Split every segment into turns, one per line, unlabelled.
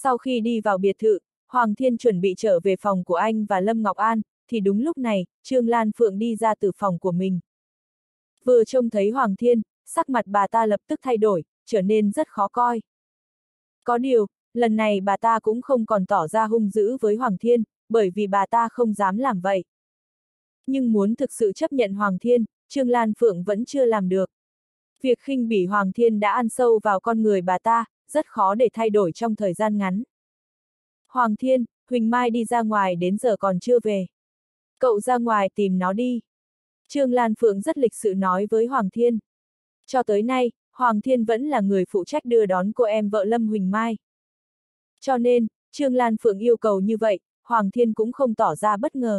Sau khi đi vào biệt thự, Hoàng Thiên chuẩn bị trở về phòng của anh và Lâm Ngọc An, thì đúng lúc này, Trương Lan Phượng đi ra từ phòng của mình. Vừa trông thấy Hoàng Thiên, sắc mặt bà ta lập tức thay đổi, trở nên rất khó coi. Có điều, lần này bà ta cũng không còn tỏ ra hung dữ với Hoàng Thiên, bởi vì bà ta không dám làm vậy. Nhưng muốn thực sự chấp nhận Hoàng Thiên, Trương Lan Phượng vẫn chưa làm được. Việc khinh bỉ Hoàng Thiên đã ăn sâu vào con người bà ta, rất khó để thay đổi trong thời gian ngắn. Hoàng Thiên, Huỳnh Mai đi ra ngoài đến giờ còn chưa về. Cậu ra ngoài tìm nó đi. Trương Lan Phượng rất lịch sự nói với Hoàng Thiên. Cho tới nay, Hoàng Thiên vẫn là người phụ trách đưa đón cô em vợ Lâm Huỳnh Mai. Cho nên, Trương Lan Phượng yêu cầu như vậy, Hoàng Thiên cũng không tỏ ra bất ngờ.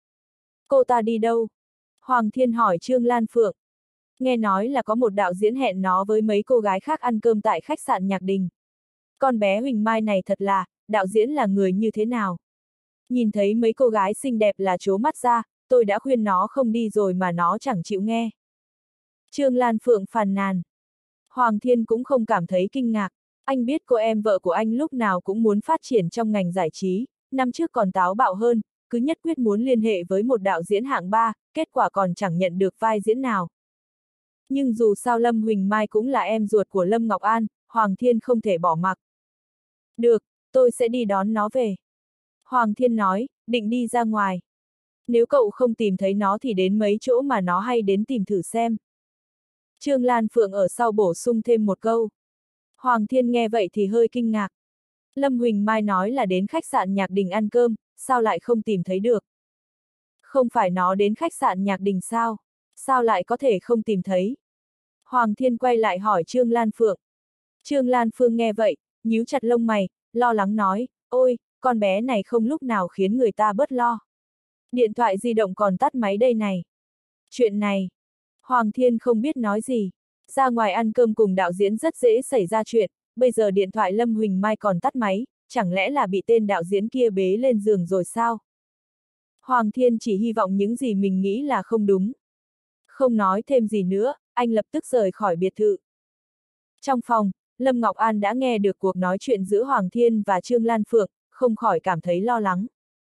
Cô ta đi đâu? Hoàng Thiên hỏi Trương Lan Phượng. Nghe nói là có một đạo diễn hẹn nó với mấy cô gái khác ăn cơm tại khách sạn Nhạc Đình. Con bé Huỳnh Mai này thật là, đạo diễn là người như thế nào? Nhìn thấy mấy cô gái xinh đẹp là trố mắt ra, tôi đã khuyên nó không đi rồi mà nó chẳng chịu nghe. Trương Lan Phượng phàn nàn. Hoàng Thiên cũng không cảm thấy kinh ngạc, anh biết cô em vợ của anh lúc nào cũng muốn phát triển trong ngành giải trí, năm trước còn táo bạo hơn, cứ nhất quyết muốn liên hệ với một đạo diễn hạng 3, kết quả còn chẳng nhận được vai diễn nào. Nhưng dù sao Lâm Huỳnh Mai cũng là em ruột của Lâm Ngọc An, Hoàng Thiên không thể bỏ mặc. Được, tôi sẽ đi đón nó về. Hoàng Thiên nói, định đi ra ngoài. Nếu cậu không tìm thấy nó thì đến mấy chỗ mà nó hay đến tìm thử xem. Trương Lan Phượng ở sau bổ sung thêm một câu. Hoàng Thiên nghe vậy thì hơi kinh ngạc. Lâm Huỳnh Mai nói là đến khách sạn Nhạc Đình ăn cơm, sao lại không tìm thấy được? Không phải nó đến khách sạn Nhạc Đình sao? Sao lại có thể không tìm thấy? Hoàng Thiên quay lại hỏi Trương Lan Phượng. Trương Lan Phương nghe vậy, nhíu chặt lông mày, lo lắng nói, ôi, con bé này không lúc nào khiến người ta bớt lo. Điện thoại di động còn tắt máy đây này. Chuyện này, Hoàng Thiên không biết nói gì. Ra ngoài ăn cơm cùng đạo diễn rất dễ xảy ra chuyện, bây giờ điện thoại Lâm Huỳnh Mai còn tắt máy, chẳng lẽ là bị tên đạo diễn kia bế lên giường rồi sao? Hoàng Thiên chỉ hy vọng những gì mình nghĩ là không đúng. Không nói thêm gì nữa, anh lập tức rời khỏi biệt thự. Trong phòng, Lâm Ngọc An đã nghe được cuộc nói chuyện giữa Hoàng Thiên và Trương Lan Phượng, không khỏi cảm thấy lo lắng.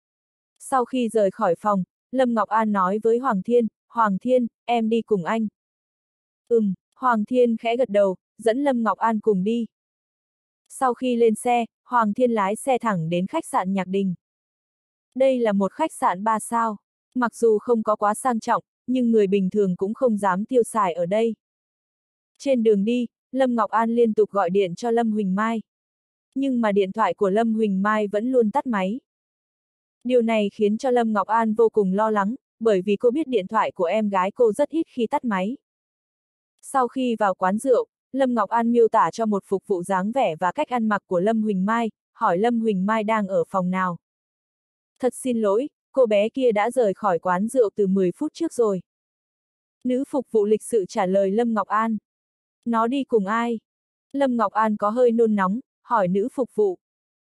Sau khi rời khỏi phòng, Lâm Ngọc An nói với Hoàng Thiên, em đi cùng anh. Hoàng Thiên khẽ gật đầu, dẫn Lâm Ngọc An cùng đi. Sau khi lên xe, Hoàng Thiên lái xe thẳng đến khách sạn Nhạc Đình. Đây là một khách sạn 3 sao, mặc dù không có quá sang trọng, nhưng người bình thường cũng không dám tiêu xài ở đây. Trên đường đi, Lâm Ngọc An liên tục gọi điện cho Lâm Huỳnh Mai. Nhưng mà điện thoại của Lâm Huỳnh Mai vẫn luôn tắt máy. Điều này khiến cho Lâm Ngọc An vô cùng lo lắng, bởi vì cô biết điện thoại của em gái cô rất ít khi tắt máy. Sau khi vào quán rượu, Lâm Ngọc An miêu tả cho một phục vụ dáng vẻ và cách ăn mặc của Lâm Huỳnh Mai, hỏi Lâm Huỳnh Mai đang ở phòng nào. Thật xin lỗi, cô bé kia đã rời khỏi quán rượu từ 10 phút trước rồi. Nữ phục vụ lịch sự trả lời Lâm Ngọc An. Nó đi cùng ai? Lâm Ngọc An có hơi nôn nóng, hỏi nữ phục vụ.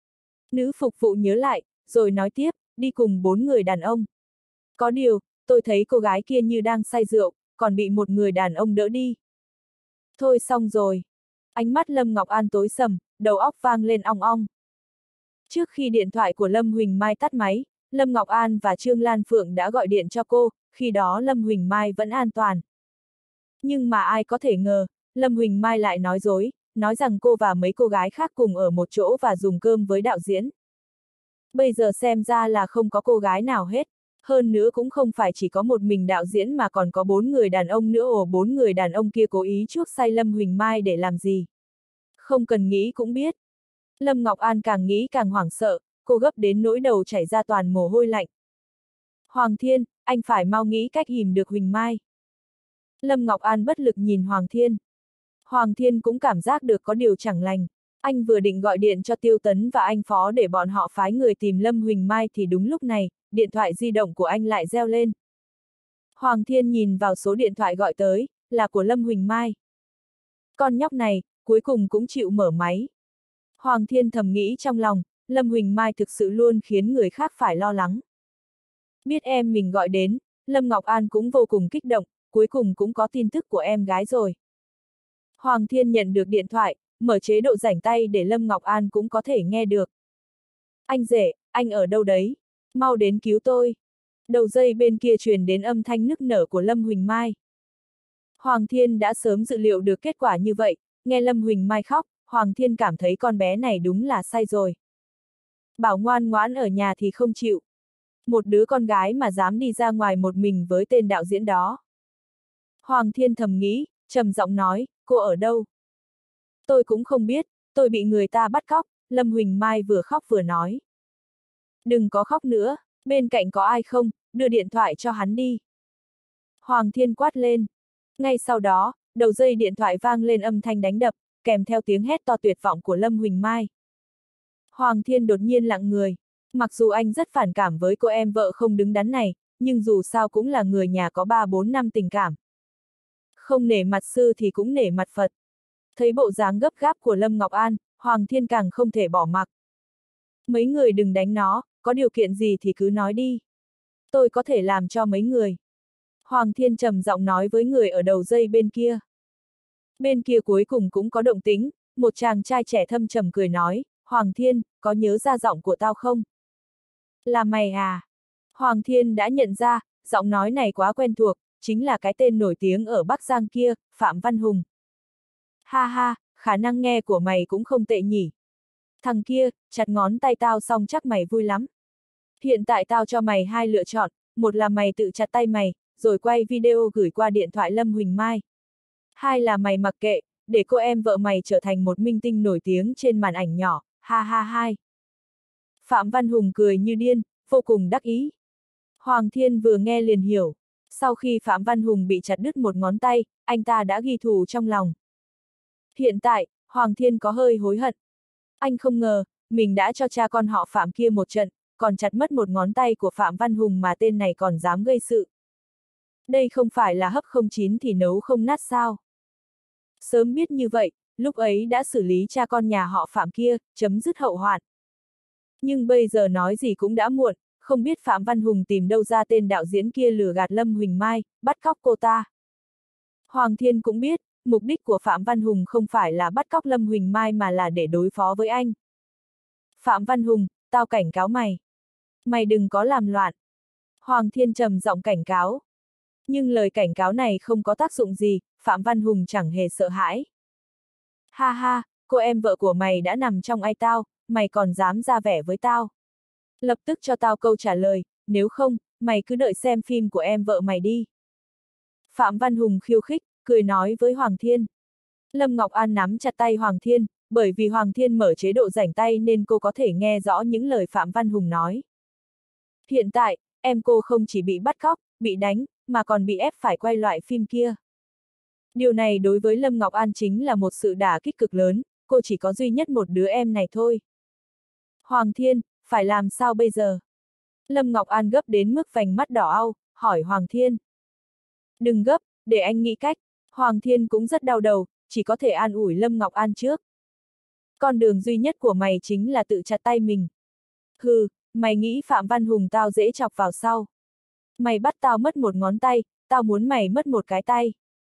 Nữ phục vụ nhớ lại, rồi nói tiếp, đi cùng 4 người đàn ông. Có điều, tôi thấy cô gái kia như đang say rượu, còn bị một người đàn ông đỡ đi. Thôi xong rồi. Ánh mắt Lâm Ngọc An tối sầm, đầu óc vang lên ong ong. Trước khi điện thoại của Lâm Huỳnh Mai tắt máy, Lâm Ngọc An và Trương Lan Phượng đã gọi điện cho cô, khi đó Lâm Huỳnh Mai vẫn an toàn. Nhưng mà ai có thể ngờ, Lâm Huỳnh Mai lại nói dối, nói rằng cô và mấy cô gái khác cùng ở một chỗ và dùng cơm với đạo diễn. Bây giờ xem ra là không có cô gái nào hết. Hơn nữa cũng không phải chỉ có một mình đạo diễn mà còn có 4 người đàn ông nữa. 4 người đàn ông kia cố ý chuốc say Lâm Huỳnh Mai để làm gì? Không cần nghĩ cũng biết. Lâm Ngọc An càng nghĩ càng hoảng sợ, cô gấp đến nỗi đầu chảy ra toàn mồ hôi lạnh. Hoàng Thiên, anh phải mau nghĩ cách ìm được Huỳnh Mai. Lâm Ngọc An bất lực nhìn Hoàng Thiên. Hoàng Thiên cũng cảm giác được có điều chẳng lành. Anh vừa định gọi điện cho Tiêu Tấn và anh Phó để bọn họ phái người tìm Lâm Huỳnh Mai thì đúng lúc này, điện thoại di động của anh lại reo lên. Hoàng Thiên nhìn vào số điện thoại gọi tới, là của Lâm Huỳnh Mai. Con nhóc này, cuối cùng cũng chịu mở máy. Hoàng Thiên thầm nghĩ trong lòng, Lâm Huỳnh Mai thực sự luôn khiến người khác phải lo lắng. Biết em mình gọi đến, Lâm Ngọc An cũng vô cùng kích động, cuối cùng cũng có tin tức của em gái rồi. Hoàng Thiên nhận được điện thoại, mở chế độ rảnh tay để Lâm Ngọc An cũng có thể nghe được. Anh rể, anh ở đâu đấy? Mau đến cứu tôi. Đầu dây bên kia truyền đến âm thanh nức nở của Lâm Huỳnh Mai. Hoàng Thiên đã sớm dự liệu được kết quả như vậy, nghe Lâm Huỳnh Mai khóc, Hoàng Thiên cảm thấy con bé này đúng là sai rồi. Bảo ngoan ngoãn ở nhà thì không chịu. Một đứa con gái mà dám đi ra ngoài một mình với tên đạo diễn đó. Hoàng Thiên thầm nghĩ, trầm giọng nói, cô ở đâu? Tôi cũng không biết, tôi bị người ta bắt cóc, Lâm Huỳnh Mai vừa khóc vừa nói. Đừng có khóc nữa, bên cạnh có ai không, đưa điện thoại cho hắn đi. Hoàng Thiên quát lên. Ngay sau đó, đầu dây điện thoại vang lên âm thanh đánh đập, kèm theo tiếng hét to tuyệt vọng của Lâm Huỳnh Mai. Hoàng Thiên đột nhiên lặng người. Mặc dù anh rất phản cảm với cô em vợ không đứng đắn này, nhưng dù sao cũng là người nhà có 3-4 năm tình cảm. Không nể mặt sư thì cũng nể mặt Phật. Thấy bộ dáng gấp gáp của Lâm Ngọc An, Hoàng Thiên càng không thể bỏ mặc. Mấy người đừng đánh nó, có điều kiện gì thì cứ nói đi. Tôi có thể làm cho mấy người. Hoàng Thiên trầm giọng nói với người ở đầu dây bên kia. Bên kia cuối cùng cũng có động tĩnh, một chàng trai trẻ thâm trầm cười nói, Hoàng Thiên, có nhớ ra giọng của tao không? Là mày à? Hoàng Thiên đã nhận ra, giọng nói này quá quen thuộc, chính là cái tên nổi tiếng ở Bắc Giang kia, Phạm Văn Hùng. Ha ha, khả năng nghe của mày cũng không tệ nhỉ. Thằng kia, chặt ngón tay tao xong chắc mày vui lắm. Hiện tại tao cho mày hai lựa chọn, một là mày tự chặt tay mày, rồi quay video gửi qua điện thoại Lâm Huỳnh Mai. Hai là mày mặc kệ, để cô em vợ mày trở thành một minh tinh nổi tiếng trên màn ảnh nhỏ, ha ha hai. Phạm Văn Hùng cười như điên, vô cùng đắc ý. Hoàng Thiên vừa nghe liền hiểu. Sau khi Phạm Văn Hùng bị chặt đứt một ngón tay, anh ta đã ghi thù trong lòng. Hiện tại, Hoàng Thiên có hơi hối hận. Anh không ngờ, mình đã cho cha con họ Phạm kia một trận, còn chặt mất một ngón tay của Phạm Văn Hùng mà tên này còn dám gây sự. Đây không phải là hấp không chín thì nấu không nát sao? Sớm biết như vậy, lúc ấy đã xử lý cha con nhà họ Phạm kia, chấm dứt hậu hoạn. Nhưng bây giờ nói gì cũng đã muộn, không biết Phạm Văn Hùng tìm đâu ra tên đạo diễn kia lừa gạt Lâm Huỳnh Mai, bắt cóc cô ta. Hoàng Thiên cũng biết, mục đích của Phạm Văn Hùng không phải là bắt cóc Lâm Huỳnh Mai mà là để đối phó với anh. Phạm Văn Hùng, tao cảnh cáo mày. Mày đừng có làm loạn. Hoàng Thiên trầm giọng cảnh cáo. Nhưng lời cảnh cáo này không có tác dụng gì, Phạm Văn Hùng chẳng hề sợ hãi. Ha ha, cô em vợ của mày đã nằm trong ai tao, mày còn dám ra vẻ với tao. Lập tức cho tao câu trả lời, nếu không, mày cứ đợi xem phim của em vợ mày đi. Phạm Văn Hùng khiêu khích, cười nói với Hoàng Thiên. Lâm Ngọc An nắm chặt tay Hoàng Thiên, bởi vì Hoàng Thiên mở chế độ rảnh tay nên cô có thể nghe rõ những lời Phạm Văn Hùng nói. Hiện tại, em cô không chỉ bị bắt cóc, bị đánh, mà còn bị ép phải quay loại phim kia. Điều này đối với Lâm Ngọc An chính là một sự đả kích cực lớn, cô chỉ có duy nhất một đứa em này thôi. Hoàng Thiên, phải làm sao bây giờ? Lâm Ngọc An gấp đến mức vành mắt đỏ au, hỏi Hoàng Thiên. Đừng gấp, để anh nghĩ cách. Hoàng Thiên cũng rất đau đầu, chỉ có thể an ủi Lâm Ngọc An trước. Con đường duy nhất của mày chính là tự chặt tay mình. Hừ, mày nghĩ Phạm Văn Hùng tao dễ chọc vào sau. Mày bắt tao mất một ngón tay, tao muốn mày mất một cái tay.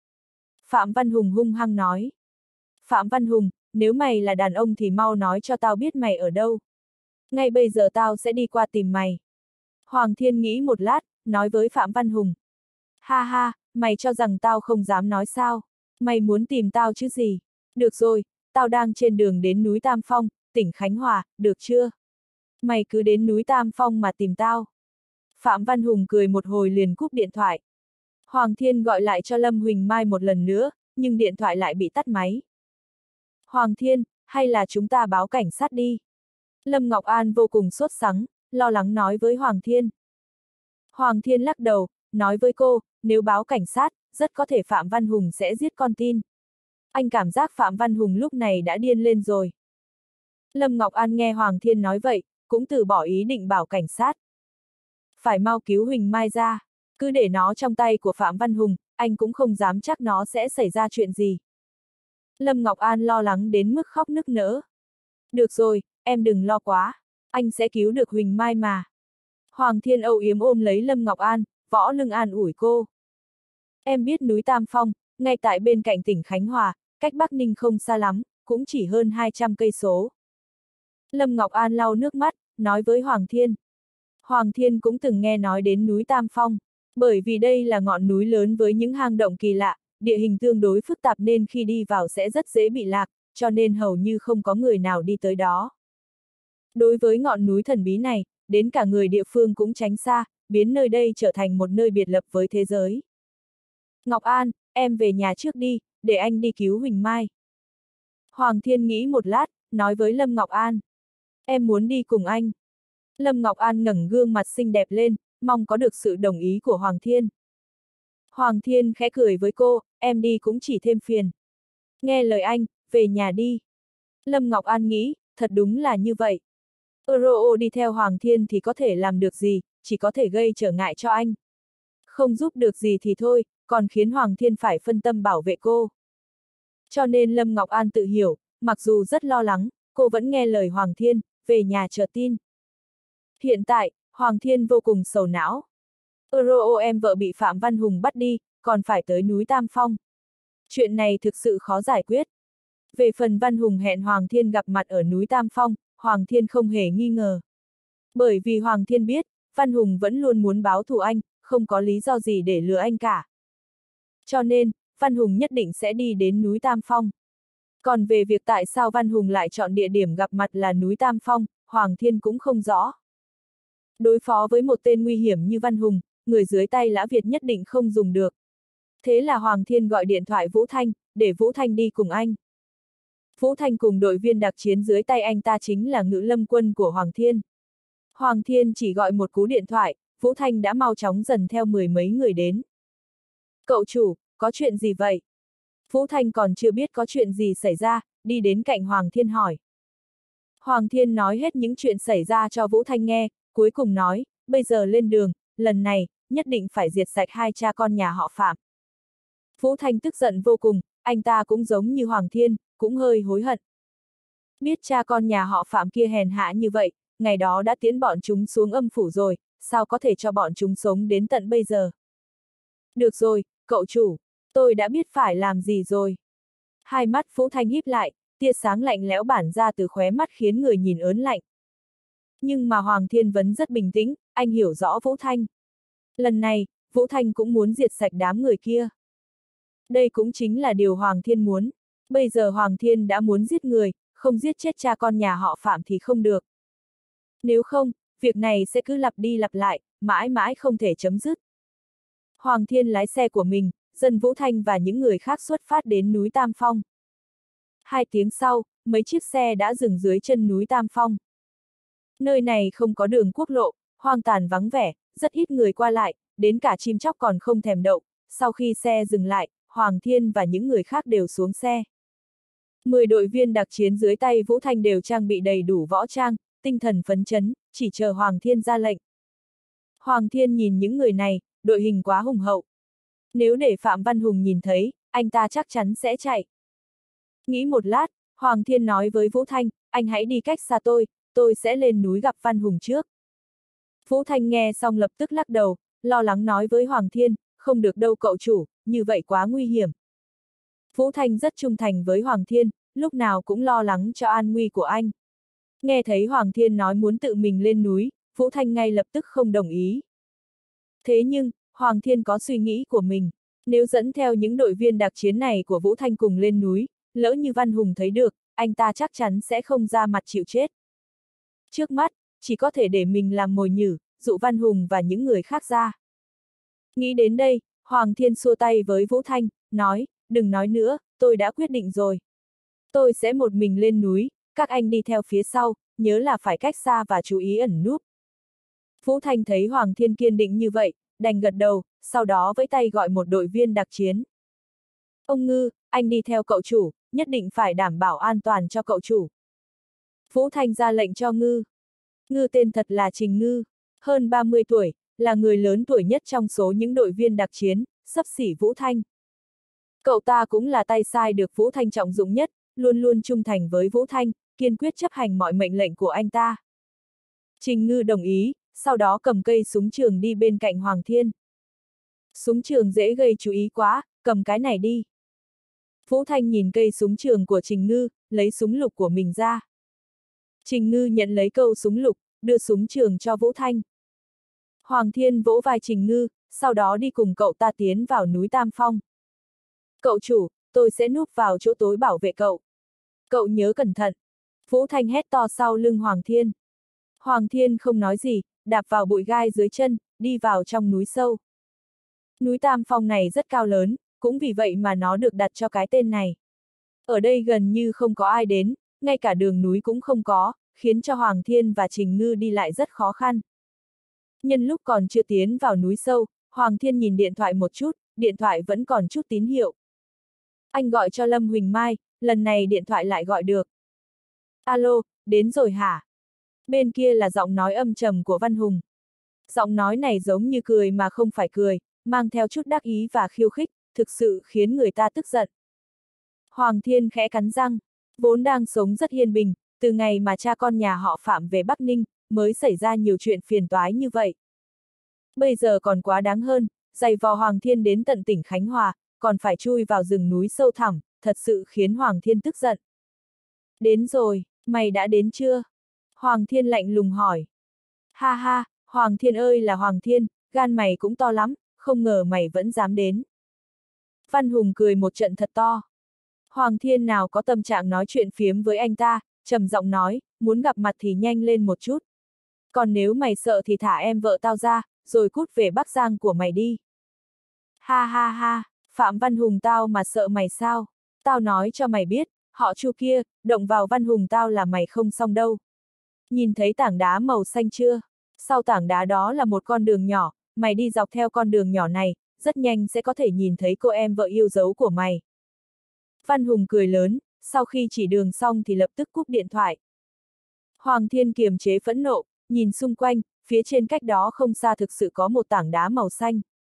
Phạm Văn Hùng hung hăng nói. Phạm Văn Hùng, nếu mày là đàn ông thì mau nói cho tao biết mày ở đâu. Ngay bây giờ tao sẽ đi qua tìm mày. Hoàng Thiên nghĩ một lát, nói với Phạm Văn Hùng. Ha ha, mày cho rằng tao không dám nói sao? Mày muốn tìm tao chứ gì? Được rồi, tao đang trên đường đến núi Tam Phong, tỉnh Khánh Hòa, được chưa? Mày cứ đến núi Tam Phong mà tìm tao. Phạm Văn Hùng cười một hồi liền cúp điện thoại. Hoàng Thiên gọi lại cho Lâm Huỳnh Mai một lần nữa, nhưng điện thoại lại bị tắt máy. Hoàng Thiên, hay là chúng ta báo cảnh sát đi? Lâm Ngọc An vô cùng sốt sắng, lo lắng nói với Hoàng Thiên. Hoàng Thiên lắc đầu, nói với cô, nếu báo cảnh sát, rất có thể Phạm Văn Hùng sẽ giết con tin. Anh cảm giác Phạm Văn Hùng lúc này đã điên lên rồi. Lâm Ngọc An nghe Hoàng Thiên nói vậy, cũng từ bỏ ý định bảo cảnh sát. Phải mau cứu Huỳnh Mai ra, cứ để nó trong tay của Phạm Văn Hùng, anh cũng không dám chắc nó sẽ xảy ra chuyện gì. Lâm Ngọc An lo lắng đến mức khóc nức nở. Được rồi, em đừng lo quá, anh sẽ cứu được Huỳnh Mai mà. Hoàng Thiên âu yếm ôm lấy Lâm Ngọc An, võ lưng an ủi cô. Em biết núi Tam Phong, ngay tại bên cạnh tỉnh Khánh Hòa, cách Bắc Ninh không xa lắm, cũng chỉ hơn 200 cây số. Lâm Ngọc An lau nước mắt, nói với Hoàng Thiên. Hoàng Thiên cũng từng nghe nói đến núi Tam Phong, bởi vì đây là ngọn núi lớn với những hang động kỳ lạ, địa hình tương đối phức tạp nên khi đi vào sẽ rất dễ bị lạc, cho nên hầu như không có người nào đi tới đó. Đối với ngọn núi thần bí này, đến cả người địa phương cũng tránh xa, biến nơi đây trở thành một nơi biệt lập với thế giới. Ngọc An, em về nhà trước đi, để anh đi cứu Huỳnh Mai. Hoàng Thiên nghĩ một lát, nói với Lâm Ngọc An. Em muốn đi cùng anh. Lâm Ngọc An ngẩng gương mặt xinh đẹp lên, mong có được sự đồng ý của Hoàng Thiên. Hoàng Thiên khẽ cười với cô, em đi cũng chỉ thêm phiền. Nghe lời anh, về nhà đi. Lâm Ngọc An nghĩ, thật đúng là như vậy. Euro đi theo Hoàng Thiên thì có thể làm được gì, chỉ có thể gây trở ngại cho anh. Không giúp được gì thì thôi, còn khiến Hoàng Thiên phải phân tâm bảo vệ cô. Cho nên Lâm Ngọc An tự hiểu, mặc dù rất lo lắng, cô vẫn nghe lời Hoàng Thiên, về nhà chờ tin. Hiện tại, Hoàng Thiên vô cùng sầu não. Euro em vợ bị Phạm Văn Hùng bắt đi, còn phải tới núi Tam Phong. Chuyện này thực sự khó giải quyết. Về phần Văn Hùng hẹn Hoàng Thiên gặp mặt ở núi Tam Phong, Hoàng Thiên không hề nghi ngờ. Bởi vì Hoàng Thiên biết, Văn Hùng vẫn luôn muốn báo thù anh, không có lý do gì để lừa anh cả. Cho nên, Văn Hùng nhất định sẽ đi đến núi Tam Phong. Còn về việc tại sao Văn Hùng lại chọn địa điểm gặp mặt là núi Tam Phong, Hoàng Thiên cũng không rõ. Đối phó với một tên nguy hiểm như Văn Hùng, người dưới tay Lã Việt nhất định không dùng được. Thế là Hoàng Thiên gọi điện thoại Vũ Thanh, để Vũ Thanh đi cùng anh. Vũ Thanh cùng đội viên đặc chiến dưới tay anh ta chính là Ngự Lâm quân của Hoàng Thiên. Hoàng Thiên chỉ gọi một cú điện thoại, Vũ Thanh đã mau chóng dần theo mười mấy người đến. Cậu chủ, có chuyện gì vậy? Vũ Thanh còn chưa biết có chuyện gì xảy ra, đi đến cạnh Hoàng Thiên hỏi. Hoàng Thiên nói hết những chuyện xảy ra cho Vũ Thanh nghe, cuối cùng nói, bây giờ lên đường, lần này, nhất định phải diệt sạch hai cha con nhà họ Phạm. Vũ Thanh tức giận vô cùng, anh ta cũng giống như Hoàng Thiên, cũng hơi hối hận. Biết cha con nhà họ Phạm kia hèn hạ như vậy, ngày đó đã tiến bọn chúng xuống âm phủ rồi, sao có thể cho bọn chúng sống đến tận bây giờ? Được rồi, cậu chủ, tôi đã biết phải làm gì rồi. Hai mắt Vũ Thanh híp lại, tia sáng lạnh lẽo bản ra từ khóe mắt khiến người nhìn ớn lạnh. Nhưng mà Hoàng Thiên vẫn rất bình tĩnh, anh hiểu rõ Vũ Thanh. Lần này, Vũ Thanh cũng muốn diệt sạch đám người kia. Đây cũng chính là điều Hoàng Thiên muốn. Bây giờ Hoàng Thiên đã muốn giết người, không giết chết cha con nhà họ Phạm thì không được. Nếu không, việc này sẽ cứ lặp đi lặp lại, mãi mãi không thể chấm dứt. Hoàng Thiên lái xe của mình, dẫn Vũ Thanh và những người khác xuất phát đến núi Tam Phong. 2 tiếng sau, mấy chiếc xe đã dừng dưới chân núi Tam Phong. Nơi này không có đường quốc lộ, hoang tàn vắng vẻ, rất ít người qua lại, đến cả chim chóc còn không thèm đậu. Sau khi xe dừng lại, Hoàng Thiên và những người khác đều xuống xe. 10 đội viên đặc chiến dưới tay Vũ Thanh đều trang bị đầy đủ võ trang, tinh thần phấn chấn, chỉ chờ Hoàng Thiên ra lệnh. Hoàng Thiên nhìn những người này, đội hình quá hùng hậu. Nếu để Phạm Văn Hùng nhìn thấy, anh ta chắc chắn sẽ chạy. Nghĩ một lát, Hoàng Thiên nói với Vũ Thanh, anh hãy đi cách xa tôi sẽ lên núi gặp Văn Hùng trước. Vũ Thanh nghe xong lập tức lắc đầu, lo lắng nói với Hoàng Thiên, không được đâu cậu chủ, như vậy quá nguy hiểm. Vũ Thanh rất trung thành với Hoàng Thiên, lúc nào cũng lo lắng cho an nguy của anh. Nghe thấy Hoàng Thiên nói muốn tự mình lên núi, Vũ Thanh ngay lập tức không đồng ý. Thế nhưng, Hoàng Thiên có suy nghĩ của mình. Nếu dẫn theo những đội viên đặc chiến này của Vũ Thanh cùng lên núi, lỡ như Văn Hùng thấy được, anh ta chắc chắn sẽ không ra mặt chịu chết. Trước mắt, chỉ có thể để mình làm mồi nhử, dụ Văn Hùng và những người khác ra. Nghĩ đến đây, Hoàng Thiên xua tay với Vũ Thanh, nói, đừng nói nữa, tôi đã quyết định rồi. Tôi sẽ một mình lên núi, các anh đi theo phía sau, nhớ là phải cách xa và chú ý ẩn núp. Vũ Thanh thấy Hoàng Thiên kiên định như vậy, đành gật đầu, sau đó vẫy tay gọi một đội viên đặc chiến. Ông Ngư, anh đi theo cậu chủ, nhất định phải đảm bảo an toàn cho cậu chủ. Vũ Thanh ra lệnh cho Ngư. Ngư tên thật là Trình Ngư, hơn 30 tuổi, là người lớn tuổi nhất trong số những đội viên đặc chiến, xấp xỉ Vũ Thanh. Cậu ta cũng là tay sai được Vũ Thanh trọng dụng nhất, luôn luôn trung thành với Vũ Thanh, kiên quyết chấp hành mọi mệnh lệnh của anh ta. Trình Ngư đồng ý, sau đó cầm cây súng trường đi bên cạnh Hoàng Thiên. Súng trường dễ gây chú ý quá, cầm cái này đi. Vũ Thanh nhìn cây súng trường của Trình Ngư, lấy súng lục của mình ra. Trình Ngư nhận lấy câu súng lục, đưa súng trường cho Vũ Thanh. Hoàng Thiên vỗ vai Trình Ngư, sau đó đi cùng cậu ta tiến vào núi Tam Phong. Cậu chủ, tôi sẽ núp vào chỗ tối bảo vệ cậu. Cậu nhớ cẩn thận. Vũ Thanh hét to sau lưng Hoàng Thiên. Hoàng Thiên không nói gì, đạp vào bụi gai dưới chân, đi vào trong núi sâu. Núi Tam Phong này rất cao lớn, cũng vì vậy mà nó được đặt cho cái tên này. Ở đây gần như không có ai đến, ngay cả đường núi cũng không có, khiến cho Hoàng Thiên và Trình Ngư đi lại rất khó khăn. Nhân lúc còn chưa tiến vào núi sâu, Hoàng Thiên nhìn điện thoại một chút, điện thoại vẫn còn chút tín hiệu. Anh gọi cho Lâm Huỳnh Mai, lần này điện thoại lại gọi được. Alo, đến rồi hả? Bên kia là giọng nói âm trầm của Văn Hùng. Giọng nói này giống như cười mà không phải cười, mang theo chút đắc ý và khiêu khích, thực sự khiến người ta tức giận. Hoàng Thiên khẽ cắn răng, vốn đang sống rất yên bình, từ ngày mà cha con nhà họ Phạm về Bắc Ninh, mới xảy ra nhiều chuyện phiền toái như vậy. Bây giờ còn quá đáng hơn, giày vò Hoàng Thiên đến tận tỉnh Khánh Hòa, còn phải chui vào rừng núi sâu thẳm, thật sự khiến Hoàng Thiên tức giận. Đến rồi, mày đã đến chưa? Hoàng Thiên lạnh lùng hỏi. Ha ha, Hoàng Thiên ơi là Hoàng Thiên, gan mày cũng to lắm, không ngờ mày vẫn dám đến. Văn Hùng cười một trận thật to. Hoàng Thiên nào có tâm trạng nói chuyện phiếm với anh ta, trầm giọng nói, muốn gặp mặt thì nhanh lên một chút. Còn nếu mày sợ thì thả em vợ tao ra, rồi cút về Bắc Giang của mày đi. Ha ha ha, Phạm Văn Hùng tao mà sợ mày sao? Tao nói cho mày biết, họ Chu kia, động vào Văn Hùng tao là mày không xong đâu. Nhìn thấy tảng đá màu xanh chưa? Sau tảng đá đó là một con đường nhỏ, mày đi dọc theo con đường nhỏ này, rất nhanh sẽ có thể nhìn thấy cô em vợ yêu dấu của mày. Văn Hùng cười lớn, sau khi chỉ đường xong thì lập tức cúp điện thoại. Hoàng Thiên kiềm chế phẫn nộ, nhìn xung quanh, phía trên cách đó không xa thực sự có một tảng đá màu xanh.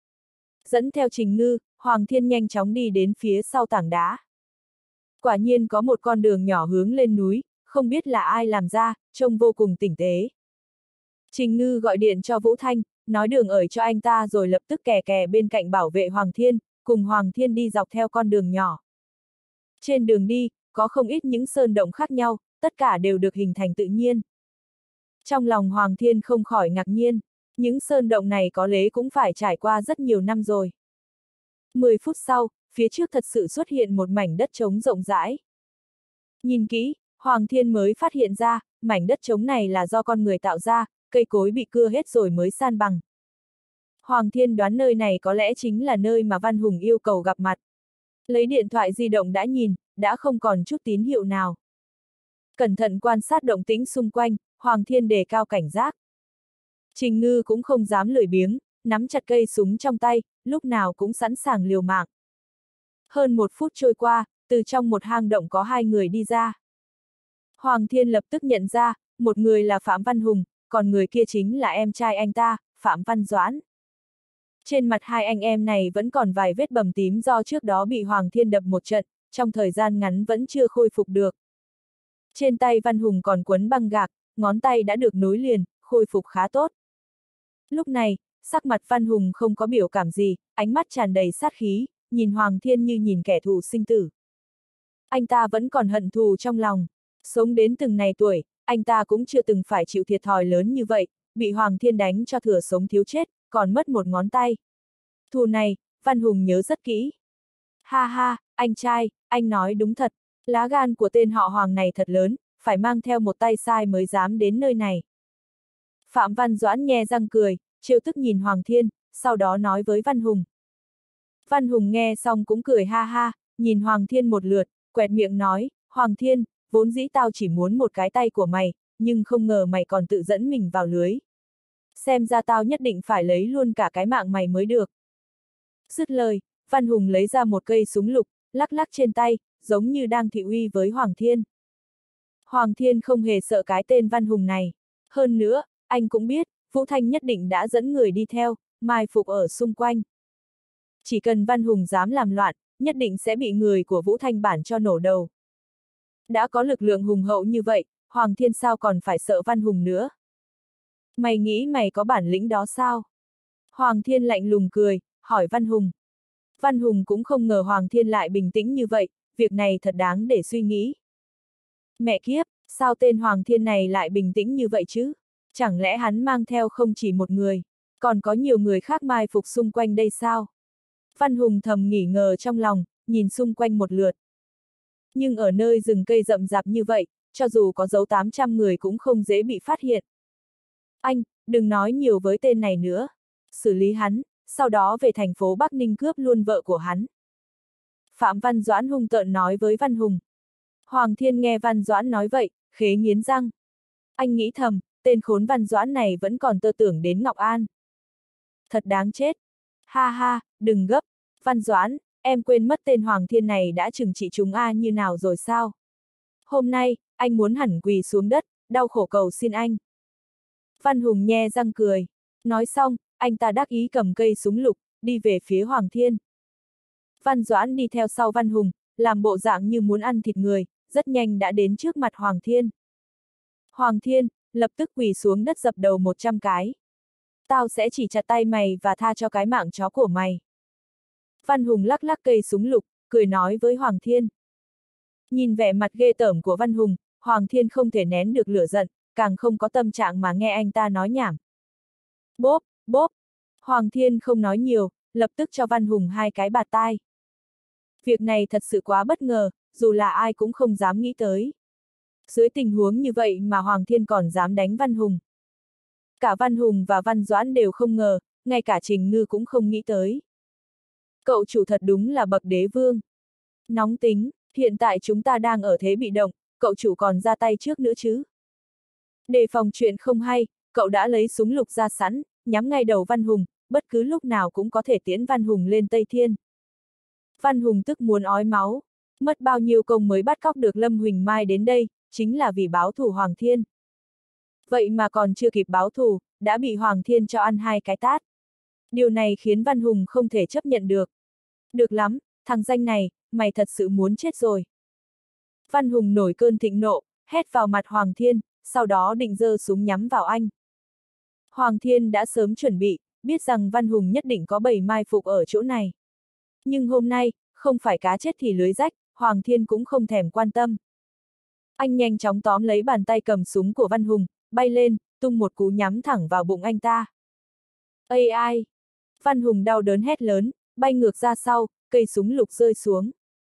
Dẫn theo Trình Ngư, Hoàng Thiên nhanh chóng đi đến phía sau tảng đá. Quả nhiên có một con đường nhỏ hướng lên núi, không biết là ai làm ra, trông vô cùng tinh tế. Trình Ngư gọi điện cho Vũ Thanh, nói đường ởi cho anh ta rồi lập tức kè kè bên cạnh bảo vệ Hoàng Thiên, cùng Hoàng Thiên đi dọc theo con đường nhỏ. Trên đường đi, có không ít những sơn động khác nhau, tất cả đều được hình thành tự nhiên. Trong lòng Hoàng Thiên không khỏi ngạc nhiên, những sơn động này có lẽ cũng phải trải qua rất nhiều năm rồi. 10 phút sau, phía trước thật sự xuất hiện một mảnh đất trống rộng rãi. Nhìn kỹ, Hoàng Thiên mới phát hiện ra, mảnh đất trống này là do con người tạo ra, cây cối bị cưa hết rồi mới san bằng. Hoàng Thiên đoán nơi này có lẽ chính là nơi mà Văn Hùng yêu cầu gặp mặt. Lấy điện thoại di động đã nhìn, đã không còn chút tín hiệu nào. Cẩn thận quan sát động tĩnh xung quanh, Hoàng Thiên đề cao cảnh giác. Trình Ngư cũng không dám lười biếng, nắm chặt cây súng trong tay, lúc nào cũng sẵn sàng liều mạng. Hơn 1 phút trôi qua, từ trong một hang động có 2 người đi ra. Hoàng Thiên lập tức nhận ra, một người là Phạm Văn Hùng, còn người kia chính là em trai anh ta, Phạm Văn Doãn. Trên mặt hai anh em này vẫn còn vài vết bầm tím do trước đó bị Hoàng Thiên đập một trận, trong thời gian ngắn vẫn chưa khôi phục được. Trên tay Văn Hùng còn quấn băng gạc, ngón tay đã được nối liền, khôi phục khá tốt. Lúc này, sắc mặt Văn Hùng không có biểu cảm gì, ánh mắt tràn đầy sát khí, nhìn Hoàng Thiên như nhìn kẻ thù sinh tử. Anh ta vẫn còn hận thù trong lòng, sống đến từng này tuổi, anh ta cũng chưa từng phải chịu thiệt thòi lớn như vậy, bị Hoàng Thiên đánh cho thừa sống thiếu chết, còn mất một ngón tay. Thù này, Văn Hùng nhớ rất kỹ. Ha ha, anh trai, anh nói đúng thật, lá gan của tên họ Hoàng này thật lớn, phải mang theo một tay sai mới dám đến nơi này. Phạm Văn Doãn nhe răng cười, trêu tức nhìn Hoàng Thiên, sau đó nói với Văn Hùng. Văn Hùng nghe xong cũng cười ha ha, nhìn Hoàng Thiên một lượt, quẹt miệng nói, Hoàng Thiên, vốn dĩ tao chỉ muốn một cái tay của mày, nhưng không ngờ mày còn tự dẫn mình vào lưới. Xem ra tao nhất định phải lấy luôn cả cái mạng mày mới được. Dứt lời, Văn Hùng lấy ra một cây súng lục, lắc lắc trên tay, giống như đang thị uy với Hoàng Thiên. Hoàng Thiên không hề sợ cái tên Văn Hùng này. Hơn nữa, anh cũng biết, Vũ Thanh nhất định đã dẫn người đi theo, mai phục ở xung quanh. Chỉ cần Văn Hùng dám làm loạn, nhất định sẽ bị người của Vũ Thanh bản cho nổ đầu. Đã có lực lượng hùng hậu như vậy, Hoàng Thiên sao còn phải sợ Văn Hùng nữa? Mày nghĩ mày có bản lĩnh đó sao? Hoàng Thiên lạnh lùng cười, hỏi Văn Hùng. Văn Hùng cũng không ngờ Hoàng Thiên lại bình tĩnh như vậy, việc này thật đáng để suy nghĩ. Mẹ kiếp, sao tên Hoàng Thiên này lại bình tĩnh như vậy chứ? Chẳng lẽ hắn mang theo không chỉ một người, còn có nhiều người khác mai phục xung quanh đây sao? Văn Hùng thầm nghỉ ngờ trong lòng, nhìn xung quanh một lượt. Nhưng ở nơi rừng cây rậm rạp như vậy, cho dù có giấu 800 người cũng không dễ bị phát hiện. Anh, đừng nói nhiều với tên này nữa. Xử lý hắn, sau đó về thành phố Bắc Ninh cướp luôn vợ của hắn. Phạm Văn Doãn hung tợn nói với Văn Hùng. Hoàng Thiên nghe Văn Doãn nói vậy, khế nghiến răng. Anh nghĩ thầm, tên khốn Văn Doãn này vẫn còn tơ tưởng đến Ngọc An. Thật đáng chết. Ha ha, đừng gấp. Văn Doãn, em quên mất tên Hoàng Thiên này đã trừng trị chúng A như nào rồi sao? Hôm nay, anh muốn hẳn quỳ xuống đất, đau khổ cầu xin anh. Văn Hùng nhe răng cười. Nói xong, anh ta đắc ý cầm cây súng lục, đi về phía Hoàng Thiên. Văn Doãn đi theo sau Văn Hùng, làm bộ dạng như muốn ăn thịt người, rất nhanh đã đến trước mặt Hoàng Thiên. Hoàng Thiên, lập tức quỳ xuống đất dập đầu 100 cái. Tao sẽ chỉ chặt tay mày và tha cho cái mạng chó của mày. Văn Hùng lắc lắc cây súng lục, cười nói với Hoàng Thiên. Nhìn vẻ mặt ghê tởm của Văn Hùng, Hoàng Thiên không thể nén được lửa giận, càng không có tâm trạng mà nghe anh ta nói nhảm. Bốp, bốp. Hoàng Thiên không nói nhiều, lập tức cho Văn Hùng 2 cái bạt tai. Việc này thật sự quá bất ngờ, dù là ai cũng không dám nghĩ tới. Dưới tình huống như vậy mà Hoàng Thiên còn dám đánh Văn Hùng. Cả Văn Hùng và Văn Doãn đều không ngờ, ngay cả Trình Ngư cũng không nghĩ tới. Cậu chủ thật đúng là bậc đế vương. Nóng tính, hiện tại chúng ta đang ở thế bị động, cậu chủ còn ra tay trước nữa chứ. Đề phòng chuyện không hay, cậu đã lấy súng lục ra sẵn, nhắm ngay đầu Văn Hùng, bất cứ lúc nào cũng có thể tiễn Văn Hùng lên Tây Thiên. Văn Hùng tức muốn ói máu, mất bao nhiêu công mới bắt cóc được Lâm Huỳnh Mai đến đây, chính là vì báo thù Hoàng Thiên. Vậy mà còn chưa kịp báo thù, đã bị Hoàng Thiên cho ăn 2 cái tát. Điều này khiến Văn Hùng không thể chấp nhận được. Được lắm, thằng danh này, mày thật sự muốn chết rồi. Văn Hùng nổi cơn thịnh nộ, hét vào mặt Hoàng Thiên, sau đó định giơ súng nhắm vào anh. Hoàng Thiên đã sớm chuẩn bị, biết rằng Văn Hùng nhất định có bầy mai phục ở chỗ này. Nhưng hôm nay, không phải cá chết thì lưới rách, Hoàng Thiên cũng không thèm quan tâm. Anh nhanh chóng tóm lấy bàn tay cầm súng của Văn Hùng, bay lên, tung một cú nhắm thẳng vào bụng anh ta. Ây ai! Văn Hùng đau đớn hét lớn, bay ngược ra sau, cây súng lục rơi xuống.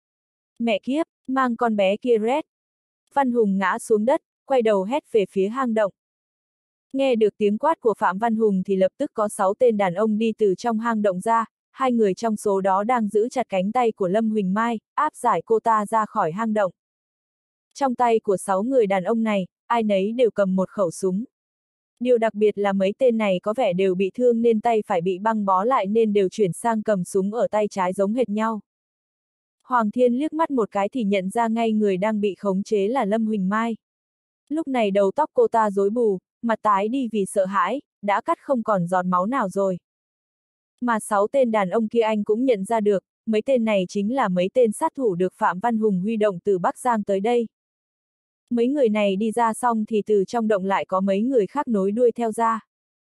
Mẹ kiếp, mang con bé kia rét. Văn Hùng ngã xuống đất, quay đầu hét về phía hang động. Nghe được tiếng quát của Phạm Văn Hùng thì lập tức có 6 tên đàn ông đi từ trong hang động ra, 2 người trong số đó đang giữ chặt cánh tay của Lâm Huỳnh Mai, áp giải cô ta ra khỏi hang động. Trong tay của 6 người đàn ông này, ai nấy đều cầm một khẩu súng. Điều đặc biệt là mấy tên này có vẻ đều bị thương nên tay phải bị băng bó lại nên đều chuyển sang cầm súng ở tay trái giống hệt nhau. Hoàng Thiên liếc mắt một cái thì nhận ra ngay người đang bị khống chế là Lâm Huỳnh Mai. Lúc này đầu tóc cô ta rối bù, mặt tái đi vì sợ hãi, đã cắt không còn giọt máu nào rồi. Mà 6 tên đàn ông kia anh cũng nhận ra được, mấy tên này chính là mấy tên sát thủ được Phạm Văn Hùng huy động từ Bắc Giang tới đây. Mấy người này đi ra xong thì từ trong động lại có mấy người khác nối đuôi theo ra.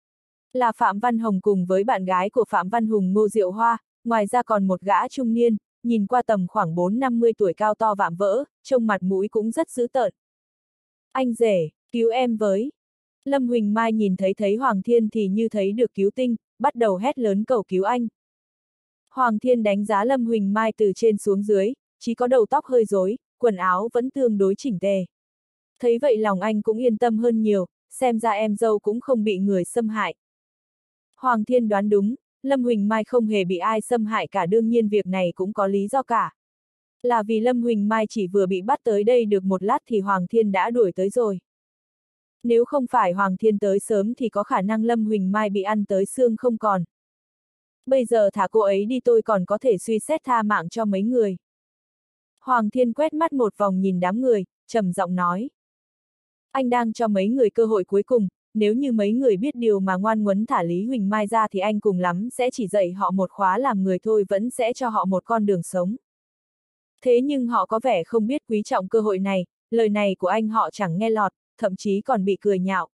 Là Phạm Văn Hồng cùng với bạn gái của Phạm Văn Hùng Ngô Diệu Hoa, ngoài ra còn một gã trung niên, nhìn qua tầm khoảng 4-50 tuổi cao to vạm vỡ, trông mặt mũi cũng rất dữ tợn. Anh rể, cứu em với. Lâm Huỳnh Mai nhìn thấy Hoàng Thiên thì như thấy được cứu tinh, bắt đầu hét lớn cầu cứu anh. Hoàng Thiên đánh giá Lâm Huỳnh Mai từ trên xuống dưới, chỉ có đầu tóc hơi rối, quần áo vẫn tương đối chỉnh tề. Thấy vậy lòng anh cũng yên tâm hơn nhiều, xem ra em dâu cũng không bị người xâm hại. Hoàng Thiên đoán đúng, Lâm Huỳnh Mai không hề bị ai xâm hại cả, đương nhiên việc này cũng có lý do cả. Là vì Lâm Huỳnh Mai chỉ vừa bị bắt tới đây được một lát thì Hoàng Thiên đã đuổi tới rồi. Nếu không phải Hoàng Thiên tới sớm thì có khả năng Lâm Huỳnh Mai bị ăn tới xương không còn. Bây giờ thả cô ấy đi tôi còn có thể suy xét tha mạng cho mấy người. Hoàng Thiên quét mắt một vòng nhìn đám người, trầm giọng nói. Anh đang cho mấy người cơ hội cuối cùng, nếu như mấy người biết điều mà ngoan ngoãn thả Lý Huỳnh Mai ra thì anh cùng lắm sẽ chỉ dạy họ một khóa làm người thôi, vẫn sẽ cho họ một con đường sống. Thế nhưng họ có vẻ không biết quý trọng cơ hội này, lời này của anh họ chẳng nghe lọt, thậm chí còn bị cười nhạo.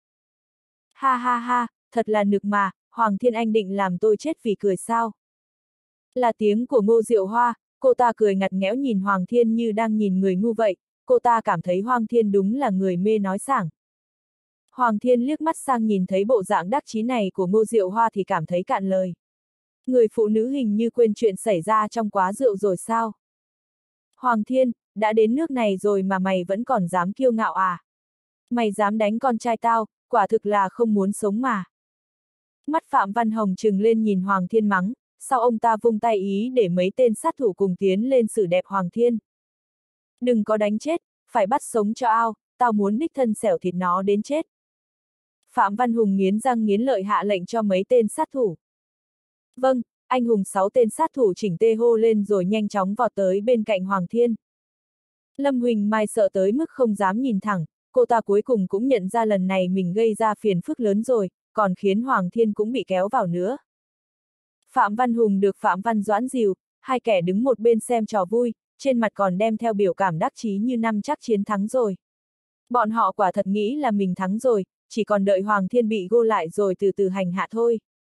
Ha ha ha, thật là nực mà, Hoàng Thiên anh định làm tôi chết vì cười sao? Là tiếng của Ngô Diệu Hoa, cô ta cười ngặt nghẽo nhìn Hoàng Thiên như đang nhìn người ngu vậy, cô ta cảm thấy Hoàng Thiên đúng là người mê nói sảng. Hoàng Thiên liếc mắt sang nhìn thấy bộ dạng đắc chí này của Ngô Diệu Hoa thì cảm thấy cạn lời. Người phụ nữ hình như quên chuyện xảy ra trong quá rượu rồi sao? Hoàng Thiên, đã đến nước này rồi mà mày vẫn còn dám kiêu ngạo à? Mày dám đánh con trai tao, quả thực là không muốn sống mà. Mắt Phạm Văn Hồng trừng lên nhìn Hoàng Thiên mắng, sau ông ta vung tay ý để mấy tên sát thủ cùng tiến lên xử đẹp Hoàng Thiên. Đừng có đánh chết, phải bắt sống cho ao, tao muốn đích thân xẻo thịt nó đến chết. Phạm Văn Hùng nghiến răng nghiến lợi hạ lệnh cho mấy tên sát thủ. Vâng, anh hùng 6 tên sát thủ chỉnh tê hô lên rồi nhanh chóng vọt tới bên cạnh Hoàng Thiên. Lâm Huỳnh Mai sợ tới mức không dám nhìn thẳng, cô ta cuối cùng cũng nhận ra lần này mình gây ra phiền phức lớn rồi, còn khiến Hoàng Thiên cũng bị kéo vào nữa. Phạm Văn Hùng được Phạm Văn Doãn dìu, hai kẻ đứng một bên xem trò vui, trên mặt còn đem theo biểu cảm đắc chí như năm chắc chiến thắng rồi. Bọn họ quả thật nghĩ là mình thắng rồi, chỉ còn đợi Hoàng Thiên bị gô lại rồi từ từ hành hạ thôi.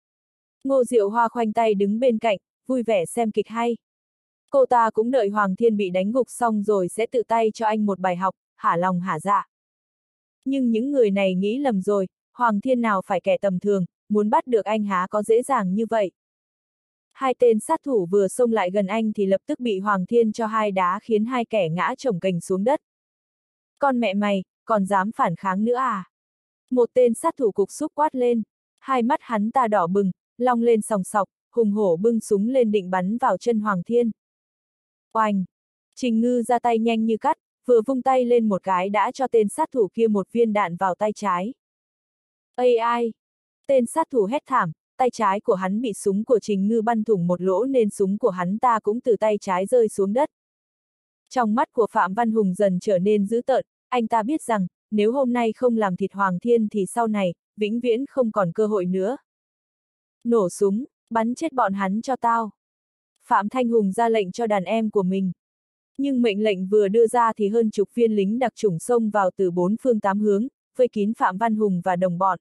Ngô Diệu Hoa khoanh tay đứng bên cạnh, vui vẻ xem kịch hay. Cô ta cũng đợi Hoàng Thiên bị đánh gục xong rồi sẽ tự tay cho anh một bài học, hả lòng hả dạ. Nhưng những người này nghĩ lầm rồi, Hoàng Thiên nào phải kẻ tầm thường, muốn bắt được anh há có dễ dàng như vậy. Hai tên sát thủ vừa xông lại gần anh thì lập tức bị Hoàng Thiên cho hai đá khiến hai kẻ ngã chồng kềnh xuống đất. Con mẹ mày, còn dám phản kháng nữa à? Một tên sát thủ cục xúc quát lên, hai mắt hắn ta đỏ bừng, long lên sòng sọc, hùng hổ bưng súng lên định bắn vào chân Hoàng Thiên. Oanh! Trình Ngư ra tay nhanh như cắt, vừa vung tay lên một cái đã cho tên sát thủ kia một viên đạn vào tay trái. Ây ai! Tên sát thủ hét thảm, tay trái của hắn bị súng của Trình Ngư bắn thủng một lỗ nên súng của hắn ta cũng từ tay trái rơi xuống đất. Trong mắt của Phạm Văn Hùng dần trở nên dữ tợn, anh ta biết rằng, nếu hôm nay không làm thịt Hoàng Thiên thì sau này, vĩnh viễn không còn cơ hội nữa. Nổ súng, bắn chết bọn hắn cho tao. Phạm Thanh Hùng ra lệnh cho đàn em của mình. Nhưng mệnh lệnh vừa đưa ra thì hơn chục viên lính đặc chủng xông vào từ 4 phương 8 hướng, vây kín Phạm Văn Hùng và đồng bọn.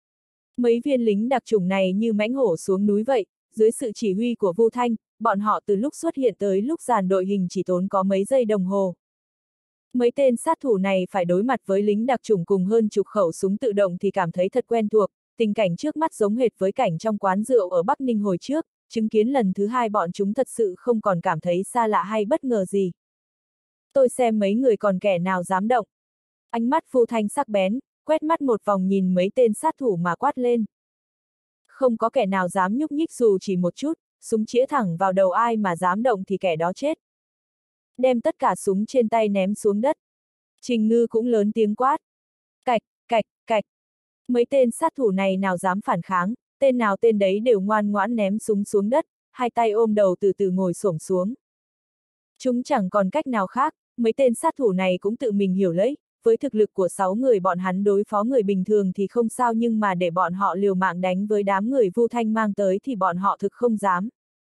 Mấy viên lính đặc chủng này như mãnh hổ xuống núi vậy, dưới sự chỉ huy của Vu Thanh, bọn họ từ lúc xuất hiện tới lúc dàn đội hình chỉ tốn có mấy giây đồng hồ. Mấy tên sát thủ này phải đối mặt với lính đặc chủng cùng hơn chục khẩu súng tự động thì cảm thấy thật quen thuộc, tình cảnh trước mắt giống hệt với cảnh trong quán rượu ở Bắc Ninh hồi trước, chứng kiến lần thứ hai bọn chúng thật sự không còn cảm thấy xa lạ hay bất ngờ gì. Tôi xem mấy người còn kẻ nào dám động. Ánh mắt Vu Thanh sắc bén, quét mắt một vòng nhìn mấy tên sát thủ mà quát lên. Không có kẻ nào dám nhúc nhích dù chỉ một chút, súng chĩa thẳng vào đầu ai mà dám động thì kẻ đó chết. Đem tất cả súng trên tay ném xuống đất. Trình Ngư cũng lớn tiếng quát. Cạch, cạch, cạch. Mấy tên sát thủ này nào dám phản kháng, tên nào tên đấy đều ngoan ngoãn ném súng xuống đất, hai tay ôm đầu từ từ ngồi xổm xuống. Chúng chẳng còn cách nào khác, mấy tên sát thủ này cũng tự mình hiểu lấy, với thực lực của 6 người bọn hắn đối phó người bình thường thì không sao nhưng mà để bọn họ liều mạng đánh với đám người Vu Thanh mang tới thì bọn họ thực không dám.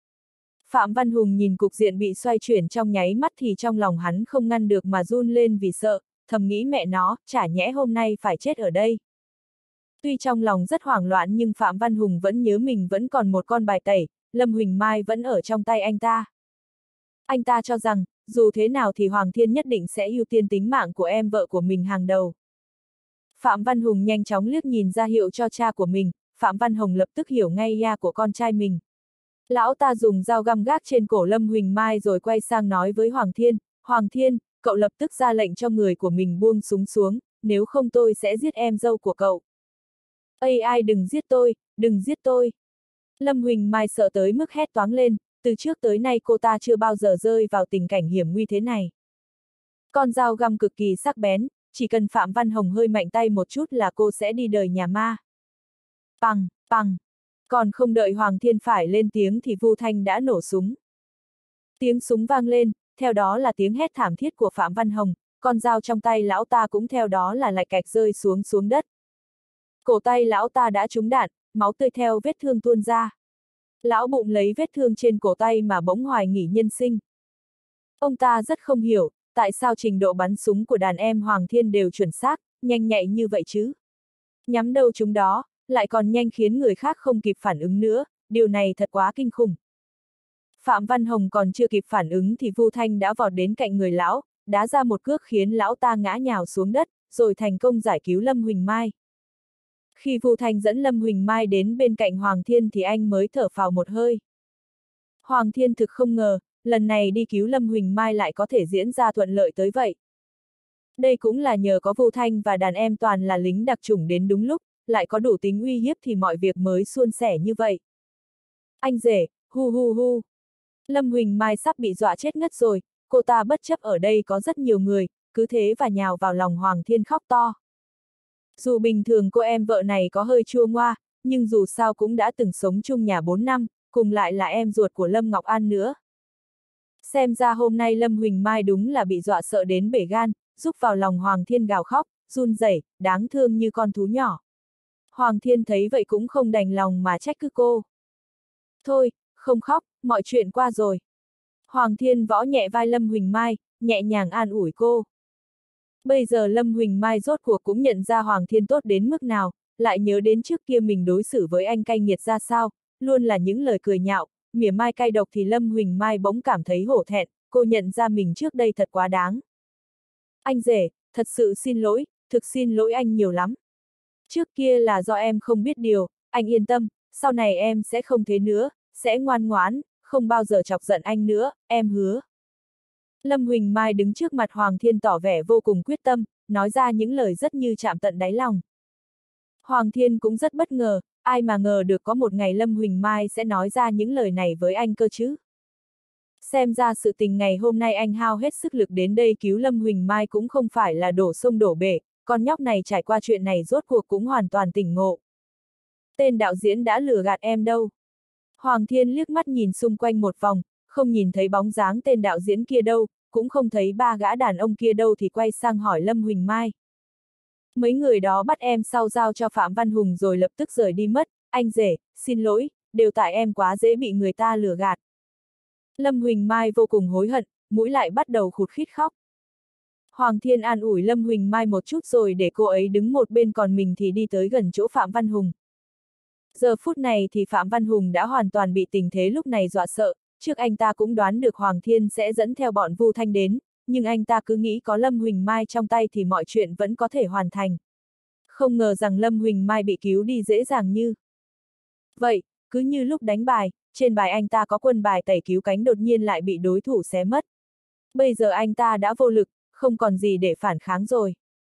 Phạm Văn Hùng nhìn cục diện bị xoay chuyển trong nháy mắt thì trong lòng hắn không ngăn được mà run lên vì sợ, thầm nghĩ mẹ nó, chả nhẽ hôm nay phải chết ở đây. Tuy trong lòng rất hoảng loạn nhưng Phạm Văn Hùng vẫn nhớ mình vẫn còn một con bài tẩy, Lâm Huỳnh Mai vẫn ở trong tay anh ta. Anh ta cho rằng, dù thế nào thì Hoàng Thiên nhất định sẽ ưu tiên tính mạng của em vợ của mình hàng đầu. Phạm Văn Hùng nhanh chóng liếc nhìn ra hiệu cho cha của mình, Phạm Văn Hồng lập tức hiểu ngay ya của con trai mình. Lão ta dùng dao găm gác trên cổ Lâm Huỳnh Mai rồi quay sang nói với Hoàng Thiên, cậu lập tức ra lệnh cho người của mình buông súng xuống, nếu không tôi sẽ giết em dâu của cậu. Ây ai đừng giết tôi, đừng giết tôi. Lâm Huỳnh Mai sợ tới mức hét toáng lên, từ trước tới nay cô ta chưa bao giờ rơi vào tình cảnh hiểm nguy thế này. Con dao găm cực kỳ sắc bén, chỉ cần Phạm Văn Hồng hơi mạnh tay một chút là cô sẽ đi đời nhà ma. Pằng, pằng. Còn không đợi Hoàng Thiên phải lên tiếng thì Vu Thanh đã nổ súng. Tiếng súng vang lên, theo đó là tiếng hét thảm thiết của Phạm Văn Hồng, con dao trong tay lão ta cũng theo đó là lạch cạch rơi xuống đất. Cổ tay lão ta đã trúng đạn, máu tươi theo vết thương tuôn ra. Lão bụng lấy vết thương trên cổ tay mà bỗng hoài nghỉ nhân sinh. Ông ta rất không hiểu, tại sao trình độ bắn súng của đàn em Hoàng Thiên đều chuẩn xác, nhanh nhạy như vậy chứ. Nhắm đâu chúng đó, lại còn nhanh khiến người khác không kịp phản ứng nữa, điều này thật quá kinh khủng. Phạm Văn Hồng còn chưa kịp phản ứng thì Vu Thanh đã vọt đến cạnh người lão, đá ra một cước khiến lão ta ngã nhào xuống đất, rồi thành công giải cứu Lâm Huỳnh Mai. Khi Vu Thanh dẫn Lâm Huỳnh Mai đến bên cạnh Hoàng Thiên thì anh mới thở phào một hơi. Hoàng Thiên thực không ngờ, lần này đi cứu Lâm Huỳnh Mai lại có thể diễn ra thuận lợi tới vậy. Đây cũng là nhờ có Vu Thanh và đàn em toàn là lính đặc chủng đến đúng lúc, lại có đủ tính uy hiếp thì mọi việc mới suôn sẻ như vậy. Anh rể, hu hu hu. Lâm Huỳnh Mai sắp bị dọa chết ngất rồi, cô ta bất chấp ở đây có rất nhiều người, cứ thế và nhào vào lòng Hoàng Thiên khóc to. Dù bình thường cô em vợ này có hơi chua ngoa, nhưng dù sao cũng đã từng sống chung nhà 4 năm, cùng lại là em ruột của Lâm Ngọc An nữa. Xem ra hôm nay Lâm Huỳnh Mai đúng là bị dọa sợ đến bể gan, rúc vào lòng Hoàng Thiên gào khóc, run rẩy, đáng thương như con thú nhỏ. Hoàng Thiên thấy vậy cũng không đành lòng mà trách cứ cô. Thôi, không khóc, mọi chuyện qua rồi. Hoàng Thiên võ nhẹ vai Lâm Huỳnh Mai, nhẹ nhàng an ủi cô. Bây giờ Lâm Huỳnh Mai rốt cuộc cũng nhận ra Hoàng Thiên tốt đến mức nào, lại nhớ đến trước kia mình đối xử với anh cay nghiệt ra sao, luôn là những lời cười nhạo, mỉa mai cay độc thì Lâm Huỳnh Mai bỗng cảm thấy hổ thẹn, cô nhận ra mình trước đây thật quá đáng. Anh rể, thật sự xin lỗi, thực xin lỗi anh nhiều lắm. Trước kia là do em không biết điều, anh yên tâm, sau này em sẽ không thế nữa, sẽ ngoan ngoãn, không bao giờ chọc giận anh nữa, em hứa. Lâm Huỳnh Mai đứng trước mặt Hoàng Thiên tỏ vẻ vô cùng quyết tâm, nói ra những lời rất như chạm tận đáy lòng. Hoàng Thiên cũng rất bất ngờ, ai mà ngờ được có một ngày Lâm Huỳnh Mai sẽ nói ra những lời này với anh cơ chứ. Xem ra sự tình ngày hôm nay anh hao hết sức lực đến đây cứu Lâm Huỳnh Mai cũng không phải là đổ sông đổ bể, con nhóc này trải qua chuyện này rốt cuộc cũng hoàn toàn tỉnh ngộ. Tên đạo diễn đã lừa gạt em đâu. Hoàng Thiên liếc mắt nhìn xung quanh một vòng, không nhìn thấy bóng dáng tên đạo diễn kia đâu, cũng không thấy ba gã đàn ông kia đâu thì quay sang hỏi Lâm Huỳnh Mai. Mấy người đó bắt em sau giao cho Phạm Văn Hùng rồi lập tức rời đi mất, anh rể, xin lỗi, đều tại em quá dễ bị người ta lừa gạt. Lâm Huỳnh Mai vô cùng hối hận, mũi lại bắt đầu khụt khít khóc. Hoàng Thiên an ủi Lâm Huỳnh Mai một chút rồi để cô ấy đứng một bên còn mình thì đi tới gần chỗ Phạm Văn Hùng. Giờ phút này thì Phạm Văn Hùng đã hoàn toàn bị tình thế lúc này dọa sợ, trước anh ta cũng đoán được Hoàng Thiên sẽ dẫn theo bọn Vu Thanh đến, nhưng anh ta cứ nghĩ có Lâm Huỳnh Mai trong tay thì mọi chuyện vẫn có thể hoàn thành. Không ngờ rằng Lâm Huỳnh Mai bị cứu đi dễ dàng như vậy, cứ như lúc đánh bài, trên bài anh ta có quân bài tẩy cứu cánh đột nhiên lại bị đối thủ xé mất. Bây giờ anh ta đã vô lực, không còn gì để phản kháng rồi.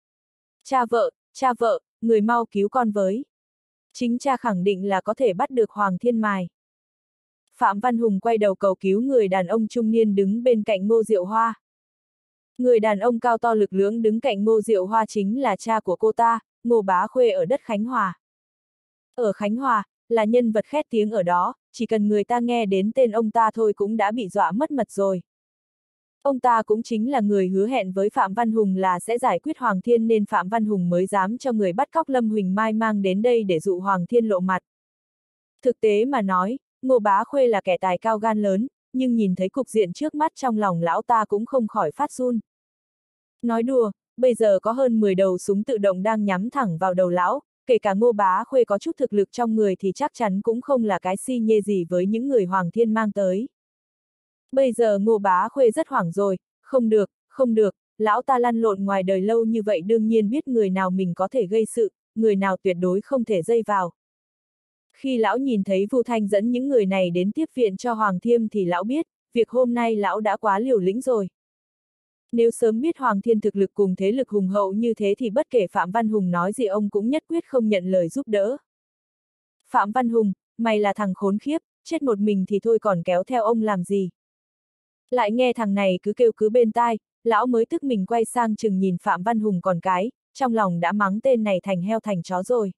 Cha vợ, người mau cứu con với. Chính cha khẳng định là có thể bắt được Hoàng Thiên Mài. Phạm Văn Hùng quay đầu cầu cứu người đàn ông trung niên đứng bên cạnh Ngô Diệu Hoa. Người đàn ông cao to lực lưỡng đứng cạnh Ngô Diệu Hoa chính là cha của cô ta, Ngô Bá Khuê ở đất Khánh Hòa. Ở Khánh Hòa, là nhân vật khét tiếng ở đó, chỉ cần người ta nghe đến tên ông ta thôi cũng đã bị dọa mất mật rồi. Ông ta cũng chính là người hứa hẹn với Phạm Văn Hùng là sẽ giải quyết Hoàng Thiên nên Phạm Văn Hùng mới dám cho người bắt cóc Lâm Huỳnh Mai mang đến đây để dụ Hoàng Thiên lộ mặt. Thực tế mà nói, Ngô Bá Khuê là kẻ tài cao gan lớn, nhưng nhìn thấy cục diện trước mắt trong lòng lão ta cũng không khỏi phát run. Nói đùa, bây giờ có hơn 10 đầu súng tự động đang nhắm thẳng vào đầu lão, kể cả Ngô Bá Khuê có chút thực lực trong người thì chắc chắn cũng không là cái si nhê gì với những người Hoàng Thiên mang tới. Bây giờ Ngô Bá Khuê rất hoảng rồi, không được, lão ta lăn lộn ngoài đời lâu như vậy đương nhiên biết người nào mình có thể gây sự, người nào tuyệt đối không thể dây vào. Khi lão nhìn thấy Vu Thanh dẫn những người này đến tiếp viện cho Hoàng Thiên thì lão biết, việc hôm nay lão đã quá liều lĩnh rồi. Nếu sớm biết Hoàng Thiên thực lực cùng thế lực hùng hậu như thế thì bất kể Phạm Văn Hùng nói gì ông cũng nhất quyết không nhận lời giúp đỡ. Phạm Văn Hùng, mày là thằng khốn khiếp, chết một mình thì thôi còn kéo theo ông làm gì. Lại nghe thằng này cứ kêu cứ bên tai, lão mới tức mình quay sang chừng nhìn Phạm Văn Hùng còn cái, trong lòng đã mắng tên này thành heo thành chó rồi.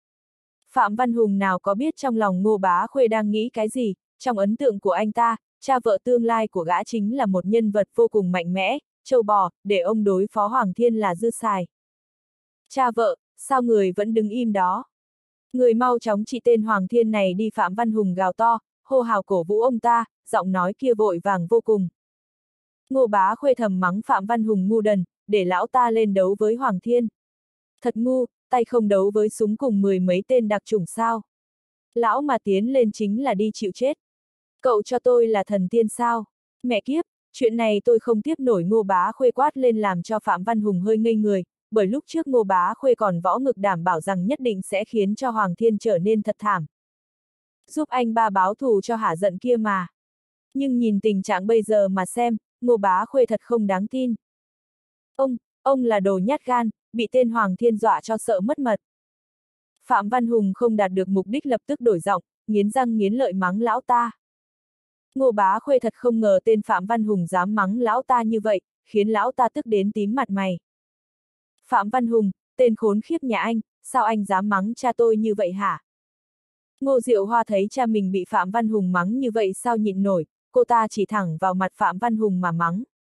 Phạm Văn Hùng nào có biết trong lòng Ngô Bá Khuê đang nghĩ cái gì, trong ấn tượng của anh ta, cha vợ tương lai của gã chính là một nhân vật vô cùng mạnh mẽ, trâu bò, để ông đối phó Hoàng Thiên là dư xài. Cha vợ, sao người vẫn đứng im đó? Người mau chóng trị tên Hoàng Thiên này đi. Phạm Văn Hùng gào to, hô hào cổ vũ ông ta, giọng nói kia vội vàng vô cùng. Ngô Bá Khuê thầm mắng Phạm Văn Hùng ngu đần, để lão ta lên đấu với Hoàng Thiên. Thật ngu, tay không đấu với súng cùng 10 mấy tên đặc chủng sao. Lão mà tiến lên chính là đi chịu chết. Cậu cho tôi là thần tiên sao? Mẹ kiếp, chuyện này tôi không tiếp nổi, Ngô Bá Khuê quát lên làm cho Phạm Văn Hùng hơi ngây người, bởi lúc trước Ngô Bá Khuê còn võ ngực đảm bảo rằng nhất định sẽ khiến cho Hoàng Thiên trở nên thật thảm. Giúp anh ba báo thù cho hả giận kia mà. Nhưng nhìn tình trạng bây giờ mà xem, Ngô Bá Khuê thật không đáng tin. Ông là đồ nhát gan, bị tên Hoàng Thiên dọa cho sợ mất mật. Phạm Văn Hùng không đạt được mục đích lập tức đổi giọng, nghiến răng nghiến lợi mắng lão ta. Ngô Bá Khuê thật không ngờ tên Phạm Văn Hùng dám mắng lão ta như vậy, khiến lão ta tức đến tím mặt mày. Phạm Văn Hùng, tên khốn khiếp nhà anh, sao anh dám mắng cha tôi như vậy hả? Ngô Diệu Hoa thấy cha mình bị Phạm Văn Hùng mắng như vậy sao nhịn nổi, cô ta chỉ thẳng vào mặt Phạm Văn Hùng mà mắng.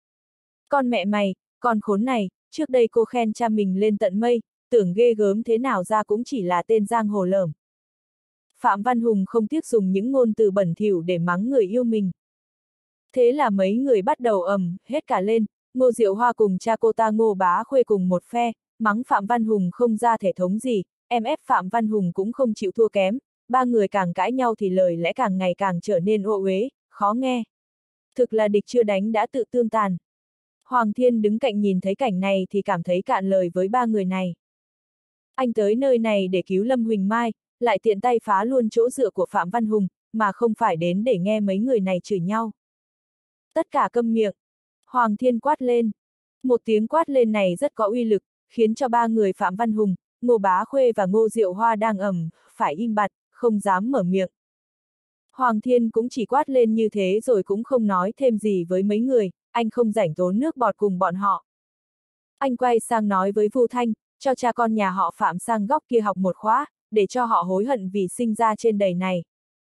Con mẹ mày, con khốn này, trước đây cô khen cha mình lên tận mây, tưởng ghê gớm thế nào ra cũng chỉ là tên giang hồ lởm. Phạm Văn Hùng không tiếc dùng những ngôn từ bẩn thỉu để mắng người yêu mình. Thế là mấy người bắt đầu hết cả lên, Ngô Diệu Hoa cùng cha cô ta Ngô Bá Khuê cùng một phe, mắng Phạm Văn Hùng không ra thể thống gì, em ép Phạm Văn Hùng cũng không chịu thua kém, ba người càng cãi nhau thì lời lẽ càng ngày càng trở nên ô uế, khó nghe. Thực là địch chưa đánh đã tự tương tàn. Hoàng Thiên đứng cạnh nhìn thấy cảnh này thì cảm thấy cạn lời với ba người này. Anh tới nơi này để cứu Lâm Huỳnh Mai, lại tiện tay phá luôn chỗ dựa của Phạm Văn Hùng, mà không phải đến để nghe mấy người này chửi nhau. Tất cả câm miệng. Hoàng Thiên quát lên. Một tiếng quát lên này rất có uy lực, khiến cho ba người Phạm Văn Hùng, Ngô Bá Khuê và Ngô Diệu Hoa đang phải im bặt, không dám mở miệng. Hoàng Thiên cũng chỉ quát lên như thế rồi cũng không nói thêm gì với mấy người, anh không rảnh tốn nước bọt cùng bọn họ. Anh quay sang nói với Vu Thanh, cho cha con nhà họ Phạm sang góc kia học một khóa, để cho họ hối hận vì sinh ra trên đời này.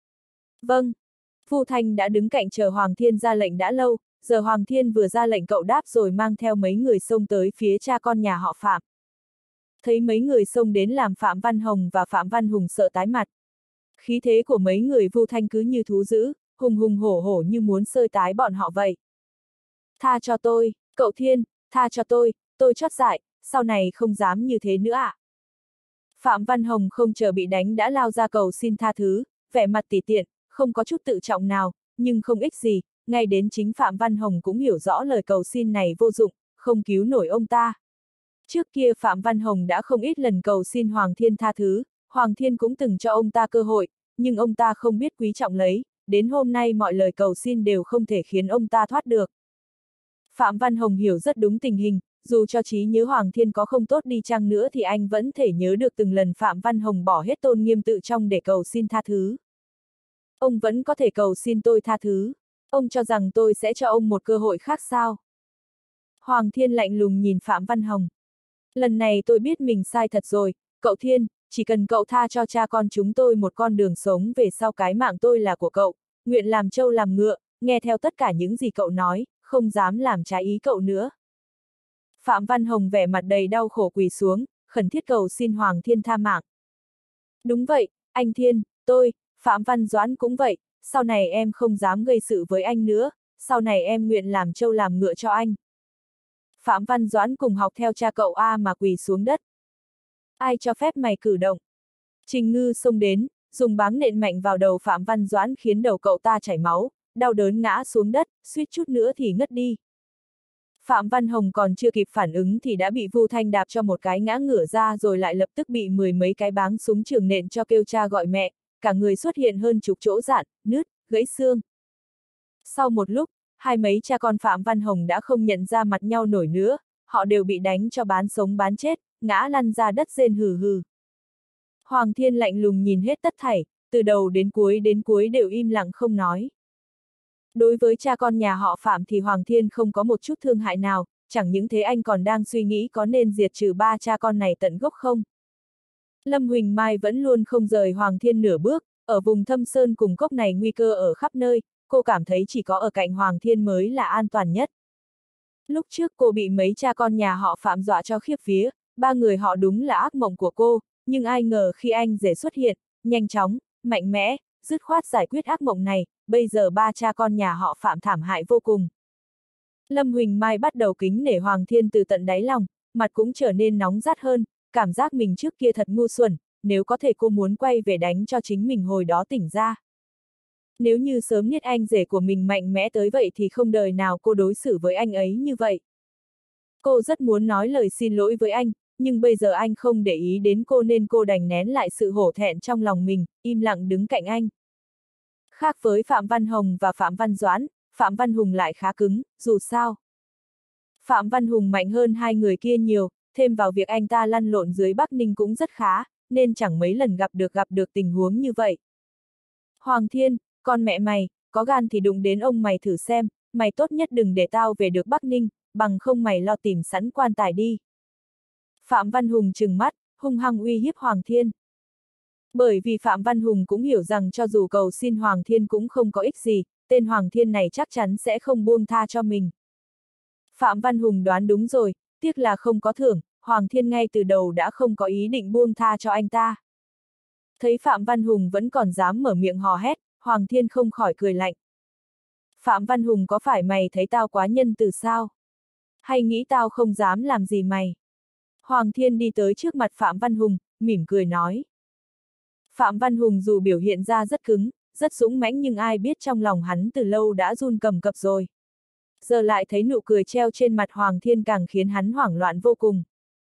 Vâng. Vu Thanh đã đứng cạnh chờ Hoàng Thiên ra lệnh đã lâu, giờ Hoàng Thiên vừa ra lệnh cậu đáp rồi mang theo mấy người xông tới phía cha con nhà họ Phạm. Thấy mấy người xông đến làm Phạm Văn Hồng và Phạm Văn Hùng sợ tái mặt. Khí thế của mấy người Vu Thanh cứ như thú dữ, hùng hùng hổ hổ như muốn xơi tái bọn họ vậy. Tha cho tôi, cậu Thiên, tha cho tôi chót dại, sau này không dám như thế nữa ạ. Phạm Văn Hồng không chờ bị đánh đã lao ra cầu xin tha thứ, vẻ mặt tỉ tiện, không có chút tự trọng nào, nhưng không ích gì, ngay đến chính Phạm Văn Hồng cũng hiểu rõ lời cầu xin này vô dụng, không cứu nổi ông ta. Trước kia Phạm Văn Hồng đã không ít lần cầu xin Hoàng Thiên tha thứ, Hoàng Thiên cũng từng cho ông ta cơ hội, nhưng ông ta không biết quý trọng lấy, đến hôm nay mọi lời cầu xin đều không thể khiến ông ta thoát được. Phạm Văn Hồng hiểu rất đúng tình hình, dù cho trí nhớ Hoàng Thiên có không tốt đi chăng nữa thì anh vẫn thể nhớ được từng lần Phạm Văn Hồng bỏ hết tôn nghiêm tự trọng để cầu xin tha thứ. Ông vẫn có thể cầu xin tôi tha thứ. Ông cho rằng tôi sẽ cho ông một cơ hội khác sao? Hoàng Thiên lạnh lùng nhìn Phạm Văn Hồng. Lần này tôi biết mình sai thật rồi, cậu Thiên, chỉ cần cậu tha cho cha con chúng tôi một con đường sống về sau, cái mạng tôi là của cậu, nguyện làm trâu làm ngựa, nghe theo tất cả những gì cậu nói, không dám làm trái ý cậu nữa. Phạm Văn Hồng vẻ mặt đầy đau khổ quỳ xuống, khẩn thiết cầu xin Hoàng Thiên tha mạng. Đúng vậy, anh Thiên, tôi, Phạm Văn Doãn cũng vậy, sau này em không dám gây sự với anh nữa, sau này em nguyện làm trâu làm ngựa cho anh. Phạm Văn Doãn cùng học theo cha cậu mà quỳ xuống đất. Ai cho phép mày cử động? Trình Ngư xông đến, dùng báng nện mạnh vào đầu Phạm Văn Doãn khiến đầu cậu ta chảy máu, đau đớn ngã xuống đất, suýt chút nữa thì ngất đi. Phạm Văn Hồng còn chưa kịp phản ứng thì đã bị Vu Thanh đạp cho một cái ngã ngửa ra rồi lại lập tức bị 10 mấy cái báng súng trường nện cho kêu cha gọi mẹ, cả người xuất hiện hơn chục chỗ rạn, nứt, gãy xương. Sau một lúc, hai mấy cha con Phạm Văn Hồng đã không nhận ra mặt nhau nổi nữa, họ đều bị đánh cho bán sống bán chết, ngã lăn ra đất rên hừ hừ. Hoàng Thiên lạnh lùng nhìn hết tất thảy, từ đầu đến cuối đều im lặng không nói. Đối với cha con nhà họ Phạm thì Hoàng Thiên không có một chút thương hại nào, chẳng những thế anh còn đang suy nghĩ có nên diệt trừ ba cha con này tận gốc không. Lâm Huỳnh Mai vẫn luôn không rời Hoàng Thiên nửa bước, ở vùng thâm sơn cùng cốc này nguy cơ ở khắp nơi, cô cảm thấy chỉ có ở cạnh Hoàng Thiên mới là an toàn nhất. Lúc trước cô bị mấy cha con nhà họ Phạm dọa cho khiếp vía, ba người họ đúng là ác mộng của cô, nhưng ai ngờ khi anh rể xuất hiện, nhanh chóng, mạnh mẽ, dứt khoát giải quyết ác mộng này, bây giờ ba cha con nhà họ Phạm thảm hại vô cùng. Lâm Huỳnh Mai bắt đầu kính nể Hoàng Thiên từ tận đáy lòng, mặt cũng trở nên nóng rát hơn, cảm giác mình trước kia thật ngu xuẩn, nếu có thể cô muốn quay về đánh cho chính mình hồi đó tỉnh ra. Nếu như sớm biết anh rể của mình mạnh mẽ tới vậy thì không đời nào cô đối xử với anh ấy như vậy. Cô rất muốn nói lời xin lỗi với anh, nhưng bây giờ anh không để ý đến cô nên cô đành nén lại sự hổ thẹn trong lòng mình, im lặng đứng cạnh anh. Khác với Phạm Văn Hồng và Phạm Văn Doãn, Phạm Văn Hùng lại khá cứng, dù sao. Phạm Văn Hùng mạnh hơn hai người kia nhiều, thêm vào việc anh ta lăn lộn dưới Bắc Ninh cũng rất khá, nên chẳng mấy lần gặp được tình huống như vậy. Hoàng Thiên, con mẹ mày, có gan thì đụng đến ông mày thử xem, mày tốt nhất đừng để tao về được Bắc Ninh, bằng không mày lo tìm sẵn quan tài đi. Phạm Văn Hùng trừng mắt, hung hăng uy hiếp Hoàng Thiên. Bởi vì Phạm Văn Hùng cũng hiểu rằng cho dù cầu xin Hoàng Thiên cũng không có ích gì, tên Hoàng Thiên này chắc chắn sẽ không buông tha cho mình. Phạm Văn Hùng đoán đúng rồi, tiếc là không có thưởng, Hoàng Thiên ngay từ đầu đã không có ý định buông tha cho anh ta. Thấy Phạm Văn Hùng vẫn còn dám mở miệng hò hét, Hoàng Thiên không khỏi cười lạnh. Phạm Văn Hùng, có phải mày thấy tao quá nhân từ sao? Hay nghĩ tao không dám làm gì mày? Hoàng Thiên đi tới trước mặt Phạm Văn Hùng, mỉm cười nói. Phạm Văn Hùng dù biểu hiện ra rất cứng, rất dũng mãnh nhưng ai biết trong lòng hắn từ lâu đã run cầm cập rồi. Giờ lại thấy nụ cười treo trên mặt Hoàng Thiên càng khiến hắn hoảng loạn vô cùng.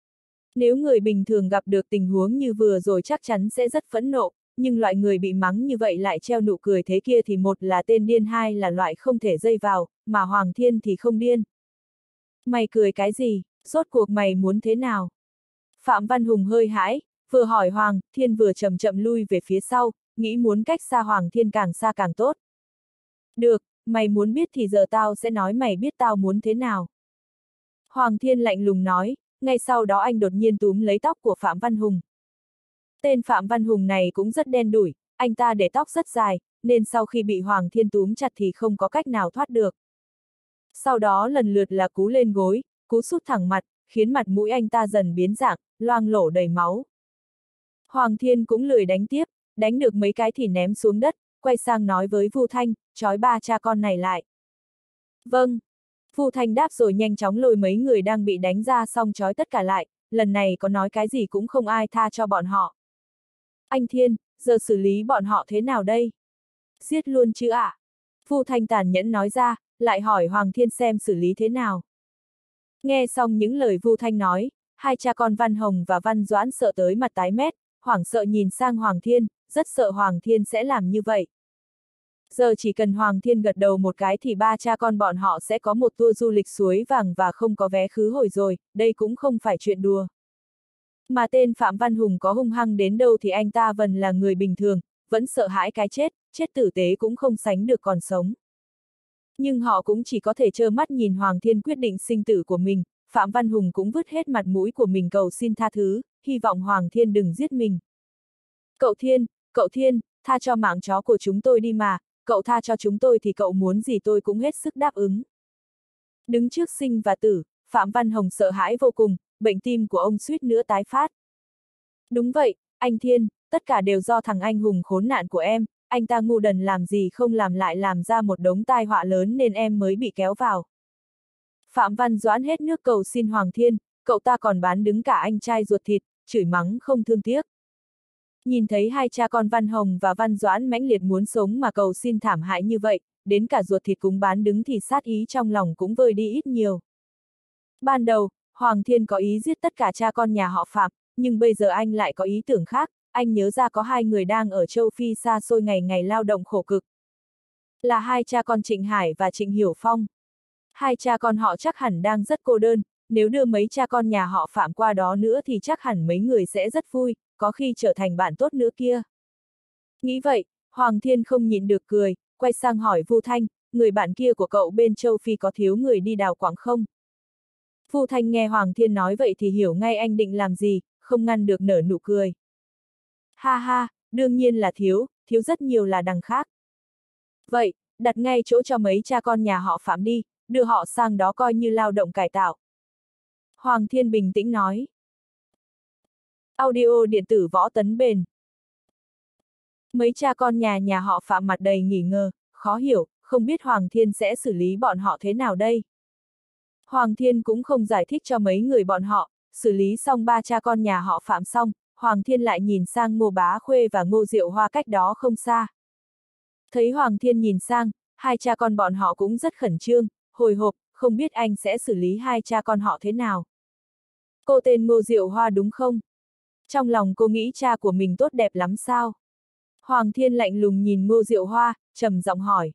Nếu người bình thường gặp được tình huống như vừa rồi chắc chắn sẽ rất phẫn nộ, nhưng loại người bị mắng như vậy lại treo nụ cười thế kia thì một là tên điên, hai là loại không thể dây vào, mà Hoàng Thiên thì không điên. Mày cười cái gì, rốt cuộc mày muốn thế nào? Phạm Văn Hùng hơi hãi, vừa hỏi Hoàng Thiên vừa chậm chậm lui về phía sau, nghĩ muốn cách xa Hoàng Thiên càng xa càng tốt. Được, mày muốn biết thì giờ tao sẽ nói mày biết tao muốn thế nào. Hoàng Thiên lạnh lùng nói, ngay sau đó anh đột nhiên túm lấy tóc của Phạm Văn Hùng. Tên Phạm Văn Hùng này cũng rất đen đủi, anh ta để tóc rất dài, nên sau khi bị Hoàng Thiên túm chặt thì không có cách nào thoát được. Sau đó lần lượt là cú lên gối, cú sút thẳng mặt, khiến mặt mũi anh ta dần biến dạng, loang lổ đầy máu. Hoàng Thiên cũng lười đánh tiếp, đánh được mấy cái thì ném xuống đất, quay sang nói với Vu Thanh, trói ba cha con này lại. Vâng. Vu Thanh đáp rồi nhanh chóng lôi mấy người đang bị đánh ra xong trói tất cả lại, lần này có nói cái gì cũng không ai tha cho bọn họ. Anh Thiên, giờ xử lý bọn họ thế nào đây? Giết luôn chứ ạ? Vu Thanh tàn nhẫn nói ra, lại hỏi Hoàng Thiên xem xử lý thế nào. Nghe xong những lời Vu Thanh nói, hai cha con Văn Hồng và Văn Doãn sợ tới mặt tái mét, hoảng sợ nhìn sang Hoàng Thiên, rất sợ Hoàng Thiên sẽ làm như vậy. Giờ chỉ cần Hoàng Thiên gật đầu một cái thì ba cha con bọn họ sẽ có một tour du lịch suối vàng và không có vé khứ hồi rồi, đây cũng không phải chuyện đùa. Mà tên Phạm Văn Hùng có hung hăng đến đâu thì anh ta vẫn là người bình thường, vẫn sợ hãi cái chết, chết tử tế cũng không sánh được còn sống. Nhưng họ cũng chỉ có thể trơ mắt nhìn Hoàng Thiên quyết định sinh tử của mình, Phạm Văn Hùng cũng vứt hết mặt mũi của mình cầu xin tha thứ, hy vọng Hoàng Thiên đừng giết mình. Cậu Thiên, tha cho mạng chó của chúng tôi đi mà, cậu tha cho chúng tôi thì cậu muốn gì tôi cũng hết sức đáp ứng. Đứng trước sinh và tử, Phạm Văn Hồng sợ hãi vô cùng, bệnh tim của ông suýt nữa tái phát. Đúng vậy, anh Thiên, tất cả đều do thằng anh hùng khốn nạn của em, anh ta ngu đần làm gì không làm lại làm ra một đống tai họa lớn nên em mới bị kéo vào. Phạm Văn Doãn hết nước cầu xin Hoàng Thiên, cậu ta còn bán đứng cả anh trai ruột thịt, chửi mắng không thương tiếc. Nhìn thấy hai cha con Văn Hồng và Văn Doãn mãnh liệt muốn sống mà cầu xin thảm hại như vậy, đến cả ruột thịt cũng bán đứng thì sát ý trong lòng cũng vơi đi ít nhiều. Ban đầu, Hoàng Thiên có ý giết tất cả cha con nhà họ Phạm, nhưng bây giờ anh lại có ý tưởng khác, anh nhớ ra có hai người đang ở châu Phi xa xôi ngày ngày lao động khổ cực. Là hai cha con Trịnh Hải và Trịnh Hiểu Phong. Hai cha con họ chắc hẳn đang rất cô đơn, nếu đưa mấy cha con nhà họ Phạm qua đó nữa thì chắc hẳn mấy người sẽ rất vui, có khi trở thành bạn tốt nữa kia. Nghĩ vậy, Hoàng Thiên không nhịn được cười, quay sang hỏi Vu Thanh, người bạn kia của cậu bên châu Phi có thiếu người đi đào quặng không? Vu Thanh nghe Hoàng Thiên nói vậy thì hiểu ngay anh định làm gì, không ngăn được nở nụ cười. Ha ha, đương nhiên là thiếu rất nhiều là đằng khác. Vậy, đặt ngay chỗ cho mấy cha con nhà họ Phạm đi, đưa họ sang đó coi như lao động cải tạo. Hoàng Thiên bình tĩnh nói. Audio điện tử Võ Tấn Bền. Mấy cha con nhà họ Phạm mặt đầy nghi ngờ, khó hiểu, không biết Hoàng Thiên sẽ xử lý bọn họ thế nào đây. Hoàng Thiên cũng không giải thích cho mấy người bọn họ, xử lý xong ba cha con nhà họ Phạm xong, Hoàng Thiên lại nhìn sang Ngô Bá Khuê và Ngô Diệu Hoa cách đó không xa. Thấy Hoàng Thiên nhìn sang, hai cha con bọn họ cũng rất khẩn trương, hồi hộp, không biết anh sẽ xử lý hai cha con họ thế nào. Cô tên Ngô Diệu Hoa đúng không? Trong lòng cô nghĩ cha của mình tốt đẹp lắm sao? Hoàng Thiên lạnh lùng nhìn Ngô Diệu Hoa, trầm giọng hỏi.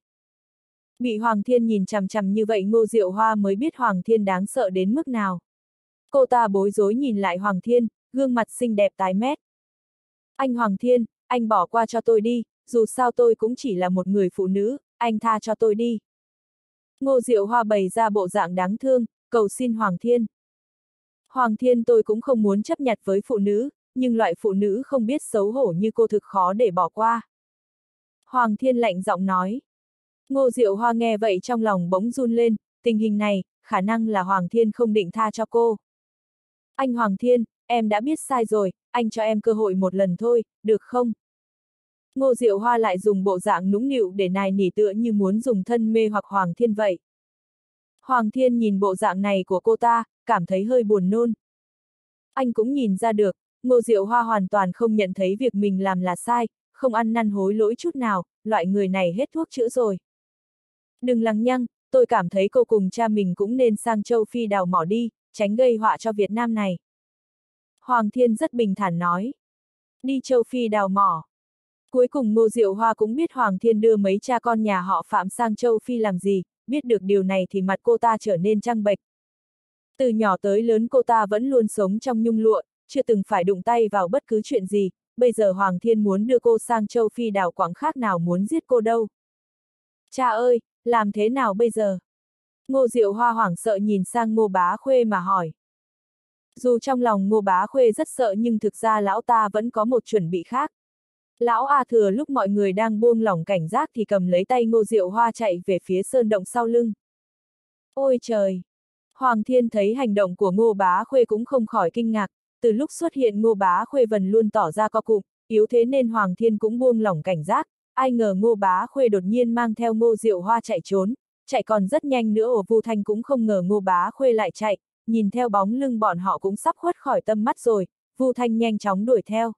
Bị Hoàng Thiên nhìn chằm chằm như vậy Ngô Diệu Hoa mới biết Hoàng Thiên đáng sợ đến mức nào. Cô ta bối rối nhìn lại Hoàng Thiên, gương mặt xinh đẹp tái mét. Anh Hoàng Thiên, anh bỏ qua cho tôi đi, dù sao tôi cũng chỉ là một người phụ nữ, anh tha cho tôi đi. Ngô Diệu Hoa bày ra bộ dạng đáng thương, cầu xin Hoàng Thiên. Hoàng Thiên, tôi cũng không muốn chấp nhặt với phụ nữ, nhưng loại phụ nữ không biết xấu hổ như cô thực khó để bỏ qua. Hoàng Thiên lạnh giọng nói. Ngô Diệu Hoa nghe vậy trong lòng bỗng run lên, tình hình này, khả năng là Hoàng Thiên không định tha cho cô. Anh Hoàng Thiên, em đã biết sai rồi, anh cho em cơ hội một lần thôi, được không? Ngô Diệu Hoa lại dùng bộ dạng nũng nịu để nài nỉ tựa như muốn dùng thân mê hoặc Hoàng Thiên vậy. Hoàng Thiên nhìn bộ dạng này của cô ta, cảm thấy hơi buồn nôn. Anh cũng nhìn ra được, Ngô Diệu Hoa hoàn toàn không nhận thấy việc mình làm là sai, không ăn năn hối lỗi chút nào, loại người này hết thuốc chữa rồi. Đừng lằng nhăng, tôi cảm thấy cô cùng cha mình cũng nên sang châu Phi đào mỏ đi, tránh gây họa cho Việt Nam này. Hoàng Thiên rất bình thản nói. Đi châu Phi đào mỏ. Cuối cùng Ngô Diệu Hoa cũng biết Hoàng Thiên đưa mấy cha con nhà họ Phạm sang châu Phi làm gì, biết được điều này thì mặt cô ta trở nên trắng bệch. Từ nhỏ tới lớn cô ta vẫn luôn sống trong nhung lụa, chưa từng phải đụng tay vào bất cứ chuyện gì, bây giờ Hoàng Thiên muốn đưa cô sang châu Phi đào quảng khác nào muốn giết cô đâu. Cha ơi, làm thế nào bây giờ? Ngô Diệu Hoa hoảng sợ nhìn sang Ngô Bá Khuê mà hỏi. Dù trong lòng Ngô Bá Khuê rất sợ nhưng thực ra lão ta vẫn có một chuẩn bị khác. Lão A Thừa lúc mọi người đang buông lỏng cảnh giác thì cầm lấy tay Ngô Diệu Hoa chạy về phía sơn động sau lưng. Ôi trời! Hoàng Thiên thấy hành động của Ngô Bá Khuê cũng không khỏi kinh ngạc, từ lúc xuất hiện Ngô Bá Khuê vẫn luôn tỏ ra co cụm, yếu thế nên Hoàng Thiên cũng buông lỏng cảnh giác, ai ngờ Ngô Bá Khuê đột nhiên mang theo Ngô Diệu Hoa chạy trốn, chạy còn rất nhanh nữa. Vu Thanh cũng không ngờ Ngô Bá Khuê lại chạy, nhìn theo bóng lưng bọn họ cũng sắp khuất khỏi tầm mắt rồi, Vu Thanh nhanh chóng đuổi theo.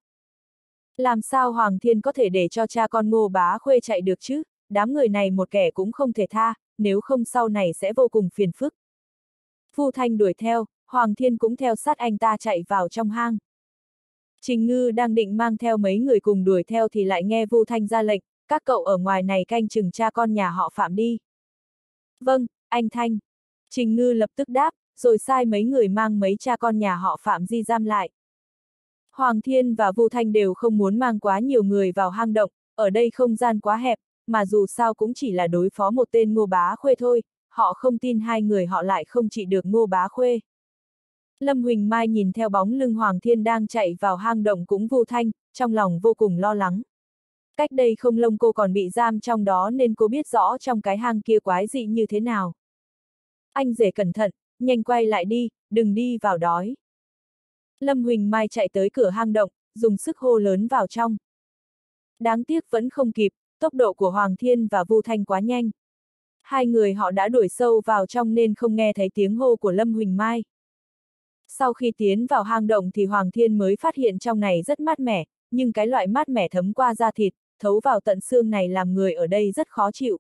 Làm sao Hoàng Thiên có thể để cho cha con Ngô Bá Khuê chạy được chứ, đám người này một kẻ cũng không thể tha, nếu không sau này sẽ vô cùng phiền phức. Vu Thanh đuổi theo, Hoàng Thiên cũng theo sát anh ta chạy vào trong hang. Trình Ngư đang định mang theo mấy người cùng đuổi theo thì lại nghe Vu Thanh ra lệnh, các cậu ở ngoài này canh chừng cha con nhà họ Phạm đi. Vâng, anh Thanh. Trình Ngư lập tức đáp, rồi sai mấy người mang mấy cha con nhà họ Phạm di giam lại. Hoàng Thiên và Vu Thanh đều không muốn mang quá nhiều người vào hang động, ở đây không gian quá hẹp, mà dù sao cũng chỉ là đối phó một tên Ngô Bá Khuê thôi, họ không tin hai người họ lại không trị được Ngô Bá Khuê. Lâm Huỳnh Mai nhìn theo bóng lưng Hoàng Thiên đang chạy vào hang động cũng Vu Thanh, trong lòng vô cùng lo lắng. Cách đây không lâu cô còn bị giam trong đó nên cô biết rõ trong cái hang kia quái dị như thế nào. Anh rể cẩn thận, nhanh quay lại đi, đừng đi vào đói. Lâm Huỳnh Mai chạy tới cửa hang động, dùng sức hô lớn vào trong. Đáng tiếc vẫn không kịp, tốc độ của Hoàng Thiên và Vu Thanh quá nhanh. Hai người họ đã đuổi sâu vào trong nên không nghe thấy tiếng hô của Lâm Huỳnh Mai. Sau khi tiến vào hang động thì Hoàng Thiên mới phát hiện trong này rất mát mẻ, nhưng cái loại mát mẻ thấm qua da thịt, thấu vào tận xương này làm người ở đây rất khó chịu.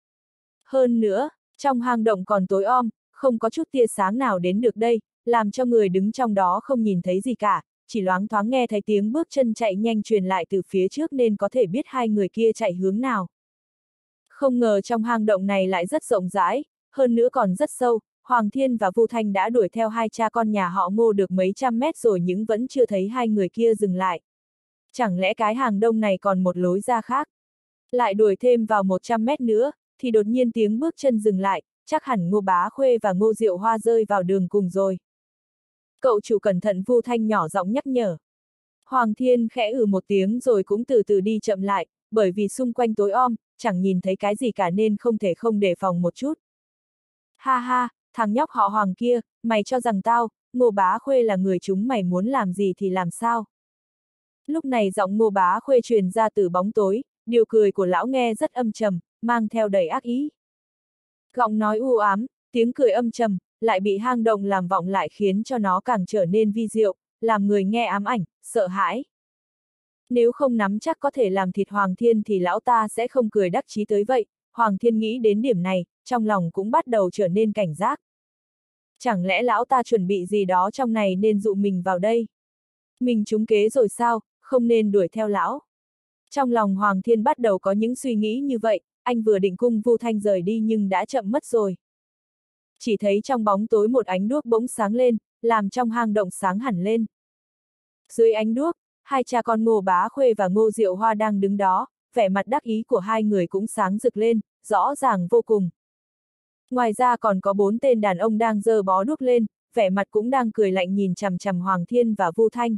Hơn nữa, trong hang động còn tối om, không có chút tia sáng nào đến được đây, làm cho người đứng trong đó không nhìn thấy gì cả, chỉ loáng thoáng nghe thấy tiếng bước chân chạy nhanh truyền lại từ phía trước nên có thể biết hai người kia chạy hướng nào. Không ngờ trong hang động này lại rất rộng rãi, hơn nữa còn rất sâu, Hoàng Thiên và Vu Thanh đã đuổi theo hai cha con nhà họ Ngô được mấy trăm mét rồi nhưng vẫn chưa thấy hai người kia dừng lại. Chẳng lẽ cái hang động này còn một lối ra khác? Lại đuổi thêm vào 100 mét nữa, thì đột nhiên tiếng bước chân dừng lại, chắc hẳn Ngô Bá Khuê và Ngô Diệu Hoa rơi vào đường cùng rồi. Cậu chủ cẩn thận, Vu Thanh nhỏ giọng nhắc nhở. Hoàng Thiên khẽ một tiếng rồi cũng từ từ đi chậm lại, bởi vì xung quanh tối om, chẳng nhìn thấy cái gì cả nên không thể không đề phòng một chút. Ha ha, thằng nhóc họ Hoàng kia, mày cho rằng Ngô Bá Khuê là người chúng mày muốn làm gì thì làm sao? Lúc này giọng Ngô Bá Khuê truyền ra từ bóng tối, điều cười của lão nghe rất âm trầm, mang theo đầy ác ý. Giọng nói u ám, tiếng cười âm trầm, lại bị hang động làm vọng lại khiến cho nó càng trở nên vi diệu, làm người nghe ám ảnh, sợ hãi. Nếu không nắm chắc có thể làm thịt Hoàng Thiên thì lão ta sẽ không cười đắc chí tới vậy. Hoàng Thiên nghĩ đến điểm này, trong lòng cũng bắt đầu trở nên cảnh giác. Chẳng lẽ lão ta chuẩn bị gì đó trong này nên dụ mình vào đây? Mình trúng kế rồi sao, không nên đuổi theo lão. Trong lòng Hoàng Thiên bắt đầu có những suy nghĩ như vậy, anh vừa định cung Vu Thanh rời đi nhưng đã chậm mất rồi. Chỉ thấy trong bóng tối một ánh đuốc bỗng sáng lên, làm trong hang động sáng hẳn lên. Dưới ánh đuốc, hai cha con Ngô Bá Khuê và Ngô Diệu Hoa đang đứng đó, vẻ mặt đắc ý của hai người cũng sáng rực lên, rõ ràng vô cùng. Ngoài ra còn có 4 tên đàn ông đang giơ bó đuốc lên, vẻ mặt cũng đang cười lạnh nhìn chằm chằm Hoàng Thiên và Vu Thanh.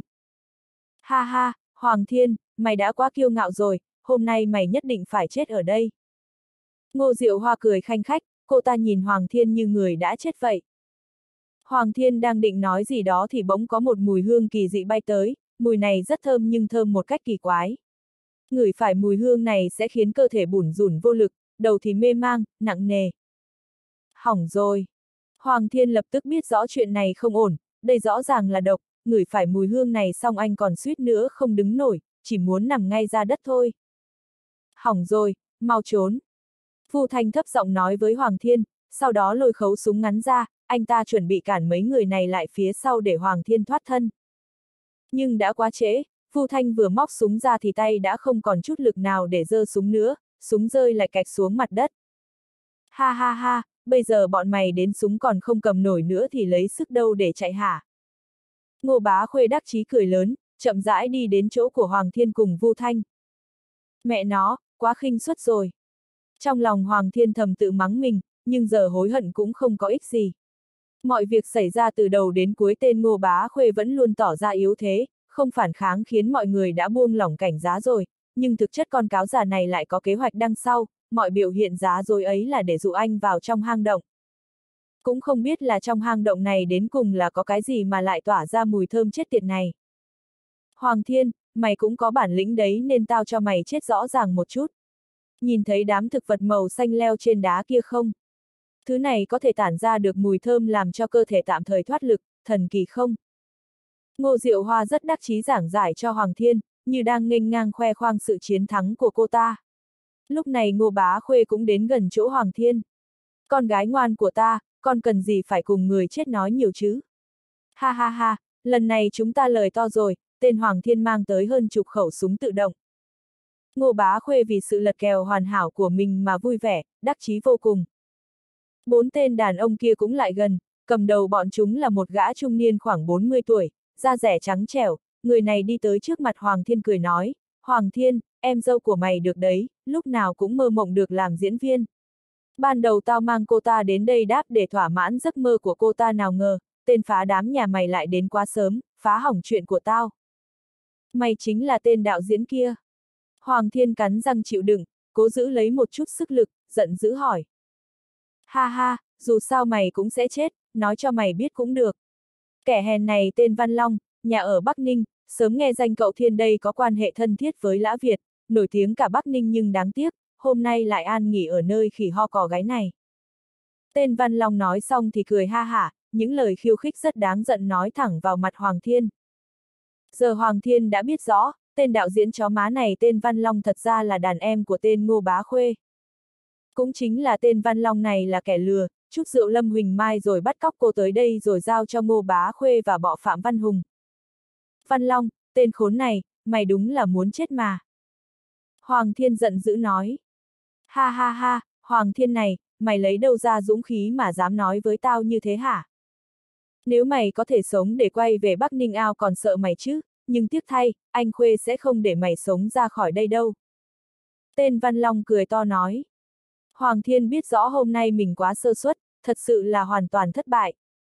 Ha ha, Hoàng Thiên, mày đã quá kiêu ngạo rồi, hôm nay mày nhất định phải chết ở đây. Ngô Diệu Hoa cười khanh khách, cô ta nhìn Hoàng Thiên như người đã chết vậy. Hoàng Thiên đang định nói gì đó thì bỗng có một mùi hương kỳ dị bay tới, mùi này rất thơm nhưng thơm một cách kỳ quái. Ngửi phải mùi hương này sẽ khiến cơ thể bủn rủn vô lực, đầu thì mê mang, nặng nề. Hỏng rồi. Hoàng Thiên lập tức biết rõ chuyện này không ổn, đây rõ ràng là độc, ngửi phải mùi hương này xong anh còn suýt nữa không đứng nổi, chỉ muốn nằm ngay ra đất thôi. Hỏng rồi, mau trốn. Vu Thanh thấp giọng nói với Hoàng Thiên, sau đó lôi khẩu súng ngắn ra, anh ta chuẩn bị cản mấy người này lại phía sau để Hoàng Thiên thoát thân. Nhưng đã quá trễ, Vu Thanh vừa móc súng ra thì tay đã không còn chút lực nào để giơ súng nữa, súng rơi lại cạch xuống mặt đất. Ha ha ha, bây giờ bọn mày đến súng còn không cầm nổi nữa thì lấy sức đâu để chạy hả? Ngô Bá Khuê đắc chí cười lớn, chậm rãi đi đến chỗ của Hoàng Thiên cùng Vu Thanh. Mẹ nó, quá khinh suất rồi. Trong lòng Hoàng Thiên thầm tự mắng mình, nhưng giờ hối hận cũng không có ích gì. Mọi việc xảy ra từ đầu đến cuối tên Ngô Bá Khuê vẫn luôn tỏ ra yếu thế, không phản kháng khiến mọi người đã buông lỏng cảnh giá rồi, nhưng thực chất con cáo già này lại có kế hoạch đằng sau, mọi biểu hiện giá dối ấy là để dụ anh vào trong hang động. Cũng không biết là trong hang động này đến cùng là có cái gì mà lại tỏa ra mùi thơm chết tiệt này. Hoàng Thiên, mày cũng có bản lĩnh đấy nên tao cho mày chết rõ ràng một chút. Nhìn thấy đám thực vật màu xanh leo trên đá kia không? Thứ này có thể tản ra được mùi thơm làm cho cơ thể tạm thời thoát lực, thần kỳ không? Ngô Diệu Hoa rất đắc chí giảng giải cho Hoàng Thiên, như đang nghênh ngang khoe khoang sự chiến thắng của cô ta. Lúc này Ngô Bá Khuê cũng đến gần chỗ Hoàng Thiên. Con gái ngoan của ta, con cần gì phải cùng người chết nói nhiều chứ? Ha ha ha, lần này chúng ta lời to rồi, tên Hoàng Thiên mang tới hơn chục khẩu súng tự động. Ngô Bá Khuê vì sự lật kèo hoàn hảo của mình mà vui vẻ, đắc chí vô cùng. 4 tên đàn ông kia cũng lại gần, cầm đầu bọn chúng là một gã trung niên khoảng 40 tuổi, da rẻ trắng trẻo, người này đi tới trước mặt Hoàng Thiên cười nói, Hoàng Thiên, em dâu của mày được đấy, lúc nào cũng mơ mộng được làm diễn viên. Ban đầu tao mang cô ta đến đây đáp để thỏa mãn giấc mơ của cô ta nào ngờ, tên phá đám nhà mày lại đến quá sớm, phá hỏng chuyện của tao. Mày chính là tên đạo diễn kia. Hoàng Thiên cắn răng chịu đựng, cố giữ lấy một chút sức lực, giận dữ hỏi. Ha ha, dù sao mày cũng sẽ chết, nói cho mày biết cũng được. Kẻ hèn này tên Văn Long, nhà ở Bắc Ninh, sớm nghe danh cậu Thiên đây có quan hệ thân thiết với Lã Việt, nổi tiếng cả Bắc Ninh nhưng đáng tiếc, hôm nay lại an nghỉ ở nơi khỉ ho cò gáy này. Tên Văn Long nói xong thì cười ha hả, những lời khiêu khích rất đáng giận nói thẳng vào mặt Hoàng Thiên. Giờ Hoàng Thiên đã biết rõ, tên đạo diễn chó má này tên Văn Long thật ra là đàn em của tên Ngô Bá Khuê. Cũng chính là tên Văn Long này là kẻ lừa, chút rượu Lâm Huỳnh Mai rồi bắt cóc cô tới đây rồi giao cho Ngô Bá Khuê và bọ Phạm Văn Hùng. Văn Long, tên khốn này, mày đúng là muốn chết mà. Hoàng Thiên giận dữ nói. Ha ha ha, Hoàng Thiên này, mày lấy đâu ra dũng khí mà dám nói với tao như thế hả? Nếu mày có thể sống để quay về Bắc Ninh ao còn sợ mày chứ, nhưng tiếc thay, anh Khuê sẽ không để mày sống ra khỏi đây đâu. Tên Văn Long cười to nói. Hoàng Thiên biết rõ hôm nay mình quá sơ suất, thật sự là hoàn toàn thất bại.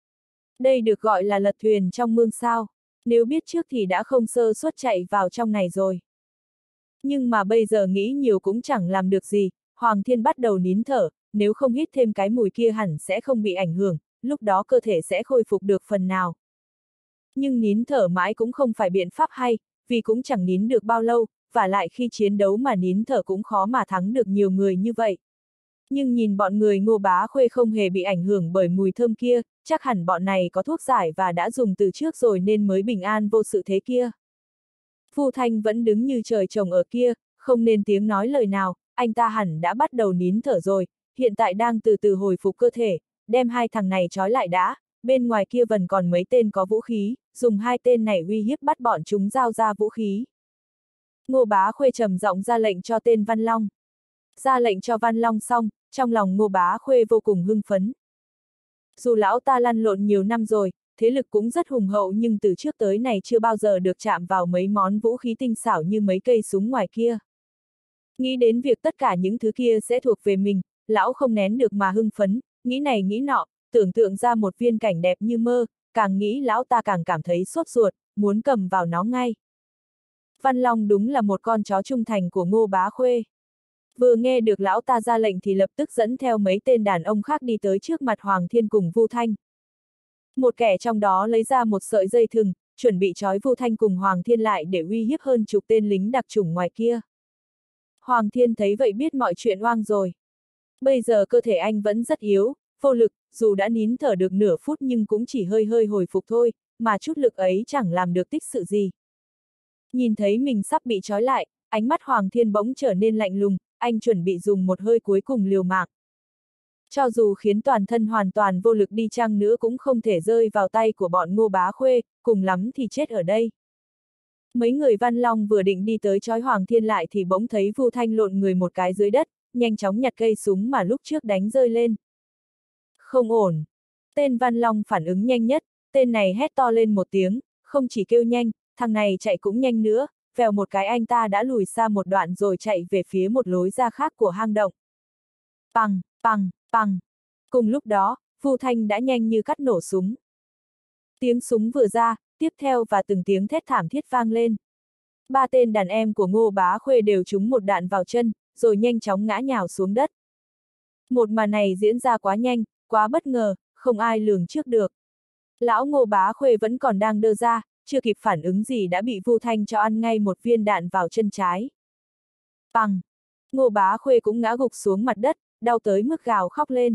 Đây được gọi là lật thuyền trong mương sao, nếu biết trước thì đã không sơ suất chạy vào trong này rồi. Nhưng mà bây giờ nghĩ nhiều cũng chẳng làm được gì, Hoàng Thiên bắt đầu nín thở, nếu không hít thêm cái mùi kia hẳn sẽ không bị ảnh hưởng, lúc đó cơ thể sẽ khôi phục được phần nào. Nhưng nín thở mãi cũng không phải biện pháp hay, vì cũng chẳng nín được bao lâu, và lại khi chiến đấu mà nín thở cũng khó mà thắng được nhiều người như vậy. Nhưng nhìn bọn người Ngô Bá Khuê không hề bị ảnh hưởng bởi mùi thơm kia, chắc hẳn bọn này có thuốc giải và đã dùng từ trước rồi nên mới bình an vô sự thế kia. Vu Thanh vẫn đứng như trời trồng ở kia, không nên tiếng nói lời nào, anh ta hẳn đã bắt đầu nín thở rồi, hiện tại đang từ từ hồi phục cơ thể, đem hai thằng này trói lại đã, bên ngoài kia vẫn còn mấy tên có vũ khí, dùng hai tên này uy hiếp bắt bọn chúng giao ra vũ khí. Ngô Bá Khuê trầm giọng ra lệnh cho tên Văn Long. Ra lệnh cho Văn Long xong, trong lòng Ngô Bá Khuê vô cùng hưng phấn. Dù lão ta lăn lộn nhiều năm rồi, thế lực cũng rất hùng hậu nhưng từ trước tới này chưa bao giờ được chạm vào mấy món vũ khí tinh xảo như mấy cây súng ngoài kia. Nghĩ đến việc tất cả những thứ kia sẽ thuộc về mình, lão không nén được mà hưng phấn, nghĩ này nghĩ nọ, tưởng tượng ra một viên cảnh đẹp như mơ, càng nghĩ lão ta càng cảm thấy sốt ruột, muốn cầm vào nó ngay. Văn Long đúng là một con chó trung thành của Ngô Bá Khuê. Vừa nghe được lão ta ra lệnh thì lập tức dẫn theo mấy tên đàn ông khác đi tới trước mặt Hoàng Thiên cùng Vu Thanh. Một kẻ trong đó lấy ra một sợi dây thừng, chuẩn bị trói Vu Thanh cùng Hoàng Thiên lại để uy hiếp hơn chục tên lính đặc chủng ngoài kia. Hoàng Thiên thấy vậy biết mọi chuyện oang rồi. Bây giờ cơ thể anh vẫn rất yếu, vô lực, dù đã nín thở được nửa phút nhưng cũng chỉ hơi hơi hồi phục thôi, mà chút lực ấy chẳng làm được tích sự gì. Nhìn thấy mình sắp bị trói lại, ánh mắt Hoàng Thiên bỗng trở nên lạnh lùng, anh chuẩn bị dùng một hơi cuối cùng liều mạng. Cho dù khiến toàn thân hoàn toàn vô lực đi chăng nữa cũng không thể rơi vào tay của bọn Ngô Bá Khuê, cùng lắm thì chết ở đây. Mấy người Văn Long vừa định đi tới trói Hoàng Thiên lại thì bỗng thấy Vu Thanh lộn người một cái dưới đất, nhanh chóng nhặt cây súng mà lúc trước đánh rơi lên. Không ổn. Tên Văn Long phản ứng nhanh nhất, tên này hét to lên một tiếng, không chỉ kêu nhanh, thằng này chạy cũng nhanh nữa, vèo một cái anh ta đã lùi xa một đoạn rồi chạy về phía một lối ra khác của hang động. Pằng, pằng, pằng. Cùng lúc đó, Vu Thanh đã nhanh như cắt nổ súng. Tiếng súng vừa ra, tiếp theo và từng tiếng thét thảm thiết vang lên. Ba tên đàn em của Ngô Bá Khuê đều trúng một đạn vào chân, rồi nhanh chóng ngã nhào xuống đất. Một màn này diễn ra quá nhanh, quá bất ngờ, không ai lường trước được. Lão Ngô Bá Khuê vẫn còn đang đơ ra, chưa kịp phản ứng gì đã bị Vu Thanh cho ăn ngay một viên đạn vào chân trái. Pằng! Ngô Bá Khuê cũng ngã gục xuống mặt đất, đau tới mức gào khóc lên.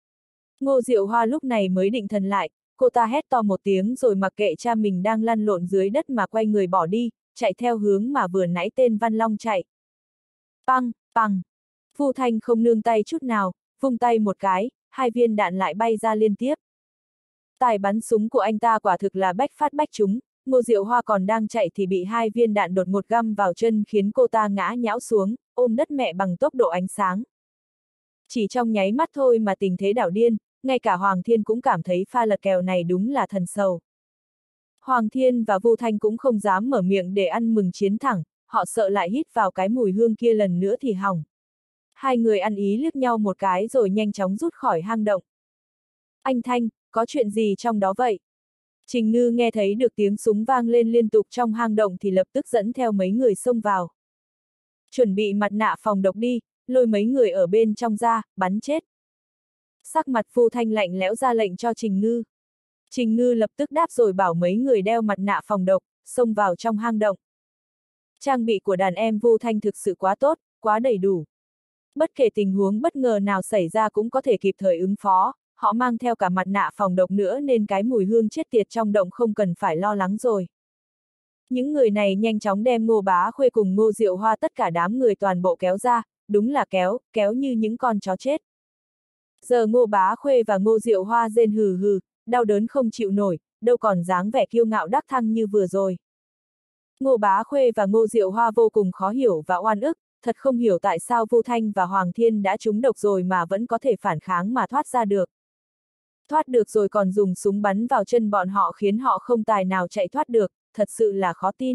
Ngô Diệu Hoa lúc này mới định thần lại, cô ta hét to một tiếng rồi mặc kệ cha mình đang lăn lộn dưới đất mà quay người bỏ đi, chạy theo hướng mà vừa nãy tên Văn Long chạy. Păng, păng! Vu Thanh không nương tay chút nào, vung tay một cái, hai viên đạn lại bay ra liên tiếp. Tài bắn súng của anh ta quả thực là bách phát bách trúng, Ngô Diệu Hoa còn đang chạy thì bị hai viên đạn đột ngột găm vào chân khiến cô ta ngã nhão xuống, ôm đất mẹ bằng tốc độ ánh sáng. Chỉ trong nháy mắt thôi mà tình thế đảo điên, ngay cả Hoàng Thiên cũng cảm thấy pha lật kèo này đúng là thần sầu. Hoàng Thiên và Vu Thanh cũng không dám mở miệng để ăn mừng chiến thắng, họ sợ lại hít vào cái mùi hương kia lần nữa thì hỏng. Hai người ăn ý liếc nhau một cái rồi nhanh chóng rút khỏi hang động. Anh Thanh, có chuyện gì trong đó vậy? Trình Ngư nghe thấy được tiếng súng vang lên liên tục trong hang động thì lập tức dẫn theo mấy người xông vào. Chuẩn bị mặt nạ phòng độc đi, lôi mấy người ở bên trong ra, bắn chết. Sắc mặt Vu Thanh lạnh lẽo ra lệnh cho Trình Ngư. Trình Ngư lập tức đáp rồi bảo mấy người đeo mặt nạ phòng độc, xông vào trong hang động. Trang bị của đàn em Vu Thanh thực sự quá tốt, quá đầy đủ. Bất kể tình huống bất ngờ nào xảy ra cũng có thể kịp thời ứng phó, họ mang theo cả mặt nạ phòng độc nữa nên cái mùi hương chết tiệt trong động không cần phải lo lắng rồi. Những người này nhanh chóng đem Ngô Bá Khuê cùng Ngô Diệu Hoa tất cả đám người toàn bộ kéo ra, đúng là kéo như những con chó chết. Giờ Ngô Bá Khuê và Ngô Diệu Hoa rên hừ hừ, đau đớn không chịu nổi, đâu còn dáng vẻ kiêu ngạo đắc thăng như vừa rồi. Ngô Bá Khuê và Ngô Diệu Hoa vô cùng khó hiểu và oan ức, thật không hiểu tại sao Vu Thanh và Hoàng Thiên đã trúng độc rồi mà vẫn có thể phản kháng mà thoát ra được. Thoát được rồi còn dùng súng bắn vào chân bọn họ khiến họ không tài nào chạy thoát được, thật sự là khó tin.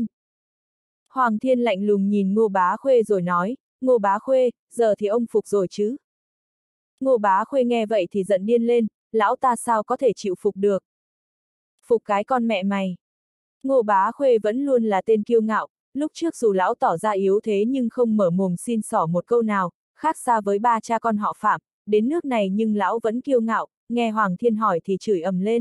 Hoàng Thiên lạnh lùng nhìn Ngô Bá Khuê rồi nói, Ngô Bá Khuê, giờ thì ông phục rồi chứ? Ngô Bá Khuê nghe vậy thì giận điên lên, lão ta sao có thể chịu phục được? Phục cái con mẹ mày! Ngô Bá Khuê vẫn luôn là tên kiêu ngạo, lúc trước dù lão tỏ ra yếu thế nhưng không mở mồm xin xỏ một câu nào, khác xa với ba cha con họ Phạm, đến nước này nhưng lão vẫn kiêu ngạo, nghe Hoàng Thiên hỏi thì chửi ầm lên.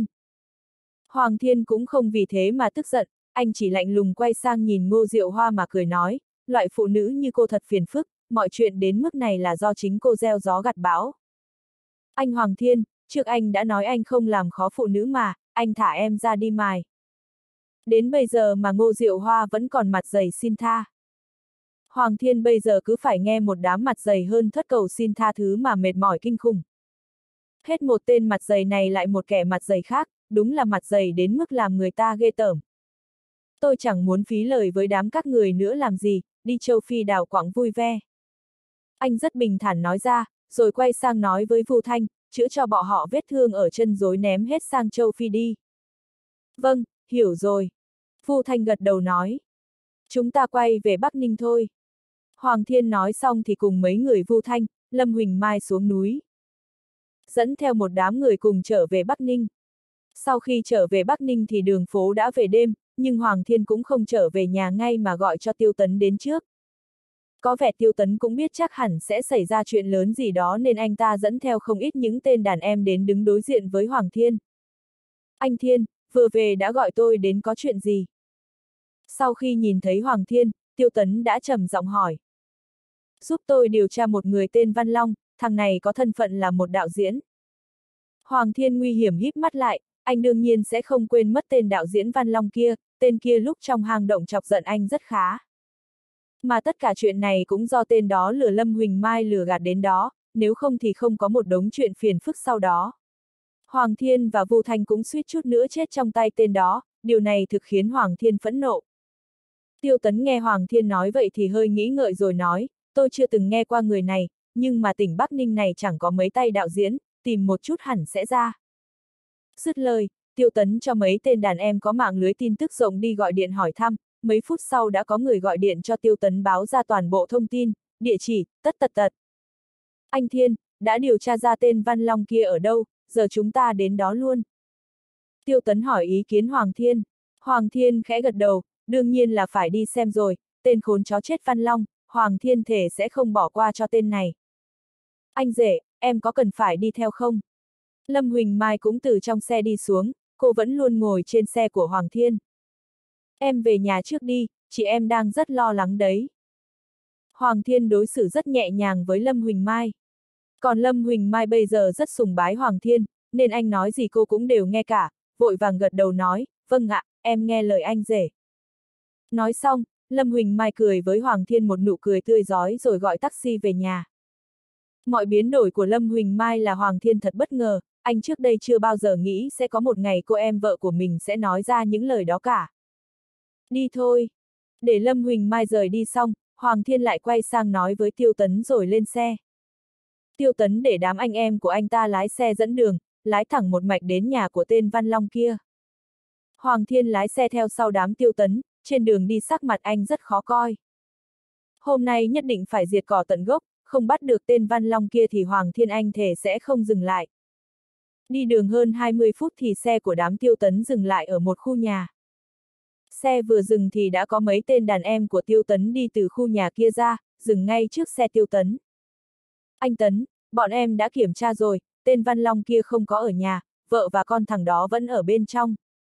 Hoàng Thiên cũng không vì thế mà tức giận, anh chỉ lạnh lùng quay sang nhìn Ngô Diệu Hoa mà cười nói, loại phụ nữ như cô thật phiền phức, mọi chuyện đến mức này là do chính cô gieo gió gặt bão. Anh Hoàng Thiên, trước anh đã nói anh không làm khó phụ nữ mà, anh thả em ra đi mài. Đến bây giờ mà Ngô Diệu Hoa vẫn còn mặt dày xin tha. Hoàng Thiên bây giờ cứ phải nghe một đám mặt dày hơn thất cầu xin tha thứ mà mệt mỏi kinh khủng. Hết một tên mặt dày này lại một kẻ mặt dày khác, đúng là mặt dày đến mức làm người ta ghê tởm. Tôi chẳng muốn phí lời với đám các người nữa làm gì, đi châu Phi đào quặng vui ve. Anh rất bình thản nói ra, rồi quay sang nói với Vu Thanh, chữa cho bọn họ vết thương ở chân rồi ném hết sang châu Phi đi. Vâng, hiểu rồi. Vu Thanh gật đầu nói. Chúng ta quay về Bắc Ninh thôi. Hoàng Thiên nói xong thì cùng mấy người Vu Thanh, Lâm Huỳnh Mai xuống núi. Dẫn theo một đám người cùng trở về Bắc Ninh. Sau khi trở về Bắc Ninh thì đường phố đã về đêm, nhưng Hoàng Thiên cũng không trở về nhà ngay mà gọi cho Tiêu Tấn đến trước. Có vẻ Tiêu Tấn cũng biết chắc hẳn sẽ xảy ra chuyện lớn gì đó nên anh ta dẫn theo không ít những tên đàn em đến đứng đối diện với Hoàng Thiên. Anh Thiên, vừa về đã gọi tôi đến có chuyện gì? Sau khi nhìn thấy Hoàng Thiên, Tiêu Tấn đã trầm giọng hỏi. Giúp tôi điều tra một người tên Văn Long, thằng này có thân phận là một đạo diễn. Hoàng Thiên nguy hiểm híp mắt lại, anh đương nhiên sẽ không quên mất tên đạo diễn Văn Long kia, tên kia lúc trong hang động chọc giận anh rất khá. Mà tất cả chuyện này cũng do tên đó lừa Lâm Huỳnh Mai lừa gạt đến đó, nếu không thì không có một đống chuyện phiền phức sau đó. Hoàng Thiên và Vu Thanh cũng suýt chút nữa chết trong tay tên đó, điều này thực khiến Hoàng Thiên phẫn nộ. Tiêu Tấn nghe Hoàng Thiên nói vậy thì hơi nghĩ ngợi rồi nói, tôi chưa từng nghe qua người này, nhưng mà tỉnh Bắc Ninh này chẳng có mấy tay đạo diễn, tìm một chút hẳn sẽ ra. Dứt lời, Tiêu Tấn cho mấy tên đàn em có mạng lưới tin tức rộng đi gọi điện hỏi thăm, mấy phút sau đã có người gọi điện cho Tiêu Tấn báo ra toàn bộ thông tin, địa chỉ, tất tật tật. Anh Thiên, đã điều tra ra tên Văn Long kia ở đâu, giờ chúng ta đến đó luôn. Tiêu Tấn hỏi ý kiến Hoàng Thiên. Hoàng Thiên khẽ gật đầu, đương nhiên là phải đi xem rồi, tên khốn chó chết Văn Long, Hoàng Thiên thể sẽ không bỏ qua cho tên này. Anh rể, em có cần phải đi theo không? Lâm Huỳnh Mai cũng từ trong xe đi xuống, cô vẫn luôn ngồi trên xe của Hoàng Thiên. Em về nhà trước đi, chị em đang rất lo lắng đấy. Hoàng Thiên đối xử rất nhẹ nhàng với Lâm Huỳnh Mai. Còn Lâm Huỳnh Mai bây giờ rất sùng bái Hoàng Thiên, nên anh nói gì cô cũng đều nghe cả, vội vàng gật đầu nói, vâng ạ, em nghe lời anh rể. Nói xong, Lâm Huỳnh Mai cười với Hoàng Thiên một nụ cười tươi rói rồi gọi taxi về nhà. Mọi biến đổi của Lâm Huỳnh Mai là Hoàng Thiên thật bất ngờ, anh trước đây chưa bao giờ nghĩ sẽ có một ngày cô em vợ của mình sẽ nói ra những lời đó cả. Đi thôi. Để Lâm Huỳnh Mai rời đi xong, Hoàng Thiên lại quay sang nói với Tiêu Tấn rồi lên xe. Tiêu Tấn để đám anh em của anh ta lái xe dẫn đường, lái thẳng một mạch đến nhà của tên Văn Long kia. Hoàng Thiên lái xe theo sau đám Tiêu Tấn, trên đường đi sắc mặt anh rất khó coi. Hôm nay nhất định phải diệt cỏ tận gốc, không bắt được tên Văn Long kia thì Hoàng Thiên anh thề sẽ không dừng lại. Đi đường hơn 20 phút thì xe của đám Tiêu Tấn dừng lại ở một khu nhà. Xe vừa dừng thì đã có mấy tên đàn em của Tiêu Tấn đi từ khu nhà kia ra, dừng ngay trước xe Tiêu Tấn. Anh Tấn, bọn em đã kiểm tra rồi, tên Văn Long kia không có ở nhà, vợ và con thằng đó vẫn ở bên trong.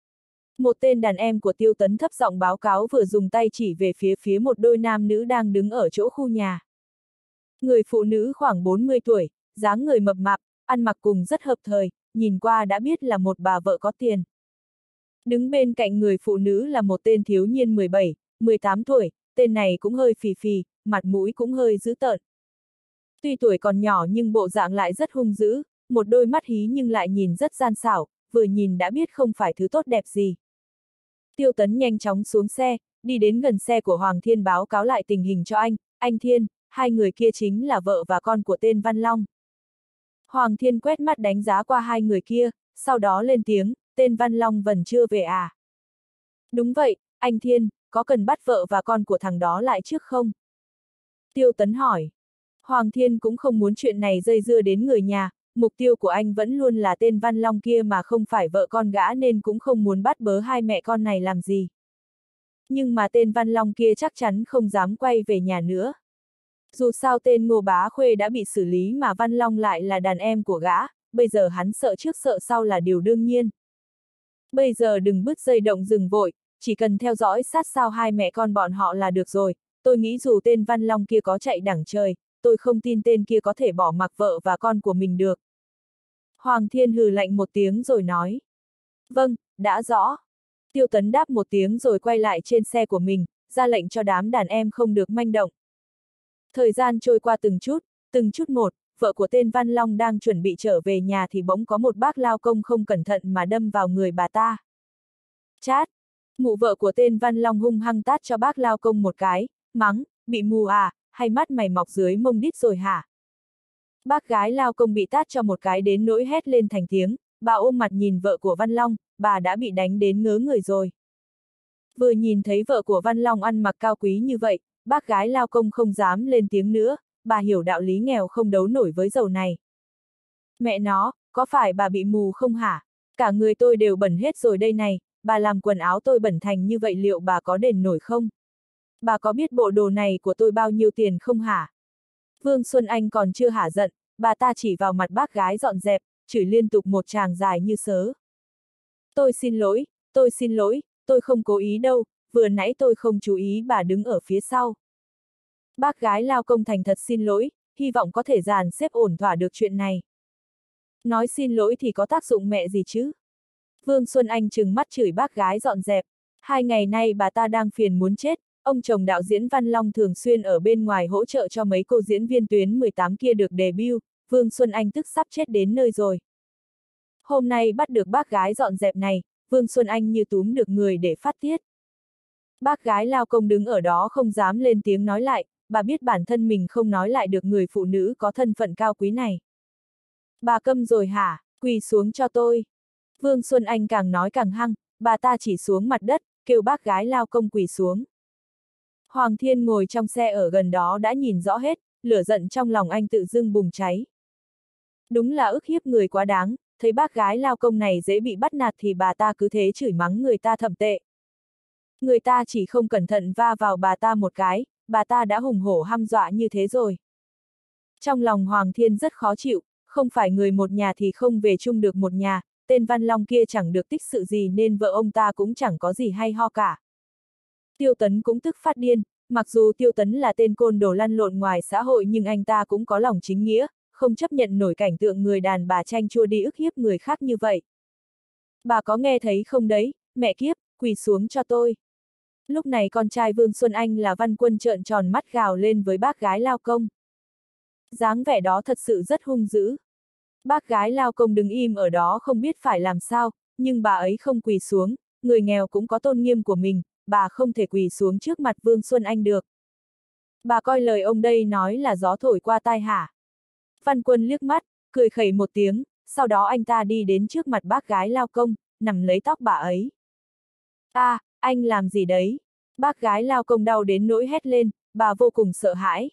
Một tên đàn em của Tiêu Tấn thấp giọng báo cáo vừa dùng tay chỉ về phía một đôi nam nữ đang đứng ở chỗ khu nhà. Người phụ nữ khoảng 40 tuổi, dáng người mập mạp, ăn mặc cùng rất hợp thời, nhìn qua đã biết là một bà vợ có tiền. Đứng bên cạnh người phụ nữ là một tên thiếu niên 17, 18 tuổi, tên này cũng hơi phì phì, mặt mũi cũng hơi dữ tợn. Tuy tuổi còn nhỏ nhưng bộ dạng lại rất hung dữ, một đôi mắt hí nhưng lại nhìn rất gian xảo, vừa nhìn đã biết không phải thứ tốt đẹp gì. Tiêu Tấn nhanh chóng xuống xe, đi đến gần xe của Hoàng Thiên báo cáo lại tình hình cho anh Thiên, hai người kia chính là vợ và con của tên Văn Long. Hoàng Thiên quét mắt đánh giá qua hai người kia, sau đó lên tiếng, tên Văn Long vẫn chưa về à? Đúng vậy, anh Thiên, có cần bắt vợ và con của thằng đó lại trước không? Tiêu Tấn hỏi. Hoàng Thiên cũng không muốn chuyện này dây dưa đến người nhà, mục tiêu của anh vẫn luôn là tên Văn Long kia mà không phải vợ con gã nên cũng không muốn bắt bớ hai mẹ con này làm gì. Nhưng mà tên Văn Long kia chắc chắn không dám quay về nhà nữa. Dù sao tên Ngô Bá Khuê đã bị xử lý mà Văn Long lại là đàn em của gã, bây giờ hắn sợ trước sợ sau là điều đương nhiên. Bây giờ đừng bứt dây động rừng vội, chỉ cần theo dõi sát sao hai mẹ con bọn họ là được rồi, tôi nghĩ dù tên Văn Long kia có chạy đẳng trời, tôi không tin tên kia có thể bỏ mặc vợ và con của mình được. Hoàng Thiên hừ lạnh một tiếng rồi nói. Vâng, đã rõ. Tiêu Tấn đáp một tiếng rồi quay lại trên xe của mình, ra lệnh cho đám đàn em không được manh động. Thời gian trôi qua từng chút một, vợ của tên Văn Long đang chuẩn bị trở về nhà thì bỗng có một bác lao công không cẩn thận mà đâm vào người bà ta. Chát! Mụ vợ của tên Văn Long hung hăng tát cho bác lao công một cái, mắng, bị mù à, hay mắt mày mọc dưới mông đít rồi hả? Bác gái lao công bị tát cho một cái đến nỗi hét lên thành tiếng, bà ôm mặt nhìn vợ của Văn Long, bà đã bị đánh đến ngớ người rồi. Vừa nhìn thấy vợ của Văn Long ăn mặc cao quý như vậy, bác gái lao công không dám lên tiếng nữa, bà hiểu đạo lý nghèo không đấu nổi với giàu này. Mẹ nó, có phải bà bị mù không hả? Cả người tôi đều bẩn hết rồi đây này, bà làm quần áo tôi bẩn thành như vậy liệu bà có đền nổi không? Bà có biết bộ đồ này của tôi bao nhiêu tiền không hả? Vương Xuân Anh còn chưa hả giận, bà ta chỉ vào mặt bác gái dọn dẹp, chửi liên tục một tràng dài như sớ. Tôi xin lỗi, tôi không cố ý đâu, vừa nãy tôi không chú ý bà đứng ở phía sau. Bác gái lao công thành thật xin lỗi, hy vọng có thể dàn xếp ổn thỏa được chuyện này. Nói xin lỗi thì có tác dụng mẹ gì chứ? Vương Xuân Anh trừng mắt chửi bác gái dọn dẹp. 2 ngày nay bà ta đang phiền muốn chết, ông chồng đạo diễn Văn Long thường xuyên ở bên ngoài hỗ trợ cho mấy cô diễn viên tuyến 18 kia được debut, Vương Xuân Anh tức sắp chết đến nơi rồi. Hôm nay bắt được bác gái dọn dẹp này, Vương Xuân Anh như túm được người để phát tiết. Bác gái lao công đứng ở đó không dám lên tiếng nói lại, bà biết bản thân mình không nói lại được người phụ nữ có thân phận cao quý này. Bà câm rồi hả, quỳ xuống cho tôi. Vương Xuân Anh càng nói càng hăng, bà ta chỉ xuống mặt đất, kêu bác gái lao công quỳ xuống. Hoàng Thiên ngồi trong xe ở gần đó đã nhìn rõ hết, lửa giận trong lòng anh tự dưng bùng cháy. Đúng là ức hiếp người quá đáng, thấy bác gái lao công này dễ bị bắt nạt thì bà ta cứ thế chửi mắng người ta thậm tệ. Người ta chỉ không cẩn thận va vào bà ta một cái, bà ta đã hùng hổ hăm dọa như thế rồi. Trong lòng Hoàng Thiên rất khó chịu, không phải người một nhà thì không về chung được một nhà, tên Văn Long kia chẳng được tích sự gì nên vợ ông ta cũng chẳng có gì hay ho cả. Tiêu Tấn cũng tức phát điên, mặc dù Tiêu Tấn là tên côn đồ lăn lộn ngoài xã hội nhưng anh ta cũng có lòng chính nghĩa, không chấp nhận nổi cảnh tượng người đàn bà tranh chua đi ức hiếp người khác như vậy. Bà có nghe thấy không đấy, mẹ kiếp, quỳ xuống cho tôi. Lúc này con trai Vương Xuân Anh là Văn Quân trợn tròn mắt gào lên với bác gái lao công. Dáng vẻ đó thật sự rất hung dữ. Bác gái lao công đứng im ở đó không biết phải làm sao, nhưng bà ấy không quỳ xuống, người nghèo cũng có tôn nghiêm của mình, bà không thể quỳ xuống trước mặt Vương Xuân Anh được. Bà coi lời ông đây nói là gió thổi qua tai hả? Văn Quân liếc mắt, cười khẩy một tiếng, sau đó anh ta đi đến trước mặt bác gái lao công, nắm lấy tóc bà ấy. À, anh làm gì đấy? Bác gái lao công đau đến nỗi hét lên, bà vô cùng sợ hãi.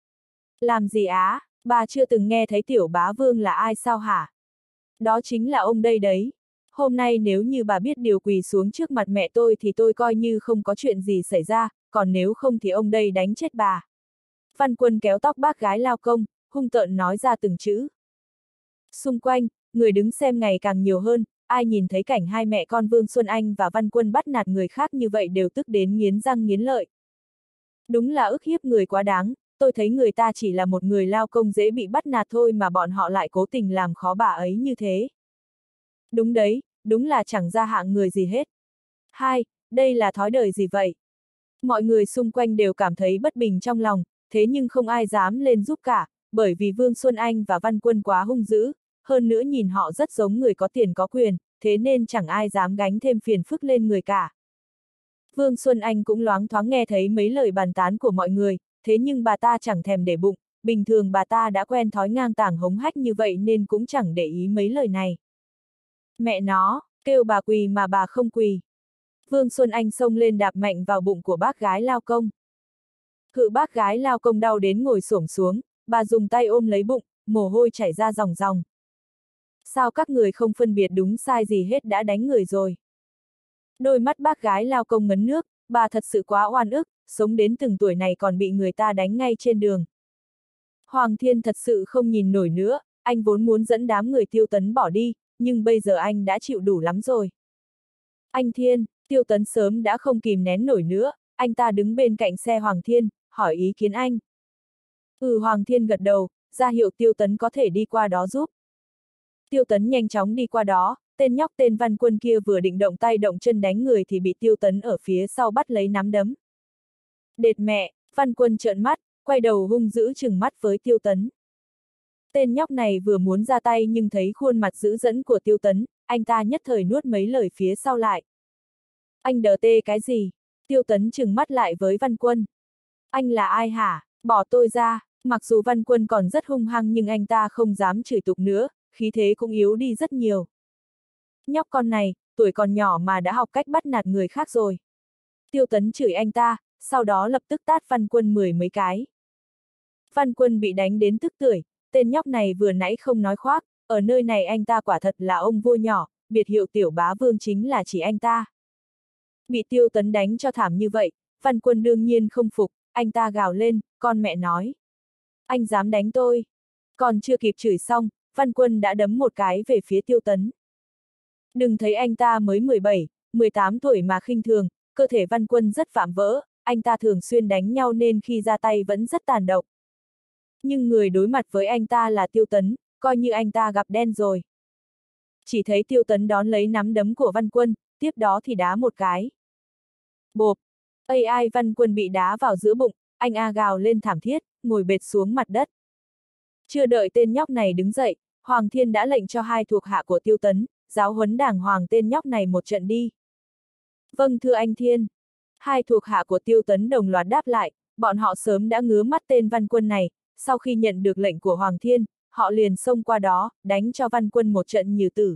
Làm gì á, bà chưa từng nghe thấy tiểu bá vương là ai sao hả? Đó chính là ông đây đấy. Hôm nay nếu như bà biết điều quỳ xuống trước mặt mẹ tôi thì tôi coi như không có chuyện gì xảy ra, còn nếu không thì ông đây đánh chết bà. Văn Quân kéo tóc bác gái lao công, hung tợn nói ra từng chữ. Xung quanh, người đứng xem ngày càng nhiều hơn, ai nhìn thấy cảnh hai mẹ con Vương Xuân Anh và Văn Quân bắt nạt người khác như vậy đều tức đến nghiến răng nghiến lợi. Đúng là ức hiếp người quá đáng, tôi thấy người ta chỉ là một người lao công dễ bị bắt nạt thôi mà bọn họ lại cố tình làm khó bà ấy như thế. Đúng đấy, đúng là chẳng ra hạng người gì hết. Hai, đây là thói đời gì vậy? Mọi người xung quanh đều cảm thấy bất bình trong lòng, thế nhưng không ai dám lên giúp cả, bởi vì Vương Xuân Anh và Văn Quân quá hung dữ, hơn nữa nhìn họ rất giống người có tiền có quyền, thế nên chẳng ai dám gánh thêm phiền phức lên người cả. Vương Xuân Anh cũng loáng thoáng nghe thấy mấy lời bàn tán của mọi người, thế nhưng bà ta chẳng thèm để bụng, bình thường bà ta đã quen thói ngang tàng hống hách như vậy nên cũng chẳng để ý mấy lời này. Mẹ nó, kêu bà quỳ mà bà không quỳ. Vương Xuân Anh xông lên đạp mạnh vào bụng của bác gái lao công. Bác gái lao công đau đến ngồi xổm xuống, bà dùng tay ôm lấy bụng, mồ hôi chảy ra ròng ròng. Sao các người không phân biệt đúng sai gì hết đã đánh người rồi? Đôi mắt bác gái lao công ngấn nước, bà thật sự quá oan ức, sống đến từng tuổi này còn bị người ta đánh ngay trên đường. Hoàng Thiên thật sự không nhìn nổi nữa, anh vốn muốn dẫn đám người Tiêu Tấn bỏ đi, nhưng bây giờ anh đã chịu đủ lắm rồi. Anh Thiên, Tiêu Tấn sớm đã không kìm nén nổi nữa, anh ta đứng bên cạnh xe Hoàng Thiên, hỏi ý kiến anh. Hoàng Thiên gật đầu, ra hiệu Tiêu Tấn có thể đi qua đó giúp. Tiêu Tấn nhanh chóng đi qua đó, tên nhóc tên Văn Quân kia vừa định động tay động chân đánh người thì bị Tiêu Tấn ở phía sau bắt lấy nắm đấm. Đệt mẹ, Văn Quân trợn mắt, quay đầu hung dữ trừng mắt với Tiêu Tấn. Tên nhóc này vừa muốn ra tay nhưng thấy khuôn mặt dữ dẫn của Tiêu Tấn, anh ta nhất thời nuốt mấy lời phía sau lại. Anh đờ tê cái gì? Tiêu Tấn trừng mắt lại với Văn Quân. Anh là ai hả? Bỏ tôi ra. Mặc dù Văn Quân còn rất hung hăng nhưng anh ta không dám chửi tục nữa, khí thế cũng yếu đi rất nhiều. Nhóc con này, tuổi còn nhỏ mà đã học cách bắt nạt người khác rồi. Tiêu Tấn chửi anh ta, sau đó lập tức tát Văn Quân 10 mấy cái. Văn Quân bị đánh đến tức tưởi, tên nhóc này vừa nãy không nói khoác, ở nơi này anh ta quả thật là ông vua nhỏ, biệt hiệu tiểu bá vương chính là chỉ anh ta. Bị Tiêu Tấn đánh cho thảm như vậy, Văn Quân đương nhiên không phục, anh ta gào lên, con mẹ nói. Anh dám đánh tôi. Còn chưa kịp chửi xong, Văn Quân đã đấm một cái về phía Tiêu Tấn. Đừng thấy anh ta mới 17, 18 tuổi mà khinh thường, cơ thể Văn Quân rất vạm vỡ, anh ta thường xuyên đánh nhau nên khi ra tay vẫn rất tàn độc. Nhưng người đối mặt với anh ta là Tiêu Tấn, coi như anh ta gặp đen rồi. Chỉ thấy Tiêu Tấn đón lấy nắm đấm của Văn Quân, tiếp đó thì đá một cái. Bộp! AI Văn Quân bị đá vào giữa bụng, anh a gào lên thảm thiết, ngồi bệt xuống mặt đất. Chưa đợi tên nhóc này đứng dậy, Hoàng Thiên đã lệnh cho hai thuộc hạ của Tiêu Tấn, giáo huấn đàng hoàng tên nhóc này một trận đi. Vâng thưa anh Thiên. Hai thuộc hạ của Tiêu Tấn đồng loạt đáp lại, bọn họ sớm đã ngứa mắt tên Văn Quân này, sau khi nhận được lệnh của Hoàng Thiên, họ liền xông qua đó, đánh cho Văn Quân một trận như tử.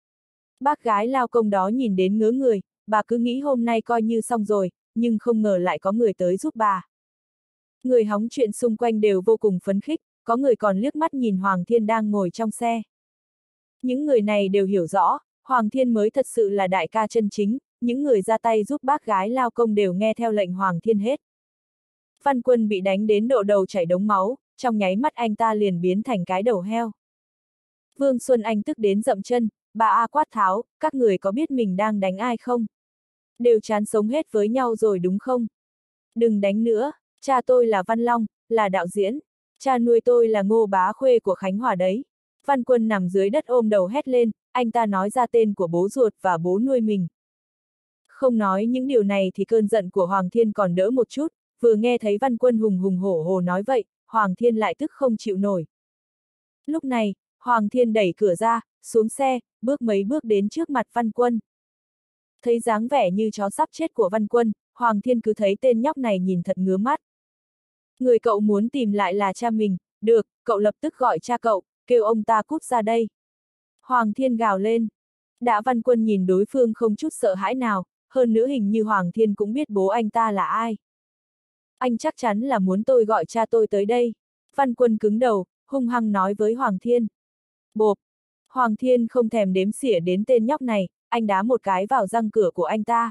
Bác gái lao công đó nhìn đến ngớ người, bà cứ nghĩ hôm nay coi như xong rồi, nhưng không ngờ lại có người tới giúp bà. Người hóng chuyện xung quanh đều vô cùng phấn khích, có người còn liếc mắt nhìn Hoàng Thiên đang ngồi trong xe. Những người này đều hiểu rõ, Hoàng Thiên mới thật sự là đại ca chân chính, những người ra tay giúp bác gái lao công đều nghe theo lệnh Hoàng Thiên hết. Văn Quân bị đánh đến độ đầu chảy đống máu, trong nháy mắt anh ta liền biến thành cái đầu heo. Vương Xuân Anh tức đến dậm chân, bà A quát tháo, các người có biết mình đang đánh ai không? Đều chán sống hết với nhau rồi đúng không? Đừng đánh nữa, cha tôi là Văn Long, là đạo diễn, cha nuôi tôi là Ngô Bá Khuê của Khánh Hòa đấy. Văn Quân nằm dưới đất ôm đầu hét lên, anh ta nói ra tên của bố ruột và bố nuôi mình. Không nói những điều này thì cơn giận của Hoàng Thiên còn đỡ một chút, vừa nghe thấy Văn Quân hùng hùng hổ hổ nói vậy, Hoàng Thiên lại tức không chịu nổi. Lúc này, Hoàng Thiên đẩy cửa ra, xuống xe, bước mấy bước đến trước mặt Văn Quân. Thấy dáng vẻ như chó sắp chết của Văn Quân, Hoàng Thiên cứ thấy tên nhóc này nhìn thật ngứa mắt. Người cậu muốn tìm lại là cha mình, được, cậu lập tức gọi cha cậu, kêu ông ta cút ra đây. Hoàng Thiên gào lên. Đã Văn Quân nhìn đối phương không chút sợ hãi nào, hơn nữa hình như Hoàng Thiên cũng biết bố anh ta là ai. Anh chắc chắn là muốn tôi gọi cha tôi tới đây. Văn Quân cứng đầu, hung hăng nói với Hoàng Thiên. Bộp! Hoàng Thiên không thèm đếm xỉa đến tên nhóc này, anh đá một cái vào răng cửa của anh ta.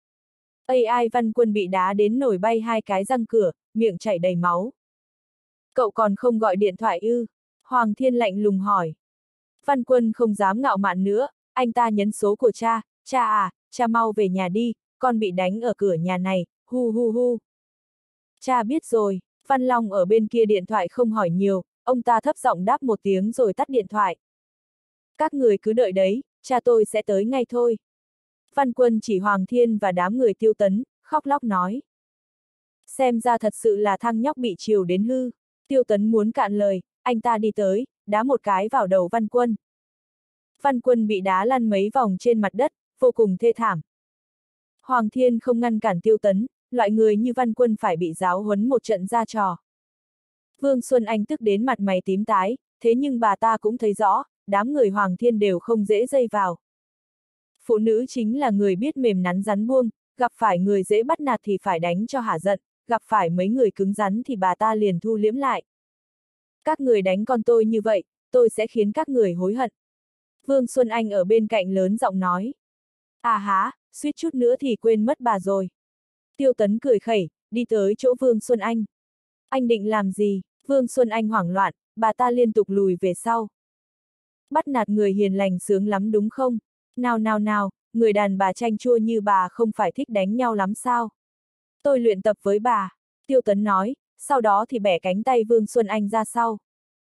AI Văn Quân bị đá đến nổi bay hai cái răng cửa, miệng chảy đầy máu. Cậu còn không gọi điện thoại ư? Hoàng Thiên lạnh lùng hỏi. Văn Quân không dám ngạo mạn nữa, anh ta nhấn số của cha, cha à, cha mau về nhà đi, con bị đánh ở cửa nhà này, hu hu hu. Cha biết rồi, Văn Long ở bên kia điện thoại không hỏi nhiều, ông ta thấp giọng đáp một tiếng rồi tắt điện thoại. Các người cứ đợi đấy, cha tôi sẽ tới ngay thôi. Văn Quân chỉ Hoàng Thiên và đám người Tiêu Tấn, khóc lóc nói. Xem ra thật sự là thằng nhóc bị chiều đến hư. Tiêu Tấn muốn cạn lời, anh ta đi tới, đá một cái vào đầu Văn Quân. Văn Quân bị đá lăn mấy vòng trên mặt đất, vô cùng thê thảm. Hoàng Thiên không ngăn cản Tiêu Tấn, loại người như Văn Quân phải bị giáo huấn một trận ra trò. Vương Xuân Anh tức đến mặt mày tím tái, thế nhưng bà ta cũng thấy rõ, đám người Hoàng Thiên đều không dễ dây vào. Phụ nữ chính là người biết mềm nắn rắn buông, gặp phải người dễ bắt nạt thì phải đánh cho hả giận, gặp phải mấy người cứng rắn thì bà ta liền thu liễm lại. Các người đánh con tôi như vậy, tôi sẽ khiến các người hối hận. Vương Xuân Anh ở bên cạnh lớn giọng nói. À há, suýt chút nữa thì quên mất bà rồi. Tiêu Tấn cười khẩy, đi tới chỗ Vương Xuân Anh. Anh định làm gì? Vương Xuân Anh hoảng loạn, bà ta liên tục lùi về sau. Bắt nạt người hiền lành sướng lắm đúng không? Nào nào nào, người đàn bà chanh chua như bà không phải thích đánh nhau lắm sao? Tôi luyện tập với bà, Tiêu Tấn nói, sau đó thì bẻ cánh tay Vương Xuân Anh ra sau.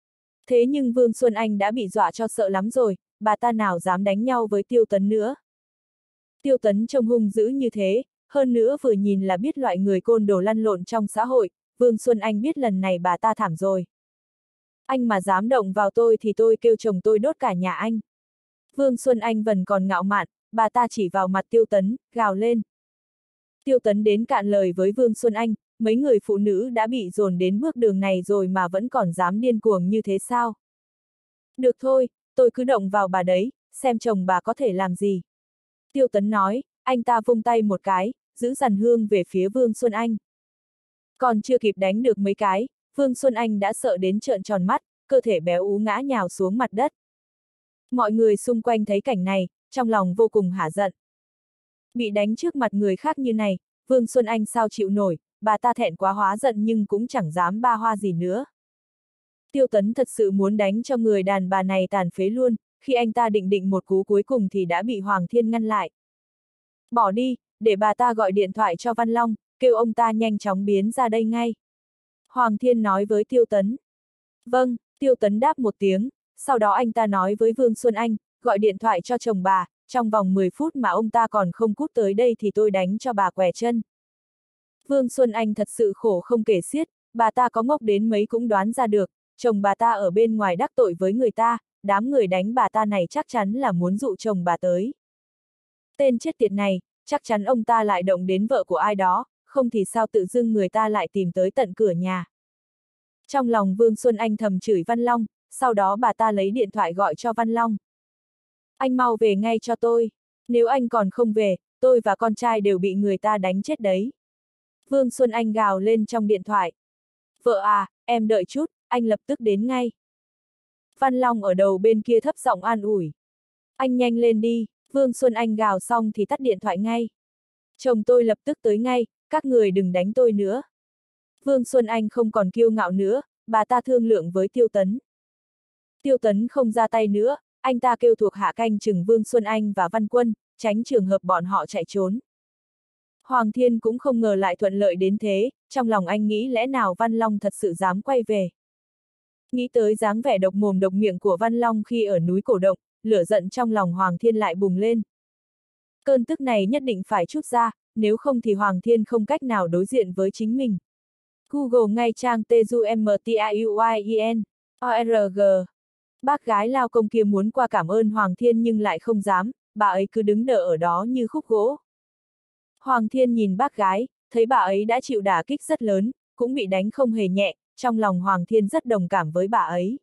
Thế nhưng Vương Xuân Anh đã bị dọa cho sợ lắm rồi, bà ta nào dám đánh nhau với Tiêu Tấn nữa. Tiêu Tấn trông hung dữ như thế, hơn nữa vừa nhìn là biết loại người côn đồ lăn lộn trong xã hội, Vương Xuân Anh biết lần này bà ta thảm rồi. Anh mà dám động vào tôi thì tôi kêu chồng tôi đốt cả nhà anh. Vương Xuân Anh vẫn còn ngạo mạn, bà ta chỉ vào mặt Tiêu Tấn, gào lên. Tiêu Tấn đến cạn lời với Vương Xuân Anh, mấy người phụ nữ đã bị dồn đến bước đường này rồi mà vẫn còn dám điên cuồng như thế sao? Được thôi, tôi cứ động vào bà đấy, xem chồng bà có thể làm gì. Tiêu Tấn nói, anh ta vung tay một cái, giữ dằn hương về phía Vương Xuân Anh. Còn chưa kịp đánh được mấy cái, Vương Xuân Anh đã sợ đến trợn tròn mắt, cơ thể béo ú ngã nhào xuống mặt đất. Mọi người xung quanh thấy cảnh này, trong lòng vô cùng hả giận. Bị đánh trước mặt người khác như này, Vương Xuân Anh sao chịu nổi, bà ta thẹn quá hóa giận nhưng cũng chẳng dám ba hoa gì nữa. Tiêu Tấn thật sự muốn đánh cho người đàn bà này tàn phế luôn, khi anh ta định một cú cuối cùng thì đã bị Hoàng Thiên ngăn lại. Bỏ đi, để bà ta gọi điện thoại cho Văn Long, kêu ông ta nhanh chóng biến ra đây ngay. Hoàng Thiên nói với Tiêu Tấn. Vâng, Tiêu Tấn đáp một tiếng, sau đó anh ta nói với Vương Xuân Anh, gọi điện thoại cho chồng bà, trong vòng 10 phút mà ông ta còn không cút tới đây thì tôi đánh cho bà què chân. Vương Xuân Anh thật sự khổ không kể xiết, bà ta có ngốc đến mấy cũng đoán ra được, chồng bà ta ở bên ngoài đắc tội với người ta, đám người đánh bà ta này chắc chắn là muốn dụ chồng bà tới. Tên chết tiệt này, chắc chắn ông ta lại động đến vợ của ai đó, không thì sao tự dưng người ta lại tìm tới tận cửa nhà. Trong lòng Vương Xuân Anh thầm chửi Văn Long, sau đó bà ta lấy điện thoại gọi cho Văn Long. Anh mau về ngay cho tôi, nếu anh còn không về, tôi và con trai đều bị người ta đánh chết đấy. Vương Xuân Anh gào lên trong điện thoại. Vợ à, em đợi chút, anh lập tức đến ngay. Văn Long ở đầu bên kia thấp giọng an ủi. Anh nhanh lên đi, Vương Xuân Anh gào xong thì tắt điện thoại ngay. Chồng tôi lập tức tới ngay, các người đừng đánh tôi nữa. Vương Xuân Anh không còn kiêu ngạo nữa, bà ta thương lượng với Tiêu Tấn. Tiêu Tấn không ra tay nữa, anh ta kêu thuộc hạ canh chừng Vương Xuân Anh và Văn Quân, tránh trường hợp bọn họ chạy trốn. Hoàng Thiên cũng không ngờ lại thuận lợi đến thế, trong lòng anh nghĩ lẽ nào Văn Long thật sự dám quay về. Nghĩ tới dáng vẻ độc mồm độc miệng của Văn Long khi ở núi Cổ Động, lửa giận trong lòng Hoàng Thiên lại bùng lên. Cơn tức này nhất định phải trút ra, nếu không thì Hoàng Thiên không cách nào đối diện với chính mình. Google ngay trang TUMTIUYEN.org. Bác gái lao công kia muốn qua cảm ơn Hoàng Thiên nhưng lại không dám, bà ấy cứ đứng đợi ở đó như khúc gỗ. Hoàng Thiên nhìn bác gái, thấy bà ấy đã chịu đả kích rất lớn, cũng bị đánh không hề nhẹ, trong lòng Hoàng Thiên rất đồng cảm với bà ấy.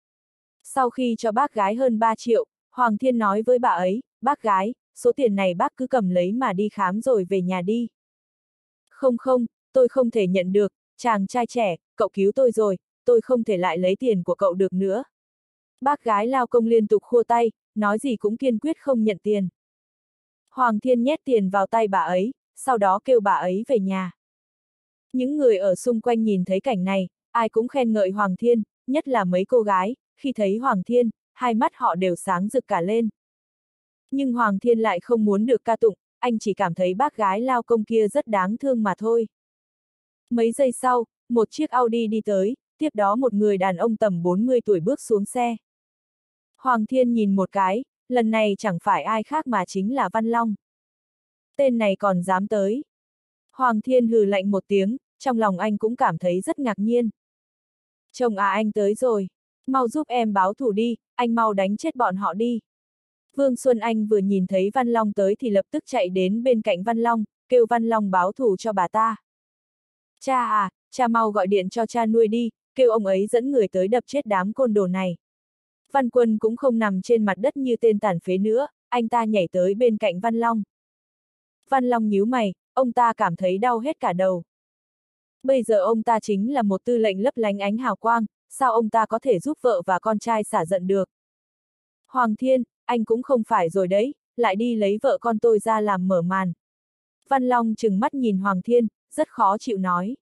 Sau khi cho bác gái hơn 3 triệu, Hoàng Thiên nói với bà ấy, bác gái, số tiền này bác cứ cầm lấy mà đi khám rồi về nhà đi. Không không, tôi không thể nhận được, chàng trai trẻ, cậu cứu tôi rồi, tôi không thể lại lấy tiền của cậu được nữa. Bác gái lao công liên tục khua tay, nói gì cũng kiên quyết không nhận tiền. Hoàng Thiên nhét tiền vào tay bà ấy, sau đó kêu bà ấy về nhà. Những người ở xung quanh nhìn thấy cảnh này, ai cũng khen ngợi Hoàng Thiên, nhất là mấy cô gái, khi thấy Hoàng Thiên, hai mắt họ đều sáng rực cả lên. Nhưng Hoàng Thiên lại không muốn được ca tụng, anh chỉ cảm thấy bác gái lao công kia rất đáng thương mà thôi. Mấy giây sau, một chiếc Audi đi tới, tiếp đó một người đàn ông tầm 40 tuổi bước xuống xe. Hoàng Thiên nhìn một cái, lần này chẳng phải ai khác mà chính là Văn Long. Tên này còn dám tới. Hoàng Thiên hừ lạnh một tiếng, trong lòng anh cũng cảm thấy rất ngạc nhiên. Chồng à, anh tới rồi. Mau giúp em báo thù đi, anh mau đánh chết bọn họ đi. Vương Xuân Anh vừa nhìn thấy Văn Long tới thì lập tức chạy đến bên cạnh Văn Long, kêu Văn Long báo thù cho bà ta. Cha à, cha mau gọi điện cho cha nuôi đi, kêu ông ấy dẫn người tới đập chết đám côn đồ này. Văn Quân cũng không nằm trên mặt đất như tên tàn phế nữa, anh ta nhảy tới bên cạnh Văn Long. Văn Long nhíu mày, ông ta cảm thấy đau hết cả đầu. Bây giờ ông ta chính là một tư lệnh lấp lánh ánh hào quang, sao ông ta có thể giúp vợ và con trai xả giận được? Hoàng Thiên, anh cũng không phải rồi đấy, lại đi lấy vợ con tôi ra làm mở màn. Văn Long trừng mắt nhìn Hoàng Thiên, rất khó chịu nói.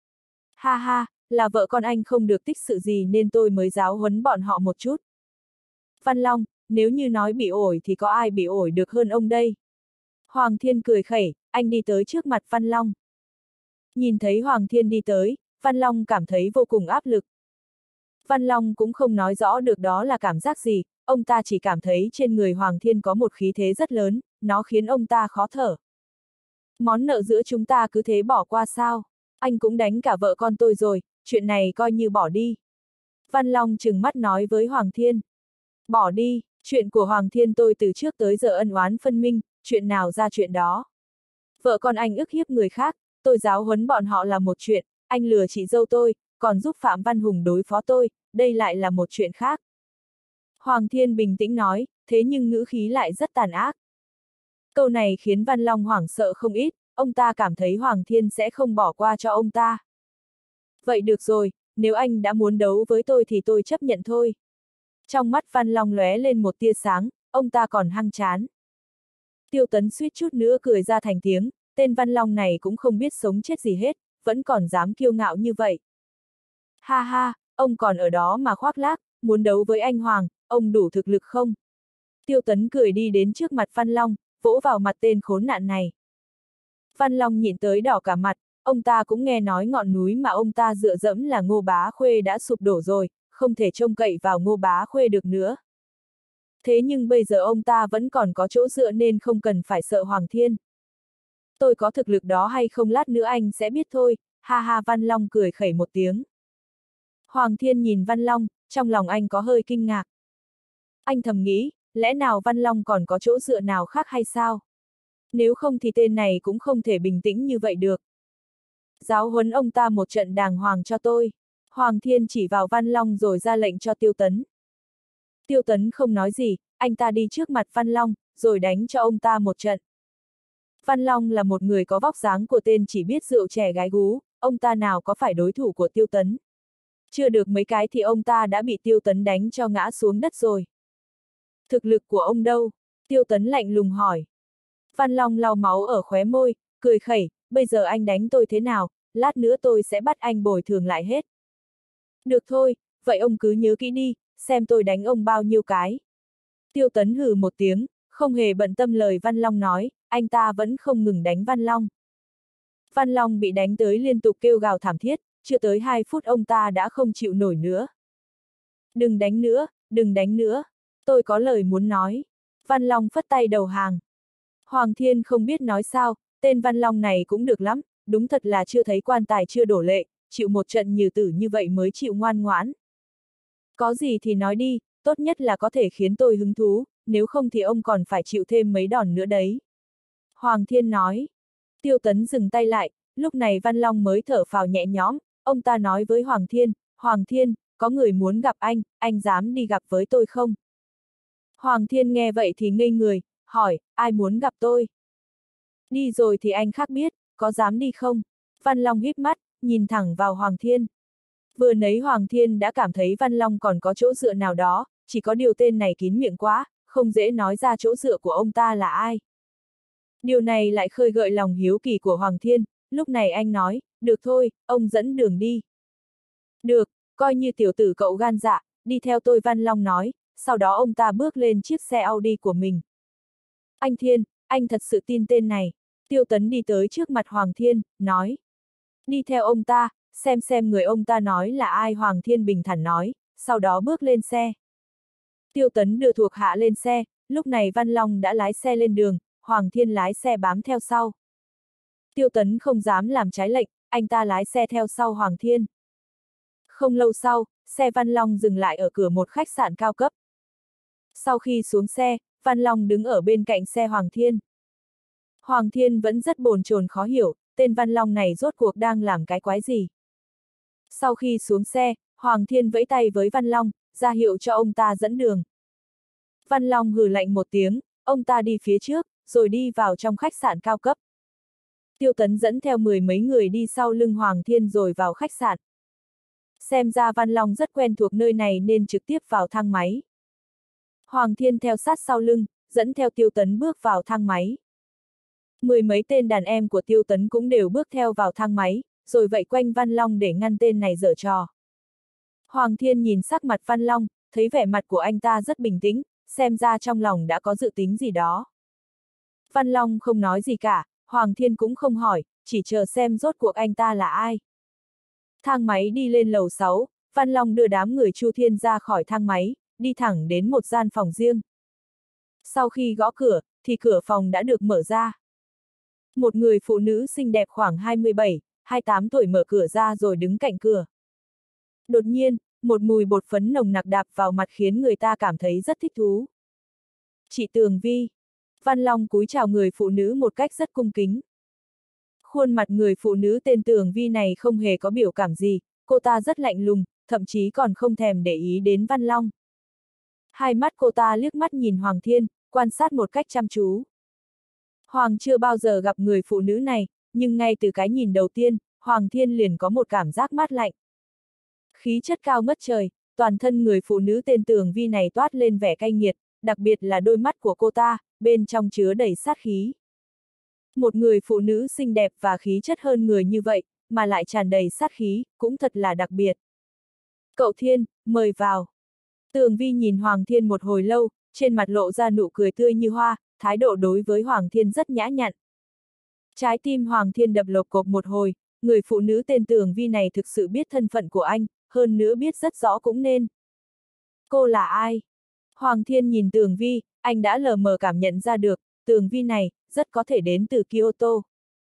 Ha ha, là vợ con anh không được tích sự gì nên tôi mới giáo huấn bọn họ một chút. Văn Long, nếu như nói bị ổi thì có ai bị ổi được hơn ông đây? Hoàng Thiên cười khẩy, anh đi tới trước mặt Văn Long. Nhìn thấy Hoàng Thiên đi tới, Văn Long cảm thấy vô cùng áp lực. Văn Long cũng không nói rõ được đó là cảm giác gì, ông ta chỉ cảm thấy trên người Hoàng Thiên có một khí thế rất lớn, nó khiến ông ta khó thở. Món nợ giữa chúng ta cứ thế bỏ qua sao? Anh cũng đánh cả vợ con tôi rồi, chuyện này coi như bỏ đi. Văn Long trừng mắt nói với Hoàng Thiên. Bỏ đi, chuyện của Hoàng Thiên tôi từ trước tới giờ ân oán phân minh, chuyện nào ra chuyện đó. Vợ con anh ức hiếp người khác, tôi giáo huấn bọn họ là một chuyện, anh lừa chị dâu tôi, còn giúp Phạm Văn Hùng đối phó tôi, đây lại là một chuyện khác. Hoàng Thiên bình tĩnh nói, thế nhưng ngữ khí lại rất tàn ác. Câu này khiến Văn Long hoảng sợ không ít, ông ta cảm thấy Hoàng Thiên sẽ không bỏ qua cho ông ta. Vậy được rồi, nếu anh đã muốn đấu với tôi thì tôi chấp nhận thôi. Trong mắt Văn Long lóe lên một tia sáng, ông ta còn hăng chán. Tiêu Tấn suýt chút nữa cười ra thành tiếng, tên Văn Long này cũng không biết sống chết gì hết, vẫn còn dám kiêu ngạo như vậy. Ha ha, ông còn ở đó mà khoác lác, muốn đấu với anh Hoàng, ông đủ thực lực không? Tiêu Tấn cười đi đến trước mặt Văn Long, vỗ vào mặt tên khốn nạn này. Văn Long nhìn tới đỏ cả mặt, ông ta cũng nghe nói ngọn núi mà ông ta dựa dẫm là Ngô Bá Khuê đã sụp đổ rồi, không thể trông cậy vào Ngô Bá Khuê được nữa. Thế nhưng bây giờ ông ta vẫn còn có chỗ dựa nên không cần phải sợ Hoàng Thiên. Tôi có thực lực đó hay không lát nữa anh sẽ biết thôi, ha ha. Văn Long cười khẩy một tiếng. Hoàng Thiên nhìn Văn Long, trong lòng anh có hơi kinh ngạc. Anh thầm nghĩ, lẽ nào Văn Long còn có chỗ dựa nào khác hay sao? Nếu không thì tên này cũng không thể bình tĩnh như vậy được. Giáo huấn ông ta một trận đàng hoàng cho tôi. Hoàng Thiên chỉ vào Văn Long rồi ra lệnh cho Tiêu Tấn. Tiêu Tấn không nói gì, anh ta đi trước mặt Văn Long, rồi đánh cho ông ta một trận. Văn Long là một người có vóc dáng của tên chỉ biết rượu chè gái gú, ông ta nào có phải đối thủ của Tiêu Tấn. Chưa được mấy cái thì ông ta đã bị Tiêu Tấn đánh cho ngã xuống đất rồi. Thực lực của ông đâu? Tiêu Tấn lạnh lùng hỏi. Văn Long lau máu ở khóe môi, cười khẩy, bây giờ anh đánh tôi thế nào, lát nữa tôi sẽ bắt anh bồi thường lại hết. Được thôi, vậy ông cứ nhớ kỹ đi, xem tôi đánh ông bao nhiêu cái. Tiêu Tấn hừ một tiếng, không hề bận tâm lời Văn Long nói, anh ta vẫn không ngừng đánh Văn Long. Văn Long bị đánh tới liên tục kêu gào thảm thiết, chưa tới 2 phút ông ta đã không chịu nổi nữa. Đừng đánh nữa, đừng đánh nữa, tôi có lời muốn nói. Văn Long phất tay đầu hàng. Hoàng Thiên không biết nói sao, tên Văn Long này cũng được lắm, đúng thật là chưa thấy quan tài chưa đổ lệ, chịu một trận nhừ tử như vậy mới chịu ngoan ngoãn. Có gì thì nói đi, tốt nhất là có thể khiến tôi hứng thú, nếu không thì ông còn phải chịu thêm mấy đòn nữa đấy. Hoàng Thiên nói. Tiêu Tấn dừng tay lại, lúc này Văn Long mới thở phào nhẹ nhõm, ông ta nói với Hoàng Thiên, có người muốn gặp anh dám đi gặp với tôi không? Hoàng Thiên nghe vậy thì ngây người, hỏi, ai muốn gặp tôi? Đi rồi thì anh khác biết, có dám đi không? Văn Long híp mắt, nhìn thẳng vào Hoàng Thiên. Vừa nấy Hoàng Thiên đã cảm thấy Văn Long còn có chỗ dựa nào đó, chỉ có điều tên này kín miệng quá, không dễ nói ra chỗ dựa của ông ta là ai. Điều này lại khơi gợi lòng hiếu kỳ của Hoàng Thiên, lúc này anh nói, được thôi, ông dẫn đường đi. Được, coi như tiểu tử cậu gan dạ, đi theo tôi. Văn Long nói, sau đó ông ta bước lên chiếc xe Audi của mình. Anh Thiên, anh thật sự tin tên này. Tiêu Tấn đi tới trước mặt Hoàng Thiên, nói. Đi theo ông ta, xem người ông ta nói là ai. Hoàng Thiên bình thản nói, sau đó bước lên xe. Tiêu Tấn đưa thuộc hạ lên xe, lúc này Văn Long đã lái xe lên đường, Hoàng Thiên lái xe bám theo sau. Tiêu Tấn không dám làm trái lệnh, anh ta lái xe theo sau Hoàng Thiên. Không lâu sau, xe Văn Long dừng lại ở cửa một khách sạn cao cấp. Sau khi xuống xe, Văn Long đứng ở bên cạnh xe Hoàng Thiên. Hoàng Thiên vẫn rất bồn chồn khó hiểu, tên Văn Long này rốt cuộc đang làm cái quái gì. Sau khi xuống xe, Hoàng Thiên vẫy tay với Văn Long, ra hiệu cho ông ta dẫn đường. Văn Long hừ lạnh một tiếng, ông ta đi phía trước, rồi đi vào trong khách sạn cao cấp. Tiêu Tấn dẫn theo 10 mấy người đi sau lưng Hoàng Thiên rồi vào khách sạn. Xem ra Văn Long rất quen thuộc nơi này nên trực tiếp vào thang máy. Hoàng Thiên theo sát sau lưng, dẫn theo Tiêu Tấn bước vào thang máy. 10 mấy tên đàn em của Tiêu Tấn cũng đều bước theo vào thang máy, rồi vây quanh Văn Long để ngăn tên này giở trò. Hoàng Thiên nhìn sắc mặt Văn Long, thấy vẻ mặt của anh ta rất bình tĩnh, xem ra trong lòng đã có dự tính gì đó. Văn Long không nói gì cả, Hoàng Thiên cũng không hỏi, chỉ chờ xem rốt cuộc anh ta là ai. Thang máy đi lên lầu 6, Văn Long đưa đám người Chu Thiên ra khỏi thang máy, đi thẳng đến một gian phòng riêng. Sau khi gõ cửa, thì cửa phòng đã được mở ra. Một người phụ nữ xinh đẹp khoảng 27, 28 tuổi mở cửa ra rồi đứng cạnh cửa. Đột nhiên, một mùi bột phấn nồng nặc đạp vào mặt khiến người ta cảm thấy rất thích thú. Chị Tường Vi. Văn Long cúi chào người phụ nữ một cách rất cung kính. Khuôn mặt người phụ nữ tên Tường Vi này không hề có biểu cảm gì, cô ta rất lạnh lùng, thậm chí còn không thèm để ý đến Văn Long. Hai mắt cô ta liếc mắt nhìn Hoàng Thiên, quan sát một cách chăm chú. Hoàng chưa bao giờ gặp người phụ nữ này, nhưng ngay từ cái nhìn đầu tiên, Hoàng Thiên liền có một cảm giác mát lạnh. Khí chất cao ngất trời, toàn thân người phụ nữ tên Tường Vi này toát lên vẻ cay nghiệt, đặc biệt là đôi mắt của cô ta, bên trong chứa đầy sát khí. Một người phụ nữ xinh đẹp và khí chất hơn người như vậy, mà lại tràn đầy sát khí, cũng thật là đặc biệt. Cậu Thiên, mời vào. Tường Vi nhìn Hoàng Thiên một hồi lâu, trên mặt lộ ra nụ cười tươi như hoa, thái độ đối với Hoàng Thiên rất nhã nhặn. Trái tim Hoàng Thiên đập lộc cộc một hồi, người phụ nữ tên Tường Vi này thực sự biết thân phận của anh, hơn nữa biết rất rõ cũng nên. Cô là ai? Hoàng Thiên nhìn Tường Vi, anh đã lờ mờ cảm nhận ra được, Tường Vi này, rất có thể đến từ Kyoto.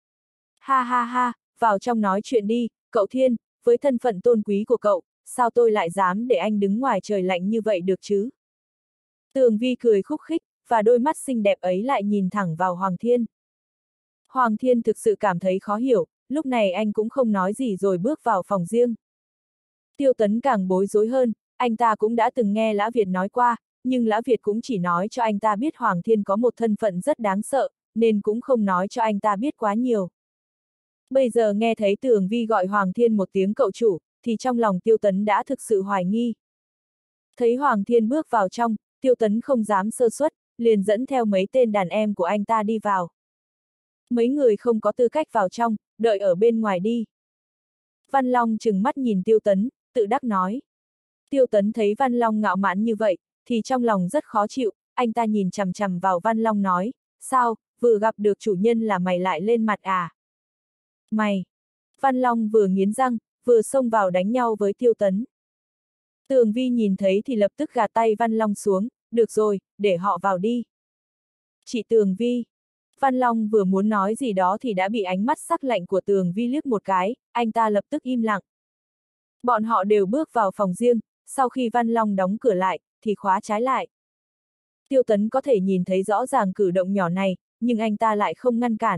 Ha ha ha, vào trong nói chuyện đi, cậu Thiên, với thân phận tôn quý của cậu, sao tôi lại dám để anh đứng ngoài trời lạnh như vậy được chứ? Tường Vi cười khúc khích, và đôi mắt xinh đẹp ấy lại nhìn thẳng vào Hoàng Thiên. Hoàng Thiên thực sự cảm thấy khó hiểu, lúc này anh cũng không nói gì rồi bước vào phòng riêng. Tiêu Tấn càng bối rối hơn, anh ta cũng đã từng nghe Lã Việt nói qua, nhưng Lã Việt cũng chỉ nói cho anh ta biết Hoàng Thiên có một thân phận rất đáng sợ, nên cũng không nói cho anh ta biết quá nhiều. Bây giờ nghe thấy Tường Vi gọi Hoàng Thiên một tiếng cậu chủ, thì trong lòng Tiêu Tấn đã thực sự hoài nghi. Thấy Hoàng Thiên bước vào trong, Tiêu Tấn không dám sơ suất, liền dẫn theo mấy tên đàn em của anh ta đi vào. Mấy người không có tư cách vào trong, đợi ở bên ngoài đi. Văn Long trừng mắt nhìn Tiêu Tấn, tự đắc nói. Tiêu Tấn thấy Văn Long ngạo mạn như vậy, thì trong lòng rất khó chịu, anh ta nhìn chằm chằm vào Văn Long nói, sao, vừa gặp được chủ nhân là mày lại lên mặt à? Mày! Văn Long vừa nghiến răng, vừa xông vào đánh nhau với Tiêu Tấn. Tường Vi nhìn thấy thì lập tức gạt tay Văn Long xuống, được rồi, để họ vào đi. Chị Tường Vi! Văn Long vừa muốn nói gì đó thì đã bị ánh mắt sắc lạnh của Tường Vi liếc một cái, anh ta lập tức im lặng. Bọn họ đều bước vào phòng riêng, sau khi Văn Long đóng cửa lại, thì khóa trái lại. Tiêu Tấn có thể nhìn thấy rõ ràng cử động nhỏ này, nhưng anh ta lại không ngăn cản.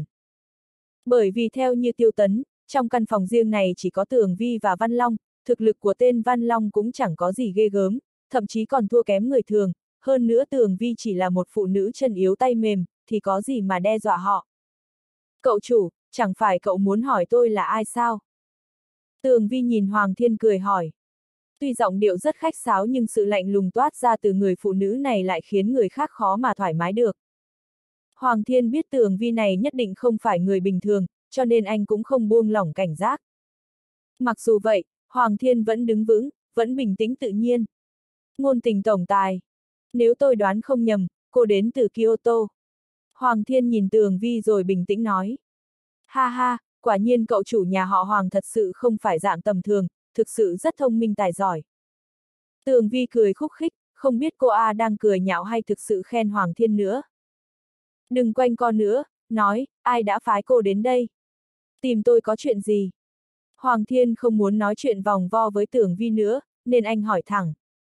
Bởi vì theo như Tiêu Tấn, trong căn phòng riêng này chỉ có Tường Vi và Văn Long, thực lực của tên Văn Long cũng chẳng có gì ghê gớm, thậm chí còn thua kém người thường, hơn nữa Tường Vi chỉ là một phụ nữ chân yếu tay mềm, thì có gì mà đe dọa họ. Cậu chủ, chẳng phải cậu muốn hỏi tôi là ai sao? Tường Vi nhìn Hoàng Thiên cười hỏi. Tuy giọng điệu rất khách sáo nhưng sự lạnh lùng toát ra từ người phụ nữ này lại khiến người khác khó mà thoải mái được. Hoàng Thiên biết Tường Vi này nhất định không phải người bình thường, cho nên anh cũng không buông lỏng cảnh giác. Mặc dù vậy, Hoàng Thiên vẫn đứng vững, vẫn bình tĩnh tự nhiên. Ngôn tình tổng tài. Nếu tôi đoán không nhầm, cô đến từ Kyoto. Hoàng Thiên nhìn Tường Vi rồi bình tĩnh nói. Ha ha, quả nhiên cậu chủ nhà họ Hoàng thật sự không phải dạng tầm thường, thực sự rất thông minh tài giỏi. Tường Vi cười khúc khích, không biết cô đang cười nhạo hay thực sự khen Hoàng Thiên nữa. Đừng quanh co nữa, nói, ai đã phái cô đến đây? Tìm tôi có chuyện gì? Hoàng Thiên không muốn nói chuyện vòng vo với Tường Vi nữa, nên anh hỏi thẳng.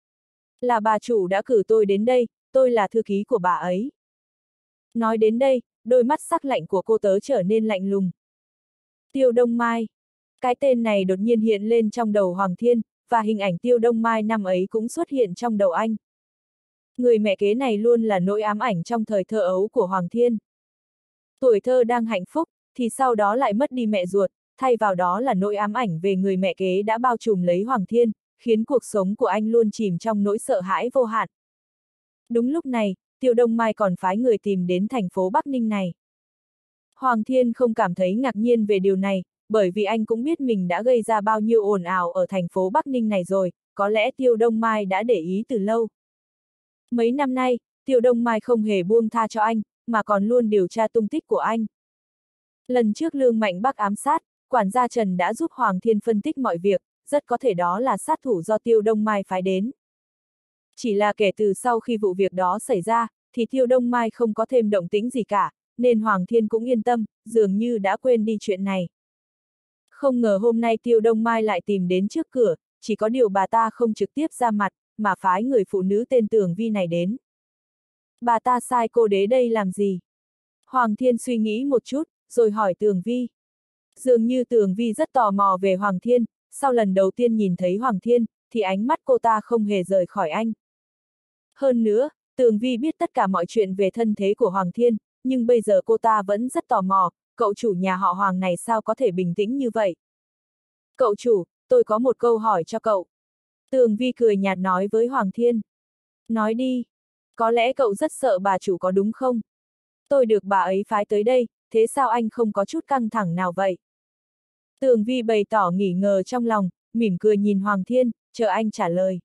Là bà chủ đã cử tôi đến đây, tôi là thư ký của bà ấy. Nói đến đây, đôi mắt sắc lạnh của cô tớ trở nên lạnh lùng. Tiêu Đông Mai. Cái tên này đột nhiên hiện lên trong đầu Hoàng Thiên, và hình ảnh Tiêu Đông Mai năm ấy cũng xuất hiện trong đầu anh. Người mẹ kế này luôn là nỗi ám ảnh trong thời thơ ấu của Hoàng Thiên. Tuổi thơ đang hạnh phúc, thì sau đó lại mất đi mẹ ruột, thay vào đó là nỗi ám ảnh về người mẹ kế đã bao trùm lấy Hoàng Thiên, khiến cuộc sống của anh luôn chìm trong nỗi sợ hãi vô hạn. Đúng lúc này, Tiêu Đông Mai còn phái người tìm đến thành phố Bắc Ninh này. Hoàng Thiên không cảm thấy ngạc nhiên về điều này, bởi vì anh cũng biết mình đã gây ra bao nhiêu ồn ào ở thành phố Bắc Ninh này rồi, có lẽ Tiêu Đông Mai đã để ý từ lâu. Mấy năm nay, Tiêu Đông Mai không hề buông tha cho anh, mà còn luôn điều tra tung tích của anh. Lần trước Lương Mạnh Bắc ám sát, quản gia Trần đã giúp Hoàng Thiên phân tích mọi việc, rất có thể đó là sát thủ do Tiêu Đông Mai phái đến. Chỉ là kể từ sau khi vụ việc đó xảy ra, thì Tiêu Đông Mai không có thêm động tĩnh gì cả, nên Hoàng Thiên cũng yên tâm, dường như đã quên đi chuyện này. Không ngờ hôm nay Tiêu Đông Mai lại tìm đến trước cửa, chỉ có điều bà ta không trực tiếp ra mặt, mà phái người phụ nữ tên Tường Vi này đến. Bà ta sai cô đến đây làm gì? Hoàng Thiên suy nghĩ một chút, rồi hỏi Tường Vi. Dường như Tường Vi rất tò mò về Hoàng Thiên, sau lần đầu tiên nhìn thấy Hoàng Thiên, thì ánh mắt cô ta không hề rời khỏi anh. Hơn nữa, Tường Vi biết tất cả mọi chuyện về thân thế của Hoàng Thiên, nhưng bây giờ cô ta vẫn rất tò mò, cậu chủ nhà họ Hoàng này sao có thể bình tĩnh như vậy? Cậu chủ, tôi có một câu hỏi cho cậu. Tường Vi cười nhạt nói với Hoàng Thiên. Nói đi. Có lẽ cậu rất sợ bà chủ có đúng không? Tôi được bà ấy phái tới đây, thế sao anh không có chút căng thẳng nào vậy? Tường Vi bày tỏ nghi ngờ trong lòng, mỉm cười nhìn Hoàng Thiên, chờ anh trả lời.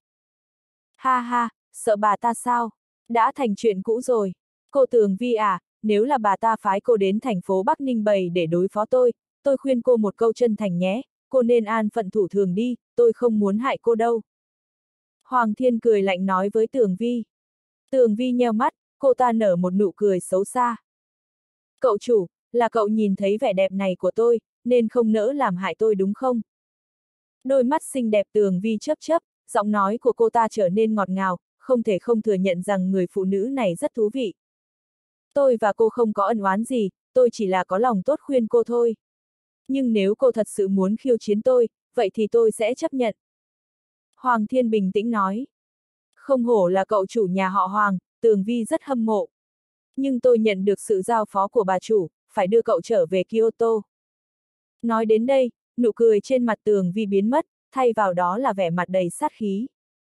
Ha ha, sợ bà ta sao? Đã thành chuyện cũ rồi. Cô Tường Vi à, nếu là bà ta phái cô đến thành phố Bắc Ninh Bày để đối phó tôi khuyên cô một câu chân thành nhé, cô nên an phận thủ thường đi, tôi không muốn hại cô đâu. Hoàng Thiên cười lạnh nói với Tường Vi. Tường Vi nheo mắt, cô ta nở một nụ cười xấu xa. Cậu chủ, là cậu nhìn thấy vẻ đẹp này của tôi, nên không nỡ làm hại tôi đúng không? Đôi mắt xinh đẹp Tường Vi chớp chớp, giọng nói của cô ta trở nên ngọt ngào, không thể không thừa nhận rằng người phụ nữ này rất thú vị. Tôi và cô không có ân oán gì, tôi chỉ là có lòng tốt khuyên cô thôi. Nhưng nếu cô thật sự muốn khiêu chiến tôi, vậy thì tôi sẽ chấp nhận. Hoàng Thiên bình tĩnh nói. Không hổ là cậu chủ nhà họ Hoàng, Tường Vi rất hâm mộ. Nhưng tôi nhận được sự giao phó của bà chủ, phải đưa cậu trở về Kyoto. Nói đến đây, nụ cười trên mặt Tường Vi biến mất, thay vào đó là vẻ mặt đầy sát khí.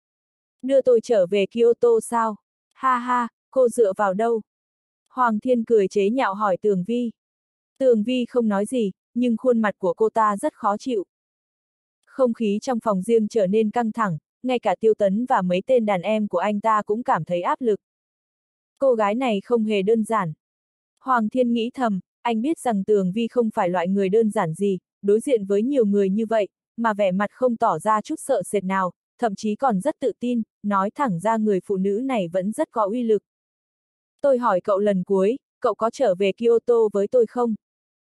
Đưa tôi trở về Kyoto sao? Ha ha, cô dựa vào đâu? Hoàng Thiên cười chế nhạo hỏi Tường Vi. Tường Vi không nói gì, nhưng khuôn mặt của cô ta rất khó chịu. Không khí trong phòng riêng trở nên căng thẳng, ngay cả Tiêu Tấn và mấy tên đàn em của anh ta cũng cảm thấy áp lực. Cô gái này không hề đơn giản. Hoàng Thiên nghĩ thầm, anh biết rằng Tường Vi không phải loại người đơn giản gì, đối diện với nhiều người như vậy, mà vẻ mặt không tỏ ra chút sợ sệt nào, thậm chí còn rất tự tin, nói thẳng ra người phụ nữ này vẫn rất có uy lực. Tôi hỏi cậu lần cuối, cậu có trở về Kyoto với tôi không?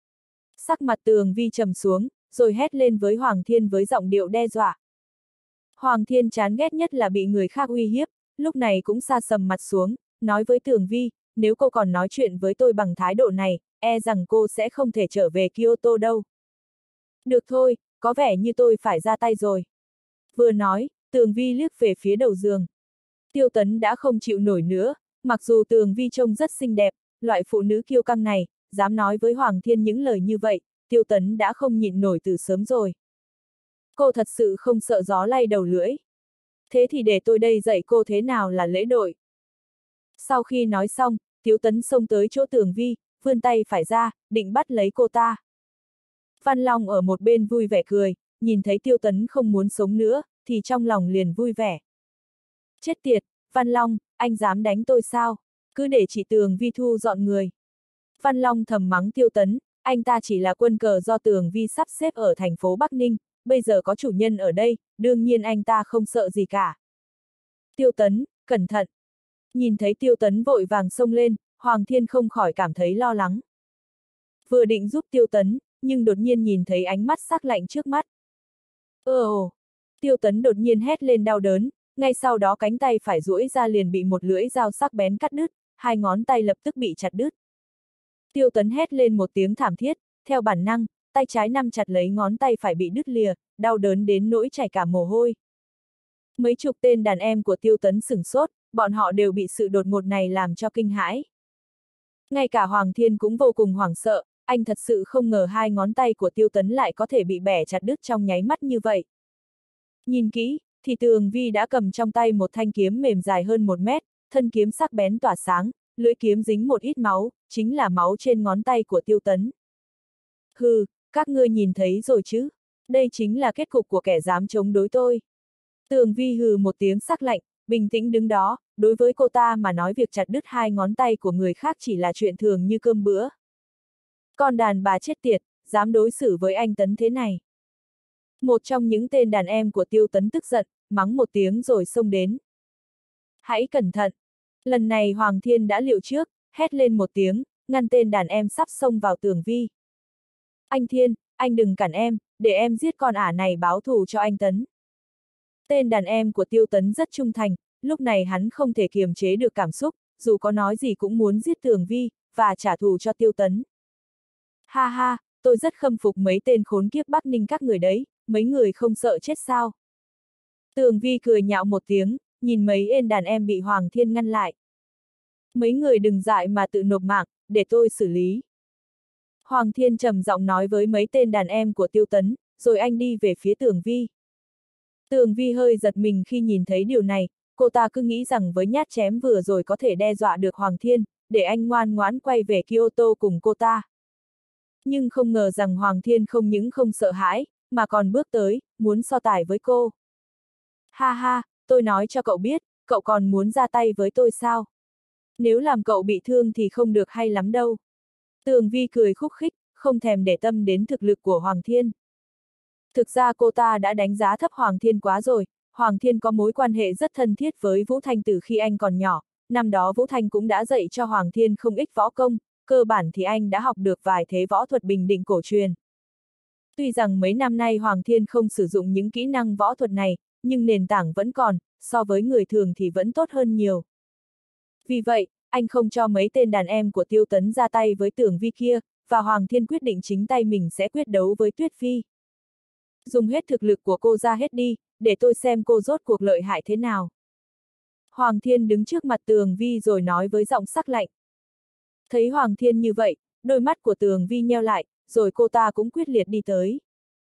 Sắc mặt Tường Vi trầm xuống, rồi hét lên với Hoàng Thiên với giọng điệu đe dọa. Hoàng Thiên chán ghét nhất là bị người khác uy hiếp, lúc này cũng sa sầm mặt xuống, nói với Tường Vi, nếu cô còn nói chuyện với tôi bằng thái độ này, e rằng cô sẽ không thể trở về Kyoto đâu. Được thôi, có vẻ như tôi phải ra tay rồi. Vừa nói, Tường Vi liếc về phía đầu giường. Tiêu Tấn đã không chịu nổi nữa, mặc dù Tường Vi trông rất xinh đẹp, loại phụ nữ kiêu căng này, dám nói với Hoàng Thiên những lời như vậy, Tiêu Tấn đã không nhịn nổi từ sớm rồi. Cô thật sự không sợ gió lay đầu lưỡi. Thế thì để tôi đây dạy cô thế nào là lễ độ. Sau khi nói xong, Tiêu Tấn xông tới chỗ Tường Vi, vươn tay phải ra, định bắt lấy cô ta. Văn Long ở một bên vui vẻ cười, nhìn thấy Tiêu Tấn không muốn sống nữa, thì trong lòng liền vui vẻ. Chết tiệt, Văn Long, anh dám đánh tôi sao? Cứ để chị Tường Vi thu dọn người. Văn Long thầm mắng Tiêu Tấn, anh ta chỉ là quân cờ do Tường Vi sắp xếp ở thành phố Bắc Ninh, bây giờ có chủ nhân ở đây, đương nhiên anh ta không sợ gì cả. Tiêu Tấn, cẩn thận. Nhìn thấy Tiêu Tấn vội vàng xông lên, Hoàng Thiên không khỏi cảm thấy lo lắng. Vừa định giúp Tiêu Tấn, nhưng đột nhiên nhìn thấy ánh mắt sắc lạnh trước mắt. Ồ! Tiêu Tấn đột nhiên hét lên đau đớn, ngay sau đó cánh tay phải duỗi ra liền bị một lưỡi dao sắc bén cắt đứt, hai ngón tay lập tức bị chặt đứt. Tiêu Tấn hét lên một tiếng thảm thiết, theo bản năng, tay trái nắm chặt lấy ngón tay phải bị đứt lìa, đau đớn đến nỗi chảy cả mồ hôi. Mấy chục tên đàn em của Tiêu Tấn sửng sốt, bọn họ đều bị sự đột ngột này làm cho kinh hãi. Ngay cả Hoàng Thiên cũng vô cùng hoảng sợ, anh thật sự không ngờ hai ngón tay của Tiêu Tấn lại có thể bị bẻ chặt đứt trong nháy mắt như vậy. Nhìn kỹ, thì Tường Vi đã cầm trong tay một thanh kiếm mềm dài hơn 1 mét, thân kiếm sắc bén tỏa sáng, lưỡi kiếm dính một ít máu, chính là máu trên ngón tay của Tiêu Tấn. Hừ, các ngươi nhìn thấy rồi chứ? Đây chính là kết cục của kẻ dám chống đối tôi. Tường Vi hừ một tiếng sắc lạnh, bình tĩnh đứng đó, đối với cô ta mà nói việc chặt đứt hai ngón tay của người khác chỉ là chuyện thường như cơm bữa. Con đàn bà chết tiệt, dám đối xử với anh Tấn thế này. Một trong những tên đàn em của Tiêu Tấn tức giận, mắng một tiếng rồi xông đến. Hãy cẩn thận! Lần này Hoàng Thiên đã liệu trước, hét lên một tiếng, ngăn tên đàn em sắp xông vào Tường Vi. Anh Thiên, anh đừng cản em, để em giết con ả này báo thù cho anh Tấn. Tên đàn em của Tiêu Tấn rất trung thành, lúc này hắn không thể kiềm chế được cảm xúc, dù có nói gì cũng muốn giết Tường Vi, và trả thù cho Tiêu Tấn. Ha ha, tôi rất khâm phục mấy tên khốn kiếp Bắc Ninh các người đấy, mấy người không sợ chết sao? Tường Vi cười nhạo một tiếng, nhìn mấy tên đàn em bị Hoàng Thiên ngăn lại. Mấy người đừng dại mà tự nộp mạng, để tôi xử lý. Hoàng Thiên trầm giọng nói với mấy tên đàn em của Tiêu Tấn, rồi anh đi về phía Tường Vi. Tường Vi hơi giật mình khi nhìn thấy điều này, cô ta cứ nghĩ rằng với nhát chém vừa rồi có thể đe dọa được Hoàng Thiên, để anh ngoan ngoãn quay về Kyoto cùng cô ta. Nhưng không ngờ rằng Hoàng Thiên không những không sợ hãi, mà còn bước tới, muốn so tài với cô. Ha ha, tôi nói cho cậu biết, cậu còn muốn ra tay với tôi sao? Nếu làm cậu bị thương thì không được hay lắm đâu. Tường Vi cười khúc khích, không thèm để tâm đến thực lực của Hoàng Thiên. Thực ra cô ta đã đánh giá thấp Hoàng Thiên quá rồi, Hoàng Thiên có mối quan hệ rất thân thiết với Vũ Thanh từ khi anh còn nhỏ, năm đó Vũ Thanh cũng đã dạy cho Hoàng Thiên không ít võ công, cơ bản thì anh đã học được vài thế võ thuật bình định cổ truyền. Tuy rằng mấy năm nay Hoàng Thiên không sử dụng những kỹ năng võ thuật này, nhưng nền tảng vẫn còn, so với người thường thì vẫn tốt hơn nhiều. Vì vậy, anh không cho mấy tên đàn em của Tiêu Tấn ra tay với Tường Vi kia, và Hoàng Thiên quyết định chính tay mình sẽ quyết đấu với Tuyết Phi. Dùng hết thực lực của cô ra hết đi, để tôi xem cô rốt cuộc lợi hại thế nào. Hoàng Thiên đứng trước mặt Tường Vi rồi nói với giọng sắc lạnh. Thấy Hoàng Thiên như vậy, đôi mắt của Tường Vi nheo lại, rồi cô ta cũng quyết liệt đi tới.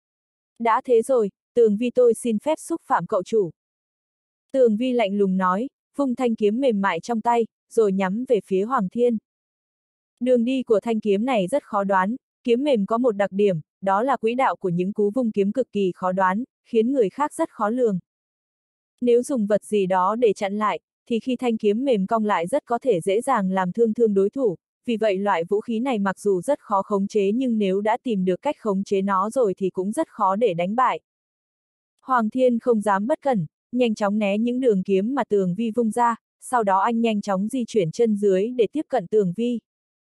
Đã thế rồi, Tường Vi tôi xin phép xúc phạm cậu chủ. Tường Vi lạnh lùng nói, vung thanh kiếm mềm mại trong tay, rồi nhắm về phía Hoàng Thiên. Đường đi của thanh kiếm này rất khó đoán, kiếm mềm có một đặc điểm, đó là quỹ đạo của những cú vung kiếm cực kỳ khó đoán, khiến người khác rất khó lường. Nếu dùng vật gì đó để chặn lại, thì khi thanh kiếm mềm cong lại rất có thể dễ dàng làm thương đối thủ, vì vậy loại vũ khí này mặc dù rất khó khống chế nhưng nếu đã tìm được cách khống chế nó rồi thì cũng rất khó để đánh bại. Hoàng Thiên không dám bất cẩn, nhanh chóng né những đường kiếm mà Tường Vi vung ra, sau đó anh nhanh chóng di chuyển chân dưới để tiếp cận Tường Vi.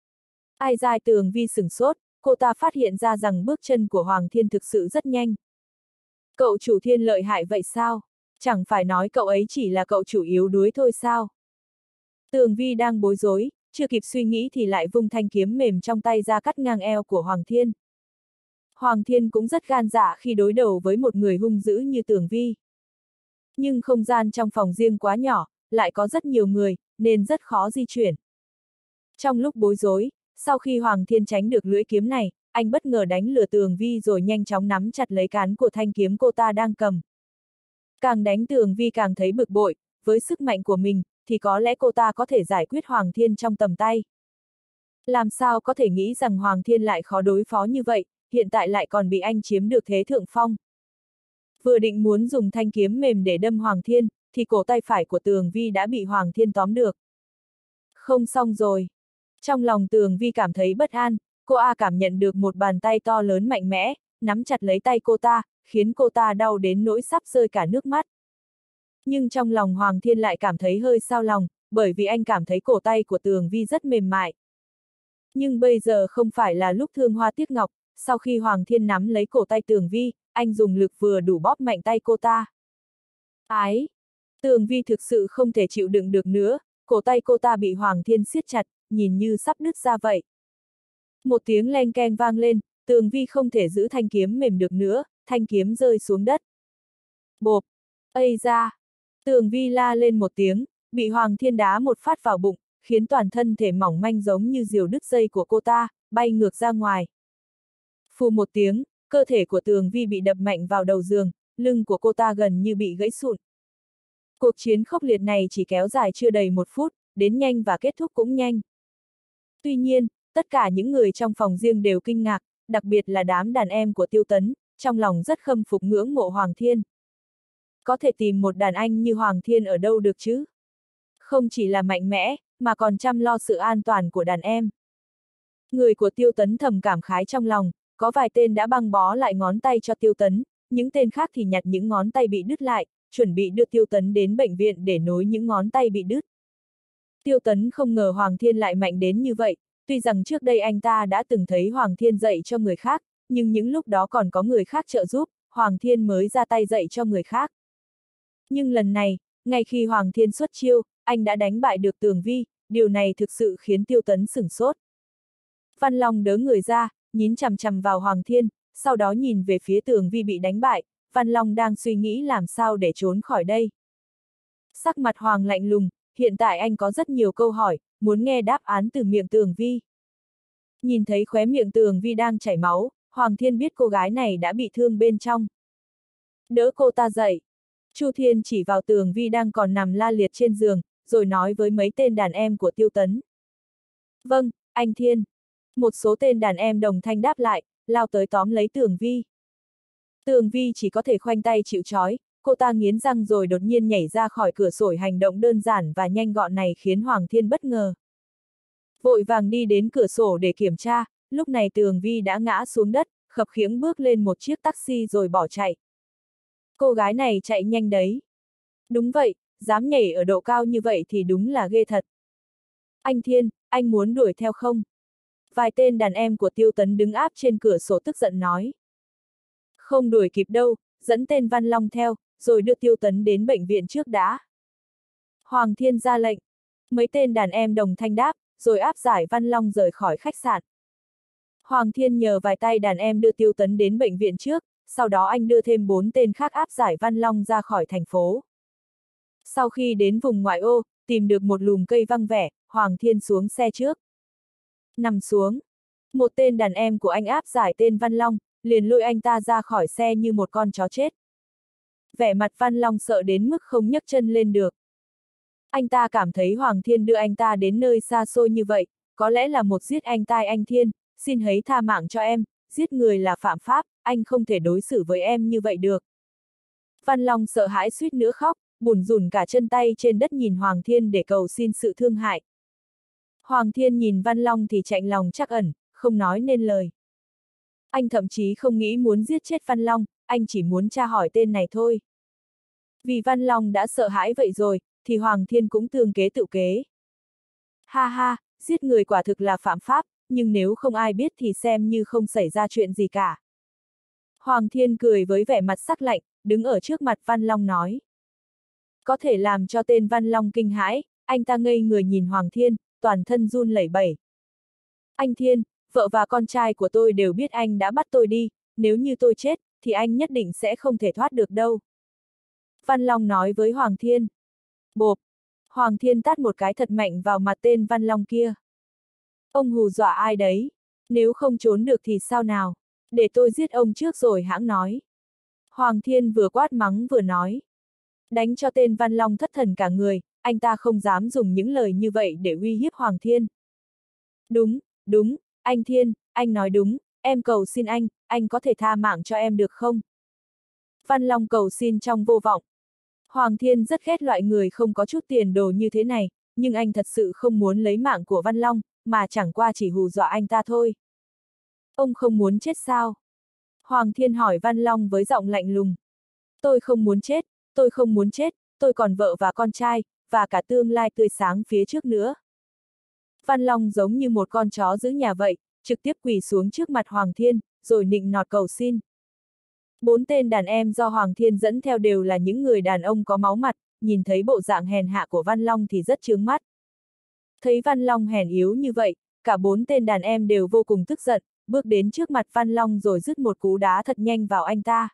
Ai dai Tường Vi sửng sốt, cô ta phát hiện ra rằng bước chân của Hoàng Thiên thực sự rất nhanh. Cậu chủ Thiên lợi hại vậy sao? Chẳng phải nói cậu ấy chỉ là cậu chủ yếu đuối thôi sao? Tường Vi đang bối rối, chưa kịp suy nghĩ thì lại vung thanh kiếm mềm trong tay ra cắt ngang eo của Hoàng Thiên. Hoàng Thiên cũng rất gan dạ khi đối đầu với một người hung dữ như Tường Vi. Nhưng không gian trong phòng riêng quá nhỏ, lại có rất nhiều người, nên rất khó di chuyển. Trong lúc bối rối, sau khi Hoàng Thiên tránh được lưỡi kiếm này, anh bất ngờ đánh lừa Tường Vi rồi nhanh chóng nắm chặt lấy cán của thanh kiếm cô ta đang cầm. Càng đánh Tường Vi càng thấy bực bội, với sức mạnh của mình, thì có lẽ cô ta có thể giải quyết Hoàng Thiên trong tầm tay. Làm sao có thể nghĩ rằng Hoàng Thiên lại khó đối phó như vậy, hiện tại lại còn bị anh chiếm được thế thượng phong. Vừa định muốn dùng thanh kiếm mềm để đâm Hoàng Thiên, thì cổ tay phải của Tường Vi đã bị Hoàng Thiên tóm được. Không xong rồi. Trong lòng Tường Vi cảm thấy bất an, cô cảm nhận được một bàn tay to lớn mạnh mẽ, nắm chặt lấy tay cô ta, khiến cô ta đau đến nỗi sắp rơi cả nước mắt. Nhưng trong lòng Hoàng Thiên lại cảm thấy hơi xao lòng, bởi vì anh cảm thấy cổ tay của Tường Vi rất mềm mại. Nhưng bây giờ không phải là lúc thương hoa tiếc ngọc, sau khi Hoàng Thiên nắm lấy cổ tay Tường Vi, anh dùng lực vừa đủ bóp mạnh tay cô ta. Ái! Tường Vi thực sự không thể chịu đựng được nữa, cổ tay cô ta bị Hoàng Thiên siết chặt, nhìn như sắp đứt ra vậy. Một tiếng leng keng vang lên, Tường Vi không thể giữ thanh kiếm mềm được nữa, thanh kiếm rơi xuống đất. Bộp! Ây da! Tường Vi la lên một tiếng, bị Hoàng Thiên đá một phát vào bụng, khiến toàn thân thể mỏng manh giống như diều đứt dây của cô ta, bay ngược ra ngoài. Phù một tiếng, cơ thể của Tường Vi bị đập mạnh vào đầu giường, lưng của cô ta gần như bị gãy sụn. Cuộc chiến khốc liệt này chỉ kéo dài chưa đầy 1 phút, đến nhanh và kết thúc cũng nhanh. Tuy nhiên, tất cả những người trong phòng riêng đều kinh ngạc, đặc biệt là đám đàn em của Tiêu Tấn, trong lòng rất khâm phục ngưỡng mộ Hoàng Thiên. Có thể tìm một đàn anh như Hoàng Thiên ở đâu được chứ? Không chỉ là mạnh mẽ, mà còn chăm lo sự an toàn của đàn em. Người của Tiêu Tấn thầm cảm khái trong lòng, có vài tên đã băng bó lại ngón tay cho Tiêu Tấn, những tên khác thì nhặt những ngón tay bị đứt lại, chuẩn bị đưa Tiêu Tấn đến bệnh viện để nối những ngón tay bị đứt. Tiêu Tấn không ngờ Hoàng Thiên lại mạnh đến như vậy, tuy rằng trước đây anh ta đã từng thấy Hoàng Thiên dạy cho người khác, nhưng những lúc đó còn có người khác trợ giúp, Hoàng Thiên mới ra tay dạy cho người khác. Nhưng lần này, ngay khi Hoàng Thiên xuất chiêu, anh đã đánh bại được Tường Vi, điều này thực sự khiến Tiêu Tấn sửng sốt. Văn Long đỡ người ra, nhìn chằm chằm vào Hoàng Thiên, sau đó nhìn về phía Tường Vi bị đánh bại, Văn Long đang suy nghĩ làm sao để trốn khỏi đây. Sắc mặt Hoàng lạnh lùng, hiện tại anh có rất nhiều câu hỏi, muốn nghe đáp án từ miệng Tường Vi. Nhìn thấy khóe miệng Tường Vi đang chảy máu, Hoàng Thiên biết cô gái này đã bị thương bên trong. Đỡ cô ta dậy. Chu Thiên chỉ vào Tường Vi đang còn nằm la liệt trên giường, rồi nói với mấy tên đàn em của Tiêu Tấn. Vâng, anh Thiên. Một số tên đàn em đồng thanh đáp lại, lao tới tóm lấy Tường Vi. Tường Vi chỉ có thể khoanh tay chịu trói, cô ta nghiến răng rồi đột nhiên nhảy ra khỏi cửa sổ, hành động đơn giản và nhanh gọn này khiến Hoàng Thiên bất ngờ. Vội vàng đi đến cửa sổ để kiểm tra, lúc này Tường Vi đã ngã xuống đất, khập khiễng bước lên một chiếc taxi rồi bỏ chạy. Cô gái này chạy nhanh đấy. Đúng vậy, dám nhảy ở độ cao như vậy thì đúng là ghê thật. Anh Thiên, anh muốn đuổi theo không? Vài tên đàn em của Tiêu Tấn đứng áp trên cửa sổ tức giận nói. Không đuổi kịp đâu, dẫn tên Văn Long theo, rồi đưa Tiêu Tấn đến bệnh viện trước đã. Hoàng Thiên ra lệnh. Mấy tên đàn em đồng thanh đáp, rồi áp giải Văn Long rời khỏi khách sạn. Hoàng Thiên nhờ vài tay đàn em đưa Tiêu Tấn đến bệnh viện trước, sau đó anh đưa thêm 4 tên khác áp giải Văn Long ra khỏi thành phố. Sau khi đến vùng ngoại ô, tìm được một lùm cây vắng vẻ, Hoàng Thiên xuống xe trước. Nằm xuống. Một tên đàn em của anh áp giải tên Văn Long, liền lôi anh ta ra khỏi xe như một con chó chết. Vẻ mặt Văn Long sợ đến mức không nhấc chân lên được. Anh ta cảm thấy Hoàng Thiên đưa anh ta đến nơi xa xôi như vậy, có lẽ là một giết anh tai anh Thiên, xin hãy tha mạng cho em, giết người là phạm pháp, anh không thể đối xử với em như vậy được. Văn Long sợ hãi suýt nữa khóc, bủn rủn cả chân tay trên đất nhìn Hoàng Thiên để cầu xin sự thương hại. Hoàng Thiên nhìn Văn Long thì chạnh lòng trắc ẩn, không nói nên lời. Anh thậm chí không nghĩ muốn giết chết Văn Long, anh chỉ muốn tra hỏi tên này thôi. Vì Văn Long đã sợ hãi vậy rồi, thì Hoàng Thiên cũng tương kế tự kế. Ha ha, giết người quả thực là phạm pháp, nhưng nếu không ai biết thì xem như không xảy ra chuyện gì cả. Hoàng Thiên cười với vẻ mặt sắc lạnh, đứng ở trước mặt Văn Long nói. Có thể làm cho tên Văn Long kinh hãi, anh ta ngây người nhìn Hoàng Thiên, toàn thân run lẩy bẩy. Anh Thiên, vợ và con trai của tôi đều biết anh đã bắt tôi đi, nếu như tôi chết, thì anh nhất định sẽ không thể thoát được đâu. Văn Long nói với Hoàng Thiên. Bộp! Hoàng Thiên tát một cái thật mạnh vào mặt tên Văn Long kia. Ông hù dọa ai đấy? Nếu không trốn được thì sao nào? Để tôi giết ông trước rồi hãng nói. Hoàng Thiên vừa quát mắng vừa nói. Đánh cho tên Văn Long thất thần cả người, anh ta không dám dùng những lời như vậy để uy hiếp Hoàng Thiên. Đúng, đúng, anh Thiên, anh nói đúng, em cầu xin anh có thể tha mạng cho em được không? Văn Long cầu xin trong vô vọng. Hoàng Thiên rất ghét loại người không có chút tiền đồ như thế này, nhưng anh thật sự không muốn lấy mạng của Văn Long, mà chẳng qua chỉ hù dọa anh ta thôi. Ông không muốn chết sao? Hoàng Thiên hỏi Văn Long với giọng lạnh lùng. Tôi không muốn chết, tôi không muốn chết, tôi còn vợ và con trai, và cả tương lai tươi sáng phía trước nữa. Văn Long giống như một con chó giữ nhà vậy, trực tiếp quỳ xuống trước mặt Hoàng Thiên, rồi nịnh nọt cầu xin. 4 tên đàn em do Hoàng Thiên dẫn theo đều là những người đàn ông có máu mặt, nhìn thấy bộ dạng hèn hạ của Văn Long thì rất chướng mắt. Thấy Văn Long hèn yếu như vậy, cả 4 tên đàn em đều vô cùng tức giận, bước đến trước mặt Văn Long rồi dứt một cú đá thật nhanh vào anh ta.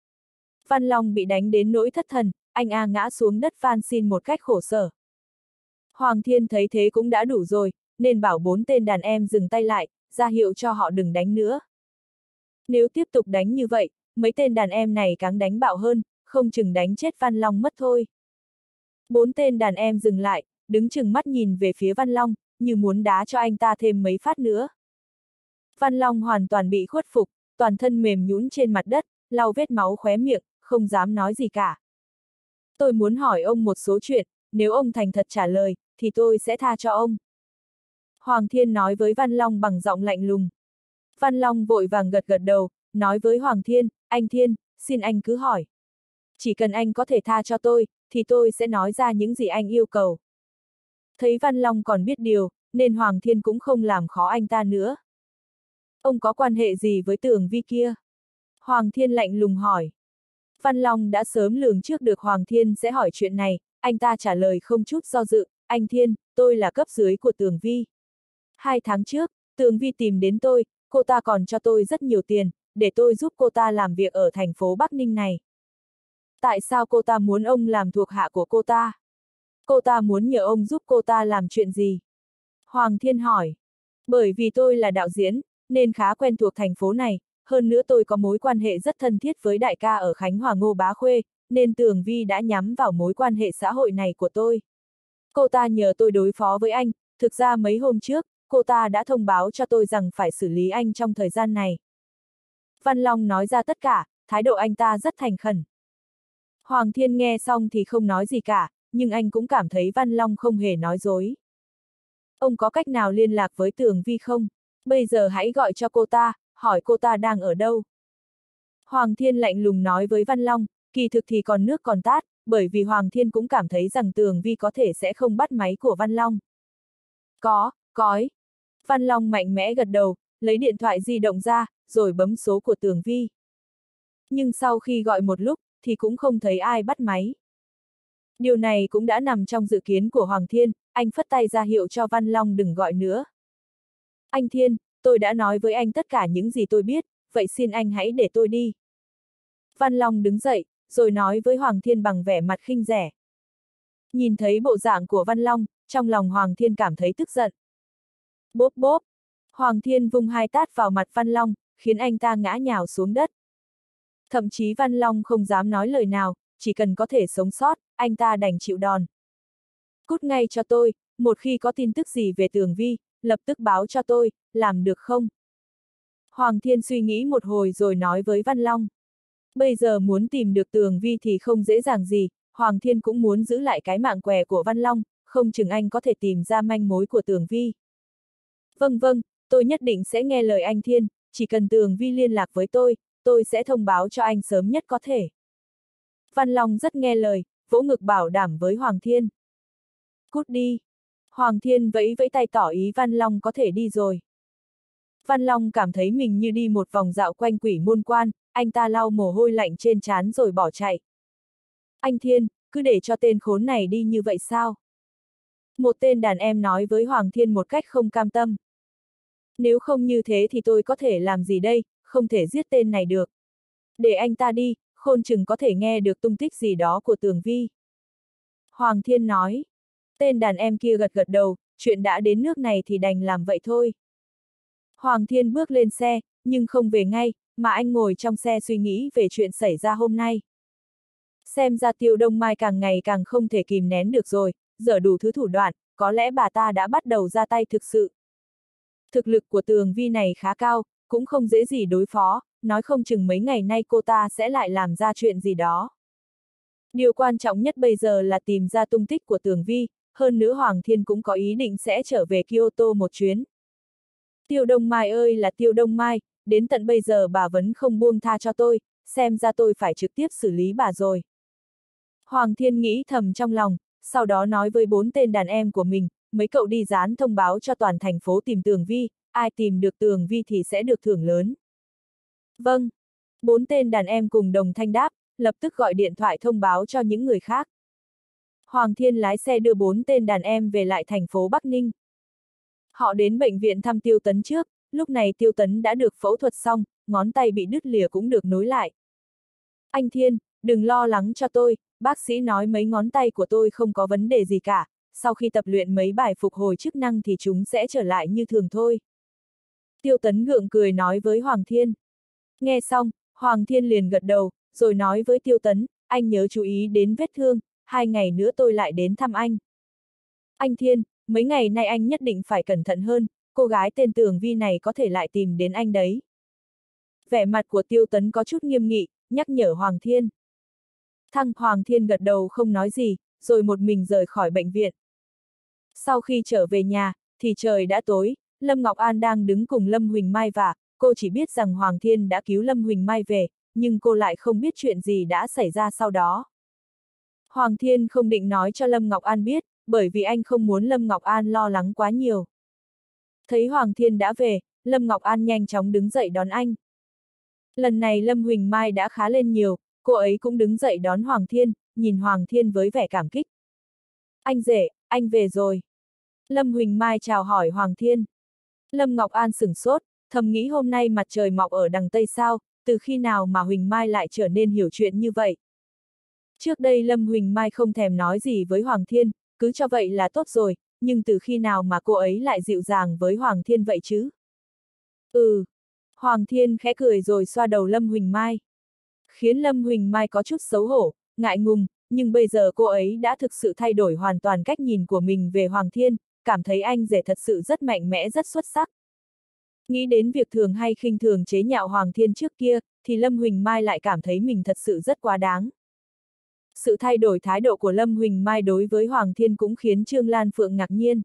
Văn Long bị đánh đến nỗi thất thần, anh ngã xuống đất van xin một cách khổ sở. Hoàng Thiên thấy thế cũng đã đủ rồi, nên bảo 4 tên đàn em dừng tay lại, ra hiệu cho họ đừng đánh nữa. Nếu tiếp tục đánh như vậy, mấy tên đàn em này càng đánh bạo hơn, không chừng đánh chết Văn Long mất thôi. 4 tên đàn em dừng lại, đứng chừng mắt nhìn về phía Văn Long, như muốn đá cho anh ta thêm mấy phát nữa. Văn Long hoàn toàn bị khuất phục, toàn thân mềm nhũn trên mặt đất, lau vết máu khóe miệng, không dám nói gì cả. Tôi muốn hỏi ông một số chuyện, nếu ông thành thật trả lời, thì tôi sẽ tha cho ông. Hoàng Thiên nói với Văn Long bằng giọng lạnh lùng. Văn Long vội vàng gật gật đầu, nói với Hoàng Thiên, anh Thiên, xin anh cứ hỏi. Chỉ cần anh có thể tha cho tôi, thì tôi sẽ nói ra những gì anh yêu cầu. Thấy Văn Long còn biết điều, nên Hoàng Thiên cũng không làm khó anh ta nữa. Ông có quan hệ gì với Tường Vi kia? Hoàng Thiên lạnh lùng hỏi. Văn Long đã sớm lường trước được Hoàng Thiên sẽ hỏi chuyện này, anh ta trả lời không chút do dự, anh Thiên, tôi là cấp dưới của Tường Vi. 2 tháng trước, Tường Vi tìm đến tôi, cô ta còn cho tôi rất nhiều tiền, để tôi giúp cô ta làm việc ở thành phố Bắc Ninh này. Tại sao cô ta muốn ông làm thuộc hạ của cô ta? Cô ta muốn nhờ ông giúp cô ta làm chuyện gì? Hoàng Thiên hỏi. Bởi vì tôi là đạo diễn, nên khá quen thuộc thành phố này, hơn nữa tôi có mối quan hệ rất thân thiết với đại ca ở Khánh Hòa Ngô Bá Khuê, nên Tường Vi đã nhắm vào mối quan hệ xã hội này của tôi. Cô ta nhờ tôi đối phó với anh, thực ra mấy hôm trước, cô ta đã thông báo cho tôi rằng phải xử lý anh trong thời gian này. Văn Long nói ra tất cả, thái độ anh ta rất thành khẩn. Hoàng Thiên nghe xong thì không nói gì cả, nhưng anh cũng cảm thấy Văn Long không hề nói dối. Ông có cách nào liên lạc với Tường Vi không? Bây giờ hãy gọi cho cô ta, hỏi cô ta đang ở đâu. Hoàng Thiên lạnh lùng nói với Văn Long, kỳ thực thì còn nước còn tát, bởi vì Hoàng Thiên cũng cảm thấy rằng Tường Vi có thể sẽ không bắt máy của Văn Long. Cói. Văn Long mạnh mẽ gật đầu, lấy điện thoại di động ra, rồi bấm số của Tường Vi. Nhưng sau khi gọi một lúc, thì cũng không thấy ai bắt máy. Điều này cũng đã nằm trong dự kiến của Hoàng Thiên, anh phất tay ra hiệu cho Văn Long đừng gọi nữa. Anh Thiên, tôi đã nói với anh tất cả những gì tôi biết, vậy xin anh hãy để tôi đi. Văn Long đứng dậy, rồi nói với Hoàng Thiên bằng vẻ mặt khinh rẻ. Nhìn thấy bộ dạng của Văn Long, trong lòng Hoàng Thiên cảm thấy tức giận. Bốp bốp, Hoàng Thiên vung 2 tát vào mặt Văn Long, khiến anh ta ngã nhào xuống đất. Thậm chí Văn Long không dám nói lời nào, chỉ cần có thể sống sót, anh ta đành chịu đòn. Cút ngay cho tôi, một khi có tin tức gì về Tường Vi, lập tức báo cho tôi, làm được không? Hoàng Thiên suy nghĩ một hồi rồi nói với Văn Long. Bây giờ muốn tìm được Tường Vi thì không dễ dàng gì, Hoàng Thiên cũng muốn giữ lại cái mạng què của Văn Long, không chừng anh có thể tìm ra manh mối của Tường Vi. Vâng, tôi nhất định sẽ nghe lời anh Thiên, chỉ cần Tường Vi liên lạc với tôi sẽ thông báo cho anh sớm nhất có thể. Văn Long rất nghe lời, vỗ ngực bảo đảm với Hoàng Thiên. Cút đi. Hoàng Thiên vẫy vẫy tay tỏ ý Văn Long có thể đi rồi. Văn Long cảm thấy mình như đi một vòng dạo quanh Quỷ Môn Quan, anh ta lau mồ hôi lạnh trên trán rồi bỏ chạy. Anh Thiên, cứ để cho tên khốn này đi như vậy sao? Một tên đàn em nói với Hoàng Thiên một cách không cam tâm. Nếu không như thế thì tôi có thể làm gì đây, không thể giết tên này được. Để anh ta đi, khôn chừng có thể nghe được tung tích gì đó của Tường Vi. Hoàng Thiên nói. Tên đàn em kia gật gật đầu, chuyện đã đến nước này thì đành làm vậy thôi. Hoàng Thiên bước lên xe, nhưng không về ngay, mà anh ngồi trong xe suy nghĩ về chuyện xảy ra hôm nay. Xem ra Tiêu Đông Mai càng ngày càng không thể kìm nén được rồi, giở đủ thứ thủ đoạn, có lẽ bà ta đã bắt đầu ra tay thực sự. Thực lực của Tường Vi này khá cao, cũng không dễ gì đối phó, nói không chừng mấy ngày nay cô ta sẽ lại làm ra chuyện gì đó. Điều quan trọng nhất bây giờ là tìm ra tung tích của Tường Vi, hơn nữa Hoàng Thiên cũng có ý định sẽ trở về Kyoto một chuyến. Tiêu Đông Mai ơi là Tiêu Đông Mai, đến tận bây giờ bà vẫn không buông tha cho tôi, xem ra tôi phải trực tiếp xử lý bà rồi. Hoàng Thiên nghĩ thầm trong lòng, sau đó nói với 4 tên đàn em của mình, mấy cậu đi dán thông báo cho toàn thành phố tìm Tường Vi, ai tìm được Tường Vi thì sẽ được thưởng lớn. Vâng. 4 tên đàn em cùng đồng thanh đáp, lập tức gọi điện thoại thông báo cho những người khác. Hoàng Thiên lái xe đưa 4 tên đàn em về lại thành phố Bắc Ninh. Họ đến bệnh viện thăm Tiêu Tấn trước, lúc này Tiêu Tấn đã được phẫu thuật xong, ngón tay bị đứt lìa cũng được nối lại. Anh Thiên, đừng lo lắng cho tôi, bác sĩ nói mấy ngón tay của tôi không có vấn đề gì cả, sau khi tập luyện mấy bài phục hồi chức năng thì chúng sẽ trở lại như thường thôi. Tiêu Tấn gượng cười nói với Hoàng Thiên. Nghe xong, Hoàng Thiên liền gật đầu, rồi nói với Tiêu Tấn, anh nhớ chú ý đến vết thương, 2 ngày nữa tôi lại đến thăm anh. Anh Thiên, mấy ngày nay anh nhất định phải cẩn thận hơn, cô gái tên Tường Vi này có thể lại tìm đến anh đấy. Vẻ mặt của Tiêu Tấn có chút nghiêm nghị, nhắc nhở Hoàng Thiên. Hoàng Thiên gật đầu không nói gì, rồi một mình rời khỏi bệnh viện. Sau khi trở về nhà, thì trời đã tối, Lâm Ngọc An đang đứng cùng Lâm Huỳnh Mai và cô chỉ biết rằng Hoàng Thiên đã cứu Lâm Huỳnh Mai về, nhưng cô lại không biết chuyện gì đã xảy ra sau đó. Hoàng Thiên không định nói cho Lâm Ngọc An biết, bởi vì anh không muốn Lâm Ngọc An lo lắng quá nhiều. Thấy Hoàng Thiên đã về, Lâm Ngọc An nhanh chóng đứng dậy đón anh. Lần này Lâm Huỳnh Mai đã khá lên nhiều, cô ấy cũng đứng dậy đón Hoàng Thiên, nhìn Hoàng Thiên với vẻ cảm kích. Anh rể, anh về rồi. Lâm Huỳnh Mai chào hỏi Hoàng Thiên. Lâm Ngọc An sửng sốt, thầm nghĩ hôm nay mặt trời mọc ở đằng Tây sao, từ khi nào mà Huỳnh Mai lại trở nên hiểu chuyện như vậy. Trước đây Lâm Huỳnh Mai không thèm nói gì với Hoàng Thiên, cứ cho vậy là tốt rồi, nhưng từ khi nào mà cô ấy lại dịu dàng với Hoàng Thiên vậy chứ? Hoàng Thiên khẽ cười rồi xoa đầu Lâm Huỳnh Mai. Khiến Lâm Huỳnh Mai có chút xấu hổ, ngại ngùng, nhưng bây giờ cô ấy đã thực sự thay đổi hoàn toàn cách nhìn của mình về Hoàng Thiên, cảm thấy anh rể thật sự rất mạnh mẽ rất xuất sắc. Nghĩ đến việc thường hay khinh thường chế nhạo Hoàng Thiên trước kia, thì Lâm Huỳnh Mai lại cảm thấy mình thật sự rất quá đáng. Sự thay đổi thái độ của Lâm Huỳnh Mai đối với Hoàng Thiên cũng khiến Trương Lan Phượng ngạc nhiên.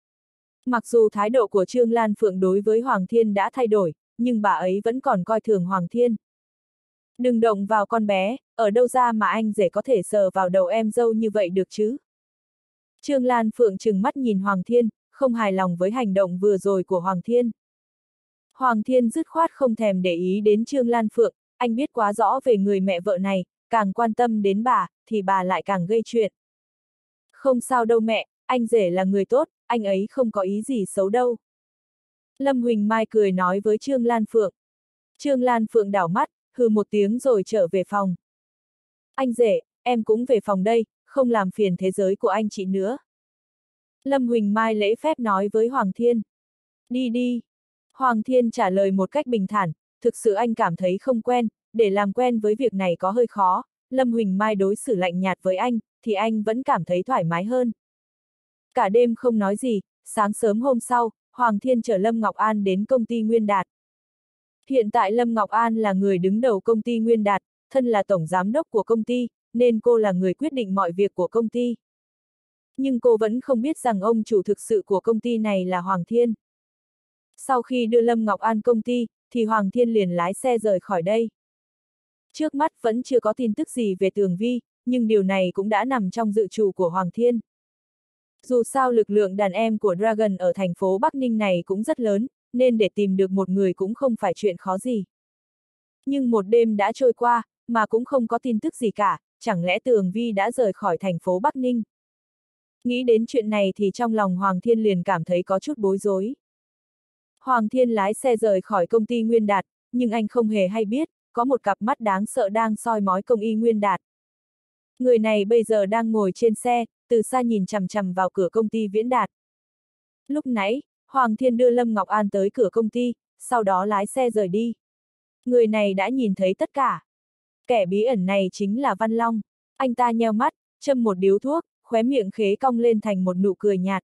Mặc dù thái độ của Trương Lan Phượng đối với Hoàng Thiên đã thay đổi, nhưng bà ấy vẫn còn coi thường Hoàng Thiên. Đừng động vào con bé, ở đâu ra mà anh rể có thể sờ vào đầu em dâu như vậy được chứ? Trương Lan Phượng trừng mắt nhìn Hoàng Thiên, không hài lòng với hành động vừa rồi của Hoàng Thiên. Hoàng Thiên dứt khoát không thèm để ý đến Trương Lan Phượng, anh biết quá rõ về người mẹ vợ này, càng quan tâm đến bà, thì bà lại càng gây chuyện. Không sao đâu mẹ, anh rể là người tốt, anh ấy không có ý gì xấu đâu. Lâm Huỳnh Mai cười nói với Trương Lan Phượng. Trương Lan Phượng đảo mắt, hừ một tiếng rồi trở về phòng. Anh rể, em cũng về phòng đây, không làm phiền thế giới của anh chị nữa. Lâm Huỳnh Mai lễ phép nói với Hoàng Thiên. Đi đi. Hoàng Thiên trả lời một cách bình thản, thực sự anh cảm thấy không quen, để làm quen với việc này có hơi khó, Lâm Huỳnh Mai đối xử lạnh nhạt với anh, thì anh vẫn cảm thấy thoải mái hơn. Cả đêm không nói gì, sáng sớm hôm sau, Hoàng Thiên chở Lâm Ngọc An đến công ty Nguyên Đạt. Hiện tại Lâm Ngọc An là người đứng đầu công ty Nguyên Đạt, thân là tổng giám đốc của công ty, nên cô là người quyết định mọi việc của công ty. Nhưng cô vẫn không biết rằng ông chủ thực sự của công ty này là Hoàng Thiên. Sau khi đưa Lâm Ngọc An công ty, thì Hoàng Thiên liền lái xe rời khỏi đây. Trước mắt vẫn chưa có tin tức gì về Tường Vi, nhưng điều này cũng đã nằm trong dự trù của Hoàng Thiên. Dù sao lực lượng đàn em của Dragon ở thành phố Bắc Ninh này cũng rất lớn, nên để tìm được một người cũng không phải chuyện khó gì. Nhưng một đêm đã trôi qua, mà cũng không có tin tức gì cả, chẳng lẽ Tường Vi đã rời khỏi thành phố Bắc Ninh? Nghĩ đến chuyện này thì trong lòng Hoàng Thiên liền cảm thấy có chút bối rối. Hoàng Thiên lái xe rời khỏi công ty Nguyên Đạt, nhưng anh không hề hay biết, có một cặp mắt đáng sợ đang soi mói công y Nguyên Đạt. Người này bây giờ đang ngồi trên xe, từ xa nhìn chằm chằm vào cửa công ty Viễn Đạt. Lúc nãy, Hoàng Thiên đưa Lâm Ngọc An tới cửa công ty, sau đó lái xe rời đi. Người này đã nhìn thấy tất cả. Kẻ bí ẩn này chính là Văn Long. Anh ta nheo mắt, châm một điếu thuốc, khóe miệng khế cong lên thành một nụ cười nhạt.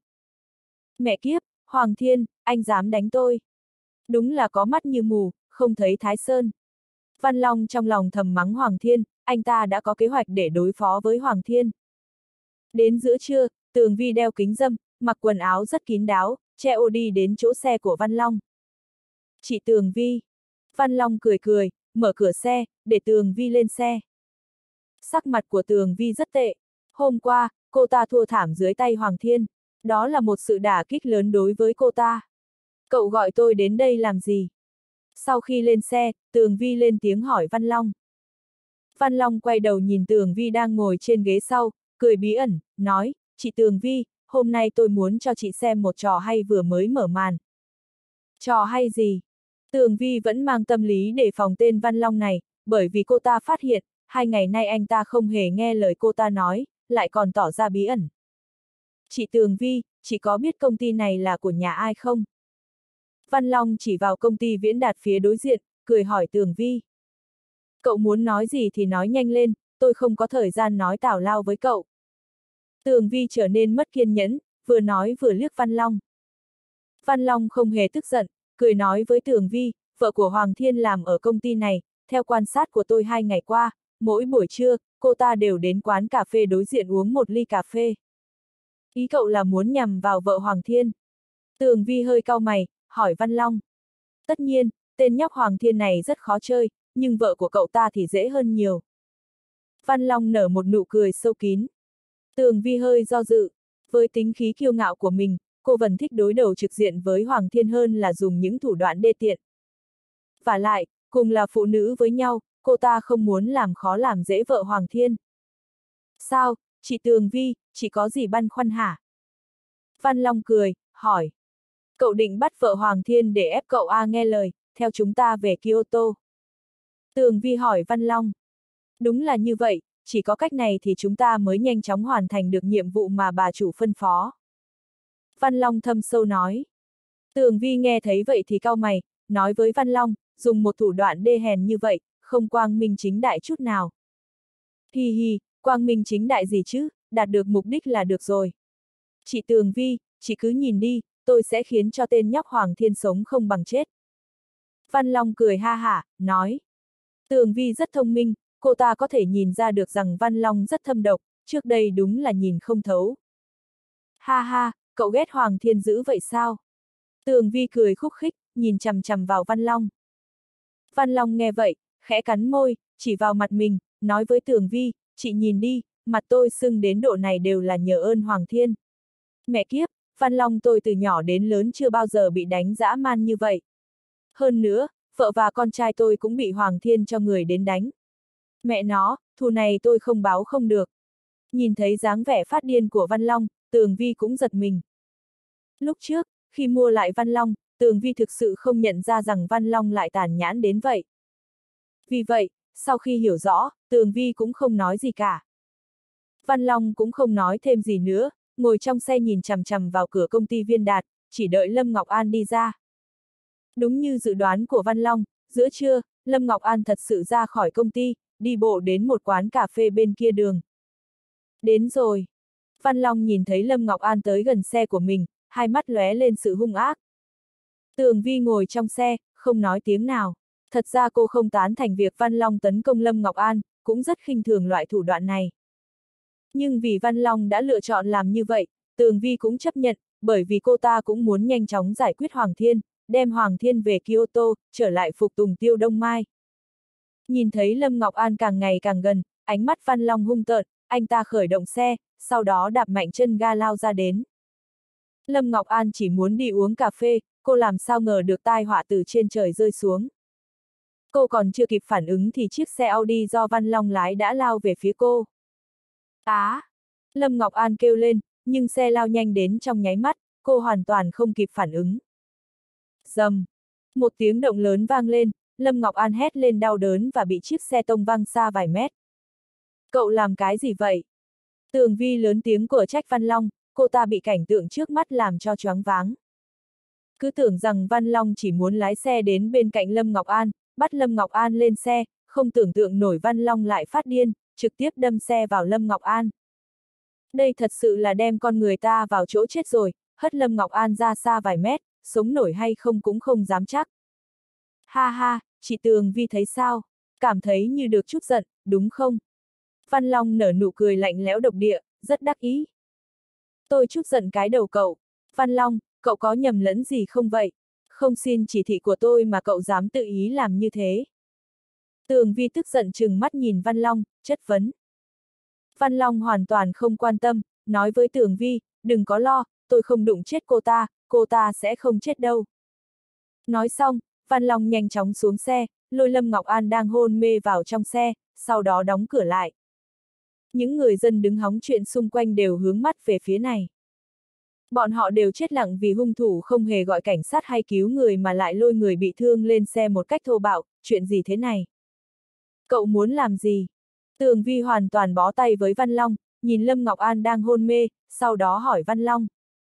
Mẹ kiếp, Hoàng Thiên, anh dám đánh tôi. Đúng là có mắt như mù, không thấy Thái Sơn. Văn Long trong lòng thầm mắng Hoàng Thiên, anh ta đã có kế hoạch để đối phó với Hoàng Thiên. Đến giữa trưa, Tường Vi đeo kính râm, mặc quần áo rất kín đáo, che ô đi đến chỗ xe của Văn Long. Chị Tường Vi. Văn Long cười cười, mở cửa xe, để Tường Vi lên xe. Sắc mặt của Tường Vi rất tệ. Hôm qua, cô ta thua thảm dưới tay Hoàng Thiên. Đó là một sự đả kích lớn đối với cô ta. Cậu gọi tôi đến đây làm gì? Sau khi lên xe, Tường Vi lên tiếng hỏi Văn Long. Văn Long quay đầu nhìn Tường Vi đang ngồi trên ghế sau, cười bí ẩn, nói, chị Tường Vi, hôm nay tôi muốn cho chị xem một trò hay vừa mới mở màn. Trò hay gì? Tường Vi vẫn mang tâm lý để phòng tên Văn Long này, bởi vì cô ta phát hiện, 2 ngày nay anh ta không hề nghe lời cô ta nói, lại còn tỏ ra bí ẩn. Chị Tường Vi, chị có biết công ty này là của nhà ai không? Văn Long chỉ vào công ty Viễn Đạt phía đối diện, cười hỏi Tường Vi. Cậu muốn nói gì thì nói nhanh lên, tôi không có thời gian nói tào lao với cậu. Tường Vi trở nên mất kiên nhẫn, vừa nói vừa liếc Văn Long. Văn Long không hề tức giận, cười nói với Tường Vi, vợ của Hoàng Thiên làm ở công ty này, theo quan sát của tôi 2 ngày qua, mỗi buổi trưa, cô ta đều đến quán cà phê đối diện uống một ly cà phê. Ý cậu là muốn nhằm vào vợ Hoàng Thiên? Tường Vi hơi cau mày, hỏi Văn Long. Tất nhiên, tên nhóc Hoàng Thiên này rất khó chơi, nhưng vợ của cậu ta thì dễ hơn nhiều. Văn Long nở một nụ cười sâu kín. Tường Vi hơi do dự. Với tính khí kiêu ngạo của mình, cô vẫn thích đối đầu trực diện với Hoàng Thiên hơn là dùng những thủ đoạn đê tiện. Vả lại, cùng là phụ nữ với nhau, cô ta không muốn làm khó làm dễ vợ Hoàng Thiên. Sao, chị Tường Vi, chị có gì băn khoăn hả? Văn Long cười, hỏi. Cậu định bắt vợ Hoàng Thiên để ép cậu nghe lời, theo chúng ta về Kyoto. Tường Vi hỏi Văn Long. Đúng là như vậy, chỉ có cách này thì chúng ta mới nhanh chóng hoàn thành được nhiệm vụ mà bà chủ phân phó. Văn Long thâm sâu nói. Tường Vi nghe thấy vậy thì cau mày, nói với Văn Long, dùng một thủ đoạn đê hèn như vậy, không quang minh chính đại chút nào. Hi hi, quang minh chính đại gì chứ, đạt được mục đích là được rồi. Chị Tường Vi, chị cứ nhìn đi, tôi sẽ khiến cho tên nhóc Hoàng Thiên sống không bằng chết. Văn Long cười ha hả, nói. Tường Vi rất thông minh, cô ta có thể nhìn ra được rằng Văn Long rất thâm độc, trước đây đúng là nhìn không thấu. Ha ha, cậu ghét Hoàng Thiên dữ vậy sao? Tường Vi cười khúc khích, nhìn chằm chằm vào Văn Long. Văn Long nghe vậy, khẽ cắn môi, chỉ vào mặt mình, nói với Tường Vi, chị nhìn đi, mặt tôi sưng đến độ này đều là nhờ ơn Hoàng Thiên. Mẹ kiếp, Văn Long tôi từ nhỏ đến lớn chưa bao giờ bị đánh dã man như vậy. Hơn nữa, vợ và con trai tôi cũng bị Hoàng Thiên cho người đến đánh. Mẹ nó, thù này tôi không báo không được. Nhìn thấy dáng vẻ phát điên của Văn Long, Tường Vi cũng giật mình. Lúc trước, khi mua lại Văn Long, Tường Vi thực sự không nhận ra rằng Văn Long lại tàn nhẫn đến vậy. Vì vậy, sau khi hiểu rõ, Tường Vi cũng không nói gì cả. Văn Long cũng không nói thêm gì nữa, ngồi trong xe nhìn chằm chằm vào cửa công ty Viên Đạt, chỉ đợi Lâm Ngọc An đi ra. Đúng như dự đoán của Văn Long, giữa trưa, Lâm Ngọc An thật sự ra khỏi công ty, đi bộ đến một quán cà phê bên kia đường. Đến rồi. Văn Long nhìn thấy Lâm Ngọc An tới gần xe của mình, hai mắt lóe lên sự hung ác. Tường Vi ngồi trong xe, không nói tiếng nào. Thật ra cô không tán thành việc Văn Long tấn công Lâm Ngọc An, cũng rất khinh thường loại thủ đoạn này. Nhưng vì Văn Long đã lựa chọn làm như vậy, Tường Vi cũng chấp nhận, bởi vì cô ta cũng muốn nhanh chóng giải quyết Hoàng Thiên, đem Hoàng Thiên về Kyoto, trở lại phục tùng Tiêu Đông Mai. Nhìn thấy Lâm Ngọc An càng ngày càng gần, ánh mắt Văn Long hung tợn, anh ta khởi động xe, sau đó đạp mạnh chân ga lao ra đến. Lâm Ngọc An chỉ muốn đi uống cà phê, cô làm sao ngờ được tai họa từ trên trời rơi xuống. Cô còn chưa kịp phản ứng thì chiếc xe Audi do Văn Long lái đã lao về phía cô. Lâm Ngọc An kêu lên, nhưng xe lao nhanh đến trong nháy mắt, cô hoàn toàn không kịp phản ứng. Rầm! Một tiếng động lớn vang lên, Lâm Ngọc An hét lên đau đớn và bị chiếc xe tông văng xa vài mét. Cậu làm cái gì vậy? Tường Vi lớn tiếng của trách Văn Long, cô ta bị cảnh tượng trước mắt làm cho choáng váng. Cứ tưởng rằng Văn Long chỉ muốn lái xe đến bên cạnh Lâm Ngọc An, bắt Lâm Ngọc An lên xe, không tưởng tượng nổi Văn Long lại phát điên, trực tiếp đâm xe vào Lâm Ngọc An. Đây thật sự là đem con người ta vào chỗ chết rồi, hất Lâm Ngọc An ra xa vài mét, sống nổi hay không cũng không dám chắc. Ha ha, chị Tường Vi thấy sao? Cảm thấy như được chút giận, đúng không? Văn Long nở nụ cười lạnh lẽo độc địa, rất đắc ý. Tôi chút giận cái đầu cậu. Văn Long, cậu có nhầm lẫn gì không vậy? Không xin chỉ thị của tôi mà cậu dám tự ý làm như thế. Tường Vi tức giận trừng mắt nhìn Văn Long, chất vấn. Văn Long hoàn toàn không quan tâm, nói với Tường Vi, đừng có lo, tôi không đụng chết cô ta sẽ không chết đâu. Nói xong, Văn Long nhanh chóng xuống xe, lôi Lâm Ngọc An đang hôn mê vào trong xe, sau đó đóng cửa lại. Những người dân đứng hóng chuyện xung quanh đều hướng mắt về phía này. Bọn họ đều chết lặng vì hung thủ không hề gọi cảnh sát hay cứu người mà lại lôi người bị thương lên xe một cách thô bạo, chuyện gì thế này? Cậu muốn làm gì? Tường Vi hoàn toàn bó tay với Văn Long, nhìn Lâm Ngọc An đang hôn mê, sau đó hỏi Văn Long.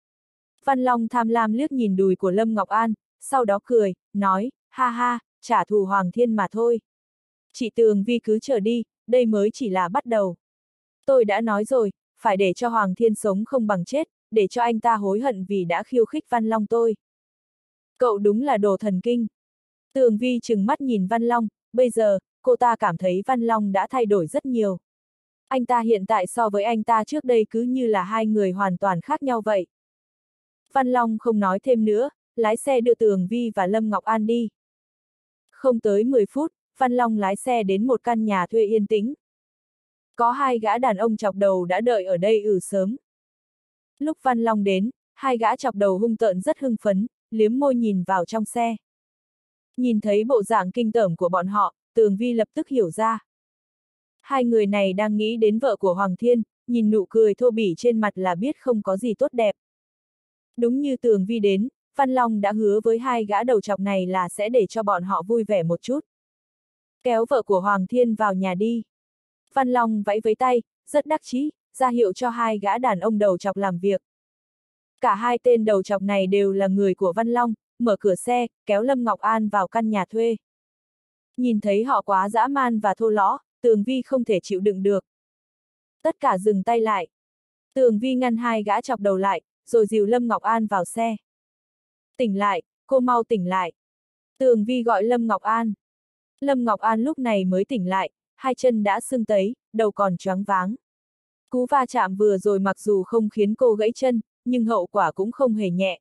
Văn Long tham lam liếc nhìn đùi của Lâm Ngọc An, sau đó cười, nói, ha ha, trả thù Hoàng Thiên mà thôi. Chị Tường Vi cứ chờ đi, đây mới chỉ là bắt đầu. Tôi đã nói rồi, phải để cho Hoàng Thiên sống không bằng chết, để cho anh ta hối hận vì đã khiêu khích Văn Long tôi. Cậu đúng là đồ thần kinh. Tường Vi trừng mắt nhìn Văn Long, bây giờ, cô ta cảm thấy Văn Long đã thay đổi rất nhiều. Anh ta hiện tại so với anh ta trước đây cứ như là hai người hoàn toàn khác nhau vậy. Văn Long không nói thêm nữa, lái xe đưa Tường Vi và Lâm Ngọc An đi. Không tới 10 phút, Văn Long lái xe đến một căn nhà thuê yên tĩnh. Có hai gã đàn ông chọc đầu đã đợi ở đây sớm. Lúc Văn Long đến, hai gã chọc đầu hung tợn rất hưng phấn, liếm môi nhìn vào trong xe. Nhìn thấy bộ dạng kinh tởm của bọn họ, Tường Vi lập tức hiểu ra. Hai người này đang nghĩ đến vợ của Hoàng Thiên, nhìn nụ cười thô bỉ trên mặt là biết không có gì tốt đẹp. Đúng như Tường Vi đến, Văn Long đã hứa với hai gã đầu chọc này là sẽ để cho bọn họ vui vẻ một chút. Kéo vợ của Hoàng Thiên vào nhà đi. Văn Long vẫy với tay, rất đắc chí, ra hiệu cho hai gã đàn ông đầu chọc làm việc. Cả hai tên đầu chọc này đều là người của Văn Long, mở cửa xe, kéo Lâm Ngọc An vào căn nhà thuê. Nhìn thấy họ quá dã man và thô lõ, Tường Vi không thể chịu đựng được. Tất cả dừng tay lại. Tường Vi ngăn hai gã chọc đầu lại, rồi dìu Lâm Ngọc An vào xe. Tỉnh lại, cô mau tỉnh lại. Tường Vi gọi Lâm Ngọc An. Lâm Ngọc An lúc này mới tỉnh lại, hai chân đã sưng tấy, đầu còn choáng váng. Cú va chạm vừa rồi mặc dù không khiến cô gãy chân, nhưng hậu quả cũng không hề nhẹ.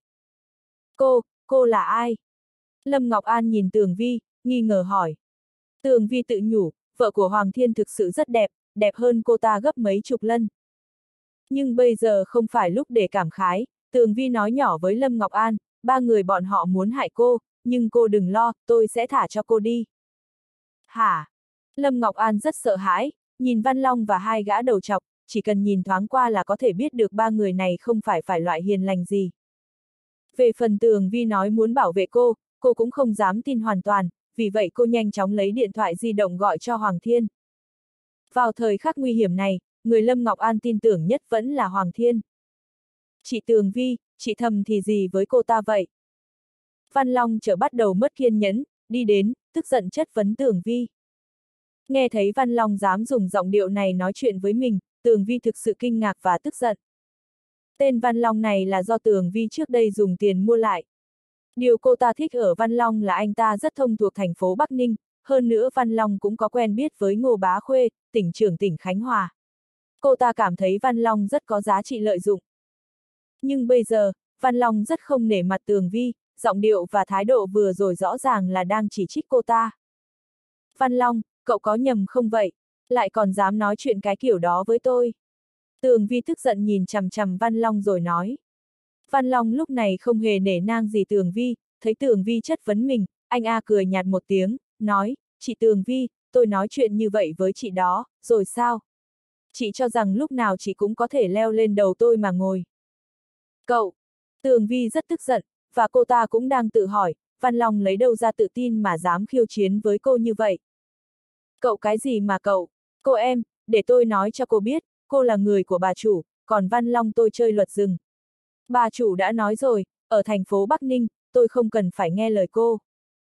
Cô là ai? Lâm Ngọc An nhìn Tường Vi, nghi ngờ hỏi. Tường Vi tự nhủ, vợ của Hoàng Thiên thực sự rất đẹp, đẹp hơn cô ta gấp mấy chục lần. Nhưng bây giờ không phải lúc để cảm khái, Tường Vi nói nhỏ với Lâm Ngọc An, ba người bọn họ muốn hại cô, nhưng cô đừng lo, tôi sẽ thả cho cô đi. Hả? Lâm Ngọc An rất sợ hãi, nhìn Văn Long và hai gã đầu chọc, chỉ cần nhìn thoáng qua là có thể biết được ba người này không phải loại hiền lành gì. Về phần Tường Vi nói muốn bảo vệ cô cũng không dám tin hoàn toàn, vì vậy cô nhanh chóng lấy điện thoại di động gọi cho Hoàng Thiên. Vào thời khắc nguy hiểm này, người Lâm Ngọc An tin tưởng nhất vẫn là Hoàng Thiên. Chị Tường Vi, chị thầm thì gì với cô ta vậy? Văn Long chợt bắt đầu mất kiên nhẫn, đi đến, tức giận chất vấn Tường Vi. Nghe thấy Văn Long dám dùng giọng điệu này nói chuyện với mình, Tường Vi thực sự kinh ngạc và tức giận. Tên Văn Long này là do Tường Vi trước đây dùng tiền mua lại. Điều cô ta thích ở Văn Long là anh ta rất thông thuộc thành phố Bắc Ninh, hơn nữa Văn Long cũng có quen biết với Ngô Bá Khuê, tỉnh trưởng tỉnh Khánh Hòa. Cô ta cảm thấy Văn Long rất có giá trị lợi dụng. Nhưng bây giờ, Văn Long rất không nể mặt Tường Vi, giọng điệu và thái độ vừa rồi rõ ràng là đang chỉ trích cô ta. Văn Long, cậu có nhầm không vậy? Lại còn dám nói chuyện cái kiểu đó với tôi. Tường Vi tức giận nhìn chằm chằm Văn Long rồi nói. Văn Long lúc này không hề nể nang gì Tường Vi, thấy Tường Vi chất vấn mình, anh cười nhạt một tiếng, nói, chị Tường Vi, tôi nói chuyện như vậy với chị đó, rồi sao? Chị cho rằng lúc nào chị cũng có thể leo lên đầu tôi mà ngồi. Cậu! Tường Vi rất tức giận, và cô ta cũng đang tự hỏi, Văn Long lấy đâu ra tự tin mà dám khiêu chiến với cô như vậy? Cậu cái gì mà cậu? Cô em, để tôi nói cho cô biết, cô là người của bà chủ, còn Văn Long tôi chơi luật rừng. Bà chủ đã nói rồi, ở thành phố Bắc Ninh, tôi không cần phải nghe lời cô.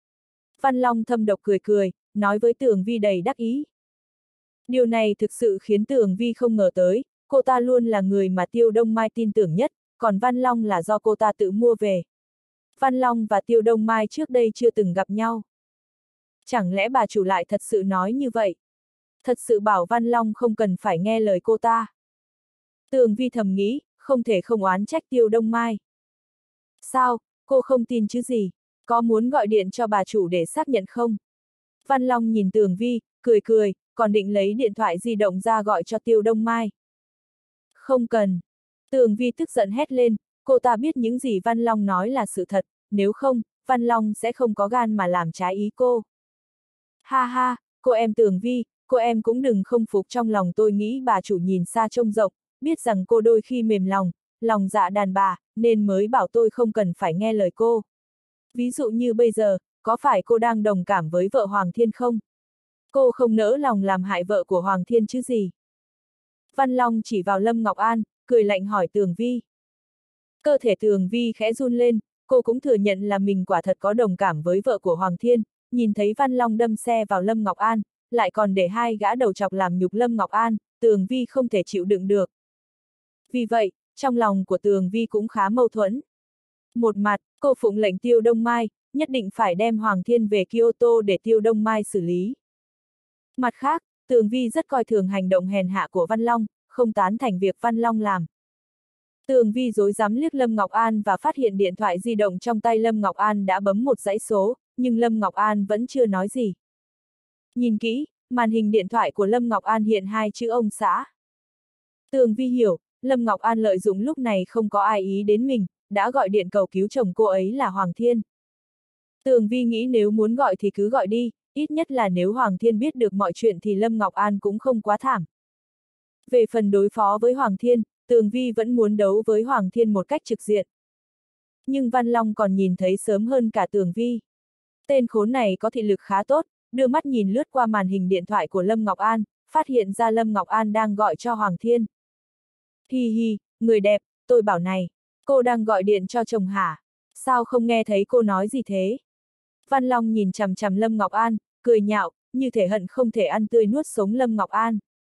Văn Long thâm độc cười, nói với Tường Vi đầy đắc ý. Điều này thực sự khiến Tường Vi không ngờ tới, cô ta luôn là người mà Tiêu Đông Mai tin tưởng nhất, còn Văn Long là do cô ta tự mua về. Văn Long và Tiêu Đông Mai trước đây chưa từng gặp nhau. Chẳng lẽ bà chủ lại thật sự nói như vậy? Thật sự bảo Văn Long không cần phải nghe lời cô ta. Tường Vi thầm nghĩ, không thể không oán trách Tiêu Đông Mai. Sao, cô không tin chứ gì? Có muốn gọi điện cho bà chủ để xác nhận không? Văn Long nhìn Tường Vi, cười, còn định lấy điện thoại di động ra gọi cho Tiêu Đông Mai. Không cần. Tường Vi tức giận hét lên, cô ta biết những gì Văn Long nói là sự thật, nếu không, Văn Long sẽ không có gan mà làm trái ý cô. Ha ha, cô em Tường Vi, cô em cũng đừng không phục trong lòng tôi nghĩ bà chủ nhìn xa trông rộng, biết rằng cô đôi khi mềm lòng dạ đàn bà, nên mới bảo tôi không cần phải nghe lời cô. Ví dụ như bây giờ, có phải cô đang đồng cảm với vợ Hoàng Thiên không? Cô không nỡ lòng làm hại vợ của Hoàng Thiên chứ gì? Văn Long chỉ vào Lâm Ngọc An, cười lạnh hỏi Tường Vi. Cơ thể Tường Vi khẽ run lên, cô cũng thừa nhận là mình quả thật có đồng cảm với vợ của Hoàng Thiên, nhìn thấy Văn Long đâm xe vào Lâm Ngọc An, lại còn để hai gã đầu chọc làm nhục Lâm Ngọc An, Tường Vi không thể chịu đựng được. Vì vậy, trong lòng của Tường Vi cũng khá mâu thuẫn. Một mặt, cô phụng lệnh Tiêu Đông Mai, nhất định phải đem Hoàng Thiên về Kyoto để Tiêu Đông Mai xử lý. Mặt khác, Tường Vi rất coi thường hành động hèn hạ của Văn Long, không tán thành việc Văn Long làm. Tường Vi rối rắm liếc Lâm Ngọc An và phát hiện điện thoại di động trong tay Lâm Ngọc An đã bấm một dãy số, nhưng Lâm Ngọc An vẫn chưa nói gì. Nhìn kỹ, màn hình điện thoại của Lâm Ngọc An hiện hai chữ ông xã. Tường Vi hiểu, Lâm Ngọc An lợi dụng lúc này không có ai ý đến mình, đã gọi điện cầu cứu chồng cô ấy là Hoàng Thiên. Tường Vi nghĩ nếu muốn gọi thì cứ gọi đi, ít nhất là nếu Hoàng Thiên biết được mọi chuyện thì Lâm Ngọc An cũng không quá thảm. Về phần đối phó với Hoàng Thiên, Tường Vi vẫn muốn đấu với Hoàng Thiên một cách trực diện. Nhưng Văn Long còn nhìn thấy sớm hơn cả Tường Vi. Tên khốn này có thị lực khá tốt, đưa mắt nhìn lướt qua màn hình điện thoại của Lâm Ngọc An, phát hiện ra Lâm Ngọc An đang gọi cho Hoàng Thiên. Hi hi, người đẹp, tôi bảo này, cô đang gọi điện cho chồng hả? Sao không nghe thấy cô nói gì thế? Văn Long nhìn chằm chằm Lâm Ngọc An, cười nhạo, như thể hận không thể ăn tươi nuốt sống Lâm Ngọc An.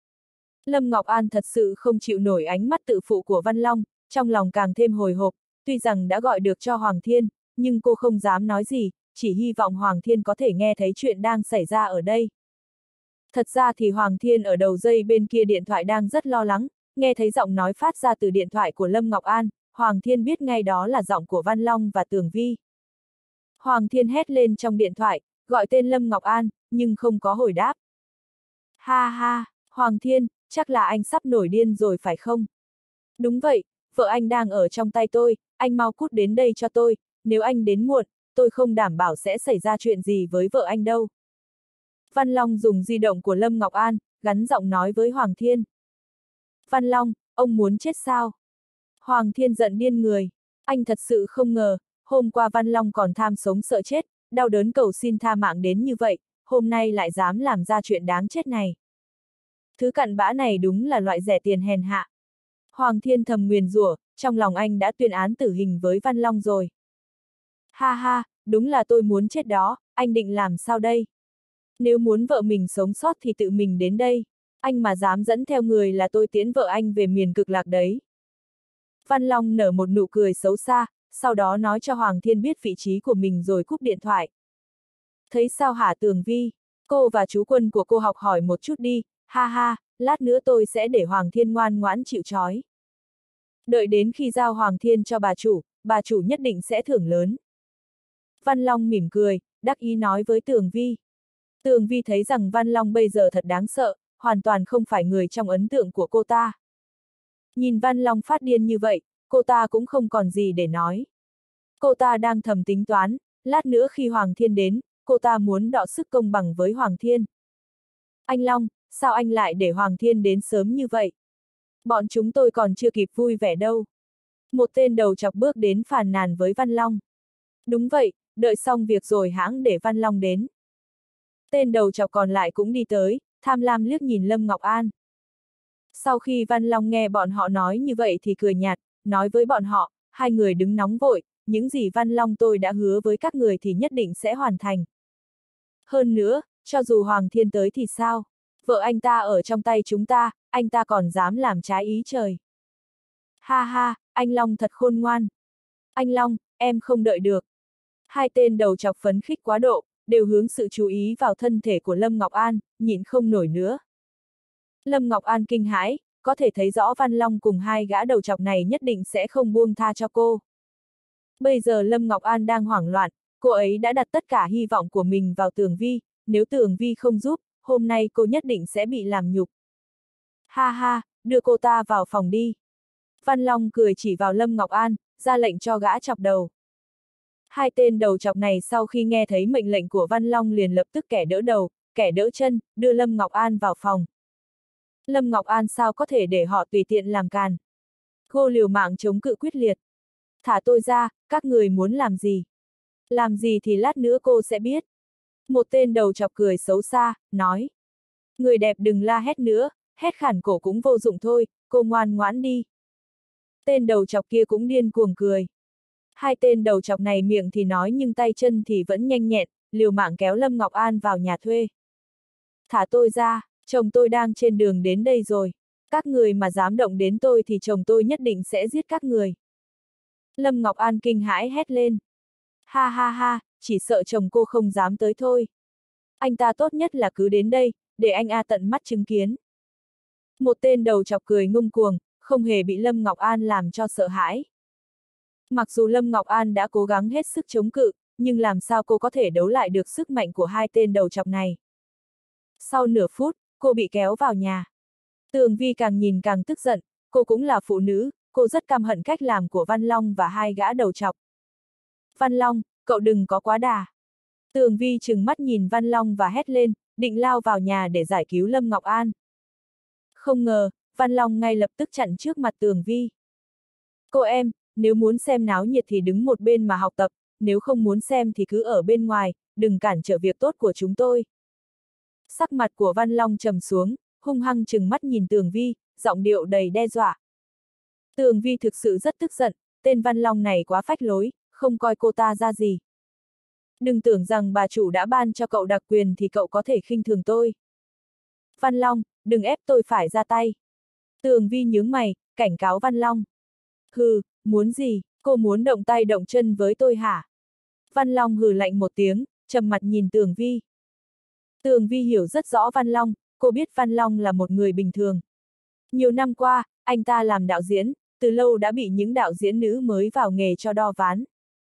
Lâm Ngọc An thật sự không chịu nổi ánh mắt tự phụ của Văn Long, trong lòng càng thêm hồi hộp, tuy rằng đã gọi được cho Hoàng Thiên, nhưng cô không dám nói gì, chỉ hy vọng Hoàng Thiên có thể nghe thấy chuyện đang xảy ra ở đây. Thật ra thì Hoàng Thiên ở đầu dây bên kia điện thoại đang rất lo lắng, nghe thấy giọng nói phát ra từ điện thoại của Lâm Ngọc An, Hoàng Thiên biết ngay đó là giọng của Văn Long và Tường Vi. Hoàng Thiên hét lên trong điện thoại, gọi tên Lâm Ngọc An, nhưng không có hồi đáp. Ha ha, Hoàng Thiên, chắc là anh sắp nổi điên rồi phải không? Đúng vậy, vợ anh đang ở trong tay tôi, anh mau cút đến đây cho tôi, nếu anh đến muộn, tôi không đảm bảo sẽ xảy ra chuyện gì với vợ anh đâu. Văn Long dùng di động của Lâm Ngọc An, gắn giọng nói với Hoàng Thiên. Văn Long, ông muốn chết sao? Hoàng Thiên giận điên người, anh thật sự không ngờ, hôm qua Văn Long còn tham sống sợ chết, đau đớn cầu xin tha mạng đến như vậy, hôm nay lại dám làm ra chuyện đáng chết này. Thứ cặn bã này đúng là loại rẻ tiền hèn hạ. Hoàng Thiên thầm nguyền rủa, trong lòng anh đã tuyên án tử hình với Văn Long rồi. Ha ha, đúng là tôi muốn chết đó, anh định làm sao đây? Nếu muốn vợ mình sống sót thì tự mình đến đây, anh mà dám dẫn theo người là tôi tiễn vợ anh về miền cực lạc đấy. Văn Long nở một nụ cười xấu xa, sau đó nói cho Hoàng Thiên biết vị trí của mình rồi cúp điện thoại. Thấy sao hả Tường Vi? Cô và chú Quân của cô học hỏi một chút đi, ha ha, lát nữa tôi sẽ để Hoàng Thiên ngoan ngoãn chịu trói. Đợi đến khi giao Hoàng Thiên cho bà chủ nhất định sẽ thưởng lớn. Văn Long mỉm cười, đắc ý nói với Tường Vi. Tường Vi thấy rằng Văn Long bây giờ thật đáng sợ, hoàn toàn không phải người trong ấn tượng của cô ta. Nhìn Văn Long phát điên như vậy, cô ta cũng không còn gì để nói. Cô ta đang thầm tính toán, lát nữa khi Hoàng Thiên đến, cô ta muốn đọ sức công bằng với Hoàng Thiên. Anh Long, sao anh lại để Hoàng Thiên đến sớm như vậy? Bọn chúng tôi còn chưa kịp vui vẻ đâu. Một tên đầu chọc bước đến phàn nàn với Văn Long. Đúng vậy, đợi xong việc rồi hãng để Văn Long đến. Tên đầu chọc còn lại cũng đi tới, tham lam liếc nhìn Lâm Ngọc An. Sau khi Văn Long nghe bọn họ nói như vậy thì cười nhạt, nói với bọn họ, hai người đứng nóng vội, những gì Văn Long tôi đã hứa với các người thì nhất định sẽ hoàn thành. Hơn nữa, cho dù Hoàng Thiên tới thì sao? Vợ anh ta ở trong tay chúng ta, anh ta còn dám làm trái ý trời. Ha ha, anh Long thật khôn ngoan. Anh Long, em không đợi được. Hai tên đầu chọc phấn khích quá độ, đều hướng sự chú ý vào thân thể của Lâm Ngọc An, nhịn không nổi nữa. Lâm Ngọc An kinh hãi, có thể thấy rõ Văn Long cùng hai gã đầu chọc này nhất định sẽ không buông tha cho cô. Bây giờ Lâm Ngọc An đang hoảng loạn, cô ấy đã đặt tất cả hy vọng của mình vào Tường Vi, nếu Tường Vi không giúp, hôm nay cô nhất định sẽ bị làm nhục. Ha ha, đưa cô ta vào phòng đi. Văn Long cười chỉ vào Lâm Ngọc An, ra lệnh cho gã chọc đầu. Hai tên đầu chọc này sau khi nghe thấy mệnh lệnh của Văn Long liền lập tức kẻ đỡ đầu, kẻ đỡ chân, đưa Lâm Ngọc An vào phòng. Lâm Ngọc An sao có thể để họ tùy tiện làm càn. Cô liều mạng chống cự quyết liệt. Thả tôi ra, các người muốn làm gì? Làm gì thì lát nữa cô sẽ biết. Một tên đầu chọc cười xấu xa, nói. Người đẹp đừng la hét nữa, hét khản cổ cũng vô dụng thôi, cô ngoan ngoãn đi. Tên đầu chọc kia cũng điên cuồng cười. Hai tên đầu chọc này miệng thì nói nhưng tay chân thì vẫn nhanh nhẹn, liều mạng kéo Lâm Ngọc An vào nhà thuê. Thả tôi ra, chồng tôi đang trên đường đến đây rồi. Các người mà dám động đến tôi thì chồng tôi nhất định sẽ giết các người. Lâm Ngọc An kinh hãi hét lên. Ha ha ha, chỉ sợ chồng cô không dám tới thôi. Anh ta tốt nhất là cứ đến đây, để anh tận mắt chứng kiến. Một tên đầu chọc cười ngông cuồng, không hề bị Lâm Ngọc An làm cho sợ hãi. Mặc dù Lâm Ngọc An đã cố gắng hết sức chống cự, nhưng làm sao cô có thể đấu lại được sức mạnh của hai tên đầu chọc này. Sau nửa phút, cô bị kéo vào nhà. Tường Vi càng nhìn càng tức giận, cô cũng là phụ nữ, cô rất căm hận cách làm của Văn Long và hai gã đầu trọc. Văn Long, cậu đừng có quá đà. Tường Vi trừng mắt nhìn Văn Long và hét lên, định lao vào nhà để giải cứu Lâm Ngọc An. Không ngờ, Văn Long ngay lập tức chặn trước mặt Tường Vi. Cô em, nếu muốn xem náo nhiệt thì đứng một bên mà học tập, nếu không muốn xem thì cứ ở bên ngoài, đừng cản trở việc tốt của chúng tôi. Sắc mặt của Văn Long trầm xuống, hung hăng trừng mắt nhìn Tường Vi, giọng điệu đầy đe dọa. Tường Vi thực sự rất tức giận, tên Văn Long này quá phách lối, không coi cô ta ra gì. Đừng tưởng rằng bà chủ đã ban cho cậu đặc quyền thì cậu có thể khinh thường tôi. Văn Long, đừng ép tôi phải ra tay. Tường Vi nhướng mày, cảnh cáo Văn Long. Hừ, muốn gì, cô muốn động tay động chân với tôi hả? Văn Long hừ lạnh một tiếng, trầm mặt nhìn Tường Vi. Tường Vi hiểu rất rõ Văn Long, cô biết Văn Long là một người bình thường. Nhiều năm qua, anh ta làm đạo diễn, từ lâu đã bị những đạo diễn nữ mới vào nghề cho đo ván.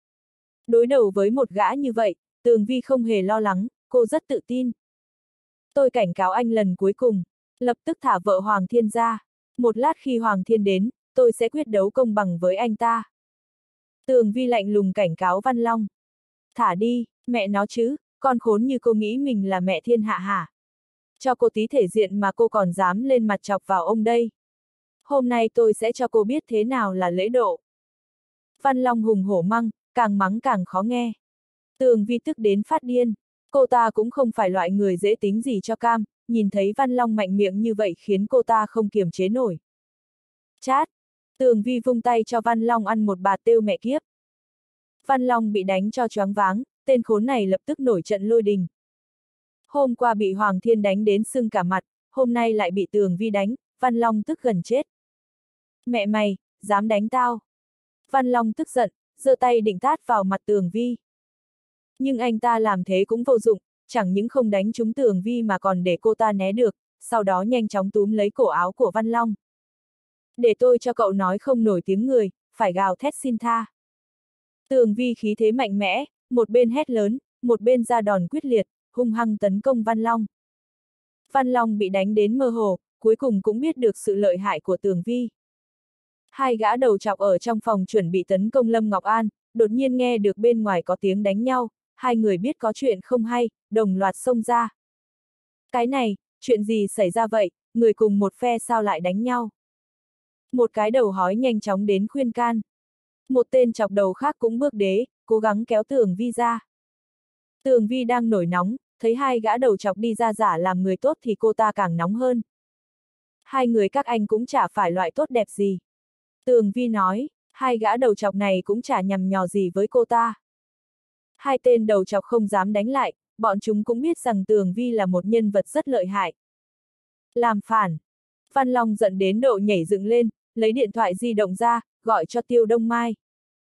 Đối đầu với một gã như vậy, Tường Vi không hề lo lắng, cô rất tự tin. Tôi cảnh cáo anh lần cuối cùng, lập tức thả vợ Hoàng Thiên ra. Một lát khi Hoàng Thiên đến, tôi sẽ quyết đấu công bằng với anh ta. Tường Vi lạnh lùng cảnh cáo Văn Long. Thả đi, mẹ nó chứ, con khốn như cô nghĩ mình là mẹ thiên hạ hả? Cho cô tí thể diện mà cô còn dám lên mặt chọc vào ông đây. Hôm nay tôi sẽ cho cô biết thế nào là lễ độ. Văn Long hùng hổ mắng càng khó nghe. Tường Vi tức đến phát điên. Cô ta cũng không phải loại người dễ tính gì cho cam, nhìn thấy Văn Long mạnh miệng như vậy khiến cô ta không kiềm chế nổi. Chát! Tường Vi vung tay cho Văn Long ăn một bạt têu mẹ kiếp. Văn Long bị đánh cho choáng váng, tên khốn này lập tức nổi trận lôi đình. Hôm qua bị Hoàng Thiên đánh đến sưng cả mặt, hôm nay lại bị Tường Vi đánh, Văn Long tức gần chết. Mẹ mày, dám đánh tao! Văn Long tức giận, giơ tay định tát vào mặt Tường Vi. Nhưng anh ta làm thế cũng vô dụng, chẳng những không đánh trúng Tường Vi mà còn để cô ta né được, sau đó nhanh chóng túm lấy cổ áo của Văn Long. Để tôi cho cậu nói không nổi tiếng người, phải gào thét xin tha. Tường Vi khí thế mạnh mẽ, một bên hét lớn, một bên ra đòn quyết liệt, hung hăng tấn công Văn Long. Văn Long bị đánh đến mơ hồ, cuối cùng cũng biết được sự lợi hại của Tường Vi. Hai gã đầu trọc ở trong phòng chuẩn bị tấn công Lâm Ngọc An, đột nhiên nghe được bên ngoài có tiếng đánh nhau, hai người biết có chuyện không hay, đồng loạt xông ra. Cái này, chuyện gì xảy ra vậy, người cùng một phe sao lại đánh nhau? Một cái đầu hói nhanh chóng đến khuyên can. Một tên chọc đầu khác cũng bước đến, cố gắng kéo Tường Vi ra. Tường Vi đang nổi nóng, thấy hai gã đầu chọc đi ra giả làm người tốt thì cô ta càng nóng hơn. Hai người các anh cũng chả phải loại tốt đẹp gì. Tường Vi nói, hai gã đầu chọc này cũng chả nhằm nhò gì với cô ta. Hai tên đầu chọc không dám đánh lại, bọn chúng cũng biết rằng Tường Vi là một nhân vật rất lợi hại. Làm phản! Văn Long giận đến độ nhảy dựng lên, lấy điện thoại di động ra, gọi cho Tiêu Đông Mai.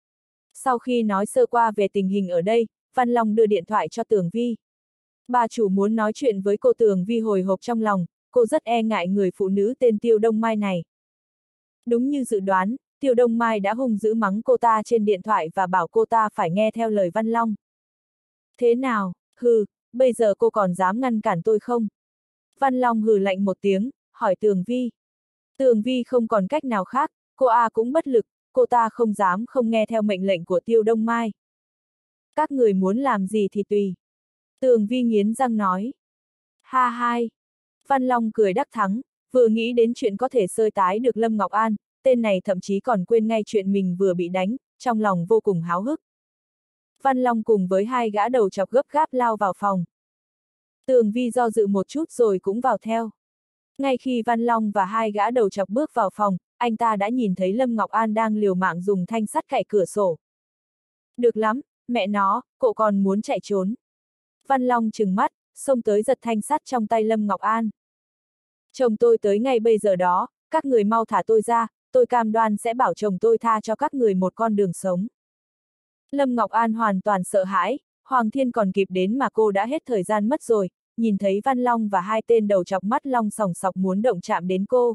Sau khi nói sơ qua về tình hình ở đây, Văn Long đưa điện thoại cho Tường Vi. Bà chủ muốn nói chuyện với cô. Tường Vi hồi hộp trong lòng, cô rất e ngại người phụ nữ tên Tiêu Đông Mai này. Đúng như dự đoán, Tiêu Đông Mai đã hung dữ mắng cô ta trên điện thoại và bảo cô ta phải nghe theo lời Văn Long. Thế nào, hừ, bây giờ cô còn dám ngăn cản tôi không? Văn Long hừ lạnh một tiếng, hỏi Tường Vi. Tường Vi không còn cách nào khác, cô cũng bất lực, cô ta không dám không nghe theo mệnh lệnh của Tiêu Đông Mai. Các người muốn làm gì thì tùy. Tường Vi nghiến răng nói. Ha hai. Văn Long cười đắc thắng, vừa nghĩ đến chuyện có thể sơi tái được Lâm Ngọc An, tên này thậm chí còn quên ngay chuyện mình vừa bị đánh, trong lòng vô cùng háo hức. Văn Long cùng với hai gã đầu chọc gấp gáp lao vào phòng. Tường Vi do dự một chút rồi cũng vào theo. Ngay khi Văn Long và hai gã đầu chọc bước vào phòng, anh ta đã nhìn thấy Lâm Ngọc An đang liều mạng dùng thanh sắt cạy cửa sổ. Được lắm, mẹ nó, cậu còn muốn chạy trốn. Văn Long trừng mắt, xông tới giật thanh sắt trong tay Lâm Ngọc An. Chồng tôi tới ngay bây giờ đó, các người mau thả tôi ra, tôi cam đoan sẽ bảo chồng tôi tha cho các người một con đường sống. Lâm Ngọc An hoàn toàn sợ hãi, Hoàng Thiên còn kịp đến mà cô đã hết thời gian mất rồi, nhìn thấy Văn Long và hai tên đầu chọc mắt long sòng sọc muốn động chạm đến cô.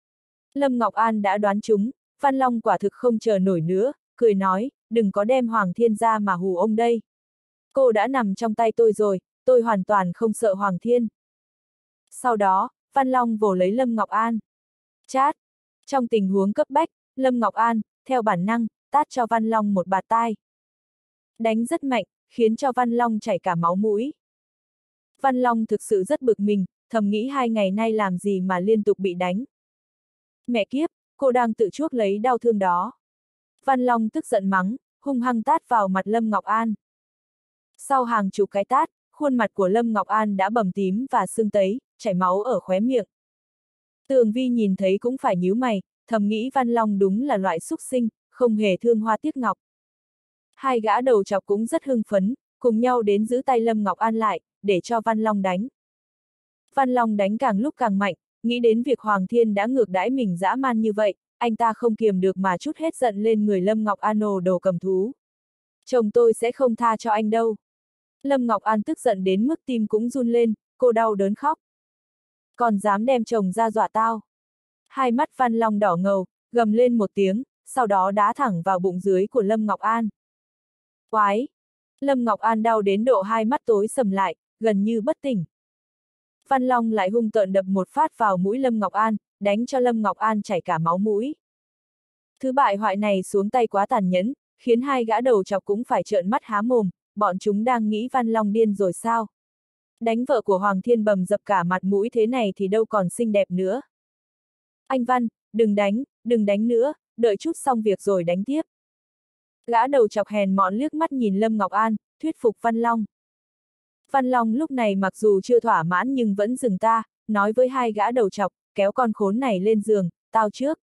Lâm Ngọc An đã đoán trúng, Văn Long quả thực không chờ nổi nữa, cười nói, đừng có đem Hoàng Thiên ra mà hù ông đây. Cô đã nằm trong tay tôi rồi, tôi hoàn toàn không sợ Hoàng Thiên. Sau đó, Văn Long vồ lấy Lâm Ngọc An. Chát! Trong tình huống cấp bách, Lâm Ngọc An, theo bản năng, tát cho Văn Long một bạt tai. Đánh rất mạnh, khiến cho Văn Long chảy cả máu mũi. Văn Long thực sự rất bực mình, thầm nghĩ 2 ngày nay làm gì mà liên tục bị đánh. Mẹ kiếp, cô đang tự chuốc lấy đau thương đó. Văn Long tức giận mắng, hung hăng tát vào mặt Lâm Ngọc An. Sau hàng chục cái tát, khuôn mặt của Lâm Ngọc An đã bầm tím và sưng tấy, chảy máu ở khóe miệng. Tường Vi nhìn thấy cũng phải nhíu mày, thầm nghĩ Văn Long đúng là loại súc sinh, không hề thương hoa tiếc ngọc. Hai gã đầu chọc cũng rất hưng phấn, cùng nhau đến giữ tay Lâm Ngọc An lại, để cho Văn Long đánh. Văn Long đánh càng lúc càng mạnh, nghĩ đến việc Hoàng Thiên đã ngược đãi mình dã man như vậy, anh ta không kiềm được mà trút hết giận lên người Lâm Ngọc An đồ cầm thú. Chồng tôi sẽ không tha cho anh đâu. Lâm Ngọc An tức giận đến mức tim cũng run lên, cô đau đớn khóc. Còn dám đem chồng ra dọa tao. Hai mắt Văn Long đỏ ngầu, gầm lên một tiếng, sau đó đá thẳng vào bụng dưới của Lâm Ngọc An. Oái! Lâm Ngọc An đau đến độ hai mắt tối sầm lại, gần như bất tỉnh. Văn Long lại hung tợn đập một phát vào mũi Lâm Ngọc An, đánh cho Lâm Ngọc An chảy cả máu mũi. Thứ bại hoại này xuống tay quá tàn nhẫn, khiến hai gã đầu chọc cũng phải trợn mắt há mồm, bọn chúng đang nghĩ Văn Long điên rồi sao? Đánh vợ của Hoàng Thiên bầm dập cả mặt mũi thế này thì đâu còn xinh đẹp nữa. Anh Văn, đừng đánh nữa, đợi chút xong việc rồi đánh tiếp. Gã đầu chọc hèn mọn liếc mắt nhìn Lâm Ngọc An, thuyết phục Văn Long. Văn Long lúc này mặc dù chưa thỏa mãn nhưng vẫn dừng ta, nói với hai gã đầu chọc, kéo con khốn này lên giường, tao trước.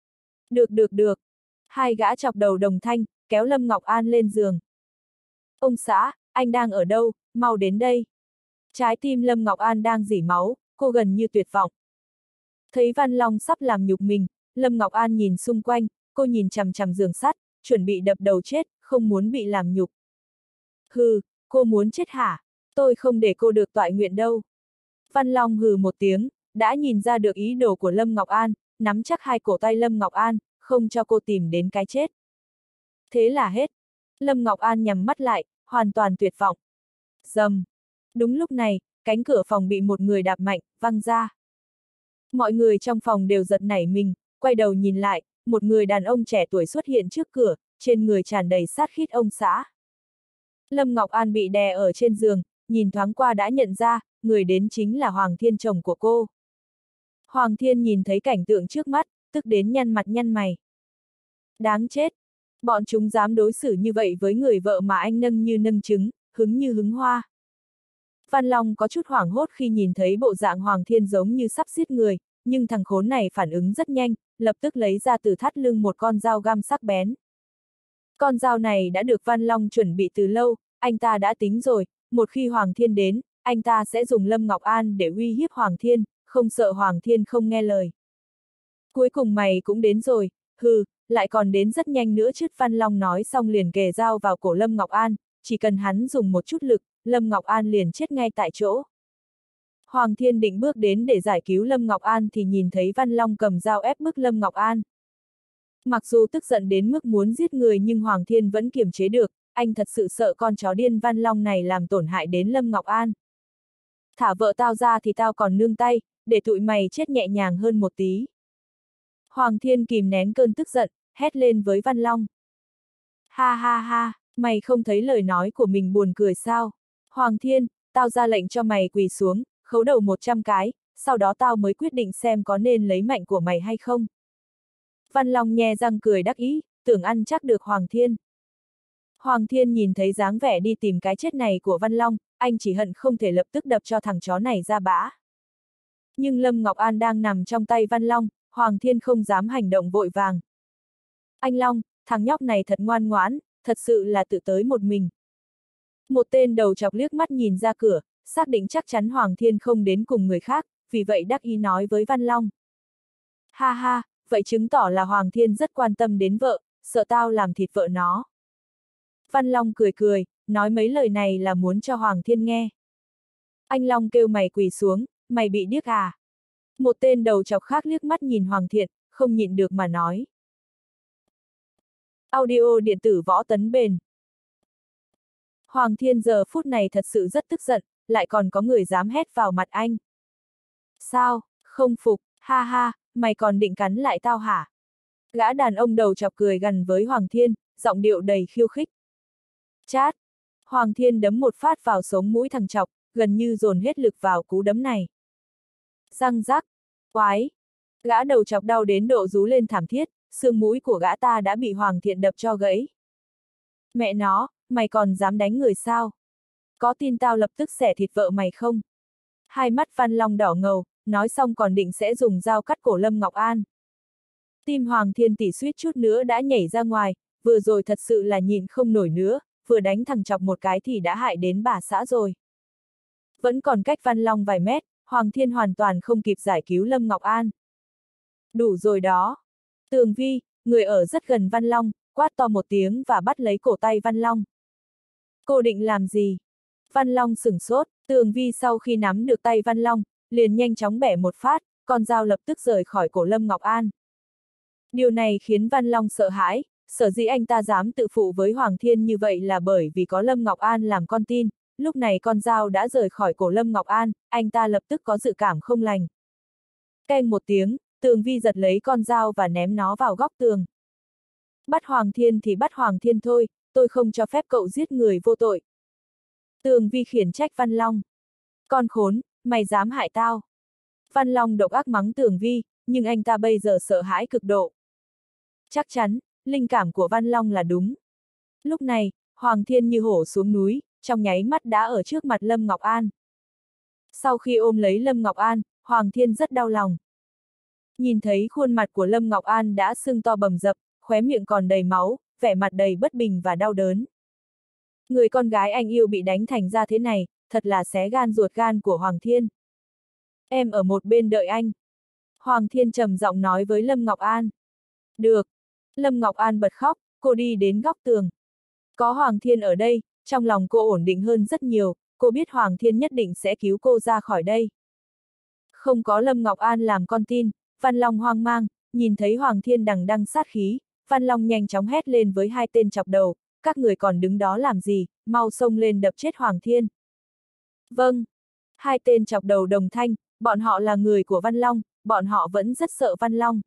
Được. Hai gã chọc đầu đồng thanh, kéo Lâm Ngọc An lên giường. Ông xã, anh đang ở đâu, mau đến đây. Trái tim Lâm Ngọc An đang rỉ máu, cô gần như tuyệt vọng. Thấy Văn Long sắp làm nhục mình, Lâm Ngọc An nhìn xung quanh, cô nhìn chằm chằm giường sắt, chuẩn bị đập đầu chết, không muốn bị làm nhục. Hừ, cô muốn chết hả? Tôi không để cô được toại nguyện đâu. Văn Long hừ một tiếng, đã nhìn ra được ý đồ của Lâm Ngọc An, nắm chắc hai cổ tay Lâm Ngọc An, không cho cô tìm đến cái chết. Thế là hết. Lâm Ngọc An nhắm mắt lại, hoàn toàn tuyệt vọng. Rầm. Đúng lúc này, cánh cửa phòng bị một người đạp mạnh, văng ra. Mọi người trong phòng đều giật nảy mình, quay đầu nhìn lại, một người đàn ông trẻ tuổi xuất hiện trước cửa, trên người tràn đầy sát khí ông xã. Lâm Ngọc An bị đè ở trên giường, nhìn thoáng qua đã nhận ra, người đến chính là Hoàng Thiên chồng của cô. Hoàng Thiên nhìn thấy cảnh tượng trước mắt, tức đến nhăn mặt nhăn mày. Đáng chết! Bọn chúng dám đối xử như vậy với người vợ mà anh nâng như nâng trứng, hứng như hứng hoa. Văn Long có chút hoảng hốt khi nhìn thấy bộ dạng Hoàng Thiên giống như sắp giết người, nhưng thằng khốn này phản ứng rất nhanh, lập tức lấy ra từ thắt lưng một con dao găm sắc bén. Con dao này đã được Văn Long chuẩn bị từ lâu, anh ta đã tính rồi, một khi Hoàng Thiên đến, anh ta sẽ dùng Lâm Ngọc An để uy hiếp Hoàng Thiên, không sợ Hoàng Thiên không nghe lời. Cuối cùng mày cũng đến rồi, hừ, lại còn đến rất nhanh nữa chứ. Văn Long nói xong liền kề dao vào cổ Lâm Ngọc An, chỉ cần hắn dùng một chút lực, Lâm Ngọc An liền chết ngay tại chỗ. Hoàng Thiên định bước đến để giải cứu Lâm Ngọc An thì nhìn thấy Văn Long cầm dao ép bức Lâm Ngọc An. Mặc dù tức giận đến mức muốn giết người nhưng Hoàng Thiên vẫn kiềm chế được, anh thật sự sợ con chó điên Văn Long này làm tổn hại đến Lâm Ngọc An. Thả vợ tao ra thì tao còn nương tay, để tụi mày chết nhẹ nhàng hơn một tí. Hoàng Thiên kìm nén cơn tức giận, hét lên với Văn Long. Ha, mày không thấy lời nói của mình buồn cười sao? Hoàng Thiên, tao ra lệnh cho mày quỳ xuống, khấu đầu 100 cái, sau đó tao mới quyết định xem có nên lấy mạnh của mày hay không. Văn Long nhe răng cười đắc ý, tưởng ăn chắc được Hoàng Thiên. Hoàng Thiên nhìn thấy dáng vẻ đi tìm cái chết này của Văn Long, anh chỉ hận không thể lập tức đập cho thằng chó này ra bã. Nhưng Lâm Ngọc An đang nằm trong tay Văn Long, Hoàng Thiên không dám hành động vội vàng. Anh Long, thằng nhóc này thật ngoan ngoãn, thật sự là tự tới một mình. Một tên đầu chọc liếc mắt nhìn ra cửa, xác định chắc chắn Hoàng Thiên không đến cùng người khác, vì vậy đắc ý nói với Văn Long. Ha, vậy chứng tỏ là Hoàng Thiên rất quan tâm đến vợ, sợ tao làm thịt vợ nó. Văn Long cười, nói mấy lời này là muốn cho Hoàng Thiên nghe. Anh Long kêu mày quỳ xuống, mày bị điếc à? Một tên đầu chọc khác liếc mắt nhìn Hoàng Thiên, không nhịn được mà nói. Audio điện tử Võ Tấn Bền. Hoàng Thiên giờ phút này thật sự rất tức giận, lại còn có người dám hét vào mặt anh. Sao, không phục, ha ha, mày còn định cắn lại tao hả? Gã đàn ông đầu chọc cười gằn với Hoàng Thiên, giọng điệu đầy khiêu khích. Chát! Hoàng Thiên đấm một phát vào sống mũi thằng chọc, gần như dồn hết lực vào cú đấm này. Răng rắc! Oái! Gã đầu chọc đau đến độ rú lên thảm thiết, xương mũi của gã ta đã bị Hoàng Thiên đập cho gãy. Mẹ nó, mày còn dám đánh người sao? Có tin tao lập tức xẻ thịt vợ mày không? Hai mắt Văn Long đỏ ngầu, nói xong còn định sẽ dùng dao cắt cổ Lâm Ngọc An. Tim Hoàng Thiên tỷ suýt chút nữa đã nhảy ra ngoài, vừa rồi thật sự là nhịn không nổi nữa, vừa đánh thằng chọc một cái thì đã hại đến bà xã rồi. Vẫn còn cách Văn Long vài mét, Hoàng Thiên hoàn toàn không kịp giải cứu Lâm Ngọc An. Đủ rồi đó. Tường Vi, người ở rất gần Văn Long, quát to một tiếng và bắt lấy cổ tay Văn Long. Cô định làm gì? Văn Long sửng sốt, Tường Vi sau khi nắm được tay Văn Long, liền nhanh chóng bẻ một phát, con dao lập tức rời khỏi cổ Lâm Ngọc An. Điều này khiến Văn Long sợ hãi, sở dĩ anh ta dám tự phụ với Hoàng Thiên như vậy là bởi vì có Lâm Ngọc An làm con tin, lúc này con dao đã rời khỏi cổ Lâm Ngọc An, anh ta lập tức có dự cảm không lành. Keng một tiếng, Tường Vi giật lấy con dao và ném nó vào góc tường. Bắt Hoàng Thiên thì bắt Hoàng Thiên thôi, tôi không cho phép cậu giết người vô tội. Tường Vi khiển trách Văn Long. Con khốn, mày dám hại tao. Văn Long độc ác mắng Tường Vi, nhưng anh ta bây giờ sợ hãi cực độ. Chắc chắn, linh cảm của Văn Long là đúng. Lúc này, Hoàng Thiên như hổ xuống núi, trong nháy mắt đã ở trước mặt Lâm Ngọc An. Sau khi ôm lấy Lâm Ngọc An, Hoàng Thiên rất đau lòng. Nhìn thấy khuôn mặt của Lâm Ngọc An đã sưng to bầm dập, khóe miệng còn đầy máu, vẻ mặt đầy bất bình và đau đớn. Người con gái anh yêu bị đánh thành ra thế này, thật là xé gan ruột gan của Hoàng Thiên. Em ở một bên đợi anh. Hoàng Thiên trầm giọng nói với Lâm Ngọc An. Được. Lâm Ngọc An bật khóc, cô đi đến góc tường. Có Hoàng Thiên ở đây, trong lòng cô ổn định hơn rất nhiều, cô biết Hoàng Thiên nhất định sẽ cứu cô ra khỏi đây. Không có Lâm Ngọc An làm con tin, Văn Long hoang mang, nhìn thấy Hoàng Thiên đằng đằng sát khí, Văn Long nhanh chóng hét lên với hai tên chọc đầu, các người còn đứng đó làm gì, mau xông lên đập chết Hoàng Thiên. Vâng. Hai tên chọc đầu đồng thanh, bọn họ là người của Văn Long, bọn họ vẫn rất sợ Văn Long.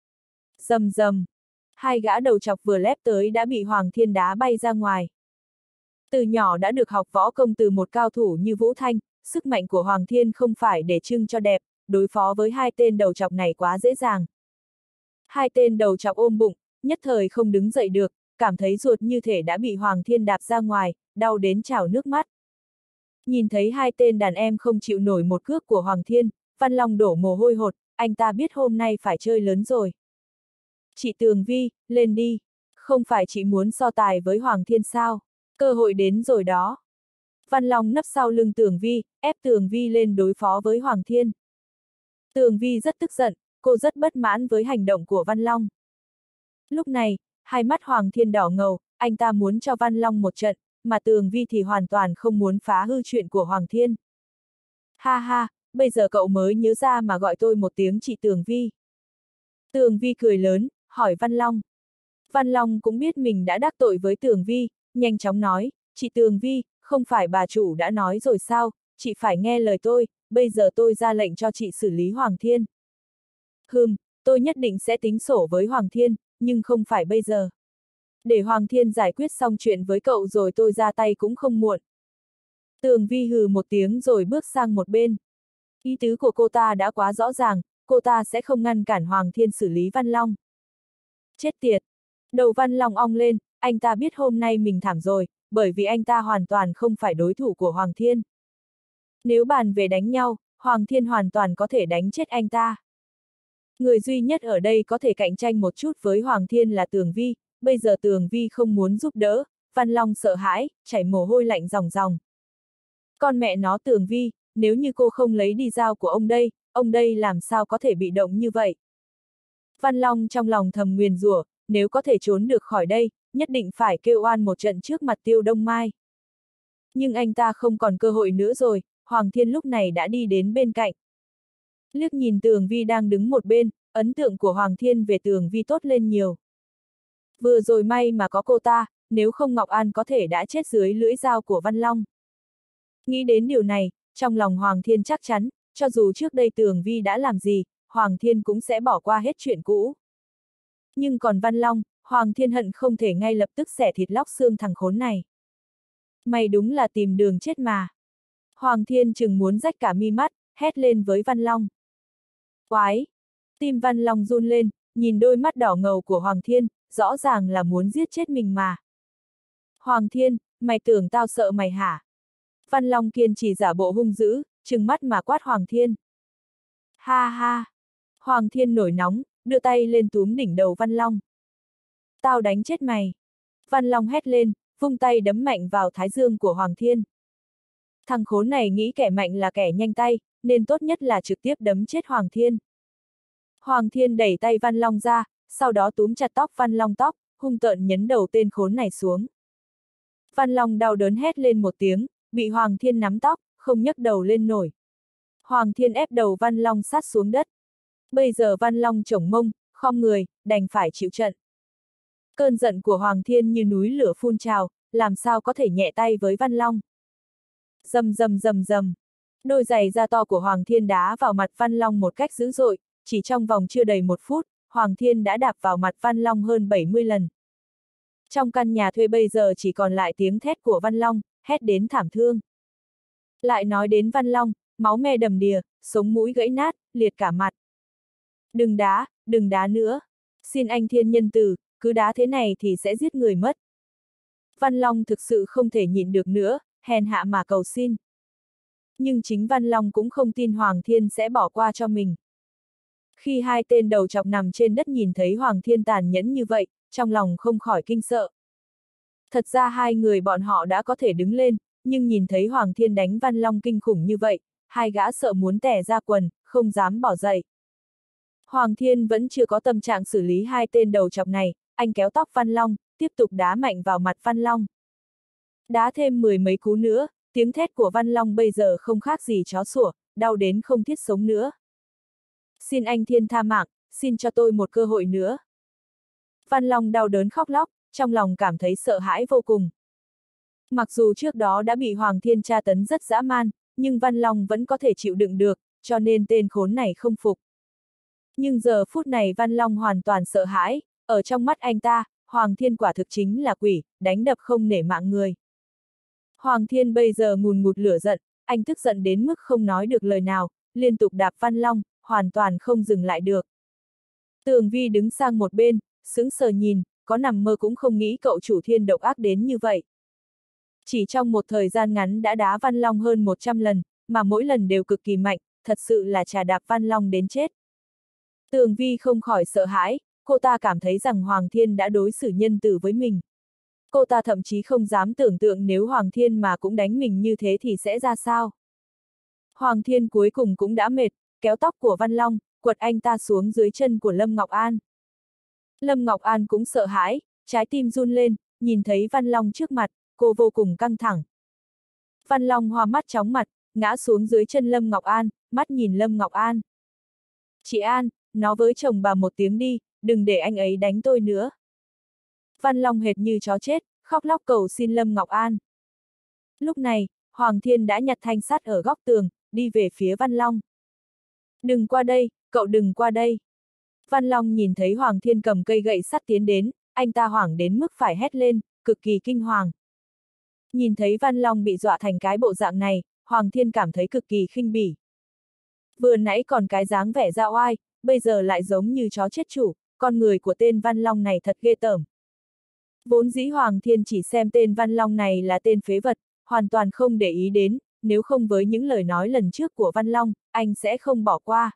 Rầm rầm. Hai gã đầu chọc vừa lép tới đã bị Hoàng Thiên đá bay ra ngoài. Từ nhỏ đã được học võ công từ một cao thủ như Vũ Thanh, sức mạnh của Hoàng Thiên không phải để trưng cho đẹp, đối phó với hai tên đầu chọc này quá dễ dàng. Hai tên đầu chọc ôm bụng, nhất thời không đứng dậy được, cảm thấy ruột như thể đã bị Hoàng Thiên đạp ra ngoài, đau đến trào nước mắt. Nhìn thấy hai tên đàn em không chịu nổi một cước của Hoàng Thiên, Văn Long đổ mồ hôi hột, anh ta biết hôm nay phải chơi lớn rồi. Chị Tường Vi, lên đi. Không phải chị muốn so tài với Hoàng Thiên sao? Cơ hội đến rồi đó. Văn Long nấp sau lưng Tường Vi, ép Tường Vi lên đối phó với Hoàng Thiên. Tường Vi rất tức giận, cô rất bất mãn với hành động của Văn Long. Lúc này, hai mắt Hoàng Thiên đỏ ngầu, anh ta muốn cho Văn Long một trận, mà Tường Vi thì hoàn toàn không muốn phá hư chuyện của Hoàng Thiên. Ha ha, bây giờ cậu mới nhớ ra mà gọi tôi một tiếng chị Tường Vi. Tường Vi cười lớn, hỏi Văn Long. Văn Long cũng biết mình đã đắc tội với Tường Vi, nhanh chóng nói, chị Tường Vi, không phải bà chủ đã nói rồi sao, chị phải nghe lời tôi, bây giờ tôi ra lệnh cho chị xử lý Hoàng Thiên. Tôi nhất định sẽ tính sổ với Hoàng Thiên, nhưng không phải bây giờ. Để Hoàng Thiên giải quyết xong chuyện với cậu rồi tôi ra tay cũng không muộn. Tường Vi hừ một tiếng rồi bước sang một bên. Ý tứ của cô ta đã quá rõ ràng, cô ta sẽ không ngăn cản Hoàng Thiên xử lý Văn Long. Chết tiệt! Đầu Văn Long ong lên, anh ta biết hôm nay mình thảm rồi, bởi vì anh ta hoàn toàn không phải đối thủ của Hoàng Thiên. Nếu bàn về đánh nhau, Hoàng Thiên hoàn toàn có thể đánh chết anh ta. Người duy nhất ở đây có thể cạnh tranh một chút với Hoàng Thiên là Tường Vi, bây giờ Tường Vi không muốn giúp đỡ, Văn Long sợ hãi, chảy mồ hôi lạnh ròng ròng. Con mẹ nó Tường Vi, nếu như cô không lấy đi dao của ông đây làm sao có thể bị động như vậy? Văn Long trong lòng thầm nguyền rủa, nếu có thể trốn được khỏi đây, nhất định phải kêu oan một trận trước mặt Tiêu Đông Mai. Nhưng anh ta không còn cơ hội nữa rồi, Hoàng Thiên lúc này đã đi đến bên cạnh. Liếc nhìn Tường Vi đang đứng một bên, ấn tượng của Hoàng Thiên về Tường Vi tốt lên nhiều. Vừa rồi may mà có cô ta, nếu không Ngọc An có thể đã chết dưới lưỡi dao của Văn Long. Nghĩ đến điều này, trong lòng Hoàng Thiên chắc chắn, cho dù trước đây Tường Vi đã làm gì, Hoàng Thiên cũng sẽ bỏ qua hết chuyện cũ. Nhưng còn Văn Long, Hoàng Thiên hận không thể ngay lập tức xẻ thịt lóc xương thằng khốn này. Mày đúng là tìm đường chết mà. Hoàng Thiên chừng muốn rách cả mi mắt, hét lên với Văn Long. Quái! Tim Văn Long run lên, nhìn đôi mắt đỏ ngầu của Hoàng Thiên, rõ ràng là muốn giết chết mình mà. Hoàng Thiên, mày tưởng tao sợ mày hả? Văn Long kiên trì giả bộ hung dữ, trừng mắt mà quát Hoàng Thiên. Ha ha! Hoàng Thiên nổi nóng, đưa tay lên túm đỉnh đầu Văn Long. Tao đánh chết mày! Văn Long hét lên, vung tay đấm mạnh vào thái dương của Hoàng Thiên. Thằng khốn này nghĩ kẻ mạnh là kẻ nhanh tay, nên tốt nhất là trực tiếp đấm chết Hoàng Thiên. Hoàng Thiên đẩy tay Văn Long ra, sau đó túm chặt tóc Văn Long tóc, hung tợn nhấn đầu tên khốn này xuống. Văn Long đau đớn hét lên một tiếng, bị Hoàng Thiên nắm tóc, không nhấc đầu lên nổi. Hoàng Thiên ép đầu Văn Long sát xuống đất. Bây giờ Văn Long chổng mông, khom người, đành phải chịu trận. Cơn giận của Hoàng Thiên như núi lửa phun trào, làm sao có thể nhẹ tay với Văn Long. Rầm rầm rầm rầm. Đôi giày da to của Hoàng Thiên đá vào mặt Văn Long một cách dữ dội, chỉ trong vòng chưa đầy 1 phút, Hoàng Thiên đã đạp vào mặt Văn Long hơn 70 lần. Trong căn nhà thuê bây giờ chỉ còn lại tiếng thét của Văn Long, hét đến thảm thương. Lại nói đến Văn Long, máu me đầm đìa, sống mũi gãy nát, liệt cả mặt. Đừng đá nữa. Xin anh Thiên nhân từ, cứ đá thế này thì sẽ giết người mất. Văn Long thực sự không thể nhịn được nữa, hèn hạ mà cầu xin. Nhưng chính Văn Long cũng không tin Hoàng Thiên sẽ bỏ qua cho mình. Khi hai tên đầu chọc nằm trên đất nhìn thấy Hoàng Thiên tàn nhẫn như vậy, trong lòng không khỏi kinh sợ. Thật ra hai người bọn họ đã có thể đứng lên, nhưng nhìn thấy Hoàng Thiên đánh Văn Long kinh khủng như vậy, hai gã sợ muốn tè ra quần, không dám bỏ dậy. Hoàng Thiên vẫn chưa có tâm trạng xử lý hai tên đầu chọc này, anh kéo tóc Văn Long, tiếp tục đá mạnh vào mặt Văn Long. Đá thêm 10 mấy cú nữa, tiếng thét của Văn Long bây giờ không khác gì chó sủa, đau đến không thiết sống nữa. Xin anh Thiên tha mạng, xin cho tôi một cơ hội nữa. Văn Long đau đớn khóc lóc, trong lòng cảm thấy sợ hãi vô cùng. Mặc dù trước đó đã bị Hoàng Thiên tra tấn rất dã man, nhưng Văn Long vẫn có thể chịu đựng được, cho nên tên khốn này không phục. Nhưng giờ phút này Văn Long hoàn toàn sợ hãi, ở trong mắt anh ta, Hoàng Thiên quả thực chính là quỷ, đánh đập không nể mạng người. Hoàng Thiên bây giờ ngùn ngụt lửa giận, anh tức giận đến mức không nói được lời nào, liên tục đạp Văn Long, hoàn toàn không dừng lại được. Tường Vi đứng sang một bên, sững sờ nhìn, có nằm mơ cũng không nghĩ cậu chủ Thiên độc ác đến như vậy. Chỉ trong một thời gian ngắn đã đá Văn Long hơn 100 lần, mà mỗi lần đều cực kỳ mạnh, thật sự là trà đạp Văn Long đến chết. Tường Vi không khỏi sợ hãi, cô ta cảm thấy rằng Hoàng Thiên đã đối xử nhân từ với mình. Cô ta thậm chí không dám tưởng tượng nếu Hoàng Thiên mà cũng đánh mình như thế thì sẽ ra sao. Hoàng Thiên cuối cùng cũng đã mệt, kéo tóc của Văn Long, quật anh ta xuống dưới chân của Lâm Ngọc An. Lâm Ngọc An cũng sợ hãi, trái tim run lên, nhìn thấy Văn Long trước mặt, cô vô cùng căng thẳng. Văn Long hoa mắt chóng mặt, ngã xuống dưới chân Lâm Ngọc An, mắt nhìn Lâm Ngọc An. Chị An, nói với chồng bà một tiếng đi, đừng để anh ấy đánh tôi nữa. Văn Long hệt như chó chết, khóc lóc cầu xin Lâm Ngọc An. Lúc này, Hoàng Thiên đã nhặt thanh sắt ở góc tường, đi về phía Văn Long. Đừng qua đây, cậu đừng qua đây. Văn Long nhìn thấy Hoàng Thiên cầm cây gậy sắt tiến đến, anh ta hoảng đến mức phải hét lên, cực kỳ kinh hoàng. Nhìn thấy Văn Long bị dọa thành cái bộ dạng này, Hoàng Thiên cảm thấy cực kỳ khinh bỉ. Vừa nãy còn cái dáng vẻ dao oai, bây giờ lại giống như chó chết chủ, con người của tên Văn Long này thật ghê tởm. Vốn dĩ Hoàng Thiên chỉ xem tên Văn Long này là tên phế vật, hoàn toàn không để ý đến, nếu không với những lời nói lần trước của Văn Long, anh sẽ không bỏ qua.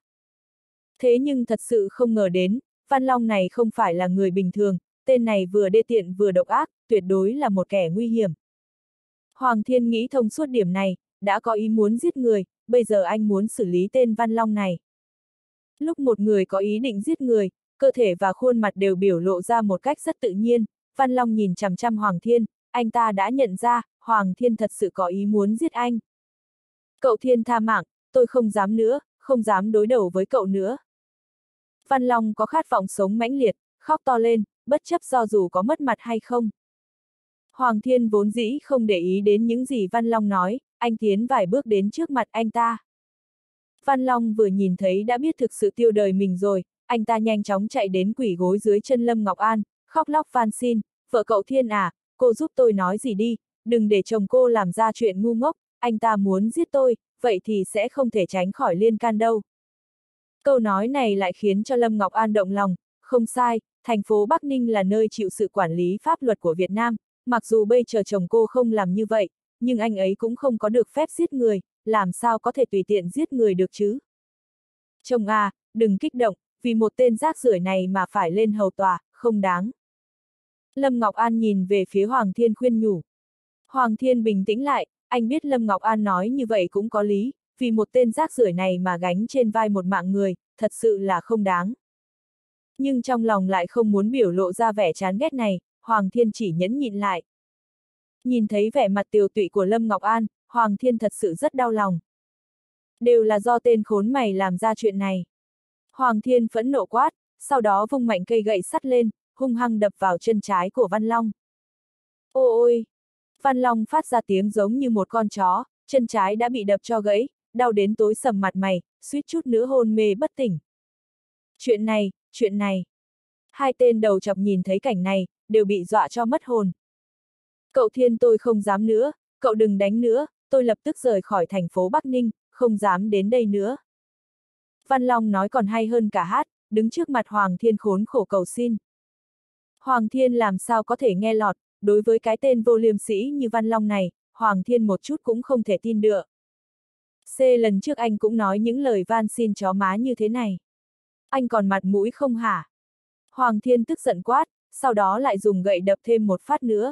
Thế nhưng thật sự không ngờ đến, Văn Long này không phải là người bình thường, tên này vừa đê tiện vừa độc ác, tuyệt đối là một kẻ nguy hiểm. Hoàng Thiên nghĩ thông suốt điểm này, đã có ý muốn giết người, bây giờ anh muốn xử lý tên Văn Long này. Lúc một người có ý định giết người, cơ thể và khuôn mặt đều biểu lộ ra một cách rất tự nhiên, Văn Long nhìn chằm chằm Hoàng Thiên, anh ta đã nhận ra, Hoàng Thiên thật sự có ý muốn giết anh. Cậu Thiên tha mạng, tôi không dám nữa, không dám đối đầu với cậu nữa. Văn Long có khát vọng sống mãnh liệt, khóc to lên, bất chấp do dù có mất mặt hay không. Hoàng Thiên vốn dĩ không để ý đến những gì Văn Long nói, anh tiến vài bước đến trước mặt anh ta. Văn Long vừa nhìn thấy đã biết thực sự tiêu đời mình rồi, anh ta nhanh chóng chạy đến quỳ gối dưới chân Lâm Ngọc An, khóc lóc van xin, vợ cậu Thiên à, cô giúp tôi nói gì đi, đừng để chồng cô làm ra chuyện ngu ngốc, anh ta muốn giết tôi, vậy thì sẽ không thể tránh khỏi liên can đâu. Câu nói này lại khiến cho Lâm Ngọc An động lòng, không sai, thành phố Bắc Ninh là nơi chịu sự quản lý pháp luật của Việt Nam, mặc dù bây giờ chồng cô không làm như vậy, nhưng anh ấy cũng không có được phép giết người, làm sao có thể tùy tiện giết người được chứ. Chồng à, đừng kích động, vì một tên rác rưởi này mà phải lên hầu tòa, không đáng. Lâm Ngọc An nhìn về phía Hoàng Thiên khuyên nhủ. Hoàng Thiên bình tĩnh lại, anh biết Lâm Ngọc An nói như vậy cũng có lý, vì một tên rác rưởi này mà gánh trên vai một mạng người, thật sự là không đáng. Nhưng trong lòng lại không muốn biểu lộ ra vẻ chán ghét này, Hoàng Thiên chỉ nhẫn nhịn lại. Nhìn thấy vẻ mặt tiều tụy của Lâm Ngọc An, Hoàng Thiên thật sự rất đau lòng. Đều là do tên khốn mày làm ra chuyện này. Hoàng Thiên phẫn nộ quát, sau đó vung mạnh cây gậy sắt lên, hung hăng đập vào chân trái của Văn Long. Ôi! Văn Long phát ra tiếng giống như một con chó, chân trái đã bị đập cho gãy, đau đến tối sầm mặt mày, suýt chút nữa hôn mê bất tỉnh. Chuyện này. Hai tên đầu chọc nhìn thấy cảnh này, đều bị dọa cho mất hồn. Cậu Thiên tôi không dám nữa, cậu đừng đánh nữa, tôi lập tức rời khỏi thành phố Bắc Ninh, không dám đến đây nữa. Văn Long nói còn hay hơn cả hát, đứng trước mặt Hoàng Thiên khốn khổ cầu xin. Hoàng Thiên làm sao có thể nghe lọt, đối với cái tên vô liêm sỉ như Văn Long này, Hoàng Thiên một chút cũng không thể tin được. Lần trước anh cũng nói những lời van xin chó má như thế này. Anh còn mặt mũi không hả? Hoàng Thiên tức giận quát, sau đó lại dùng gậy đập thêm một phát nữa.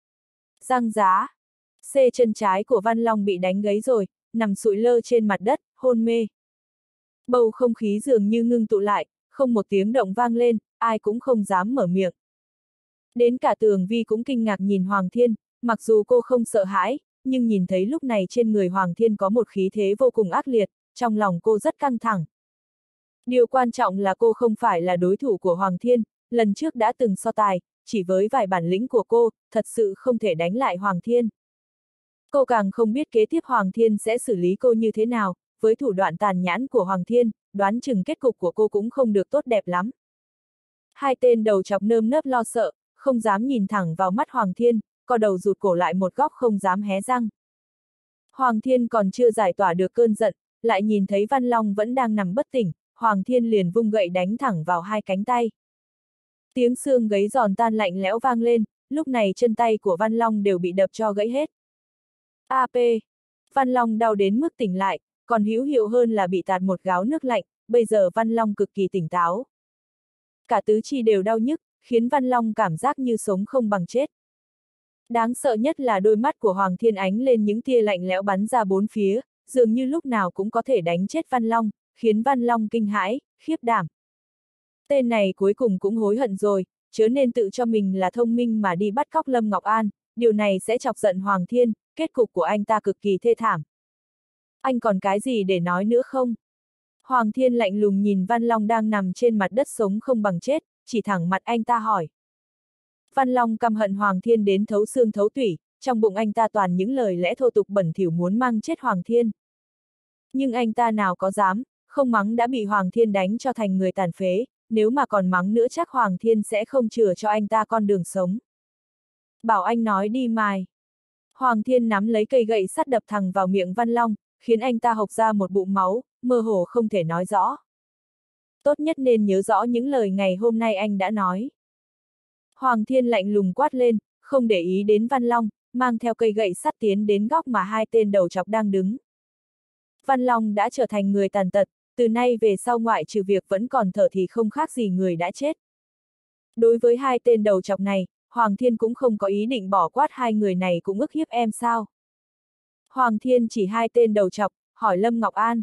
Răng giá. Chân trái của Văn Long bị đánh gãy rồi, nằm sụi lơ trên mặt đất, hôn mê. Bầu không khí dường như ngưng tụ lại, không một tiếng động vang lên, ai cũng không dám mở miệng. Đến cả Tường Vi cũng kinh ngạc nhìn Hoàng Thiên, mặc dù cô không sợ hãi, nhưng nhìn thấy lúc này trên người Hoàng Thiên có một khí thế vô cùng ác liệt, trong lòng cô rất căng thẳng. Điều quan trọng là cô không phải là đối thủ của Hoàng Thiên, lần trước đã từng so tài, chỉ với vài bản lĩnh của cô, thật sự không thể đánh lại Hoàng Thiên. Cô càng không biết kế tiếp Hoàng Thiên sẽ xử lý cô như thế nào, với thủ đoạn tàn nhẫn của Hoàng Thiên, đoán chừng kết cục của cô cũng không được tốt đẹp lắm. Hai tên đầu chọc nơm nớp lo sợ, không dám nhìn thẳng vào mắt Hoàng Thiên, co đầu rụt cổ lại một góc không dám hé răng. Hoàng Thiên còn chưa giải tỏa được cơn giận, lại nhìn thấy Văn Long vẫn đang nằm bất tỉnh, Hoàng Thiên liền vung gậy đánh thẳng vào hai cánh tay. Tiếng xương gãy giòn tan lạnh lẽo vang lên, lúc này chân tay của Văn Long đều bị đập cho gãy hết. AP! Văn Long đau đến mức tỉnh lại, còn hữu hiệu hơn là bị tạt một gáo nước lạnh, bây giờ Văn Long cực kỳ tỉnh táo. Cả tứ chi đều đau nhức, khiến Văn Long cảm giác như sống không bằng chết. Đáng sợ nhất là đôi mắt của Hoàng Thiên ánh lên những tia lạnh lẽo bắn ra bốn phía, dường như lúc nào cũng có thể đánh chết Văn Long, khiến Văn Long kinh hãi, khiếp đảm. Tên này cuối cùng cũng hối hận rồi, chớ nên tự cho mình là thông minh mà đi bắt cóc Lâm Ngọc An, điều này sẽ chọc giận Hoàng Thiên, kết cục của anh ta cực kỳ thê thảm. Anh còn cái gì để nói nữa không? Hoàng Thiên lạnh lùng nhìn Văn Long đang nằm trên mặt đất sống không bằng chết, chỉ thẳng mặt anh ta hỏi. Văn Long căm hận Hoàng Thiên đến thấu xương thấu tủy, trong bụng anh ta toàn những lời lẽ thô tục bẩn thỉu muốn mang chết Hoàng Thiên. Nhưng anh ta nào có dám, không mắng đã bị Hoàng Thiên đánh cho thành người tàn phế, nếu mà còn mắng nữa chắc Hoàng Thiên sẽ không chừa cho anh ta con đường sống. Bảo anh nói đi mài. Hoàng Thiên nắm lấy cây gậy sắt đập thẳng vào miệng Văn Long, khiến anh ta hộc ra một bụng máu, mơ hồ không thể nói rõ. Tốt nhất nên nhớ rõ những lời ngày hôm nay anh đã nói. Hoàng Thiên lạnh lùng quát lên, không để ý đến Văn Long, mang theo cây gậy sắt tiến đến góc mà hai tên đầu chọc đang đứng. Văn Long đã trở thành người tàn tật, từ nay về sau ngoại trừ việc vẫn còn thở thì không khác gì người đã chết. Đối với hai tên đầu chọc này, Hoàng Thiên cũng không có ý định bỏ quát hai người này cũng ức hiếp em sao. Hoàng Thiên chỉ hai tên đầu chọc, hỏi Lâm Ngọc An.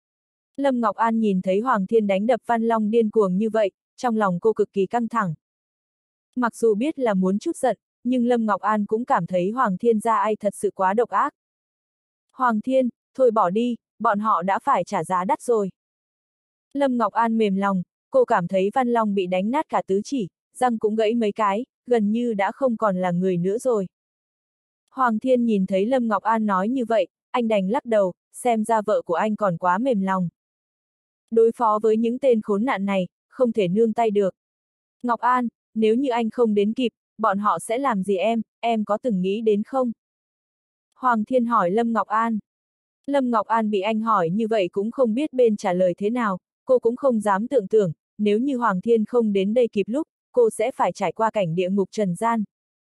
Lâm Ngọc An nhìn thấy Hoàng Thiên đánh đập Văn Long điên cuồng như vậy, trong lòng cô cực kỳ căng thẳng. Mặc dù biết là muốn chút giận, nhưng Lâm Ngọc An cũng cảm thấy Hoàng Thiên ra ai thật sự quá độc ác. Hoàng Thiên, thôi bỏ đi, bọn họ đã phải trả giá đắt rồi. Lâm Ngọc An mềm lòng, cô cảm thấy Văn Long bị đánh nát cả tứ chỉ, răng cũng gãy mấy cái, gần như đã không còn là người nữa rồi. Hoàng Thiên nhìn thấy Lâm Ngọc An nói như vậy, anh đành lắc đầu, xem ra vợ của anh còn quá mềm lòng. Đối phó với những tên khốn nạn này, không thể nương tay được. Ngọc An, nếu như anh không đến kịp, bọn họ sẽ làm gì em có từng nghĩ đến không? Hoàng Thiên hỏi Lâm Ngọc An. Lâm Ngọc An bị anh hỏi như vậy cũng không biết bên trả lời thế nào, cô cũng không dám tưởng tượng, nếu như Hoàng Thiên không đến đây kịp lúc, cô sẽ phải trải qua cảnh địa ngục trần gian.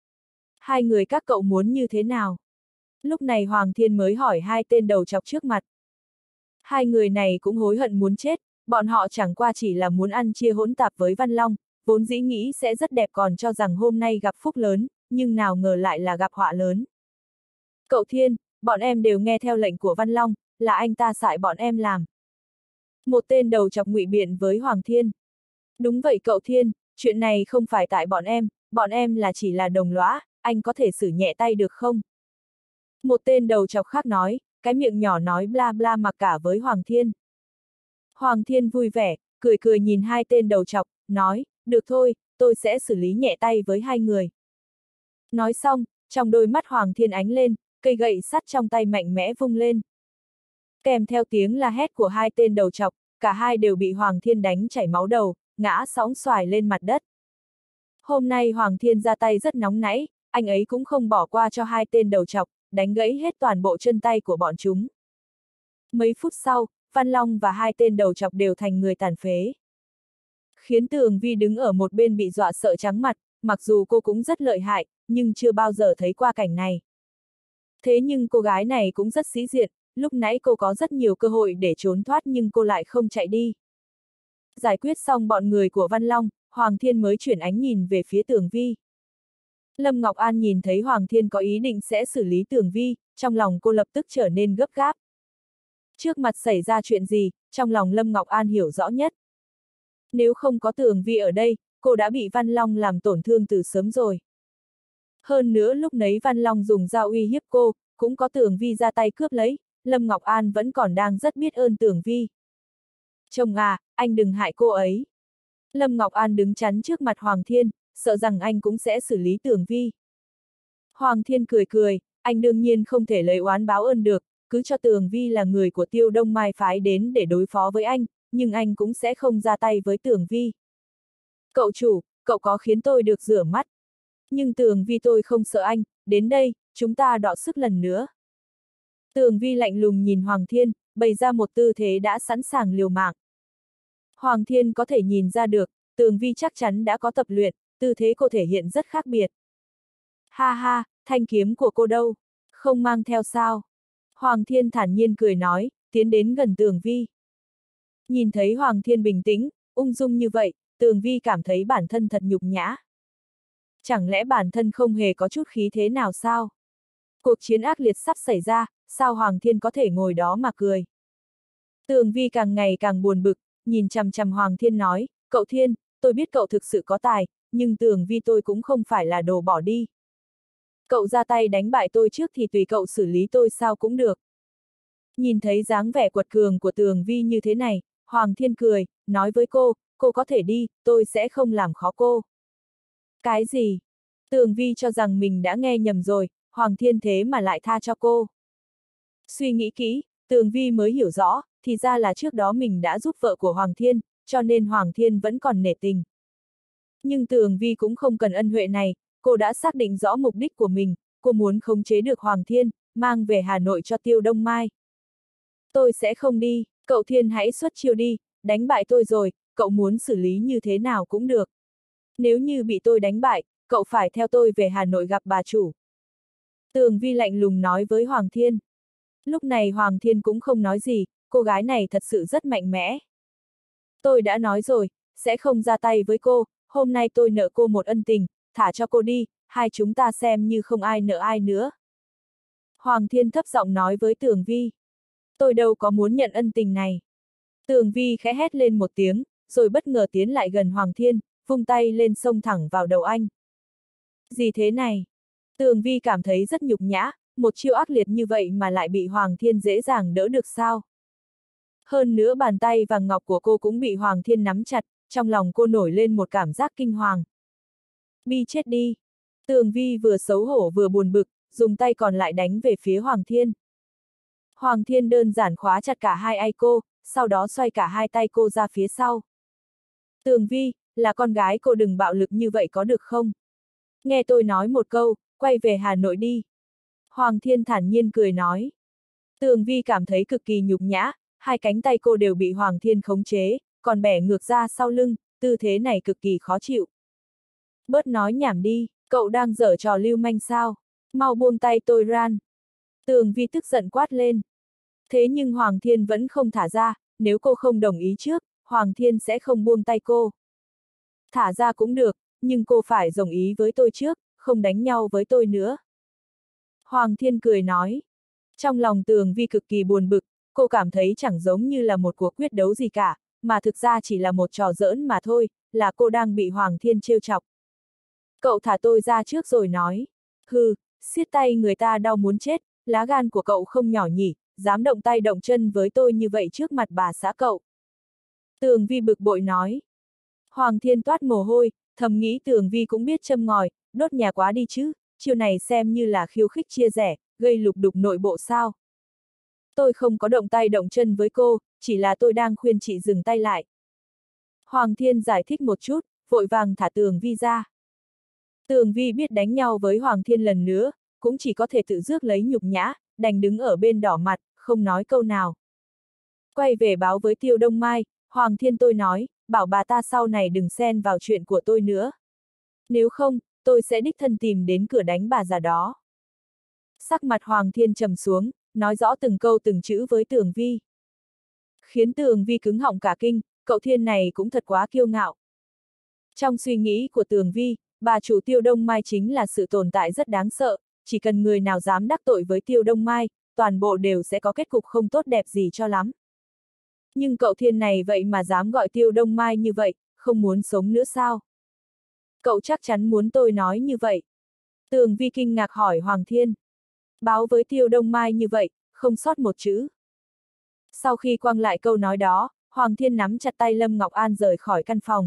Hai người các cậu muốn như thế nào? Lúc này Hoàng Thiên mới hỏi hai tên đầu chọc trước mặt. Hai người này cũng hối hận muốn chết, bọn họ chẳng qua chỉ là muốn ăn chia hỗn tạp với Văn Long, vốn dĩ nghĩ sẽ rất đẹp còn cho rằng hôm nay gặp phúc lớn, nhưng nào ngờ lại là gặp họa lớn. Cậu Thiên, bọn em đều nghe theo lệnh của Văn Long, là anh ta xại bọn em làm. Một tên đầu chọc ngụy biện với Hoàng Thiên. Đúng vậy cậu Thiên, chuyện này không phải tại bọn em là chỉ là đồng lõa, anh có thể xử nhẹ tay được không? Một tên đầu chọc khác nói, cái miệng nhỏ nói bla bla mặc cả với Hoàng Thiên. Hoàng Thiên vui vẻ, cười cười nhìn hai tên đầu chọc, nói, được thôi, tôi sẽ xử lý nhẹ tay với hai người. Nói xong, trong đôi mắt Hoàng Thiên ánh lên, cây gậy sắt trong tay mạnh mẽ vung lên. Kèm theo tiếng la hét của hai tên đầu chọc, cả hai đều bị Hoàng Thiên đánh chảy máu đầu, ngã sõng xoài lên mặt đất. Hôm nay Hoàng Thiên ra tay rất nóng nảy, anh ấy cũng không bỏ qua cho hai tên đầu chọc, đánh gãy hết toàn bộ chân tay của bọn chúng. Mấy phút sau, Văn Long và hai tên đầu chọc đều thành người tàn phế. Khiến Tường Vi đứng ở một bên bị dọa sợ trắng mặt, mặc dù cô cũng rất lợi hại, nhưng chưa bao giờ thấy qua cảnh này. Thế nhưng cô gái này cũng rất sĩ diện, lúc nãy cô có rất nhiều cơ hội để trốn thoát nhưng cô lại không chạy đi. Giải quyết xong bọn người của Văn Long, Hoàng Thiên mới chuyển ánh nhìn về phía Tường Vi. Lâm Ngọc An nhìn thấy Hoàng Thiên có ý định sẽ xử lý Tường Vi, trong lòng cô lập tức trở nên gấp gáp. Trước mặt xảy ra chuyện gì, trong lòng Lâm Ngọc An hiểu rõ nhất. Nếu không có Tường Vi ở đây, cô đã bị Văn Long làm tổn thương từ sớm rồi. Hơn nữa lúc nấy Văn Long dùng dao uy hiếp cô, cũng có Tường Vi ra tay cướp lấy, Lâm Ngọc An vẫn còn đang rất biết ơn Tường Vi. Chồng à, anh đừng hại cô ấy. Lâm Ngọc An đứng chắn trước mặt Hoàng Thiên, sợ rằng anh cũng sẽ xử lý Tường Vi. Hoàng Thiên cười cười, anh đương nhiên không thể lấy oán báo ơn được, cứ cho Tường Vi là người của Tiêu Đông Mai phái đến để đối phó với anh, nhưng anh cũng sẽ không ra tay với Tường Vi. Cậu chủ, cậu có khiến tôi được rửa mắt. Nhưng Tường Vi tôi không sợ anh, đến đây, chúng ta đọ sức lần nữa. Tường Vi lạnh lùng nhìn Hoàng Thiên, bày ra một tư thế đã sẵn sàng liều mạng. Hoàng Thiên có thể nhìn ra được, Tường Vi chắc chắn đã có tập luyện, tư thế cô thể hiện rất khác biệt. Ha ha, thanh kiếm của cô đâu? Không mang theo sao? Hoàng Thiên thản nhiên cười nói, tiến đến gần Tường Vi. Nhìn thấy Hoàng Thiên bình tĩnh, ung dung như vậy, Tường Vi cảm thấy bản thân thật nhục nhã. Chẳng lẽ bản thân không hề có chút khí thế nào sao? Cuộc chiến ác liệt sắp xảy ra, sao Hoàng Thiên có thể ngồi đó mà cười? Tường Vi càng ngày càng buồn bực, nhìn chằm chằm Hoàng Thiên nói, cậu Thiên, tôi biết cậu thực sự có tài, nhưng Tường Vi tôi cũng không phải là đồ bỏ đi. Cậu ra tay đánh bại tôi trước thì tùy cậu xử lý tôi sao cũng được. Nhìn thấy dáng vẻ quật cường của Tường Vi như thế này, Hoàng Thiên cười, nói với cô có thể đi, tôi sẽ không làm khó cô. Cái gì? Tường Vi cho rằng mình đã nghe nhầm rồi, Hoàng Thiên thế mà lại tha cho cô. Suy nghĩ kỹ, Tường Vi mới hiểu rõ, thì ra là trước đó mình đã giúp vợ của Hoàng Thiên, cho nên Hoàng Thiên vẫn còn nể tình. Nhưng Tường Vi cũng không cần ân huệ này, cô đã xác định rõ mục đích của mình, cô muốn khống chế được Hoàng Thiên, mang về Hà Nội cho Tiêu Đông Mai. Tôi sẽ không đi, cậu Thiên hãy xuất chiêu đi, đánh bại tôi rồi, cậu muốn xử lý như thế nào cũng được. Nếu như bị tôi đánh bại, cậu phải theo tôi về Hà Nội gặp bà chủ. Tường Vi lạnh lùng nói với Hoàng Thiên. Lúc này Hoàng Thiên cũng không nói gì, cô gái này thật sự rất mạnh mẽ. Tôi đã nói rồi, sẽ không ra tay với cô, hôm nay tôi nợ cô một ân tình, thả cho cô đi, hai chúng ta xem như không ai nợ ai nữa. Hoàng Thiên thấp giọng nói với Tường Vi. Tôi đâu có muốn nhận ân tình này. Tường Vi khẽ hét lên một tiếng, rồi bất ngờ tiến lại gần Hoàng Thiên, vung tay lên xông thẳng vào đầu anh. Gì thế này? Tường Vi cảm thấy rất nhục nhã, một chiêu ác liệt như vậy mà lại bị Hoàng Thiên dễ dàng đỡ được sao? Hơn nữa bàn tay vàng ngọc của cô cũng bị Hoàng Thiên nắm chặt, trong lòng cô nổi lên một cảm giác kinh hoàng. Bi chết đi! Tường Vi vừa xấu hổ vừa buồn bực, dùng tay còn lại đánh về phía Hoàng Thiên. Hoàng Thiên đơn giản khóa chặt cả hai tay cô, sau đó xoay cả hai tay cô ra phía sau. Tường Vi, là con gái cô đừng bạo lực như vậy có được không? Nghe tôi nói một câu, quay về Hà Nội đi. Hoàng Thiên thản nhiên cười nói. Tường Vi cảm thấy cực kỳ nhục nhã, hai cánh tay cô đều bị Hoàng Thiên khống chế, còn bẻ ngược ra sau lưng, tư thế này cực kỳ khó chịu. Bớt nói nhảm đi, cậu đang giở trò lưu manh sao? Mau buông tay tôi ran. Tường Vi tức giận quát lên. Thế nhưng Hoàng Thiên vẫn không thả ra, nếu cô không đồng ý trước, Hoàng Thiên sẽ không buông tay cô. Thả ra cũng được, nhưng cô phải đồng ý với tôi trước, không đánh nhau với tôi nữa. Hoàng Thiên cười nói. Trong lòng Tường Vi cực kỳ buồn bực, cô cảm thấy chẳng giống như là một cuộc quyết đấu gì cả, mà thực ra chỉ là một trò giỡn mà thôi, là cô đang bị Hoàng Thiên trêu chọc. Cậu thả tôi ra trước rồi nói. Hừ, siết tay người ta đau muốn chết, lá gan của cậu không nhỏ nhỉ, dám động tay động chân với tôi như vậy trước mặt bà xã cậu. Tường Vi bực bội nói. Hoàng Thiên toát mồ hôi, thầm nghĩ Tường Vi cũng biết châm ngòi, đốt nhà quá đi chứ, chiêu này xem như là khiêu khích chia rẽ, gây lục đục nội bộ sao. Tôi không có động tay động chân với cô, chỉ là tôi đang khuyên chị dừng tay lại. Hoàng Thiên giải thích một chút, vội vàng thả Tường Vi ra. Tường Vi biết đánh nhau với Hoàng Thiên lần nữa, cũng chỉ có thể tự rước lấy nhục nhã, đành đứng ở bên đỏ mặt, không nói câu nào. Quay về báo với Tiêu Đông Mai, Hoàng Thiên tôi nói, bảo bà ta sau này đừng xen vào chuyện của tôi nữa. Nếu không, tôi sẽ đích thân tìm đến cửa đánh bà già đó. Sắc mặt Hoàng Thiên trầm xuống, nói rõ từng câu từng chữ với Tường Vi. Khiến Tường Vi cứng họng cả kinh, cậu Thiên này cũng thật quá kiêu ngạo. Trong suy nghĩ của Tường Vi, bà chủ Tiêu Đông Mai chính là sự tồn tại rất đáng sợ, chỉ cần người nào dám đắc tội với Tiêu Đông Mai, toàn bộ đều sẽ có kết cục không tốt đẹp gì cho lắm. Nhưng cậu Thiên này vậy mà dám gọi Tiêu Đông Mai như vậy, không muốn sống nữa sao? Cậu chắc chắn muốn tôi nói như vậy. Tường Vi kinh ngạc hỏi Hoàng Thiên. Báo với Tiêu Đông Mai như vậy, không sót một chữ. Sau khi quăng lại câu nói đó, Hoàng Thiên nắm chặt tay Lâm Ngọc An rời khỏi căn phòng.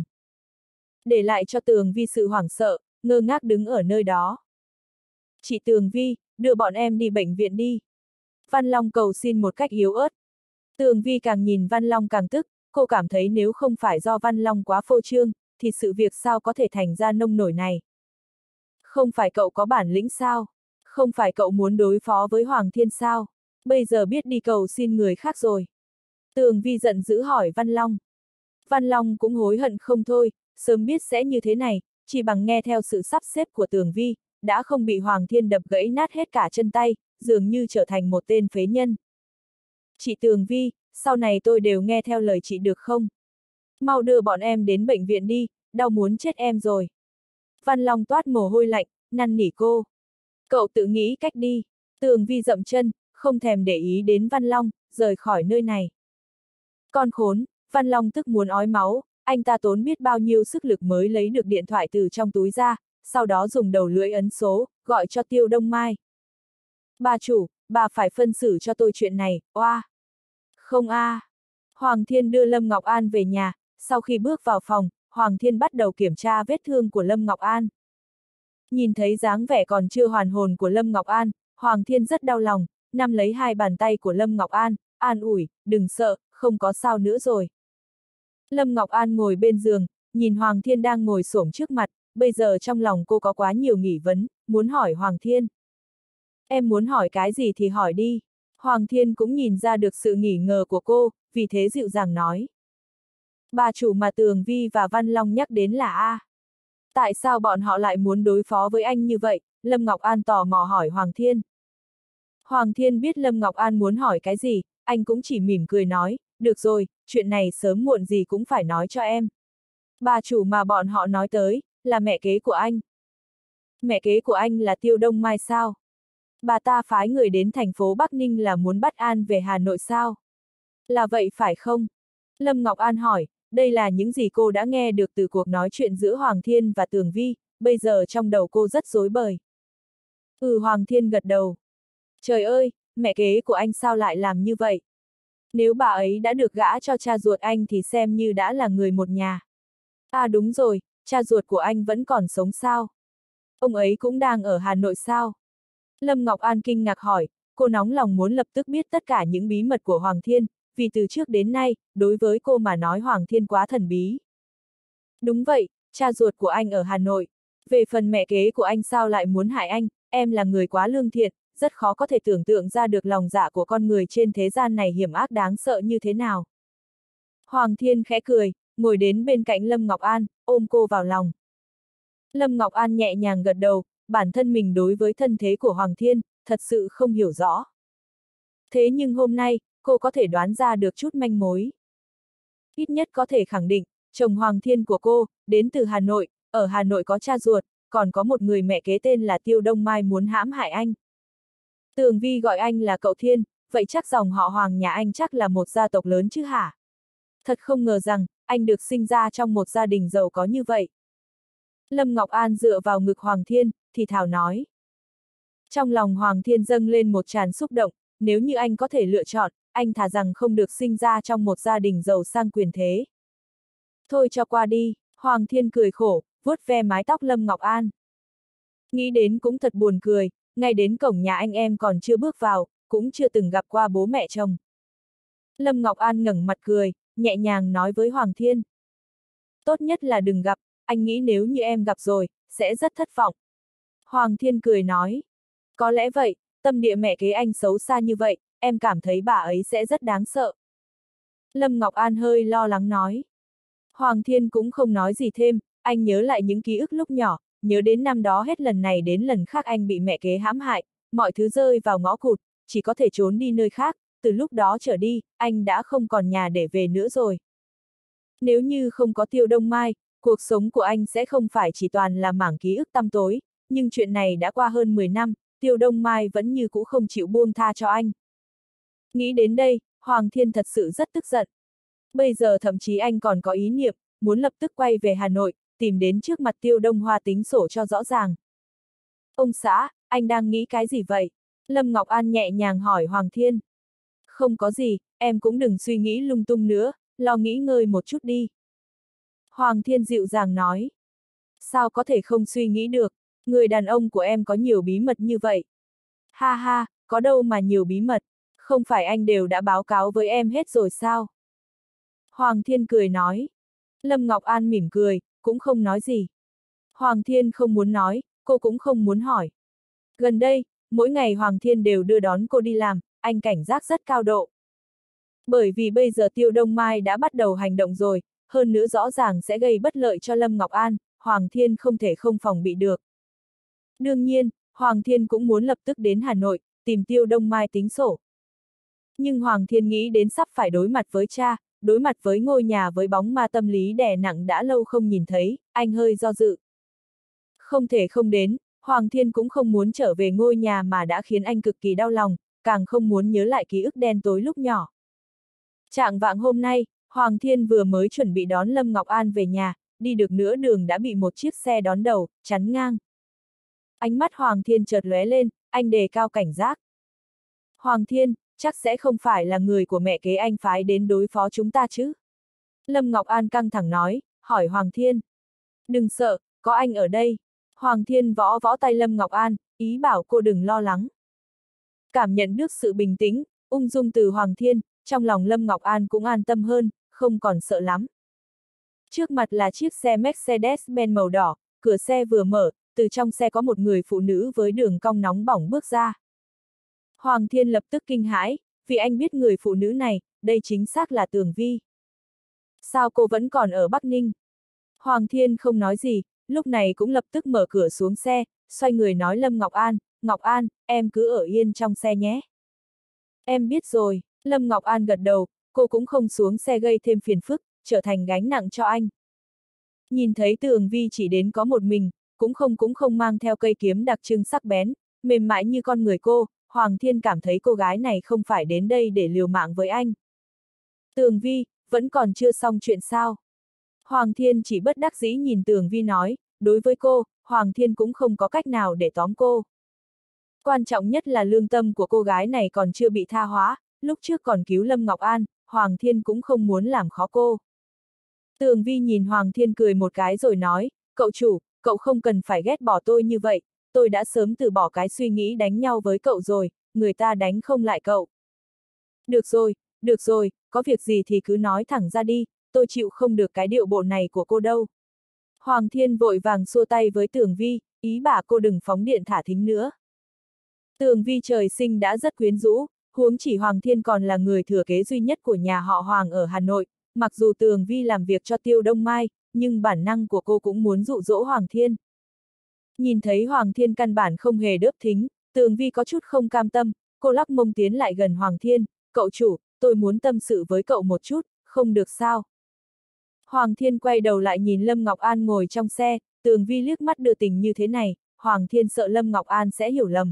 Để lại cho Tường Vi sự hoảng sợ, ngơ ngác đứng ở nơi đó. Chị Tường Vi, đưa bọn em đi bệnh viện đi. Văn Long cầu xin một cách yếu ớt. Tường Vi càng nhìn Văn Long càng tức, cô cảm thấy nếu không phải do Văn Long quá phô trương, thì sự việc sao có thể thành ra nông nổi này. Không phải cậu có bản lĩnh sao? Không phải cậu muốn đối phó với Hoàng Thiên sao? Bây giờ biết đi cầu xin người khác rồi. Tường Vi giận dữ hỏi Văn Long. Văn Long cũng hối hận không thôi, sớm biết sẽ như thế này, chỉ bằng nghe theo sự sắp xếp của Tường Vi, đã không bị Hoàng Thiên đập gãy nát hết cả chân tay, dường như trở thành một tên phế nhân. Chị Tường Vi, sau này tôi đều nghe theo lời chị được không? Mau đưa bọn em đến bệnh viện đi, đau muốn chết em rồi. Văn Long toát mồ hôi lạnh, năn nỉ cô. Cậu tự nghĩ cách đi. Tường Vi dậm chân, không thèm để ý đến Văn Long, rời khỏi nơi này. Con khốn, Văn Long tức muốn ói máu, anh ta tốn biết bao nhiêu sức lực mới lấy được điện thoại từ trong túi ra, sau đó dùng đầu lưỡi ấn số, gọi cho Tiêu Đông Mai. Bà chủ, bà phải phân xử cho tôi chuyện này, oa. Không a. Hoàng Thiên đưa Lâm Ngọc An về nhà, sau khi bước vào phòng, Hoàng Thiên bắt đầu kiểm tra vết thương của Lâm Ngọc An. Nhìn thấy dáng vẻ còn chưa hoàn hồn của Lâm Ngọc An, Hoàng Thiên rất đau lòng, nắm lấy hai bàn tay của Lâm Ngọc An, an ủi, đừng sợ, không có sao nữa rồi. Lâm Ngọc An ngồi bên giường, nhìn Hoàng Thiên đang ngồi xổm trước mặt, bây giờ trong lòng cô có quá nhiều nghi vấn, muốn hỏi Hoàng Thiên. Em muốn hỏi cái gì thì hỏi đi. Hoàng Thiên cũng nhìn ra được sự nghi ngờ của cô, vì thế dịu dàng nói. Bà chủ mà Tường Vi và Văn Long nhắc đến là A. Tại sao bọn họ lại muốn đối phó với anh như vậy? Lâm Ngọc An tò mò hỏi Hoàng Thiên. Hoàng Thiên biết Lâm Ngọc An muốn hỏi cái gì, anh cũng chỉ mỉm cười nói, được rồi, chuyện này sớm muộn gì cũng phải nói cho em. Bà chủ mà bọn họ nói tới, là mẹ kế của anh. Mẹ kế của anh là Tiêu Đông Mai sao? Bà ta phái người đến thành phố Bắc Ninh là muốn bắt An về Hà Nội sao? Là vậy phải không? Lâm Ngọc An hỏi, đây là những gì cô đã nghe được từ cuộc nói chuyện giữa Hoàng Thiên và Tường Vi, bây giờ trong đầu cô rất rối bời. Hoàng Thiên gật đầu. Trời ơi, mẹ kế của anh sao lại làm như vậy? Nếu bà ấy đã được gả cho cha ruột anh thì xem như đã là người một nhà. À đúng rồi, cha ruột của anh vẫn còn sống sao? Ông ấy cũng đang ở Hà Nội sao? Lâm Ngọc An kinh ngạc hỏi, cô nóng lòng muốn lập tức biết tất cả những bí mật của Hoàng Thiên, vì từ trước đến nay, đối với cô mà nói Hoàng Thiên quá thần bí. Đúng vậy, cha ruột của anh ở Hà Nội. Về phần mẹ kế của anh sao lại muốn hại anh, em là người quá lương thiện, rất khó có thể tưởng tượng ra được lòng dạ của con người trên thế gian này hiểm ác đáng sợ như thế nào. Hoàng Thiên khẽ cười, ngồi đến bên cạnh Lâm Ngọc An, ôm cô vào lòng. Lâm Ngọc An nhẹ nhàng gật đầu, bản thân mình đối với thân thế của Hoàng Thiên, thật sự không hiểu rõ. Thế nhưng hôm nay, cô có thể đoán ra được chút manh mối. Ít nhất có thể khẳng định, chồng Hoàng Thiên của cô, đến từ Hà Nội, ở Hà Nội có cha ruột, còn có một người mẹ kế tên là Tiêu Đông Mai muốn hãm hại anh. Tường Vi gọi anh là cậu Thiên, vậy chắc dòng họ Hoàng nhà anh chắc là một gia tộc lớn chứ hả? Thật không ngờ rằng, anh được sinh ra trong một gia đình giàu có như vậy. Lâm Ngọc An dựa vào ngực Hoàng Thiên, thì thào nói. Trong lòng Hoàng Thiên dâng lên một tràn xúc động, nếu như anh có thể lựa chọn, anh thà rằng không được sinh ra trong một gia đình giàu sang quyền thế. Thôi cho qua đi, Hoàng Thiên cười khổ, vuốt ve mái tóc Lâm Ngọc An. Nghĩ đến cũng thật buồn cười, ngay đến cổng nhà anh em còn chưa bước vào, cũng chưa từng gặp qua bố mẹ chồng. Lâm Ngọc An ngẩng mặt cười, nhẹ nhàng nói với Hoàng Thiên. Tốt nhất là đừng gặp, anh nghĩ nếu như em gặp rồi, sẽ rất thất vọng. Hoàng Thiên cười nói. Có lẽ vậy, tâm địa mẹ kế anh xấu xa như vậy, em cảm thấy bà ấy sẽ rất đáng sợ. Lâm Ngọc An hơi lo lắng nói. Hoàng Thiên cũng không nói gì thêm, anh nhớ lại những ký ức lúc nhỏ, nhớ đến năm đó hết lần này đến lần khác anh bị mẹ kế hãm hại, mọi thứ rơi vào ngõ cụt, chỉ có thể trốn đi nơi khác, từ lúc đó trở đi, anh đã không còn nhà để về nữa rồi. Nếu như không có Tiêu Đông Mai, cuộc sống của anh sẽ không phải chỉ toàn là mảng ký ức tăm tối, nhưng chuyện này đã qua hơn 10 năm, Tiêu Đông Mai vẫn như cũ không chịu buông tha cho anh. Nghĩ đến đây, Hoàng Thiên thật sự rất tức giận. Bây giờ thậm chí anh còn có ý niệm, muốn lập tức quay về Hà Nội, tìm đến trước mặt Tiêu Đông Hoa tính sổ cho rõ ràng. Ông xã, anh đang nghĩ cái gì vậy? Lâm Ngọc An nhẹ nhàng hỏi Hoàng Thiên. Không có gì, em cũng đừng suy nghĩ lung tung nữa, lo nghỉ ngơi một chút đi. Hoàng Thiên dịu dàng nói. Sao có thể không suy nghĩ được, người đàn ông của em có nhiều bí mật như vậy. Ha ha, có đâu mà nhiều bí mật, không phải anh đều đã báo cáo với em hết rồi sao? Hoàng Thiên cười nói. Lâm Ngọc An mỉm cười, cũng không nói gì. Hoàng Thiên không muốn nói, cô cũng không muốn hỏi. Gần đây, mỗi ngày Hoàng Thiên đều đưa đón cô đi làm, anh cảnh giác rất cao độ. Bởi vì bây giờ Tiêu Đông Mai đã bắt đầu hành động rồi, hơn nữa rõ ràng sẽ gây bất lợi cho Lâm Ngọc An, Hoàng Thiên không thể không phòng bị được. Đương nhiên, Hoàng Thiên cũng muốn lập tức đến Hà Nội, tìm Tiêu Đông Mai tính sổ. Nhưng Hoàng Thiên nghĩ đến sắp phải đối mặt với cha, đối mặt với ngôi nhà với bóng ma tâm lý đè nặng đã lâu không nhìn thấy, anh hơi do dự. Không thể không đến, Hoàng Thiên cũng không muốn trở về ngôi nhà mà đã khiến anh cực kỳ đau lòng, càng không muốn nhớ lại ký ức đen tối lúc nhỏ. Trạng vạng hôm nay, Hoàng Thiên vừa mới chuẩn bị đón Lâm Ngọc An về nhà, đi được nửa đường đã bị một chiếc xe đón đầu, chắn ngang. Ánh mắt Hoàng Thiên chợt lóe lên, anh đề cao cảnh giác. Hoàng Thiên, chắc sẽ không phải là người của mẹ kế anh phái đến đối phó chúng ta chứ? Lâm Ngọc An căng thẳng nói, hỏi Hoàng Thiên. Đừng sợ, có anh ở đây. Hoàng Thiên võ võ tay Lâm Ngọc An, ý bảo cô đừng lo lắng. Cảm nhận được sự bình tĩnh, ung dung từ Hoàng Thiên, trong lòng Lâm Ngọc An cũng an tâm hơn, không còn sợ lắm. Trước mặt là chiếc xe Mercedes-Benz màu đỏ, cửa xe vừa mở, từ trong xe có một người phụ nữ với đường cong nóng bỏng bước ra. Hoàng Thiên lập tức kinh hãi, vì anh biết người phụ nữ này, đây chính xác là Tường Vi. Sao cô vẫn còn ở Bắc Ninh? Hoàng Thiên không nói gì, lúc này cũng lập tức mở cửa xuống xe, xoay người nói Lâm Ngọc An, em cứ ở yên trong xe nhé. Em biết rồi, Lâm Ngọc An gật đầu, cô cũng không xuống xe gây thêm phiền phức, trở thành gánh nặng cho anh. Nhìn thấy Tường Vi chỉ đến có một mình, cũng không mang theo cây kiếm đặc trưng sắc bén, mềm mại như con người cô, Hoàng Thiên cảm thấy cô gái này không phải đến đây để liều mạng với anh. Tường Vi, vẫn còn chưa xong chuyện sao? Hoàng Thiên chỉ bất đắc dĩ nhìn Tường Vi nói, đối với cô, Hoàng Thiên cũng không có cách nào để tóm cô. Quan trọng nhất là lương tâm của cô gái này còn chưa bị tha hóa, lúc trước còn cứu Lâm Ngọc An, Hoàng Thiên cũng không muốn làm khó cô. Tường Vi nhìn Hoàng Thiên cười một cái rồi nói, cậu chủ, cậu không cần phải ghét bỏ tôi như vậy, tôi đã sớm từ bỏ cái suy nghĩ đánh nhau với cậu rồi, người ta đánh không lại cậu. Được rồi, có việc gì thì cứ nói thẳng ra đi, tôi chịu không được cái điệu bộ này của cô đâu. Hoàng Thiên vội vàng xua tay với Tường Vi, ý bảo cô đừng phóng điện thả thính nữa. Tường Vi trời sinh đã rất quyến rũ, huống chỉ Hoàng Thiên còn là người thừa kế duy nhất của nhà họ Hoàng ở Hà Nội, mặc dù Tường Vi làm việc cho Tiêu Đông Mai, nhưng bản năng của cô cũng muốn dụ dỗ Hoàng Thiên. Nhìn thấy Hoàng Thiên căn bản không hề đớp thính, Tường Vi có chút không cam tâm, cô lắc mông tiến lại gần Hoàng Thiên, cậu chủ, tôi muốn tâm sự với cậu một chút, không được sao? Hoàng Thiên quay đầu lại nhìn Lâm Ngọc An ngồi trong xe, Tường Vi liếc mắt đưa tình như thế này, Hoàng Thiên sợ Lâm Ngọc An sẽ hiểu lầm.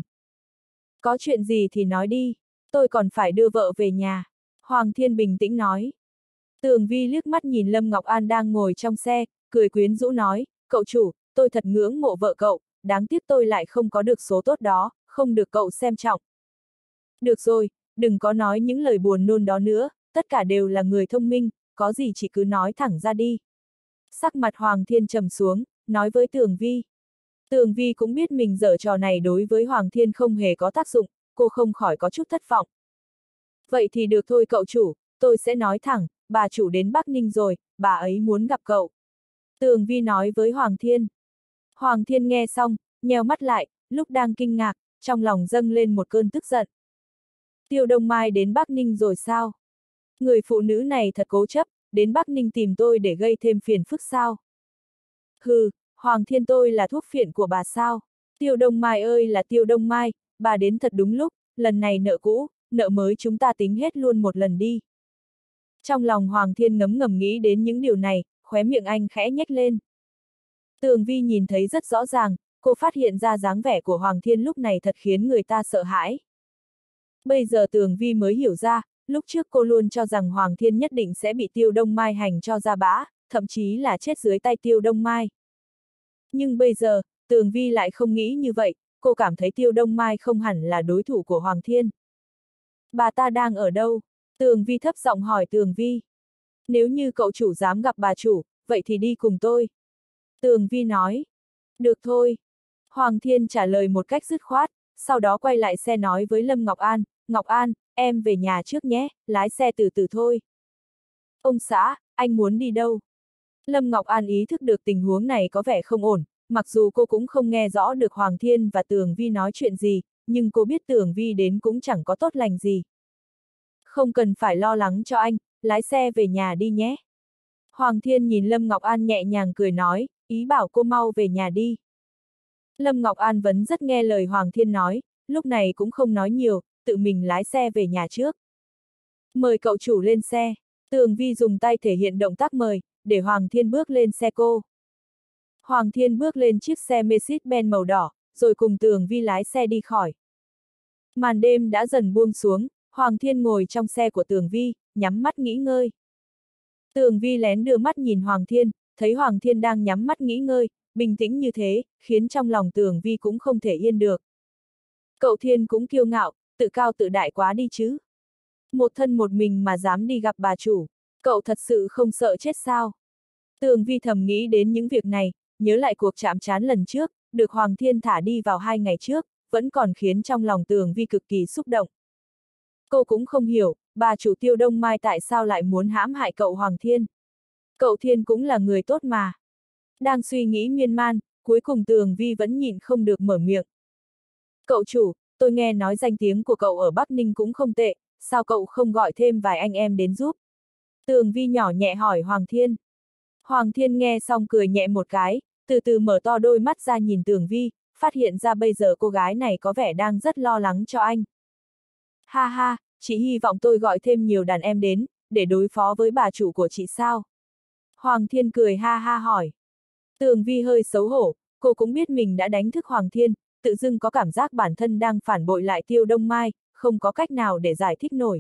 Có chuyện gì thì nói đi, tôi còn phải đưa vợ về nhà. Hoàng Thiên bình tĩnh nói. Tường Vi liếc mắt nhìn Lâm Ngọc An đang ngồi trong xe, cười quyến rũ nói, cậu chủ, tôi thật ngưỡng mộ vợ cậu, đáng tiếc tôi lại không có được số tốt đó, không được cậu xem trọng. Được rồi, đừng có nói những lời buồn nôn đó nữa, tất cả đều là người thông minh, có gì chỉ cứ nói thẳng ra đi. Sắc mặt Hoàng Thiên trầm xuống, nói với Tường Vi. Tường Vi cũng biết mình giở trò này đối với Hoàng Thiên không hề có tác dụng, cô không khỏi có chút thất vọng. Vậy thì được thôi cậu chủ, tôi sẽ nói thẳng, bà chủ đến Bắc Ninh rồi, bà ấy muốn gặp cậu. Tường Vi nói với Hoàng Thiên. Hoàng Thiên nghe xong, nheo mắt lại, lúc đang kinh ngạc, trong lòng dâng lên một cơn tức giận. Tiêu Đông Mai đến Bắc Ninh rồi sao? Người phụ nữ này thật cố chấp, đến Bắc Ninh tìm tôi để gây thêm phiền phức sao? Hừ, Hoàng Thiên tôi là thuốc phiện của bà sao? Tiêu Đông Mai ơi là Tiêu Đông Mai, bà đến thật đúng lúc, lần này nợ cũ, nợ mới chúng ta tính hết luôn một lần đi. Trong lòng Hoàng Thiên ngấm ngầm nghĩ đến những điều này, khóe miệng anh khẽ nhếch lên. Tường Vi nhìn thấy rất rõ ràng, cô phát hiện ra dáng vẻ của Hoàng Thiên lúc này thật khiến người ta sợ hãi. Bây giờ Tường Vi mới hiểu ra, lúc trước cô luôn cho rằng Hoàng Thiên nhất định sẽ bị Tiêu Đông Mai hành cho ra bã, thậm chí là chết dưới tay Tiêu Đông Mai. Nhưng bây giờ, Tường Vi lại không nghĩ như vậy, cô cảm thấy Tiêu Đông Mai không hẳn là đối thủ của Hoàng Thiên. Bà ta đang ở đâu? Tường Vi thấp giọng hỏi Tường Vi. Nếu như cậu chủ dám gặp bà chủ, vậy thì đi cùng tôi. Tường Vi nói. Được thôi. Hoàng Thiên trả lời một cách dứt khoát, sau đó quay lại xe nói với Lâm Ngọc An, Ngọc An, em về nhà trước nhé, lái xe từ từ thôi. Ông xã, anh muốn đi đâu? Lâm Ngọc An ý thức được tình huống này có vẻ không ổn, mặc dù cô cũng không nghe rõ được Hoàng Thiên và Tường Vi nói chuyện gì, nhưng cô biết Tường Vi đến cũng chẳng có tốt lành gì. Không cần phải lo lắng cho anh, lái xe về nhà đi nhé. Hoàng Thiên nhìn Lâm Ngọc An nhẹ nhàng cười nói, ý bảo cô mau về nhà đi. Lâm Ngọc An vẫn rất nghe lời Hoàng Thiên nói, lúc này cũng không nói nhiều, tự mình lái xe về nhà trước. Mời cậu chủ lên xe. Tường Vi dùng tay thể hiện động tác mời, để Hoàng Thiên bước lên xe cô. Hoàng Thiên bước lên chiếc xe Mercedes-Benz màu đỏ, rồi cùng Tường Vi lái xe đi khỏi. Màn đêm đã dần buông xuống, Hoàng Thiên ngồi trong xe của Tường Vi, nhắm mắt nghỉ ngơi. Tường Vi lén đưa mắt nhìn Hoàng Thiên, thấy Hoàng Thiên đang nhắm mắt nghỉ ngơi, bình tĩnh như thế, khiến trong lòng Tường Vi cũng không thể yên được. Cậu Thiên cũng kiêu ngạo, tự cao tự đại quá đi chứ. Một thân một mình mà dám đi gặp bà chủ, cậu thật sự không sợ chết sao? Tường Vi thầm nghĩ đến những việc này, nhớ lại cuộc chạm trán lần trước, được Hoàng Thiên thả đi vào 2 ngày trước, vẫn còn khiến trong lòng Tường Vi cực kỳ xúc động. Cô cũng không hiểu, bà chủ Tiêu Đông Mai tại sao lại muốn hãm hại cậu Hoàng Thiên. Cậu Thiên cũng là người tốt mà. Đang suy nghĩ miên man, cuối cùng Tường Vi vẫn nhịn không được mở miệng. Cậu chủ, tôi nghe nói danh tiếng của cậu ở Bắc Ninh cũng không tệ, sao cậu không gọi thêm vài anh em đến giúp? Tường Vi nhỏ nhẹ hỏi Hoàng Thiên. Hoàng Thiên nghe xong cười nhẹ một cái, từ từ mở to đôi mắt ra nhìn Tường Vi, phát hiện ra bây giờ cô gái này có vẻ đang rất lo lắng cho anh. Ha ha, chị hy vọng tôi gọi thêm nhiều đàn em đến, để đối phó với bà chủ của chị sao? Hoàng Thiên cười ha ha hỏi. Tường Vi hơi xấu hổ, cô cũng biết mình đã đánh thức Hoàng Thiên, tự dưng có cảm giác bản thân đang phản bội lại Tiêu Đông Mai, không có cách nào để giải thích nổi.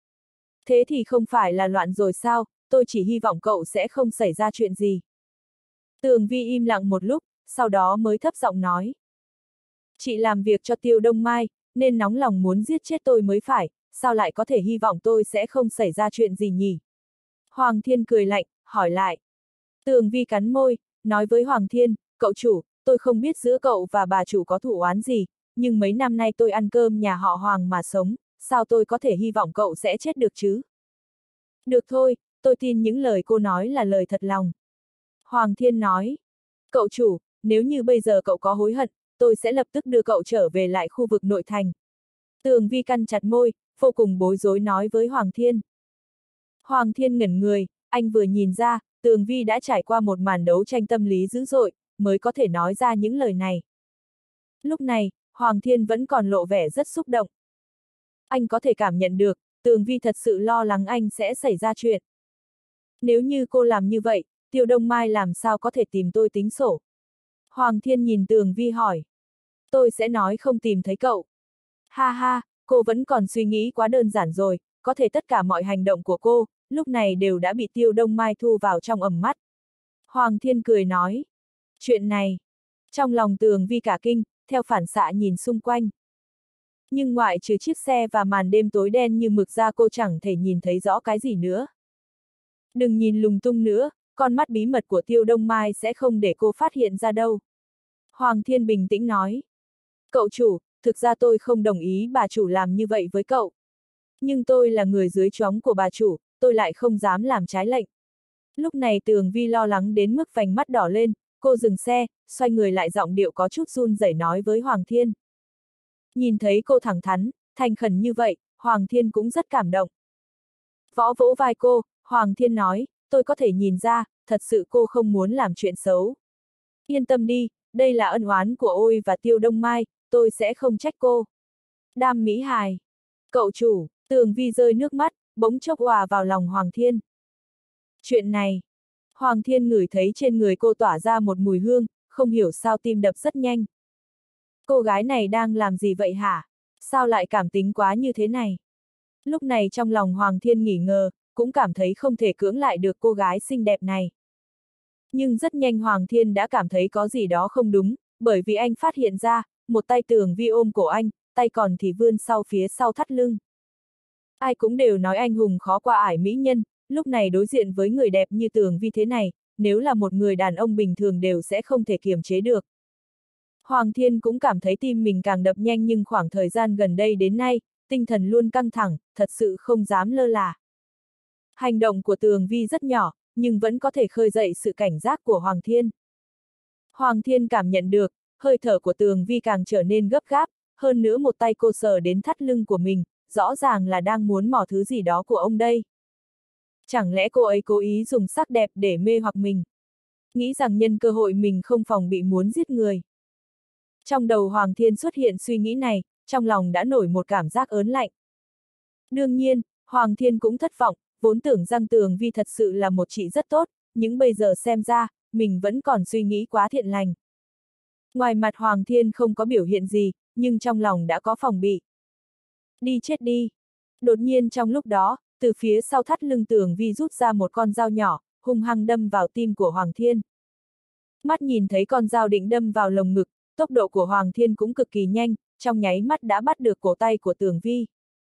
Thế thì không phải là loạn rồi sao, tôi chỉ hy vọng cậu sẽ không xảy ra chuyện gì. Tường Vi im lặng một lúc, sau đó mới thấp giọng nói. Chị làm việc cho Tiêu Đông Mai, nên nóng lòng muốn giết chết tôi mới phải, sao lại có thể hy vọng tôi sẽ không xảy ra chuyện gì nhỉ? Hoàng Thiên cười lạnh, hỏi lại. Tường Vi cắn môi, nói với Hoàng Thiên, cậu chủ, tôi không biết giữa cậu và bà chủ có thù oán gì, nhưng mấy năm nay tôi ăn cơm nhà họ Hoàng mà sống, sao tôi có thể hy vọng cậu sẽ chết được chứ? Được thôi, tôi tin những lời cô nói là lời thật lòng. Hoàng Thiên nói, cậu chủ, nếu như bây giờ cậu có hối hận, tôi sẽ lập tức đưa cậu trở về lại khu vực nội thành. Tường Vi cắn chặt môi, vô cùng bối rối nói với Hoàng Thiên. Hoàng Thiên ngẩn người, anh vừa nhìn ra, Tường Vi đã trải qua một màn đấu tranh tâm lý dữ dội, mới có thể nói ra những lời này. Lúc này, Hoàng Thiên vẫn còn lộ vẻ rất xúc động. Anh có thể cảm nhận được, Tường Vi thật sự lo lắng anh sẽ xảy ra chuyện. Nếu như cô làm như vậy, Tiêu Đông Mai làm sao có thể tìm tôi tính sổ? Hoàng Thiên nhìn Tường Vi hỏi. Tôi sẽ nói không tìm thấy cậu. Ha ha, cô vẫn còn suy nghĩ quá đơn giản rồi, có thể tất cả mọi hành động của cô, lúc này đều đã bị Tiêu Đông Mai thu vào trong ầm mắt. Hoàng Thiên cười nói. Chuyện này. Trong lòng Tường Vi cả kinh, theo phản xạ nhìn xung quanh. Nhưng ngoại trừ chiếc xe và màn đêm tối đen như mực ra cô chẳng thể nhìn thấy rõ cái gì nữa. Đừng nhìn lung tung nữa, con mắt bí mật của Tiêu Đông Mai sẽ không để cô phát hiện ra đâu. Hoàng Thiên bình tĩnh nói. Cậu chủ, thực ra tôi không đồng ý bà chủ làm như vậy với cậu. Nhưng tôi là người dưới trống của bà chủ, tôi lại không dám làm trái lệnh. Lúc này Tường Vi lo lắng đến mức vành mắt đỏ lên, cô dừng xe, xoay người lại giọng điệu có chút run rẩy nói với Hoàng Thiên. Nhìn thấy cô thẳng thắn, thành khẩn như vậy, Hoàng Thiên cũng rất cảm động. Võ vỗ vai cô, Hoàng Thiên nói, tôi có thể nhìn ra, thật sự cô không muốn làm chuyện xấu. Yên tâm đi, đây là ân oán của Ôi và Tiêu Đông Mai, tôi sẽ không trách cô. Đam Mỹ Hài. Cậu chủ, Tường Vi rơi nước mắt, bỗng chốc hòa vào lòng Hoàng Thiên. Chuyện này, Hoàng Thiên ngửi thấy trên người cô tỏa ra một mùi hương, không hiểu sao tim đập rất nhanh. Cô gái này đang làm gì vậy hả? Sao lại cảm tính quá như thế này? Lúc này trong lòng Hoàng Thiên nghỉ ngờ, cũng cảm thấy không thể cưỡng lại được cô gái xinh đẹp này. Nhưng rất nhanh Hoàng Thiên đã cảm thấy có gì đó không đúng, bởi vì anh phát hiện ra, một tay Tường Vi ôm cổ anh, tay còn thì vươn sau phía sau thắt lưng. Ai cũng đều nói anh hùng khó qua ải mỹ nhân, lúc này đối diện với người đẹp như Tường Vi thế này, nếu là một người đàn ông bình thường đều sẽ không thể kiềm chế được. Hoàng Thiên cũng cảm thấy tim mình càng đập nhanh nhưng khoảng thời gian gần đây đến nay, tinh thần luôn căng thẳng, thật sự không dám lơ là. Hành động của Tường Vi rất nhỏ, nhưng vẫn có thể khơi dậy sự cảnh giác của Hoàng Thiên. Hoàng Thiên cảm nhận được, hơi thở của Tường Vi càng trở nên gấp gáp, hơn nữa một tay cô sờ đến thắt lưng của mình, rõ ràng là đang muốn mò thứ gì đó của ông đây. Chẳng lẽ cô ấy cố ý dùng sắc đẹp để mê hoặc mình? Nghĩ rằng nhân cơ hội mình không phòng bị muốn giết người. Trong đầu Hoàng Thiên xuất hiện suy nghĩ này, trong lòng đã nổi một cảm giác ớn lạnh. Đương nhiên, Hoàng Thiên cũng thất vọng, vốn tưởng rằng Tường Vi thật sự là một chị rất tốt, nhưng bây giờ xem ra, mình vẫn còn suy nghĩ quá thiện lành. Ngoài mặt Hoàng Thiên không có biểu hiện gì, nhưng trong lòng đã có phòng bị. Đi chết đi! Đột nhiên trong lúc đó, từ phía sau thắt lưng Tường Vi rút ra một con dao nhỏ, hung hăng đâm vào tim của Hoàng Thiên. Mắt nhìn thấy con dao định đâm vào lồng ngực, tốc độ của Hoàng Thiên cũng cực kỳ nhanh, trong nháy mắt đã bắt được cổ tay của Tường Vi.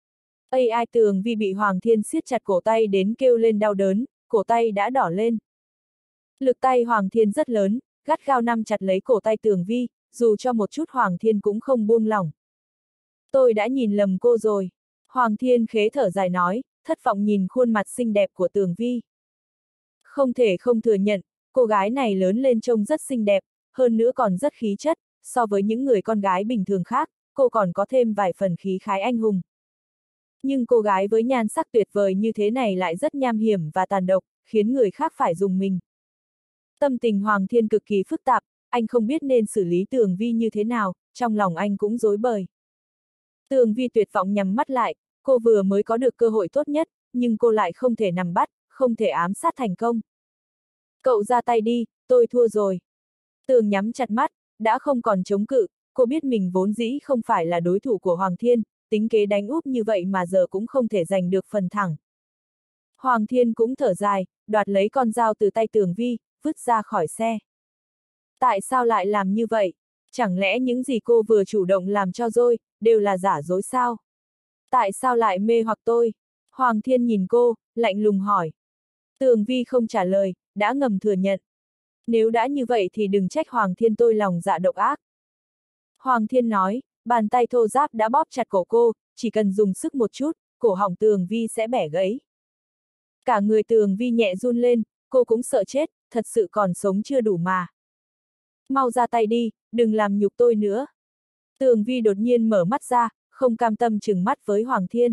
Ai Tường Vi bị Hoàng Thiên siết chặt cổ tay đến kêu lên đau đớn, cổ tay đã đỏ lên. Lực tay Hoàng Thiên rất lớn, gắt gao nắm chặt lấy cổ tay Tường Vi, dù cho một chút Hoàng Thiên cũng không buông lỏng. Tôi đã nhìn lầm cô rồi. Hoàng Thiên khế thở dài nói, thất vọng nhìn khuôn mặt xinh đẹp của Tường Vi. Không thể không thừa nhận, cô gái này lớn lên trông rất xinh đẹp, hơn nữa còn rất khí chất, so với những người con gái bình thường khác, cô còn có thêm vài phần khí khái anh hùng. Nhưng cô gái với nhan sắc tuyệt vời như thế này lại rất nham hiểm và tàn độc, khiến người khác phải dùng mình. Tâm tình Hoàng Thiên cực kỳ phức tạp, anh không biết nên xử lý Tường Vi như thế nào, trong lòng anh cũng rối bời. Tường Vi tuyệt vọng nhắm mắt lại, cô vừa mới có được cơ hội tốt nhất, nhưng cô lại không thể nắm bắt, không thể ám sát thành công. Cậu ra tay đi, tôi thua rồi. Tường nhắm chặt mắt, đã không còn chống cự, cô biết mình vốn dĩ không phải là đối thủ của Hoàng Thiên, tính kế đánh úp như vậy mà giờ cũng không thể giành được phần thắng. Hoàng Thiên cũng thở dài, đoạt lấy con dao từ tay Tường Vi, vứt ra khỏi xe. Tại sao lại làm như vậy? Chẳng lẽ những gì cô vừa chủ động làm cho rồi, đều là giả dối sao? Tại sao lại mê hoặc tôi? Hoàng Thiên nhìn cô, lạnh lùng hỏi. Tường Vi không trả lời, đã ngầm thừa nhận. Nếu đã như vậy thì đừng trách Hoàng Thiên tôi lòng dạ độc ác. Hoàng Thiên nói, bàn tay thô ráp đã bóp chặt cổ cô, chỉ cần dùng sức một chút, cổ họng Tường Vi sẽ bẻ gãy. Cả người Tường Vi nhẹ run lên, cô cũng sợ chết, thật sự còn sống chưa đủ mà. Mau ra tay đi, đừng làm nhục tôi nữa. Tường Vi đột nhiên mở mắt ra, không cam tâm trừng mắt với Hoàng Thiên.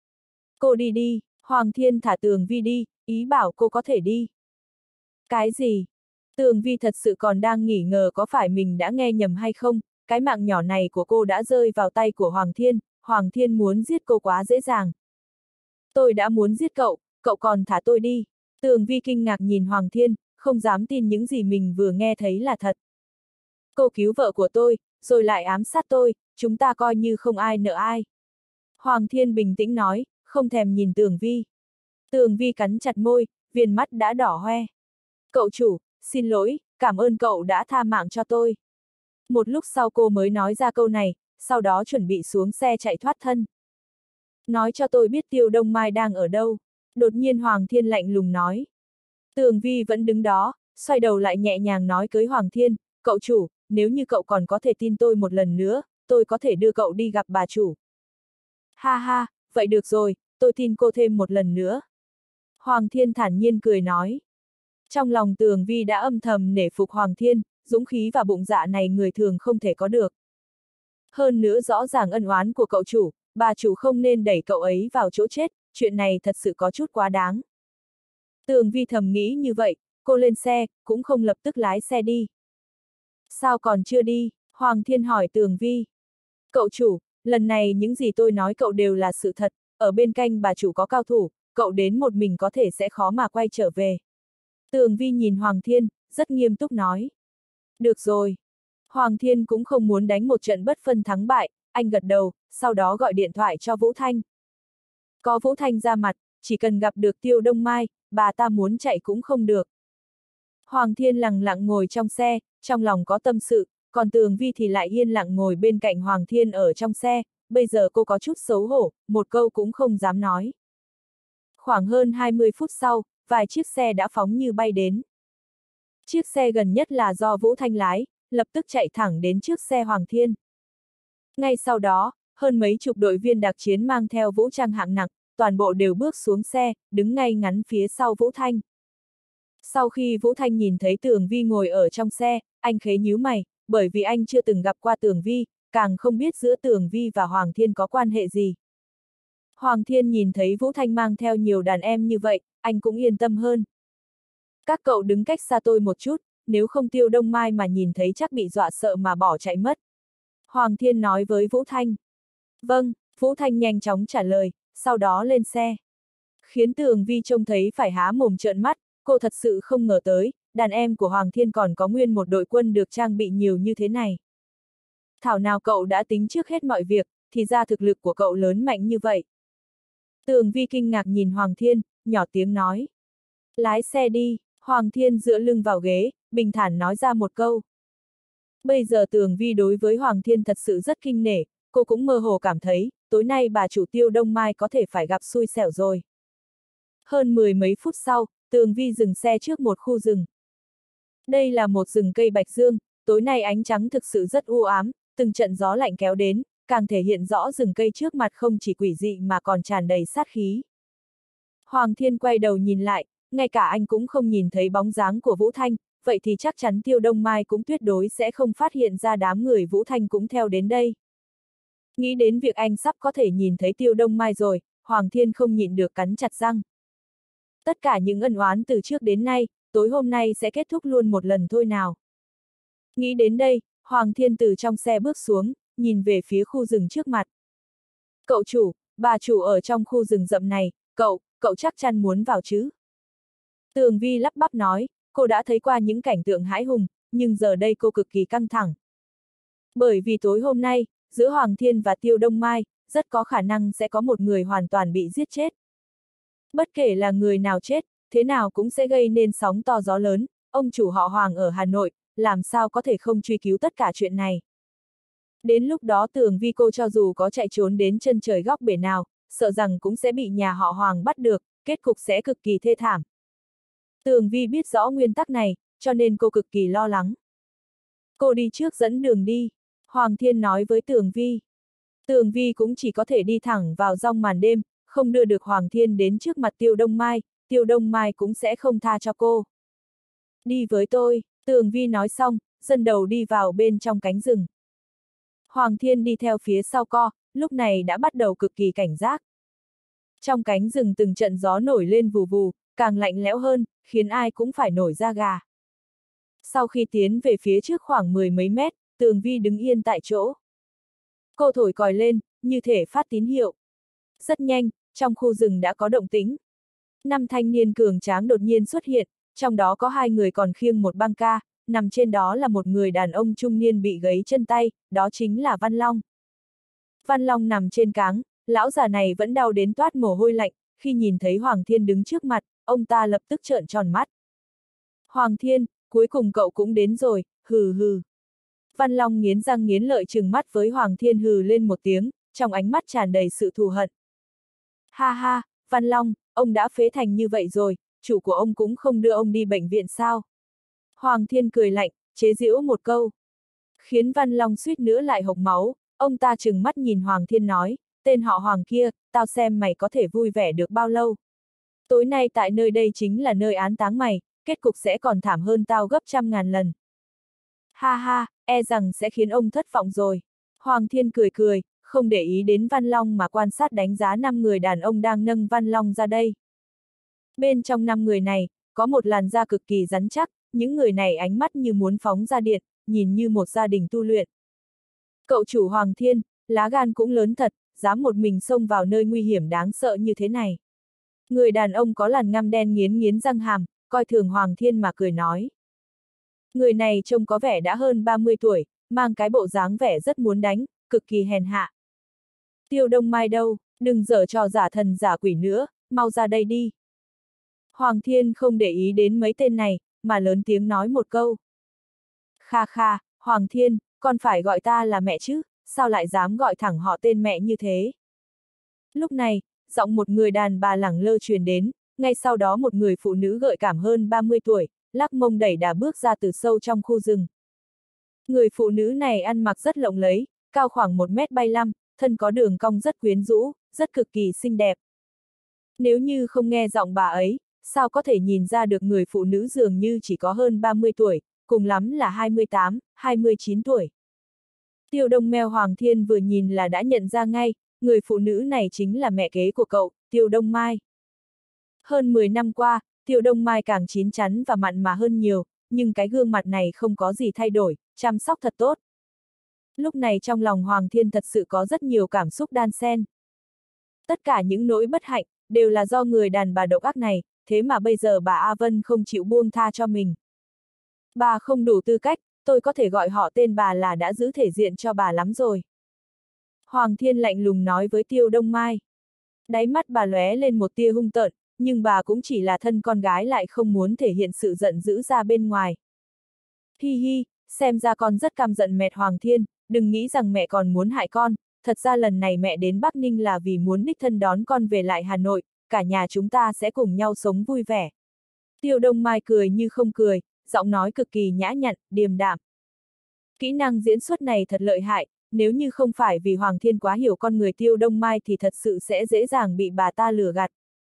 Cô đi đi, Hoàng Thiên thả Tường Vi đi, ý bảo cô có thể đi. Cái gì? Tường Vi thật sự còn đang nghi ngờ có phải mình đã nghe nhầm hay không, cái mạng nhỏ này của cô đã rơi vào tay của Hoàng Thiên muốn giết cô quá dễ dàng. Tôi đã muốn giết cậu, cậu còn thả tôi đi. Tường Vi kinh ngạc nhìn Hoàng Thiên, không dám tin những gì mình vừa nghe thấy là thật. Cô cứu vợ của tôi, rồi lại ám sát tôi, chúng ta coi như không ai nợ ai. Hoàng Thiên bình tĩnh nói, không thèm nhìn Tường Vi. Tường Vi cắn chặt môi, viền mắt đã đỏ hoe. Cậu chủ, xin lỗi, cảm ơn cậu đã tha mạng cho tôi. Một lúc sau cô mới nói ra câu này, sau đó chuẩn bị xuống xe chạy thoát thân. Nói cho tôi biết Tiêu Đông Mai đang ở đâu. Đột nhiên Hoàng Thiên lạnh lùng nói. Tường Vi vẫn đứng đó, xoay đầu lại nhẹ nhàng nói với Hoàng Thiên, cậu chủ, nếu như cậu còn có thể tin tôi một lần nữa, tôi có thể đưa cậu đi gặp bà chủ. Ha ha, vậy được rồi, tôi tin cô thêm một lần nữa. Hoàng Thiên thản nhiên cười nói. Trong lòng Tường Vi đã âm thầm nể phục Hoàng Thiên, dũng khí và bụng dạ này người thường không thể có được. Hơn nữa rõ ràng ân oán của cậu chủ, bà chủ không nên đẩy cậu ấy vào chỗ chết, chuyện này thật sự có chút quá đáng. Tường Vi thầm nghĩ như vậy, cô lên xe, cũng không lập tức lái xe đi. Sao còn chưa đi? Hoàng Thiên hỏi Tường Vi. Cậu chủ, lần này những gì tôi nói cậu đều là sự thật, ở bên cạnh bà chủ có cao thủ, cậu đến một mình có thể sẽ khó mà quay trở về. Tường Vi nhìn Hoàng Thiên, rất nghiêm túc nói. Được rồi. Hoàng Thiên cũng không muốn đánh một trận bất phân thắng bại, anh gật đầu, sau đó gọi điện thoại cho Vũ Thanh. Có Vũ Thanh ra mặt, chỉ cần gặp được Tiêu Đông Mai, bà ta muốn chạy cũng không được. Hoàng Thiên lặng lặng ngồi trong xe, trong lòng có tâm sự, còn Tường Vi thì lại yên lặng ngồi bên cạnh Hoàng Thiên ở trong xe, bây giờ cô có chút xấu hổ, một câu cũng không dám nói. Khoảng hơn 20 phút sau, vài chiếc xe đã phóng như bay đến. Chiếc xe gần nhất là do Vũ Thanh lái, lập tức chạy thẳng đến trước xe Hoàng Thiên. Ngay sau đó, hơn mấy chục đội viên đặc chiến mang theo vũ trang hạng nặng, toàn bộ đều bước xuống xe, đứng ngay ngắn phía sau Vũ Thanh. Sau khi Vũ Thanh nhìn thấy Tường Vi ngồi ở trong xe, anh khẽ nhíu mày, bởi vì anh chưa từng gặp qua Tường Vi, càng không biết giữa Tường Vi và Hoàng Thiên có quan hệ gì. Hoàng Thiên nhìn thấy Vũ Thanh mang theo nhiều đàn em như vậy, anh cũng yên tâm hơn. Các cậu đứng cách xa tôi một chút, nếu không Tiêu Đông Mai mà nhìn thấy chắc bị dọa sợ mà bỏ chạy mất. Hoàng Thiên nói với Vũ Thanh. Vâng, Vũ Thanh nhanh chóng trả lời, sau đó lên xe. Khiến Tường Vi trông thấy phải há mồm trợn mắt, cô thật sự không ngờ tới, đàn em của Hoàng Thiên còn có nguyên một đội quân được trang bị nhiều như thế này. Thảo nào cậu đã tính trước hết mọi việc, thì ra thực lực của cậu lớn mạnh như vậy. Tường Vi kinh ngạc nhìn Hoàng Thiên, nhỏ tiếng nói. Lái xe đi, Hoàng Thiên dựa lưng vào ghế, bình thản nói ra một câu. Bây giờ Tường Vi đối với Hoàng Thiên thật sự rất kinh nể, cô cũng mơ hồ cảm thấy, tối nay bà chủ Tiêu Đông Mai có thể phải gặp xui xẻo rồi. Hơn 10 mấy phút sau, Tường Vi dừng xe trước một khu rừng. Đây là một rừng cây bạch dương, tối nay ánh trắng thực sự rất u ám, từng trận gió lạnh kéo đến, càng thể hiện rõ rừng cây trước mặt không chỉ quỷ dị mà còn tràn đầy sát khí. Hoàng Thiên quay đầu nhìn lại, ngay cả anh cũng không nhìn thấy bóng dáng của Vũ Thanh, vậy thì chắc chắn Tiêu Đông Mai cũng tuyệt đối sẽ không phát hiện ra đám người Vũ Thanh cũng theo đến đây. Nghĩ đến việc anh sắp có thể nhìn thấy Tiêu Đông Mai rồi, Hoàng Thiên không nhịn được cắn chặt răng. Tất cả những ân oán từ trước đến nay, tối hôm nay sẽ kết thúc luôn một lần thôi nào. Nghĩ đến đây, Hoàng Thiên từ trong xe bước xuống, nhìn về phía khu rừng trước mặt. Cậu chủ, bà chủ ở trong khu rừng rậm này, cậu chắc chắn muốn vào chứ? Tường Vi lắp bắp nói, cô đã thấy qua những cảnh tượng hãi hùng, nhưng giờ đây cô cực kỳ căng thẳng. Bởi vì tối hôm nay, giữa Hoàng Thiên và Tiêu Đông Mai, rất có khả năng sẽ có một người hoàn toàn bị giết chết. Bất kể là người nào chết, thế nào cũng sẽ gây nên sóng to gió lớn, ông chủ họ Hoàng ở Hà Nội, làm sao có thể không truy cứu tất cả chuyện này. Đến lúc đó Tường Vi cô cho dù có chạy trốn đến chân trời góc bể nào, sợ rằng cũng sẽ bị nhà họ Hoàng bắt được, kết cục sẽ cực kỳ thê thảm. Tường Vi biết rõ nguyên tắc này, cho nên cô cực kỳ lo lắng. Cô đi trước dẫn đường đi. Hoàng Thiên nói với Tường Vi. Tường Vi cũng chỉ có thể đi thẳng vào giông màn đêm, không đưa được Hoàng Thiên đến trước mặt Tiêu Đông Mai, Tiêu Đông Mai cũng sẽ không tha cho cô. Đi với tôi, Tường Vi nói xong, dẫn đầu đi vào bên trong cánh rừng. Hoàng Thiên đi theo phía sau co, lúc này đã bắt đầu cực kỳ cảnh giác. Trong cánh rừng từng trận gió nổi lên vù vù, càng lạnh lẽo hơn, khiến ai cũng phải nổi da gà. Sau khi tiến về phía trước khoảng 10 mấy mét, Tường Vi đứng yên tại chỗ. Cô thổi còi lên, như thể phát tín hiệu. Rất nhanh, trong khu rừng đã có động tĩnh. 5 thanh niên cường tráng đột nhiên xuất hiện, trong đó có 2 người còn khiêng một băng ca, nằm trên đó là một người đàn ông trung niên bị gãy chân tay, đó chính là Văn Long. Văn Long nằm trên cáng, lão già này vẫn đau đến toát mồ hôi lạnh, khi nhìn thấy Hoàng Thiên đứng trước mặt, ông ta lập tức trợn tròn mắt. Hoàng Thiên, cuối cùng cậu cũng đến rồi, hừ hừ. Văn Long nghiến răng nghiến lợi trừng mắt với Hoàng Thiên hừ lên một tiếng, trong ánh mắt tràn đầy sự thù hận. Ha ha, Văn Long, ông đã phế thành như vậy rồi, chủ của ông cũng không đưa ông đi bệnh viện sao? Hoàng Thiên cười lạnh, chế giễu một câu. Khiến Văn Long suýt nữa lại hộc máu, ông ta trừng mắt nhìn Hoàng Thiên nói, tên họ Hoàng kia, tao xem mày có thể vui vẻ được bao lâu. Tối nay tại nơi đây chính là nơi án táng mày, kết cục sẽ còn thảm hơn tao gấp 100.000 lần. Ha ha, e rằng sẽ khiến ông thất vọng rồi. Hoàng Thiên cười cười, không để ý đến Văn Long mà quan sát đánh giá 5 người đàn ông đang nâng Văn Long ra đây. Bên trong 5 người này, có một làn da cực kỳ rắn chắc, những người này ánh mắt như muốn phóng ra điện, nhìn như một gia đình tu luyện. Cậu chủ Hoàng Thiên, lá gan cũng lớn thật, dám một mình xông vào nơi nguy hiểm đáng sợ như thế này. Người đàn ông có làn ngăm đen nghiến nghiến răng hàm, coi thường Hoàng Thiên mà cười nói. Người này trông có vẻ đã hơn 30 tuổi, mang cái bộ dáng vẻ rất muốn đánh, cực kỳ hèn hạ. Tiêu Đông Mai đâu, đừng giở trò giả thần giả quỷ nữa, mau ra đây đi. Hoàng Thiên không để ý đến mấy tên này, mà lớn tiếng nói một câu. Kha kha, Hoàng Thiên, con phải gọi ta là mẹ chứ, sao lại dám gọi thẳng họ tên mẹ như thế? Lúc này, giọng một người đàn bà lẳng lơ truyền đến, ngay sau đó một người phụ nữ gợi cảm hơn 30 tuổi, lắc mông đẩy đà bước ra từ sâu trong khu rừng. Người phụ nữ này ăn mặc rất lộng lẫy, cao khoảng 1m75, thân có đường cong rất quyến rũ, rất cực kỳ xinh đẹp. Nếu như không nghe giọng bà ấy, sao có thể nhìn ra được người phụ nữ dường như chỉ có hơn 30 tuổi, cùng lắm là 28, 29 tuổi. Tiêu Đông Meo Hoàng Thiên vừa nhìn là đã nhận ra ngay, người phụ nữ này chính là mẹ kế của cậu, Tiêu Đông Mai. Hơn 10 năm qua, Tiêu Đông Mai càng chín chắn và mặn mà hơn nhiều, nhưng cái gương mặt này không có gì thay đổi, chăm sóc thật tốt. Lúc này trong lòng Hoàng Thiên thật sự có rất nhiều cảm xúc đan xen. Tất cả những nỗi bất hạnh, đều là do người đàn bà độc ác này, thế mà bây giờ bà A Vân không chịu buông tha cho mình. Bà không đủ tư cách, tôi có thể gọi họ tên bà là đã giữ thể diện cho bà lắm rồi. Hoàng Thiên lạnh lùng nói với Tiêu Đông Mai. Đáy mắt bà lóe lên một tia hung tợn, nhưng bà cũng chỉ là thân con gái lại không muốn thể hiện sự giận dữ ra bên ngoài. Hi hi, xem ra con rất căm giận mẹ Hoàng Thiên, đừng nghĩ rằng mẹ còn muốn hại con, thật ra lần này mẹ đến Bắc Ninh là vì muốn đích thân đón con về lại Hà Nội, cả nhà chúng ta sẽ cùng nhau sống vui vẻ. Tiêu Đông Mai cười như không cười, giọng nói cực kỳ nhã nhặn, điềm đạm. Kỹ năng diễn xuất này thật lợi hại, nếu như không phải vì Hoàng Thiên quá hiểu con người Tiêu Đông Mai thì thật sự sẽ dễ dàng bị bà ta lừa gạt.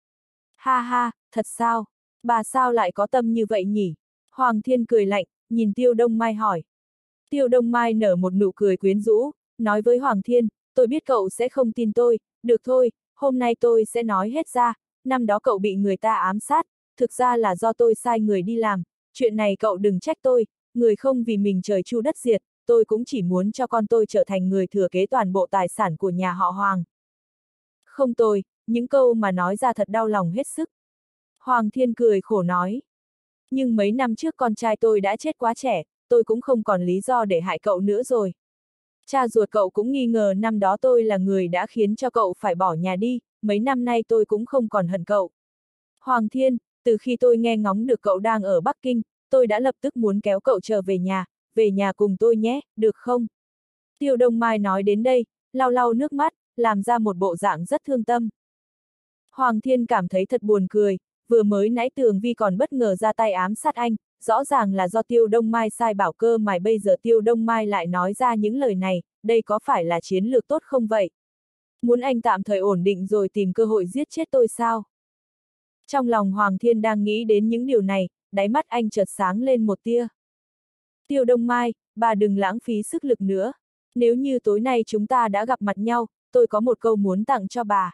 Ha ha, thật sao? Bà sao lại có tâm như vậy nhỉ? Hoàng Thiên cười lạnh, nhìn Tiêu Đông Mai hỏi. Tiêu Đông Mai nở một nụ cười quyến rũ, nói với Hoàng Thiên, tôi biết cậu sẽ không tin tôi, được thôi, hôm nay tôi sẽ nói hết ra, năm đó cậu bị người ta ám sát, thực ra là do tôi sai người đi làm, chuyện này cậu đừng trách tôi, người không vì mình trời chu đất diệt, tôi cũng chỉ muốn cho con tôi trở thành người thừa kế toàn bộ tài sản của nhà họ Hoàng. Không tồi, những câu mà nói ra thật đau lòng hết sức. Hoàng Thiên cười khổ nói. Nhưng mấy năm trước con trai tôi đã chết quá trẻ, tôi cũng không còn lý do để hại cậu nữa rồi. Cha ruột cậu cũng nghi ngờ năm đó tôi là người đã khiến cho cậu phải bỏ nhà đi, mấy năm nay tôi cũng không còn hận cậu. Hoàng Thiên, từ khi tôi nghe ngóng được cậu đang ở Bắc Kinh, tôi đã lập tức muốn kéo cậu trở về nhà cùng tôi nhé, được không? Tiêu Đông Mai nói đến đây, lau lau nước mắt, làm ra một bộ dạng rất thương tâm. Hoàng Thiên cảm thấy thật buồn cười, vừa mới nãy Tường Vi còn bất ngờ ra tay ám sát anh, rõ ràng là do Tiêu Đông Mai sai bảo cơ mà bây giờ Tiêu Đông Mai lại nói ra những lời này, đây có phải là chiến lược tốt không vậy? Muốn anh tạm thời ổn định rồi tìm cơ hội giết chết tôi sao? Trong lòng Hoàng Thiên đang nghĩ đến những điều này, đáy mắt anh chợt sáng lên một tia. Tiêu Đông Mai, bà đừng lãng phí sức lực nữa. Nếu như tối nay chúng ta đã gặp mặt nhau, tôi có một câu muốn tặng cho bà.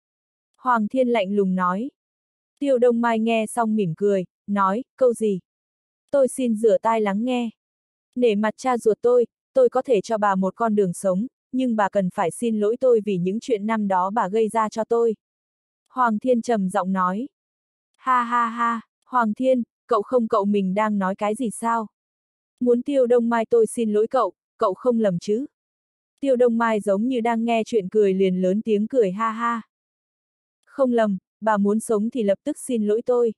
Hoàng Thiên lạnh lùng nói. Tiêu Đông Mai nghe xong mỉm cười, nói, câu gì? Tôi xin rửa tai lắng nghe. Nể mặt cha ruột tôi có thể cho bà một con đường sống, nhưng bà cần phải xin lỗi tôi vì những chuyện năm đó bà gây ra cho tôi. Hoàng Thiên trầm giọng nói. Ha ha ha, Hoàng Thiên, cậu mình đang nói cái gì sao? Muốn Tiêu Đông Mai tôi xin lỗi cậu không lầm chứ? Tiêu Đông Mai giống như đang nghe chuyện cười liền lớn tiếng cười ha ha. Không lầm, bà muốn sống thì lập tức xin lỗi tôi.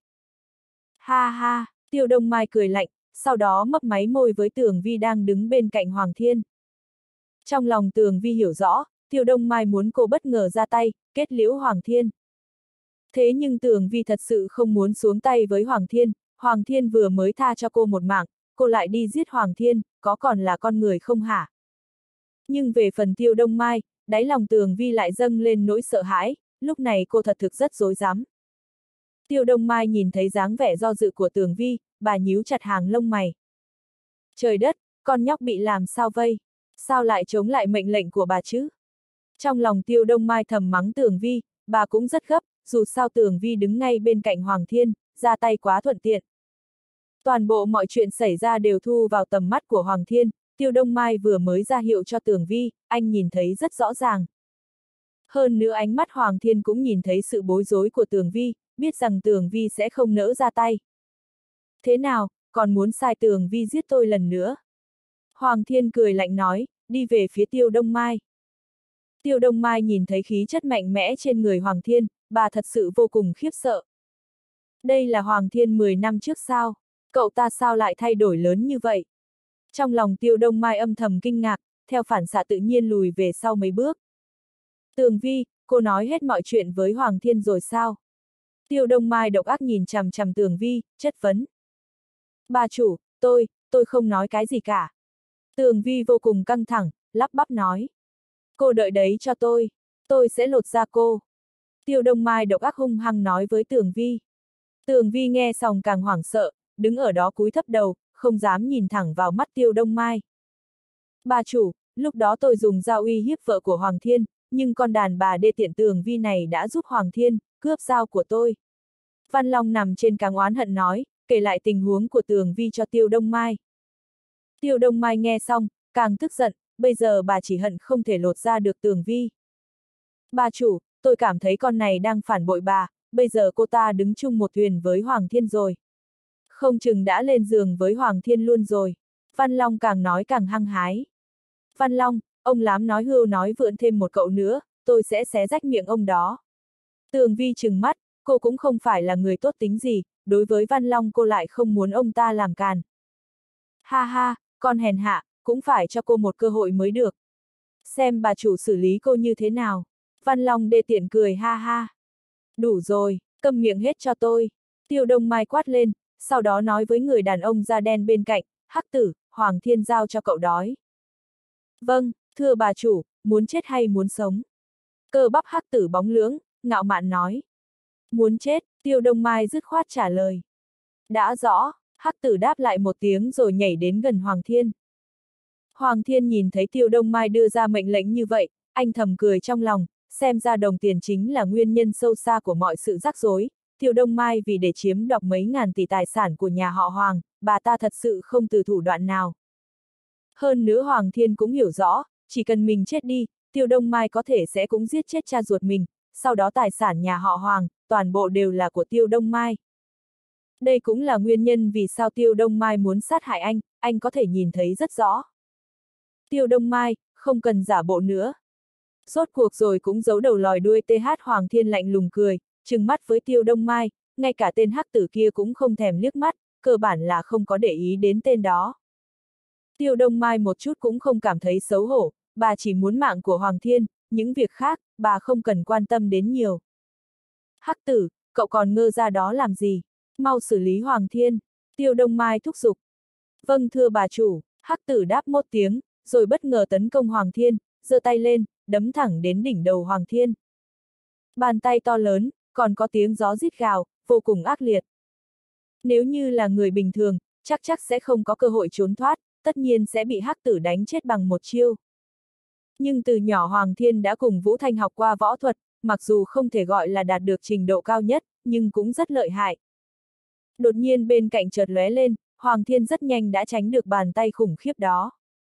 Ha ha, Tiêu Đông Mai cười lạnh, sau đó mấp máy môi với Tường Vi đang đứng bên cạnh Hoàng Thiên. Trong lòng Tường Vi hiểu rõ, Tiêu Đông Mai muốn cô bất ngờ ra tay, kết liễu Hoàng Thiên. Thế nhưng Tường Vi thật sự không muốn xuống tay với Hoàng Thiên vừa mới tha cho cô một mạng, cô lại đi giết Hoàng Thiên, có còn là con người không hả? Nhưng về phần Tiêu Đông Mai, đáy lòng Tường Vi lại dâng lên nỗi sợ hãi, lúc này cô thật thực rất rối rắm. Tiêu Đông Mai nhìn thấy dáng vẻ do dự của Tường Vi, bà nhíu chặt hàng lông mày. Trời đất, con nhóc bị làm sao vây? Sao lại chống lại mệnh lệnh của bà chứ? Trong lòng Tiêu Đông Mai thầm mắng Tường Vi, bà cũng rất gấp, dù sao Tường Vi đứng ngay bên cạnh Hoàng Thiên, ra tay quá thuận tiện. Toàn bộ mọi chuyện xảy ra đều thu vào tầm mắt của Hoàng Thiên, Tiêu Đông Mai vừa mới ra hiệu cho Tường Vi, anh nhìn thấy rất rõ ràng. Hơn nữa ánh mắt Hoàng Thiên cũng nhìn thấy sự bối rối của Tường Vi, biết rằng Tường Vi sẽ không nỡ ra tay. Thế nào, còn muốn sai Tường Vi giết tôi lần nữa? Hoàng Thiên cười lạnh nói, đi về phía Tiêu Đông Mai. Tiêu Đông Mai nhìn thấy khí chất mạnh mẽ trên người Hoàng Thiên, bà thật sự vô cùng khiếp sợ. Đây là Hoàng Thiên 10 năm trước sao? Cậu ta sao lại thay đổi lớn như vậy? Trong lòng Tiêu Đông Mai âm thầm kinh ngạc, theo phản xạ tự nhiên lùi về sau mấy bước. Tường Vi, cô nói hết mọi chuyện với Hoàng Thiên rồi sao? Tiêu Đông Mai độc ác nhìn chằm chằm Tường Vi, chất vấn. Bà chủ, tôi không nói cái gì cả. Tường Vi vô cùng căng thẳng, lắp bắp nói. Cô đợi đấy cho tôi sẽ lột da cô. Tiêu Đông Mai độc ác hung hăng nói với Tường Vi. Tường Vi nghe xong càng hoảng sợ, đứng ở đó cúi thấp đầu, không dám nhìn thẳng vào mắt Tiêu Đông Mai. Bà chủ, lúc đó tôi dùng dao uy hiếp vợ của Hoàng Thiên, nhưng con đàn bà đê tiện Tường Vi này đã giúp Hoàng Thiên cướp dao của tôi. Văn Long nằm trên càng oán hận nói, kể lại tình huống của Tường Vi cho Tiêu Đông Mai. Tiêu Đông Mai nghe xong, càng tức giận, bây giờ bà chỉ hận không thể lột ra được Tường Vi. Bà chủ, tôi cảm thấy con này đang phản bội bà, bây giờ cô ta đứng chung một thuyền với Hoàng Thiên rồi. Không chừng đã lên giường với Hoàng Thiên luôn rồi. Văn Long càng nói càng hăng hái. Văn Long, ông lắm nói hưu nói vượn thêm một cậu nữa, tôi sẽ xé rách miệng ông đó. Tường Vi trừng mắt, cô cũng không phải là người tốt tính gì, đối với Văn Long cô lại không muốn ông ta làm càn. Ha ha, con hèn hạ, cũng phải cho cô một cơ hội mới được. Xem bà chủ xử lý cô như thế nào. Văn Long đê tiện cười ha ha. Đủ rồi, câm miệng hết cho tôi. Tiêu Đông Mai quát lên, sau đó nói với người đàn ông da đen bên cạnh, Hắc Tử, Hoàng Thiên giao cho cậu đói. Vâng, thưa bà chủ, muốn chết hay muốn sống? Cơ bắp Hắc Tử bóng lưỡng, ngạo mạn nói. Muốn chết, Tiêu Đông Mai dứt khoát trả lời. Đã rõ, Hắc Tử đáp lại một tiếng rồi nhảy đến gần Hoàng Thiên. Hoàng Thiên nhìn thấy Tiêu Đông Mai đưa ra mệnh lệnh như vậy, anh thầm cười trong lòng, xem ra đồng tiền chính là nguyên nhân sâu xa của mọi sự rắc rối. Tiêu Đông Mai vì để chiếm đoạt mấy ngàn tỷ tài sản của nhà họ Hoàng, bà ta thật sự không từ thủ đoạn nào. Hơn nữa Hoàng Thiên cũng hiểu rõ, chỉ cần mình chết đi, Tiêu Đông Mai có thể sẽ cũng giết chết cha ruột mình, sau đó tài sản nhà họ Hoàng, toàn bộ đều là của Tiêu Đông Mai. Đây cũng là nguyên nhân vì sao Tiêu Đông Mai muốn sát hại anh có thể nhìn thấy rất rõ. Tiêu Đông Mai, không cần giả bộ nữa. Rốt cuộc rồi cũng giấu đầu lòi đuôi TH. Hoàng Thiên lạnh lùng cười, trừng mắt với Tiêu Đông Mai, ngay cả tên Hắc Tử kia cũng không thèm liếc mắt, cơ bản là không có để ý đến tên đó. Tiêu Đông Mai một chút cũng không cảm thấy xấu hổ, bà chỉ muốn mạng của Hoàng Thiên, những việc khác, bà không cần quan tâm đến nhiều. Hắc Tử, cậu còn ngơ ra đó làm gì? Mau xử lý Hoàng Thiên. Tiêu Đông Mai thúc giục. Vâng thưa bà chủ, hắc tử đáp một tiếng, rồi bất ngờ tấn công Hoàng Thiên, giơ tay lên, đấm thẳng đến đỉnh đầu Hoàng Thiên. Bàn tay to lớn, còn có tiếng gió rít gào, vô cùng ác liệt. Nếu như là người bình thường, chắc sẽ không có cơ hội trốn thoát, tất nhiên sẽ bị hắc tử đánh chết bằng một chiêu. Nhưng từ nhỏ Hoàng Thiên đã cùng Vũ Thanh học qua võ thuật, mặc dù không thể gọi là đạt được trình độ cao nhất, nhưng cũng rất lợi hại. Đột nhiên bên cạnh chợt lóe lên, Hoàng Thiên rất nhanh đã tránh được bàn tay khủng khiếp đó.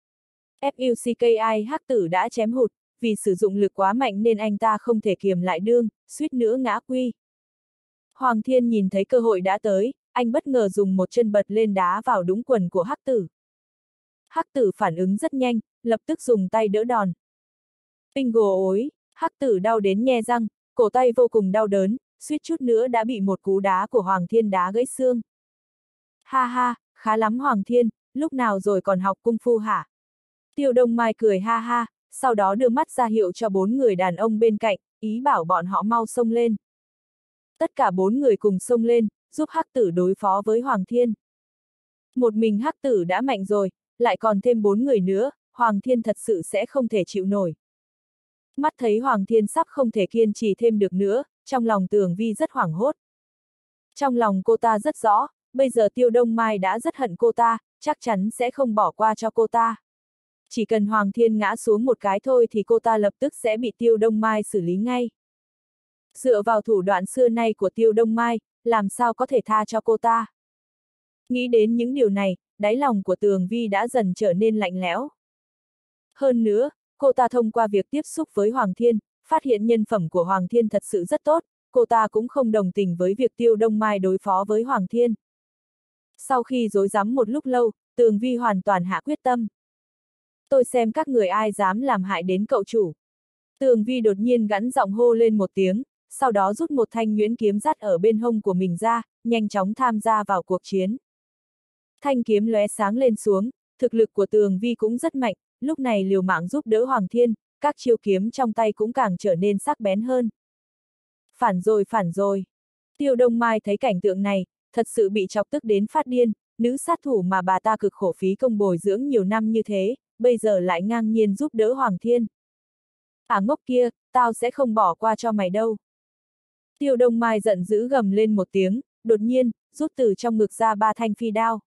Fucki hắc tử đã chém hụt, vì sử dụng lực quá mạnh nên anh ta không thể kiềm lại đương, suýt nữa ngã quy. Hoàng Thiên nhìn thấy cơ hội đã tới, anh bất ngờ dùng một chân bật lên đá vào đúng quần của hắc tử. Hắc tử phản ứng rất nhanh, lập tức dùng tay đỡ đòn. Pingo ối, hắc tử đau đến nhe răng, cổ tay vô cùng đau đớn, suýt chút nữa đã bị một cú đá của Hoàng Thiên đá gãy xương. Ha ha, khá lắm Hoàng Thiên, lúc nào rồi còn học cung phu hả? Tiêu Đông Mai cười ha ha, sau đó đưa mắt ra hiệu cho 4 người đàn ông bên cạnh, ý bảo bọn họ mau xông lên. Tất cả 4 người cùng xông lên, giúp hắc tử đối phó với Hoàng Thiên. Một mình hắc tử đã mạnh rồi, lại còn thêm 4 người nữa, Hoàng Thiên thật sự sẽ không thể chịu nổi. Mắt thấy Hoàng Thiên sắp không thể kiên trì thêm được nữa, trong lòng Tường Vi rất hoảng hốt. Trong lòng cô ta rất rõ, bây giờ Tiêu Đông Mai đã rất hận cô ta, chắc chắn sẽ không bỏ qua cho cô ta. Chỉ cần Hoàng Thiên ngã xuống một cái thôi thì cô ta lập tức sẽ bị Tiêu Đông Mai xử lý ngay. Dựa vào thủ đoạn xưa nay của Tiêu Đông Mai, làm sao có thể tha cho cô ta? Nghĩ đến những điều này, đáy lòng của Tường Vi đã dần trở nên lạnh lẽo. Hơn nữa, cô ta thông qua việc tiếp xúc với Hoàng Thiên, phát hiện nhân phẩm của Hoàng Thiên thật sự rất tốt, cô ta cũng không đồng tình với việc Tiêu Đông Mai đối phó với Hoàng Thiên. Sau khi rối rắm một lúc lâu, Tường Vi hoàn toàn hạ quyết tâm. Tôi xem các người ai dám làm hại đến cậu chủ. Tường Vi đột nhiên gắn giọng hô lên một tiếng, sau đó rút một thanh nhuyễn kiếm dắt ở bên hông của mình ra, nhanh chóng tham gia vào cuộc chiến. Thanh kiếm lóe sáng lên xuống, thực lực của Tường Vi cũng rất mạnh, lúc này liều mạng giúp đỡ Hoàng Thiên, các chiêu kiếm trong tay cũng càng trở nên sắc bén hơn. Phản rồi. Tiêu Đông Mai thấy cảnh tượng này, thật sự bị chọc tức đến phát điên, nữ sát thủ mà bà ta cực khổ phí công bồi dưỡng nhiều năm như thế, bây giờ lại ngang nhiên giúp đỡ Hoàng Thiên. Ngốc kia, tao sẽ không bỏ qua cho mày đâu. Tiêu Đông Mai giận dữ gầm lên một tiếng, đột nhiên, rút từ trong ngực ra 3 thanh phi đao.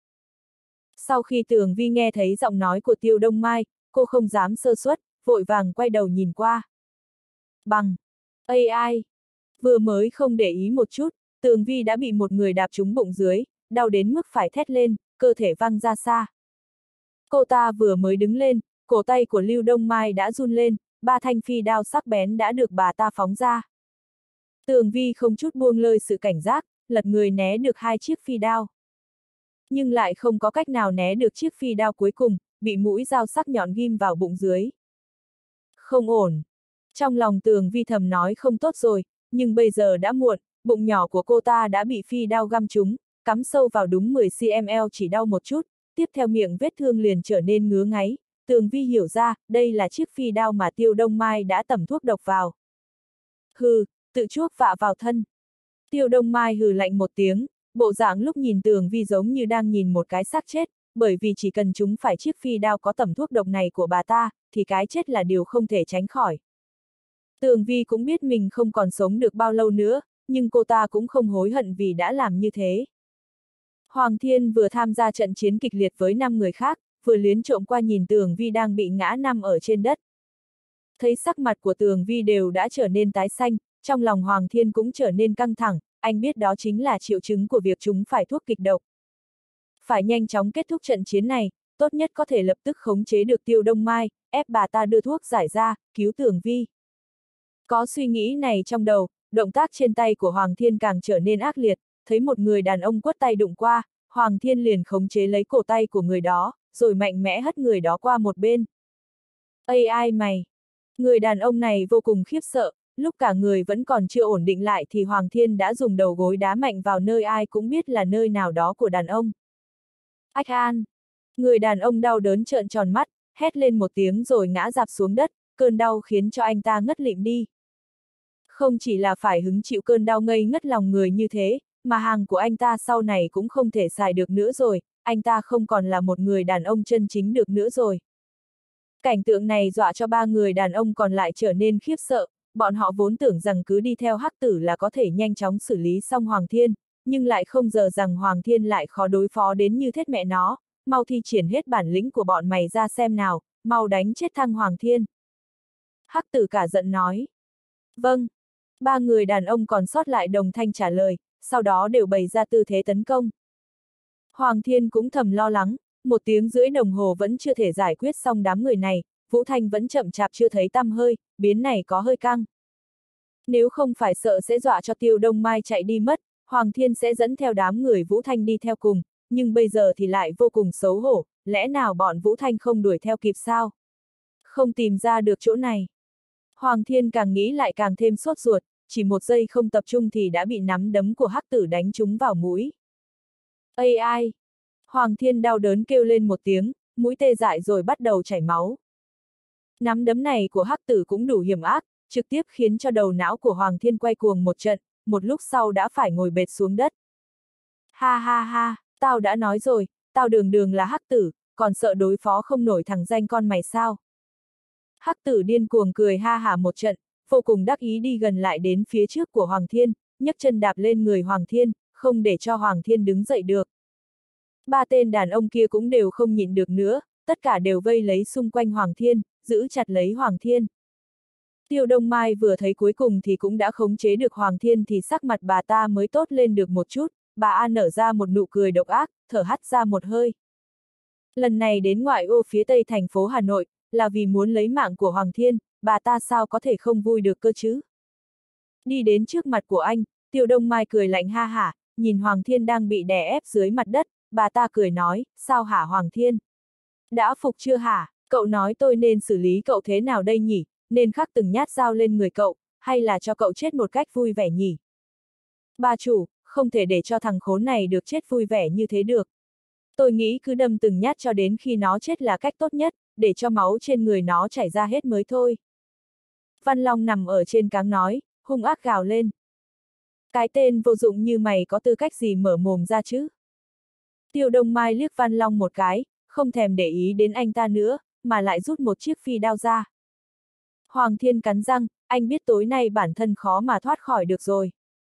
Sau khi Tường Vi nghe thấy giọng nói của Tiêu Đông Mai, cô không dám sơ suất, vội vàng quay đầu nhìn qua. Bằng! AI! Vừa mới không để ý một chút, Tường Vi đã bị một người đạp trúng bụng dưới, đau đến mức phải thét lên, cơ thể văng ra xa. Cô ta vừa mới đứng lên, cổ tay của Lưu Đông Mai đã run lên, 3 thanh phi đao sắc bén đã được bà ta phóng ra. Tường Vi không chút buông lơi sự cảnh giác, lật người né được 2 chiếc phi đao. Nhưng lại không có cách nào né được chiếc phi đao cuối cùng, bị mũi dao sắc nhọn ghim vào bụng dưới. Không ổn. Trong lòng Tường Vi thầm nói không tốt rồi, nhưng bây giờ đã muộn, bụng nhỏ của cô ta đã bị phi đao găm trúng, cắm sâu vào đúng 10 cm chỉ đau một chút, tiếp theo miệng vết thương liền trở nên ngứa ngáy. Tường Vi hiểu ra, đây là chiếc phi đao mà Tiêu Đông Mai đã tẩm thuốc độc vào. Hừ, tự chuốc vạ vào thân. Tiêu Đông Mai hừ lạnh một tiếng, bộ dạng lúc nhìn Tường Vi giống như đang nhìn một cái xác chết, bởi vì chỉ cần chúng phải chiếc phi đao có tẩm thuốc độc này của bà ta, thì cái chết là điều không thể tránh khỏi. Tường Vi cũng biết mình không còn sống được bao lâu nữa, nhưng cô ta cũng không hối hận vì đã làm như thế. Hoàng Thiên vừa tham gia trận chiến kịch liệt với 5 người khác, vừa liếc trộm qua nhìn Tường Vi đang bị ngã nằm ở trên đất. Thấy sắc mặt của Tường Vi đều đã trở nên tái xanh, trong lòng Hoàng Thiên cũng trở nên căng thẳng, anh biết đó chính là triệu chứng của việc chúng phải thuốc kịch độc. Phải nhanh chóng kết thúc trận chiến này, tốt nhất có thể lập tức khống chế được Tiêu Đông Mai, ép bà ta đưa thuốc giải ra, cứu Tường Vi. Có suy nghĩ này trong đầu, động tác trên tay của Hoàng Thiên càng trở nên ác liệt, thấy một người đàn ông quất tay đụng qua, Hoàng Thiên liền khống chế lấy cổ tay của người đó, rồi mạnh mẽ hất người đó qua một bên. Ây ai mày! Người đàn ông này vô cùng khiếp sợ, lúc cả người vẫn còn chưa ổn định lại thì Hoàng Thiên đã dùng đầu gối đá mạnh vào nơi ai cũng biết là nơi nào đó của đàn ông. Ách an! Người đàn ông đau đớn trợn tròn mắt, hét lên một tiếng rồi ngã rạp xuống đất, cơn đau khiến cho anh ta ngất lịm đi. Không chỉ là phải hứng chịu cơn đau ngây ngất lòng người như thế, mà hàng của anh ta sau này cũng không thể xài được nữa rồi, anh ta không còn là một người đàn ông chân chính được nữa rồi. Cảnh tượng này dọa cho ba người đàn ông còn lại trở nên khiếp sợ, bọn họ vốn tưởng rằng cứ đi theo hắc tử là có thể nhanh chóng xử lý xong Hoàng Thiên, nhưng lại không ngờ rằng Hoàng Thiên lại khó đối phó đến như thế mẹ nó, mau thi triển hết bản lĩnh của bọn mày ra xem nào, mau đánh chết thằng Hoàng Thiên. Hắc tử cả giận nói. Vâng. Ba người đàn ông còn sót lại đồng thanh trả lời, sau đó đều bày ra tư thế tấn công. Hoàng Thiên cũng thầm lo lắng, 1 tiếng rưỡi đồng hồ vẫn chưa thể giải quyết xong đám người này, Vũ Thanh vẫn chậm chạp chưa thấy tăm hơi, biến này có hơi căng. Nếu không phải sợ sẽ dọa cho Tiêu Đông Mai chạy đi mất, Hoàng Thiên sẽ dẫn theo đám người Vũ Thanh đi theo cùng, nhưng bây giờ thì lại vô cùng xấu hổ, lẽ nào bọn Vũ Thanh không đuổi theo kịp sao? Không tìm ra được chỗ này. Hoàng Thiên càng nghĩ lại càng thêm sốt ruột, chỉ 1 giây không tập trung thì đã bị nắm đấm của hắc tử đánh trúng vào mũi. Ây ai! Hoàng Thiên đau đớn kêu lên 1 tiếng, mũi tê dại rồi bắt đầu chảy máu. Nắm đấm này của hắc tử cũng đủ hiểm ác, trực tiếp khiến cho đầu não của Hoàng Thiên quay cuồng một trận, một lúc sau đã phải ngồi bệt xuống đất. Ha ha ha, tao đã nói rồi, tao đường đường là hắc tử, còn sợ đối phó không nổi thằng danh con mày sao? Hắc tử điên cuồng cười ha hả một trận, vô cùng đắc ý đi gần lại đến phía trước của Hoàng Thiên, nhấc chân đạp lên người Hoàng Thiên, không để cho Hoàng Thiên đứng dậy được. 3 tên đàn ông kia cũng đều không nhịn được nữa, tất cả đều vây lấy xung quanh Hoàng Thiên, giữ chặt lấy Hoàng Thiên. Tiêu Đông Mai vừa thấy cuối cùng thì cũng đã khống chế được Hoàng Thiên thì sắc mặt bà ta mới tốt lên được một chút, bà A nở ra một nụ cười độc ác, thở hắt ra một hơi. Lần này đến ngoại ô phía tây thành phố Hà Nội, là vì muốn lấy mạng của Hoàng Thiên, bà ta sao có thể không vui được cơ chứ? Đi đến trước mặt của anh, Tiêu Đông Mai cười lạnh ha hả, nhìn Hoàng Thiên đang bị đè ép dưới mặt đất, bà ta cười nói, sao hả Hoàng Thiên? Đã phục chưa hả? Cậu nói tôi nên xử lý cậu thế nào đây nhỉ? Nên khắc từng nhát dao lên người cậu, hay là cho cậu chết một cách vui vẻ nhỉ? Bà chủ, không thể để cho thằng khốn này được chết vui vẻ như thế được. Tôi nghĩ cứ đâm từng nhát cho đến khi nó chết là cách tốt nhất, để cho máu trên người nó chảy ra hết mới thôi. Văn Long nằm ở trên cáng nói, hung ác gào lên. Cái tên vô dụng như mày có tư cách gì mở mồm ra chứ? Tiêu Đông Mai liếc Văn Long một cái, không thèm để ý đến anh ta nữa, mà lại rút một chiếc phi đao ra. Hoàng Thiên cắn răng, anh biết tối nay bản thân khó mà thoát khỏi được rồi.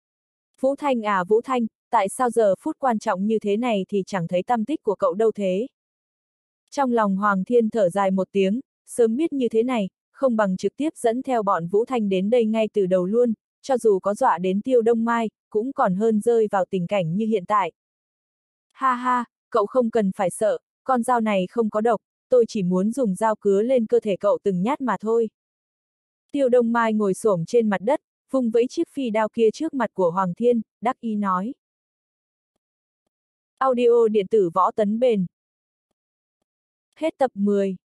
Vũ Thanh à Vũ Thanh, tại sao giờ phút quan trọng như thế này thì chẳng thấy tăm tích của cậu đâu thế? Trong lòng Hoàng Thiên thở dài 1 tiếng, sớm biết như thế này, không bằng trực tiếp dẫn theo bọn Vũ Thanh đến đây ngay từ đầu luôn, cho dù có dọa đến Tiêu Đông Mai, cũng còn hơn rơi vào tình cảnh như hiện tại. Ha ha, cậu không cần phải sợ, con dao này không có độc, tôi chỉ muốn dùng dao cứa lên cơ thể cậu từng nhát mà thôi. Tiêu Đông Mai ngồi xổm trên mặt đất, vung vẫy chiếc phi đao kia trước mặt của Hoàng Thiên, đắc ý nói. Audio điện tử Võ Tấn Bền. Hết tập 10.